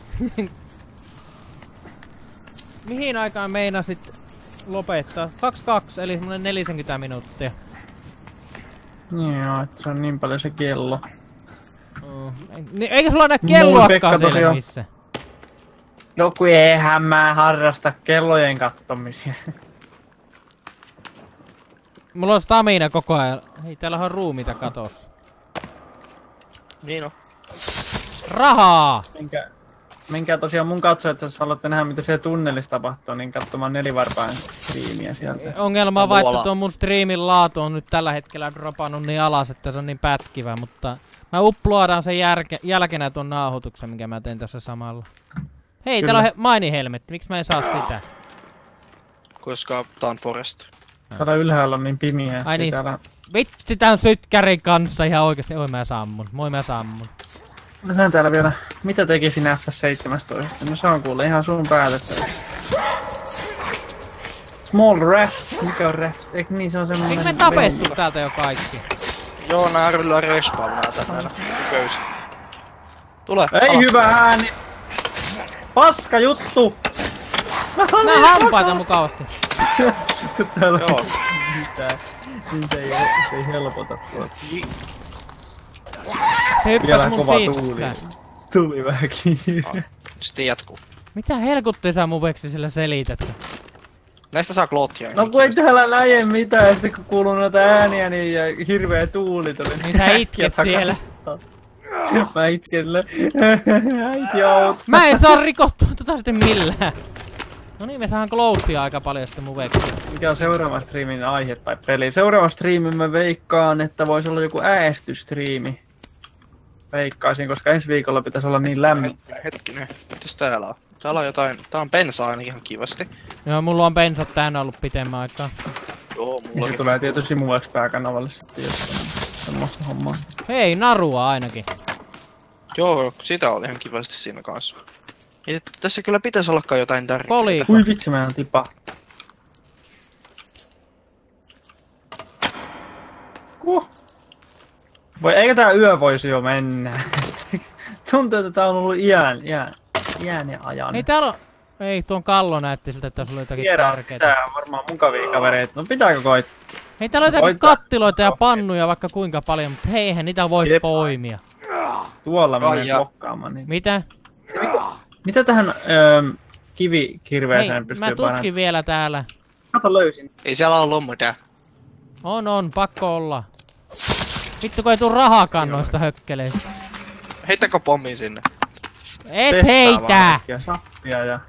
Mihin aikaan meinasit lopettaa? 2-2, eli semmonen 40 minuuttia. Joo, että se on niin paljon se kello. Eikä sulla näe kelloakaan siellä missä? No kun eihän mä harrasta kellojen kattomisia. Mulla on stamina koko ajan. Hei, täällä on ruumiita katossa. Niin on. Rahaa! Menkää tosiaan mun katsojat, jos haluatte nähdä mitä siellä tunnelissa tapahtuu, niin katsomaan Nelivarpaan striimiä sieltä. Ongelma on vaan, että tuon mun striimin laatu on nyt tällä hetkellä dropannut niin alas, että se on niin pätkivä, mutta mä uploadaan sen jälkeenä tuon nauhoituksen, minkä mä teen tässä samalla. Hei, kyllä. Täällä on mainihelmetti, miksi mä en saa sitä? Koska tää on forest. Täällä ylhäällä on niin pimiä. Ai niin, täällä... vitsi tän sytkärin kanssa ihan oikeesti. Oi mä sammun, Nähdään täällä vielä, mitä tekisin FS17? No se on kuule ihan sun päätettävissä. Small raft, mikä on raft? Eikö niin se on semmonen... Eikö me tapettu täältä jo kaikki? Joo, nää ryllä respawnaa tänään. Köysi. Tule, ei alas. Hyvä ääni! Paska juttu! Nää hampaita mukavasti. Täällä joo. Mitään. Niin se ei helpota tuota. Se hyppäs mun sisään. Tuli vähän kiire. Sitten jatkuu. Mitä helkuttia sä Muveksi sillä selität? Näistä saa klottia. No kun ei täällä näe mitään, ja sitten kun kuuluu noita ääniä niin ja hirveä tuuli tuli. Niin sä itket siellä. Mä itken. Äiti auto. Mä en saa rikottua tota sitten millään. No niin, me saadaan gloattia aika paljon sitten mun veksi. Mikä on seuraavan striimin aihe tai peli? Seuraava striimi mä veikkaan, että voisi olla joku äästystriimi. Veikkaisin, koska ensi viikolla pitäisi olla niin lämmin. Hetkinen, mitäs täällä on? Täällä on jotain, tää on bensaa ainakin ihan kivasti. Joo, mulla on bensat täynnä ollut pitemmän aikaa. Joo, Ja mulla se tulee tietysti muuaksi pääkanavalle sitten, jos semmoista hommaa. Hei, narua ainakin. Joo, sitä oli ihan kivasti siinä kanssa. Ja tässä kyllä pitäisi ollakaan jotain tärkeää. Kolikko. Ui vitsi, mä en tipahtaa. Voi, eikö tää yö voisi jo mennä? Tuntuu, että tää on ollut iän ja ajan. Ei täällä on... Ei, tuon kallo näytti siltä, että tässä oli jotakin Tiedän tärkeää. sisään varmaan mukavia kavereita. No pitääkö koittaa? Hei, täällä on jotakin kattiloita ja pannuja vaikka kuinka paljon, mutta hei, eihän niitä voi poimia. Tuolla mä menen blokkaamaan niin. Mitä? Mitä tähän kivikirveeseen pystyy mä tutkin vielä täällä. Kato, löysin. Ei siellä ollut mitään. On, pakko olla. Vittu kun ei tuu rahakaan noista hökkeleistä. Heittäkö pommi sinne? Et heitä! Ja sappia ja...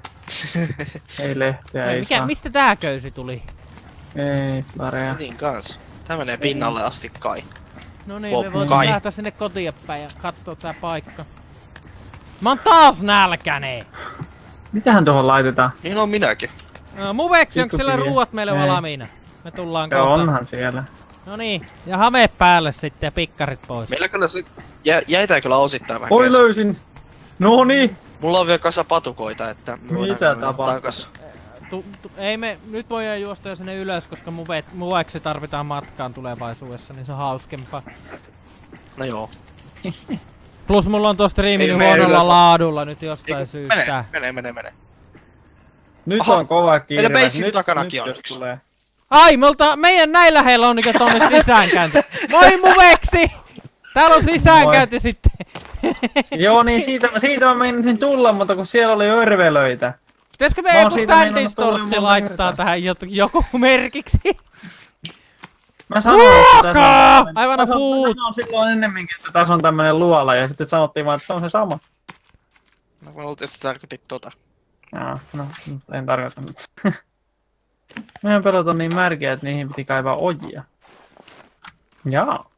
ei lehteä, ei Mikä, saa. mistä tää köysi tuli? Ei, Larea. Niin kans. Tää menee pinnalle asti kai. No niin, me Kai. voitais lähteä sinne kotiin päin ja kattoo tää paikka. Mä oon taas nälkäne! Mitähän tuohon laitetaan? Niin on minäkin. Muveksi, onko siellä Pikkukiviä. ruuat meille Ei. valmiina? Me tullaan Joo, kohta. onhan siellä. No niin, ja hame päälle sitten ja pikkarit pois. Meillä kyllä se jäi tää kyllä osittain vähän Oi kesken. löysin! Noniin! Mulla on vielä kasa patukoita, että me voidaan Mitä mennä tapahtuu? takas. Ei me, nyt voidaan juosta jo sinne ylös, koska muveksi tarvitaan matkaan tulevaisuudessa, niin se on hauskempaa. No joo. Plus mulla on tuo striimi Ei niin mene huonolla ylös laadulla nyt jostain syystä. Mene. Nyt Aha, on kova kiire. meidän basin Nyt takanakin on jos yksi. tulee. Ai, meidän näin lähellä on niinkö tonne sisäänkäynti. Moi muveksi! Täällä on sisäänkäynti sitten. Joo, niin siitä mä meinasin tulla, mutta kun siellä oli örvelöitä. Pitäisikö me Mä oon joku siitä meinannut tulla standistortsi monta laittaa kertaa. tähän joku merkiksi? Mä sanoin, että tässä Ruokaa! on... Aivan food! Mä sanoin silloin ennemminkin, että tässä on tämmönen luola ja sitten sanottiin vaan, että se on se sama. No kun luultavasti tarkoitit tota. Jaa, no, en tarkoittanut. Meidän pelot on niin märkiä, että niihin piti kaivaa ojia. Jaa.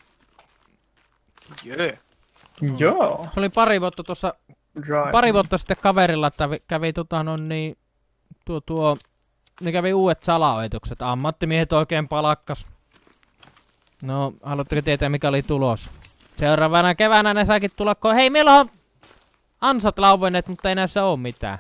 Jee. Joo. Se oli pari vuotta tuossa, pari vuotta sitten kaverilla, että kävi ne kävi uudet salaoitukset. Ammattimiehet oikein palakkas. No, haluatteko tietää mikä oli tulos? Seuraavana keväänä ne saakin tulla hei, meillä on ansat lauvenneet, mutta ei näissä oo mitään.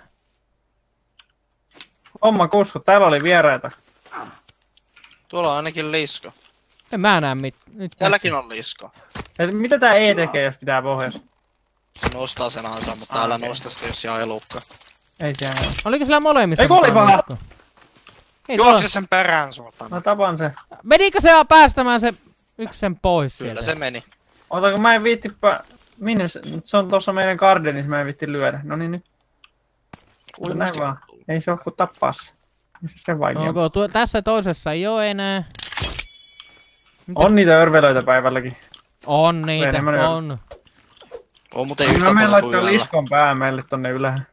Homma kusku, täällä oli vieraita. Tuolla on ainakin lisko. En mä näe nyt. Täälläkin on lisko. Et mitä tää E tekee, jos pitää pohjassa? Se nostaa sen ansa, mutta älä nosta sitä, jos jää elukka. Ei siellä ole. Oliko sillä molemmissa? Ei, kun oli mukaan paha. lisko? Ei Juokse sen perään suotana. Mä tapan se. Menikö se päästämään se yksi sen pois Kyllä sieltä? se meni. Ota, kun mä en viitti minne se on tossa meidän gardenissa, mä en viitti lyödä. No niin nyt. Näin vaan. Ei se oo ku tappaa se. Ei se vaikea. Onko tässä toisessa ei oo enää? On niitä örvelöitä päivälläkin. On niitä, enemmän on. On muuten yhtä Mä menen paljon kuin laittaa yöllä. liskon pään meille tonne ylhäälle.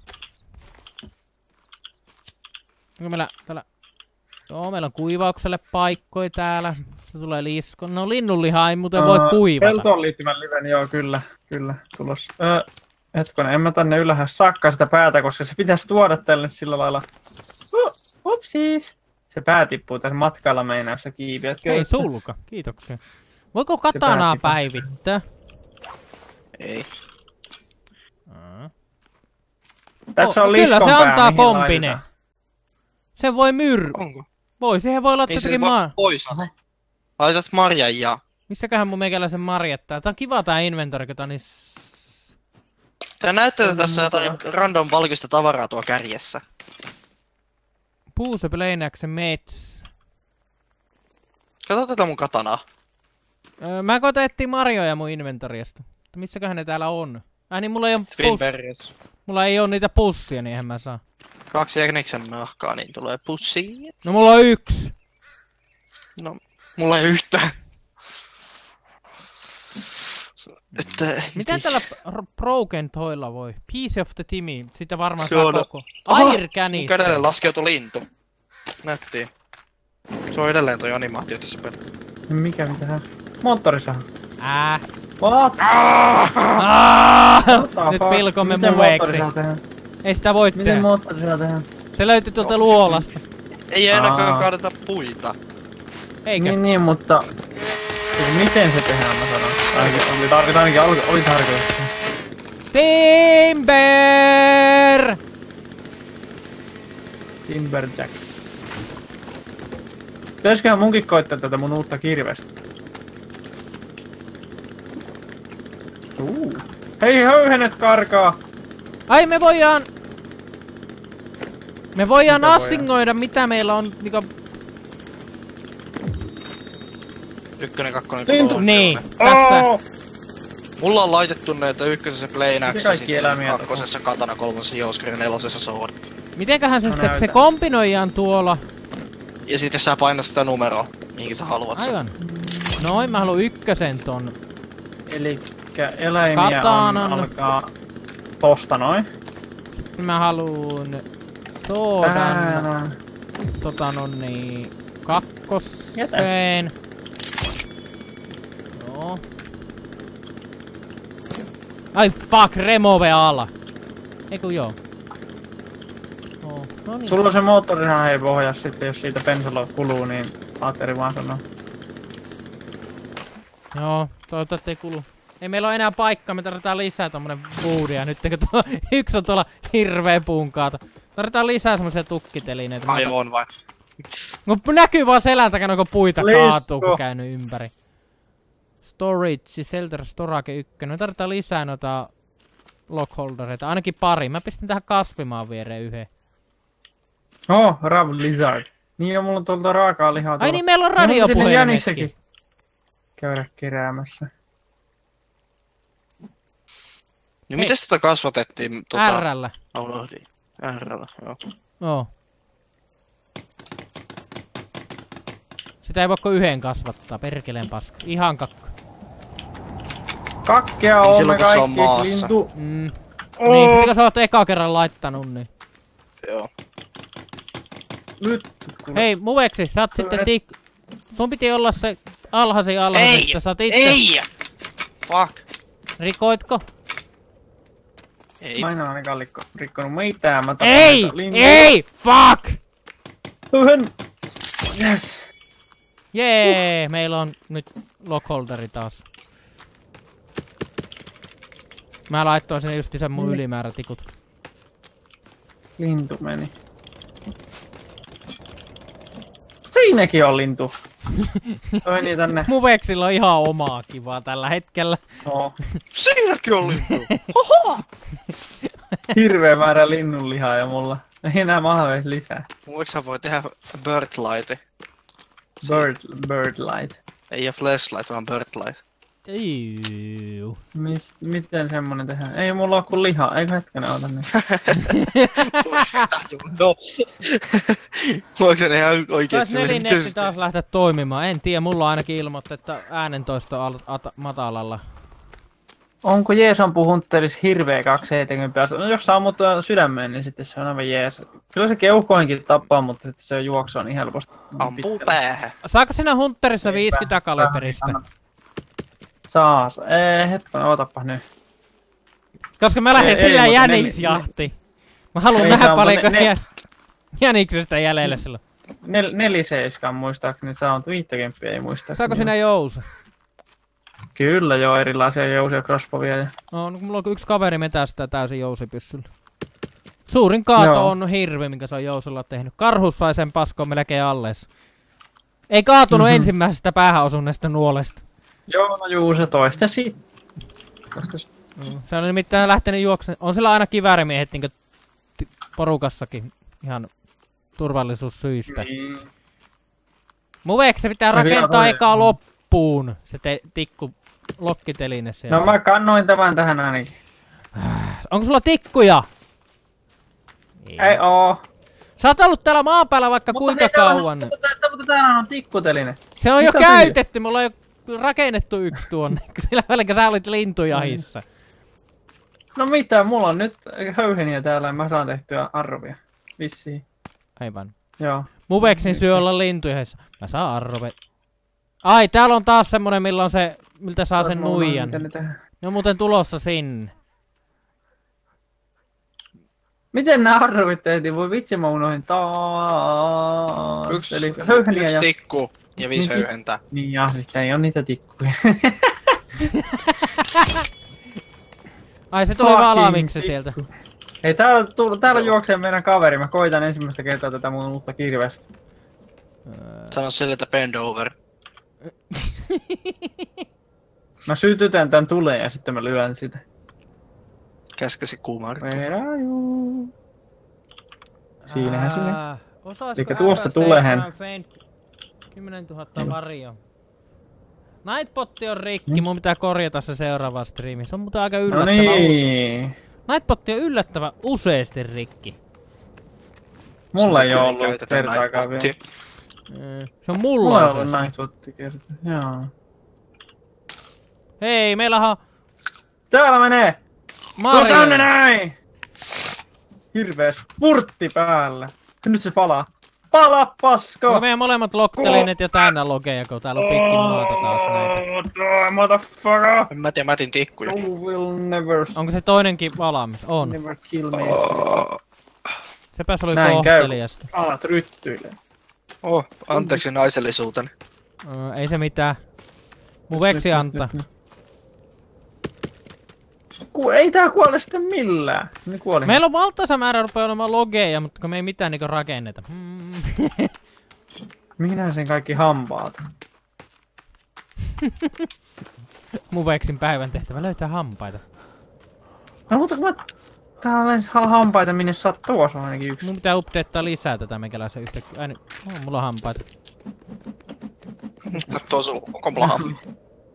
Onko meillä täällä... Joo, meillä on kuivaukselle paikkoja täällä. Se tulee liskon. No linnunlihaa ei muuten voi kuivata. Peltoon liittyvän liven, joo kyllä, tulos. Hetkonen, en mä tänne ylhäälle saakka sitä päätä, koska se pitäisi tuoda tälle sillä lailla. Upsiis! Se pää tippuu tässä matkalla meinaa, jos sä kiipiät. Hei sulka, kiitoksia. Voiko katanaa päivittää? Ei. Tässä on Kyllä liskon se pää, antaa mihin kombine. laitetaan. Se voi Onko? Voi, siihen voi laittaa Ei se jotakin voi pois. Laitat marjan ja... Missäköhän mun meikäläisen marjattaa? Tää on kiva tää inventori, kun tää on niin... Tää näyttää tässä jotain random valkoista tavaraa tuo kärjessä. Puuse pleinäksen mets. Kato tätä mun katanaa. Mä koitan etsiä marjoja mun inventoriasta. Missäköhän ne täällä on? Niin mulla ei oo Twinberries. Mulla ei oo niitä pussia, niin eihän mä saa. 2 jäkniksen nahkaa, niin tulee pussi. No mulla on 1. No, mulla ei yhtään. Miten tällä Broken Toilla voi? Piece of the Timmy, sitä varmaan Se saa on- koko. Aha! Air Canister. Mun kädelle laskeutui lintu. Nättiin. Se on edelleen toi animaatio tässä pelissä. Mitähän? Moottorisaha. What? Nyt pilkomme Miten muveeksi. moottorisaha tehdään? Ei sitä voi Miten tehdä. moottorisaha tehdään? Se löytyi tuolta luolasta. Ei ainakaan Aa. kaadeta puita. Eikö? Niin, mutta... Miten se tehdään, mä sanon? Ainakin oli tarkoitus. Timber! Timberjack. Pitäisköhän munkin koittaa tätä mun uutta kirvestä? Hei, höyhenet karkaa! Ai me voidaan Mitä assingoida mitä meillä on niinku... 1, 2, Lintu. 3. Niin, tässä. Mulla on laitettu näitä ykkösessä Plain Axe, kaikki sitten eläimiä kakkosessa Katana, kolmosessa Jouskari, nelosessa Sword. Mitenköhän se No sitten, se näytä. kombinoidaan tuolla? Ja sitten sä painat sitä numeroa, mihinkä sä haluat sen. Aivan. Noin, mä haluan ykkösen ton. Elikkä eläimiä Katanan. alkaa tosta noin. Sitten mä haluun sodan, Täällä. kakkoseen. Joo. Ai fuck, remove alla. Eiku joo. No niin. Sulla on se moottorisaha ei pohja sitten, jos siitä bensalla kuluu, niin Aateri vaan sanoo. Joo, toivottavasti ei kulu. Ei meillä ole enää paikkaa, me tarvitaan lisää tommonen boodia. Nyt kun tuo yksi on tuolla hirveä puun kaata. Tarvitaan lisää semmosia tukkitelineitä. Ai on vai? No näkyy vaan selän takana, kun puita Lisko. kaatuu, kun käynyt ympäri. Storage, Shelter, Storage 1. Me tarvitaan lisää noita lockholdereita. Ainakin pari. Mä pistin tähän kasvimaan viereen yhden. Rav Lizard. Niin ja mulla on tuolta raakaa lihaa tuolla. Ai niin, meillä on Niin, sinne radiopuhelimetkin. jänissäkin käydä keräämässä. Niin mites tota kasvatettiin? R:llä. Unohdin. R:llä, joo. Joo. Sitä ei voi kuin yhden kasvattaa, perkeleen paska. Ihan kakka. Kakkea Niin on silloin, me kun se on kaikki maassa. lintu. Niin, sitten kun sä oot eka kerran laittanut, niin... Joo. Nyt. Hei, muveksi, sä oot sitten sun piti olla se alhaisin Ei! alhaisesta, sä oot itse... Ei! Fuck. Rikoitko? Ei. Mä en oo ainakaan rikkonut mitään. Mä tapan Ei! näitä lintuja. Ei! Fuck! Yes. Jee, meillä on nyt lockholderi taas. Mä laittoin sinne justi sen mun ylimäärätikut. Lintu meni. Siinäkin on lintu. Toi niin tänne. Muveksilla on ihan omaa kivaa tällä hetkellä. No. Siinäkin on lintu. Hirveä määrä linnunlihaa ja mulla ei enää mahdollisesti lisää. Muiksä voi tehdä birdlight. Bird light. Ei oo flashlight, vaan birdlight. Iiuu. Miten semmonen tehdään? Ei mulla oo kuin lihaa. Eikö hetkinen ota niin? No. Voiko se ihan Taisi oikeesti nelinetti taas lähteä toimimaan. En tiedä, mulla on ainakin ilmoittu, että äänentoisto on matalalla. Onko Jeeson puhuntelis hirveä 270? No jos saa ammuttua sydämeen, niin sitten se on aivan jees. Kyllä se keuhkoinkin tappaa, mutta sitten se juoksua niin helposti. Ampuu päähän. Saako sinä Hunterissa Eipä. 50 kaliberistä? Saa. Hetken, otapa nyt. Koska mä lähden Ei, sillä mutta jäniksjahti. Mä haluan Ei nähdä saa, paljonko mutta jäniksestä jäljellä silloin. 47 muistaakseni saa, mutta 50 ei muistaakseni. Saako sinä jousa? Kyllä joo, erilaisia jousia, crossbowia ja... No, mulla on yksi kaveri metästää täysin jousipyssyllä. Suurin kaato Joo. on hirvi, minkä se on jousilla tehnyt. Karhus sai sen paskon melkein alles. Ei kaatunut ensimmäisestä päähän osuneesta nuolesta. Joo, no juu, se toista sit. Se on nimittäin lähtenyt juoksen. On sillä aina kiväärimiehet niinkö porukassakin ihan turvallisuussyistä. Niin. Muveeksi se pitää Se on rakentaa ihan eka loppuun. Se tikku lokkiteline siellä. No mä kannoin tämän tähän ainakin. Onko sulla tikkuja? Ei oo. Sä oot ollut täällä maan päällä vaikka kuinka hei, täällä on- kauan. Mutta täällä on tikkuteline. Se on jo Mitä se käytetty, mulla on jo rakennettu yksi tuonne, sillä välillä sä olit lintujahissa. No mitä, mulla on nyt höyheniä täällä ja mä saan tehtyä arvia. Vissiin. Aivan. Joo. Muveksin syö olla lintujahissa. Mä saan arve. Ai, täällä on taas semmonen, millä on se, miltä saa sen nuijan. Ne on muuten tulossa sinne. Miten nää arvit tehtiin? Voi vitsi, mä unohdin taas. Yksi ja... tikku ja 5 höyhentää. Niin ja, sitten ei oo niitä tikkuja. Ai, se tuli valmiiksi sieltä. Hei, täällä juoksee meidän kaveri. Mä koitan ensimmäistä kertaa tätä mun uutta kirvestä. Sano sille, että bend over. Mä sytytän tän tuleen ja sitten mä lyön sitä. Käskäsi kuumartua. Where are you? Siinähän sinne. Osaisiko tuosta tulee hän. 10 000 vario. Nightbotti on rikki, mun pitää korjata se seuraava striimi. Se on muuten aika yllättävä niin. Nightbotti on yllättävän useasti rikki. Mulla ei oo ollut kertaakaan vielä. Se on mulla Mulla on ollut Nightbotti kerta. Joo. Hei, meillähän... Täällä menee! Mario! Tule tänne näin! Hirveä spurtti päällä. Ja nyt se palaa. Pala, pasko! No meidän molemmat loktelineet ja täynnä logeja, kun täällä on pitkin maata taas näitä. Die, motherfucker! En mä tiedä, mä etin tikkuja. You will never... Onko se toinenkin valmis? On. Never kill me. Sepäs oli Näin kohteliasta. käy. Alat ryttyilee. Anteeksi naisellisuuteni. Ei se mitään. Mun veksi antaa. Ei tää kuole sitten millään. Ne kuoli. Meillä on valtaisa määrä rupea olemaan logeja, mutta kun me ei mitään niinku rakenneta. Minä sen kaikki hampaat. Mun veksin päivän tehtävä löytää hampaita. No mutta kun mä... Täällä on hampaita minne sattuu, tuossa on ainakin yksi. Mun pitää updatea lisää tätä meikäläisen yhtäkkiä. Ai nyt, mulla on hampaita. Kattoo sun, onko mulla hampaita?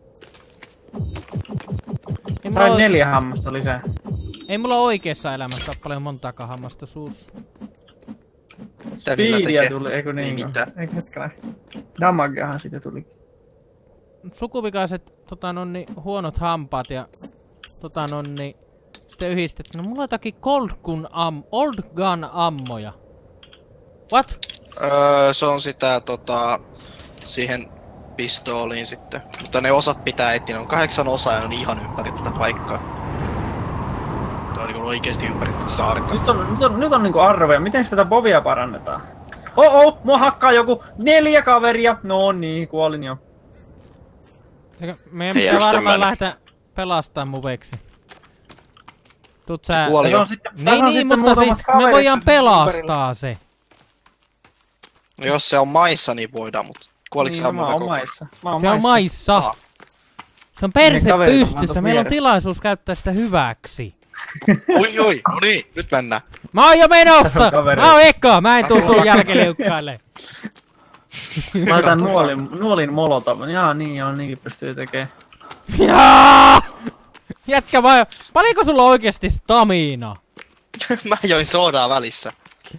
Sain 4 hammasta lisää. Ei mulla oikeessa elämässä ole paljon montaakaan hammasta suussa. Speedia tuli, eikö niin? Ei mitään. Eikö hetkellä? Damageahan siitä tuli. Sukuvikaiset huonot hampaat ja sitten yhdistetty. No mulla on jotakin old gun ammoja. What? Se on sitä siihen pistooliin sitten. Mutta ne osat pitää etsiä, ne on 8 osaa ja ne on ihan ympäri tätä paikkaa. Tää on niinku oikeesti ympäri tätä saarta. Nyt on niinku arvoja, miten sitä bovia parannetaan? Mua hakkaa joku 4 kaveria! No niin, kuolin jo. Meidän pitää varmaan lähteä pelastaa mun veksi. Tuut sä... Kuoli jo. Niin, mutta siis me voidaan pelastaa se. No jos se on maissa, niin voidaan, mutta kuoliks niin, sä muuta koko? Se on maissa. Se on perse pystyssä, meillä on tilaisuus käyttää sitä hyväksi. Oi, no niin, nyt mennään. Mä oon jo menossa! Mä oon eka, mä en tuu sun jälkeliukkaille. Mä otan nuolin molotov. Jaa, niin joo, niinkin pystyy tekemään. Jaa! Jätkä vai... Paljonko sulla on oikeesti stamina? Mä join soodaa välissä.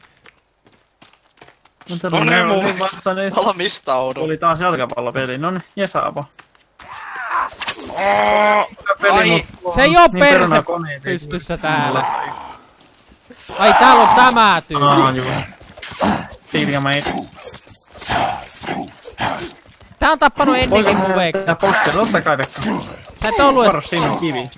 Valmistaudu. Oli taas jalkapallopeli, noniin, jesaapo. Ai, se ei oo perse pystyssä täällä. Ai täällä on tämä tyyppi. Tää on tappanut ennenkin mun veiksi. Tää poster, totta kai Pekka. Tää et ollu edes... Varo, siinä on kivi.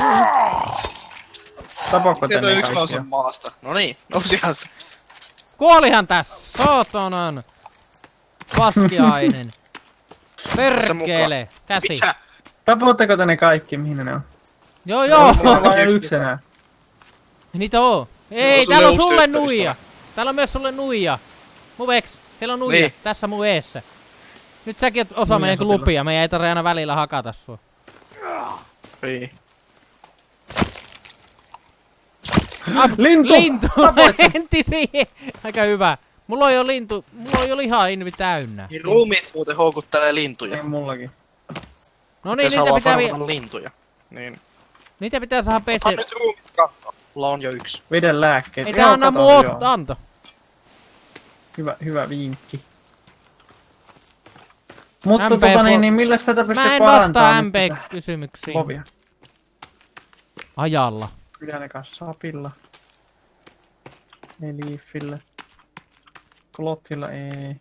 Tapakko tänne kaikkia? Yksi nousi maasta. Noniin, nousihan se. Kuolihan tässä! Sootonan! Paskiainen! Perkele! Käsi! Mitä? Tapotteko te ne kaikki, mihin ne on? Joo joo! Vai yksi enää? Niitä on! Ei, täällä on sulle nuija! Täällä on myös sulle nuija! Mun veks, siellä on nuija, niin. Tässä mun eessä. Nyt säkin oot osa meidän klubia, meidän ei tarvitse aina välillä hakata sua. Ei. Lintu! Lintu! Enti siihen! Aika hyvä. Mulla on jo lintu, mulla on jo lihainvi täynnä. Niin ruumiit muuten houkuttelee lintuja. Ei mullakin. No niin, niitä pitää lintuja. Niin. Niitä pitää saada pesiä. Ota nyt ruumiit kattoa. Mulla on jo yksi. Veden lääkkeet. Ei tää anna muu anto. Hyvä vinkki. Mutta niin millä tätä pystyy Mä en parantamaan? vastaa MP-kysymyksiin. Bobia. Ajalla. Kyllä ne kanssa sapilla. Ei liifillä. Klottilla ei.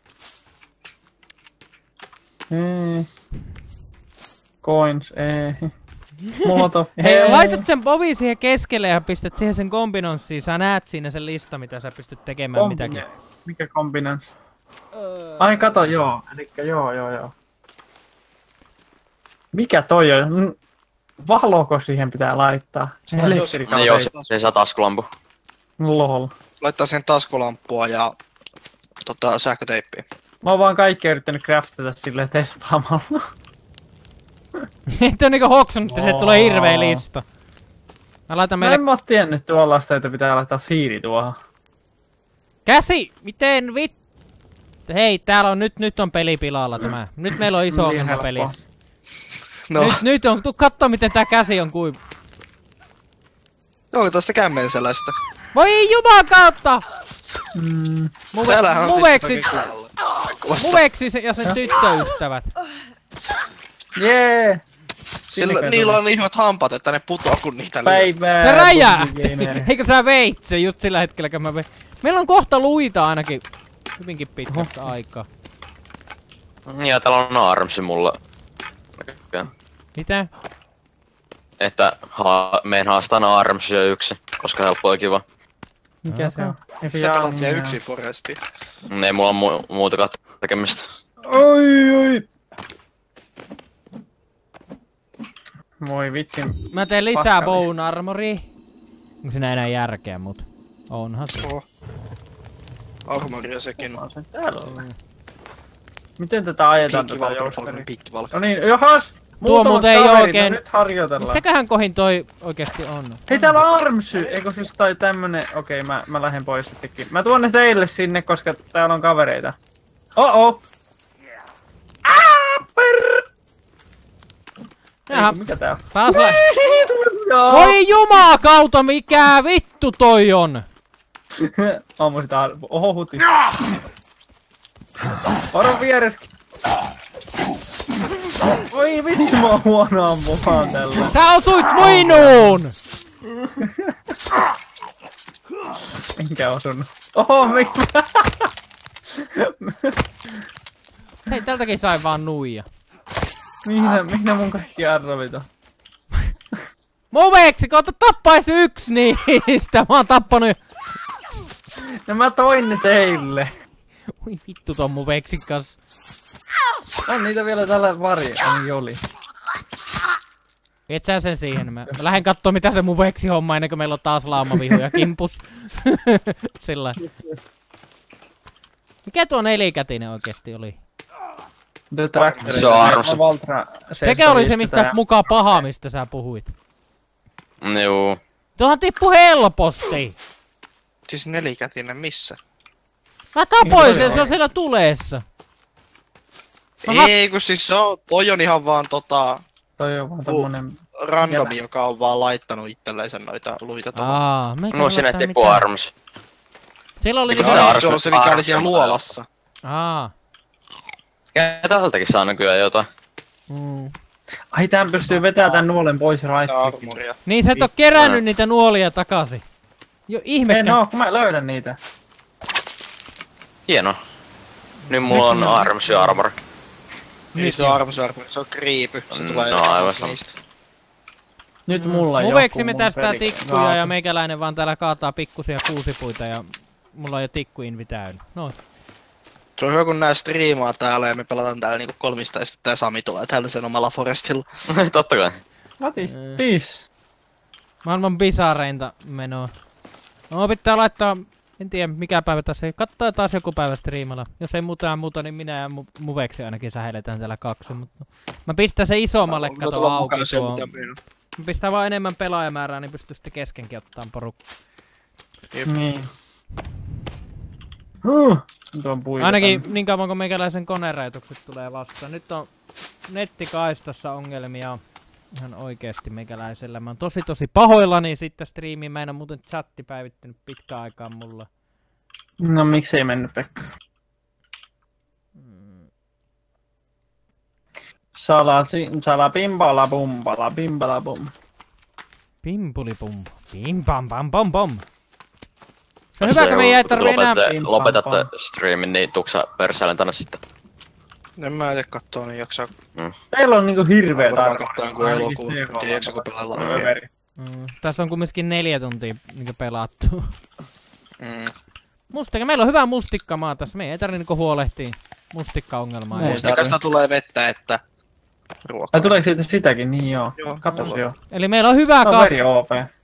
Ei. Coins ei. Molotov Hei, ei. laitat sen Bobin siihen keskelle ja pistät siihen sen kombinonssiin. Sä näet siinä sen lista, mitä sä pystyt tekemään mitäkin. Mikä kombinanssi? Ai kato, joo. Elikkä joo. Mikä toi on? Valoko siihen pitää laittaa? No joo, se saa taskulampu. Lol. Laittaa sen taskulampua ja sähköteippiä. Mä oon vaan kaikki yrittänyt craftata silleen testaamalla. Et on niinku hoksannut, että se tulee hirveä lista. Mä laitan Mä meille... en oo tiennyt tuollaista, että pitää laittaa siiri tuohon. Käsi! Miten Hei, täällä on nyt on peli pilalla tämä. Nyt meillä on iso ongelma pelissä. No. Nyt on, tuu kattoo miten tää käsi on kuin... Onko tosta kämmenselästä? Voi juman kautta! Täällähän on Muveksi ja sen tyttöystävät. Jee! Niillä on niin hyvät hampaat, että ne putoaa kun niitä lyö. Päivää! Se räjähti! Eikö sä veit se just sillä hetkellä kun mä vein? Meillä on kohta luita ainakin hyvinkin pitkästä aikaa. Ja täällä on armsi mulla. Mitä? Että meen haastaan armsia yksi, koska helppo ja kiva. Mikä se on? Sä pelat siellä yksin forestiin. Ei mulla on muutakaan tekemistä. Oi! Voi vitsi. Mä teen lisää bone armoria. Onko siinä enää järkeä mut? Onhan se. Armoria sekin on. Miten tätä ajetaan tätä Pinkkivalkoinen. No niin, johas! Tuo muuten ei oikein... Nyt harjoitellaan. Seköhän kohin toi oikeesti on. Hei, täällä on armsy! Eikö siis tai tämmönen... Okei, mä lähden pois sittenkin. Mä tuon ne teille sinne, koska täällä on kavereita. Jaha. Mikä tää on? Taas Voi jumakauta, mikä vittu toi on? Ammu sitä Oho, huti. Varo viereskin. Oi vitsi, mä oon huono ampumaan tällä. Sä osuit minuun! Enkä osunut. Oho, mikä? Hei, tältäkin sai vaan nuija. Mihin mun kaikki arvit on? Muveksi, kun tappais yksi niistä! Mä oon tappanut... No mä toin ne teille. Ui vittu ton muveksin kanssa. On niitä vielä tällä niin oli. Et sä sen siihen. Mä lähden kattoo mitä se muveksi homma ennen kuin meillä on taas laamavihuja kimpus. Sillä. Mikä tuo nelikätinen oikeesti oli? Se on armsi. Sekä oli se mistä muka paha mistä sä puhuit. Juu. Tuohan tippu helposti. Siis nelikätinen missä? Mä tapoin sen, se on siellä tuleessa. Ei kun siis toi on ihan vaan Toi on vaan tommonen... randomi, joka on vaan laittanut itselleensä noita luita tuohon. No sinne tippuu arms. Siellä oli se on se mikä oli siellä luolassa. Täältäkin saa nykyään jotain. Ai tän pystyy vetämään tän nuolen pois raistiin. Niin sä et oo kerännyt niitä nuolia takaisin. Jo ihmekään. No, kun mä löydän niitä. Hieno. Nyt mulla on armsi armor. Niin se on armsi armor, se on kriipy. Se tulee niistä. Nyt mulla joku Muveksi me tästä tikkuja ja meikäläinen vaan täällä kaataa pikkusia kuusipuita ja mulla on jo tikkuinvi täynnä. Noin. Se on hyvä kun nää striimaa täällä ja me pelataan täällä niinku kolmista ja sitten tää Sami tulee täällä sen omalla forestilla. Totta kai. What is this? Maailman bizarreinta menoa. No pitää laittaa, en tiedä mikä päivä tässä, katsoa taas joku päivä striimalla. Jos ei muuta, niin minä ja Muveksi ainakin säheiletään täällä kaksi, mutta mä pistän se isommalle kato auki tuohon. Mä pistän vaan enemmän pelaajamäärää, niin pystyy sitten keskenkin ottaan porukka. Niin. Ainakin niin kauan kun meikäläisen koneräjätykset tulee vastaan. Nyt on nettikaistassa ongelmia ihan oikeesti meikäläisellä. Mä oon tosi pahoillani sitten striimiin. Mä en oo muuten chatti päivittynyt pitkään aikaa mulla. No miksei mennyt Pekka? Sala pimpala pumpala pimpala pum. Pimpulipum. Pim pam pam pom pom. Se on hyvä, kun me ei tarvii enää... Lopetatte streamin, niin tuksa perseellen tänne sitten. En mä ite kattoo, niin jaksaa. Teillä on niinku hirveä Varmaan tarve. kattoo jonkun elokuun. Tiedä jaksaa kun pelaa Kaveri. Tässä on kumminkin 4 tuntia niinku pelattu. Mm. Mustikka, meillä on hyvä mustikkamaa tässä. Me ei tarvii niinku huolehtia mustikkaongelmaa. Mustikasta tulee vettä, että ruokaa. Ai tuleeko siitä sitäkin? Niin joo. Joo, Katos mulla joo. Eli meillä on hyvä No kasvu. veri OP.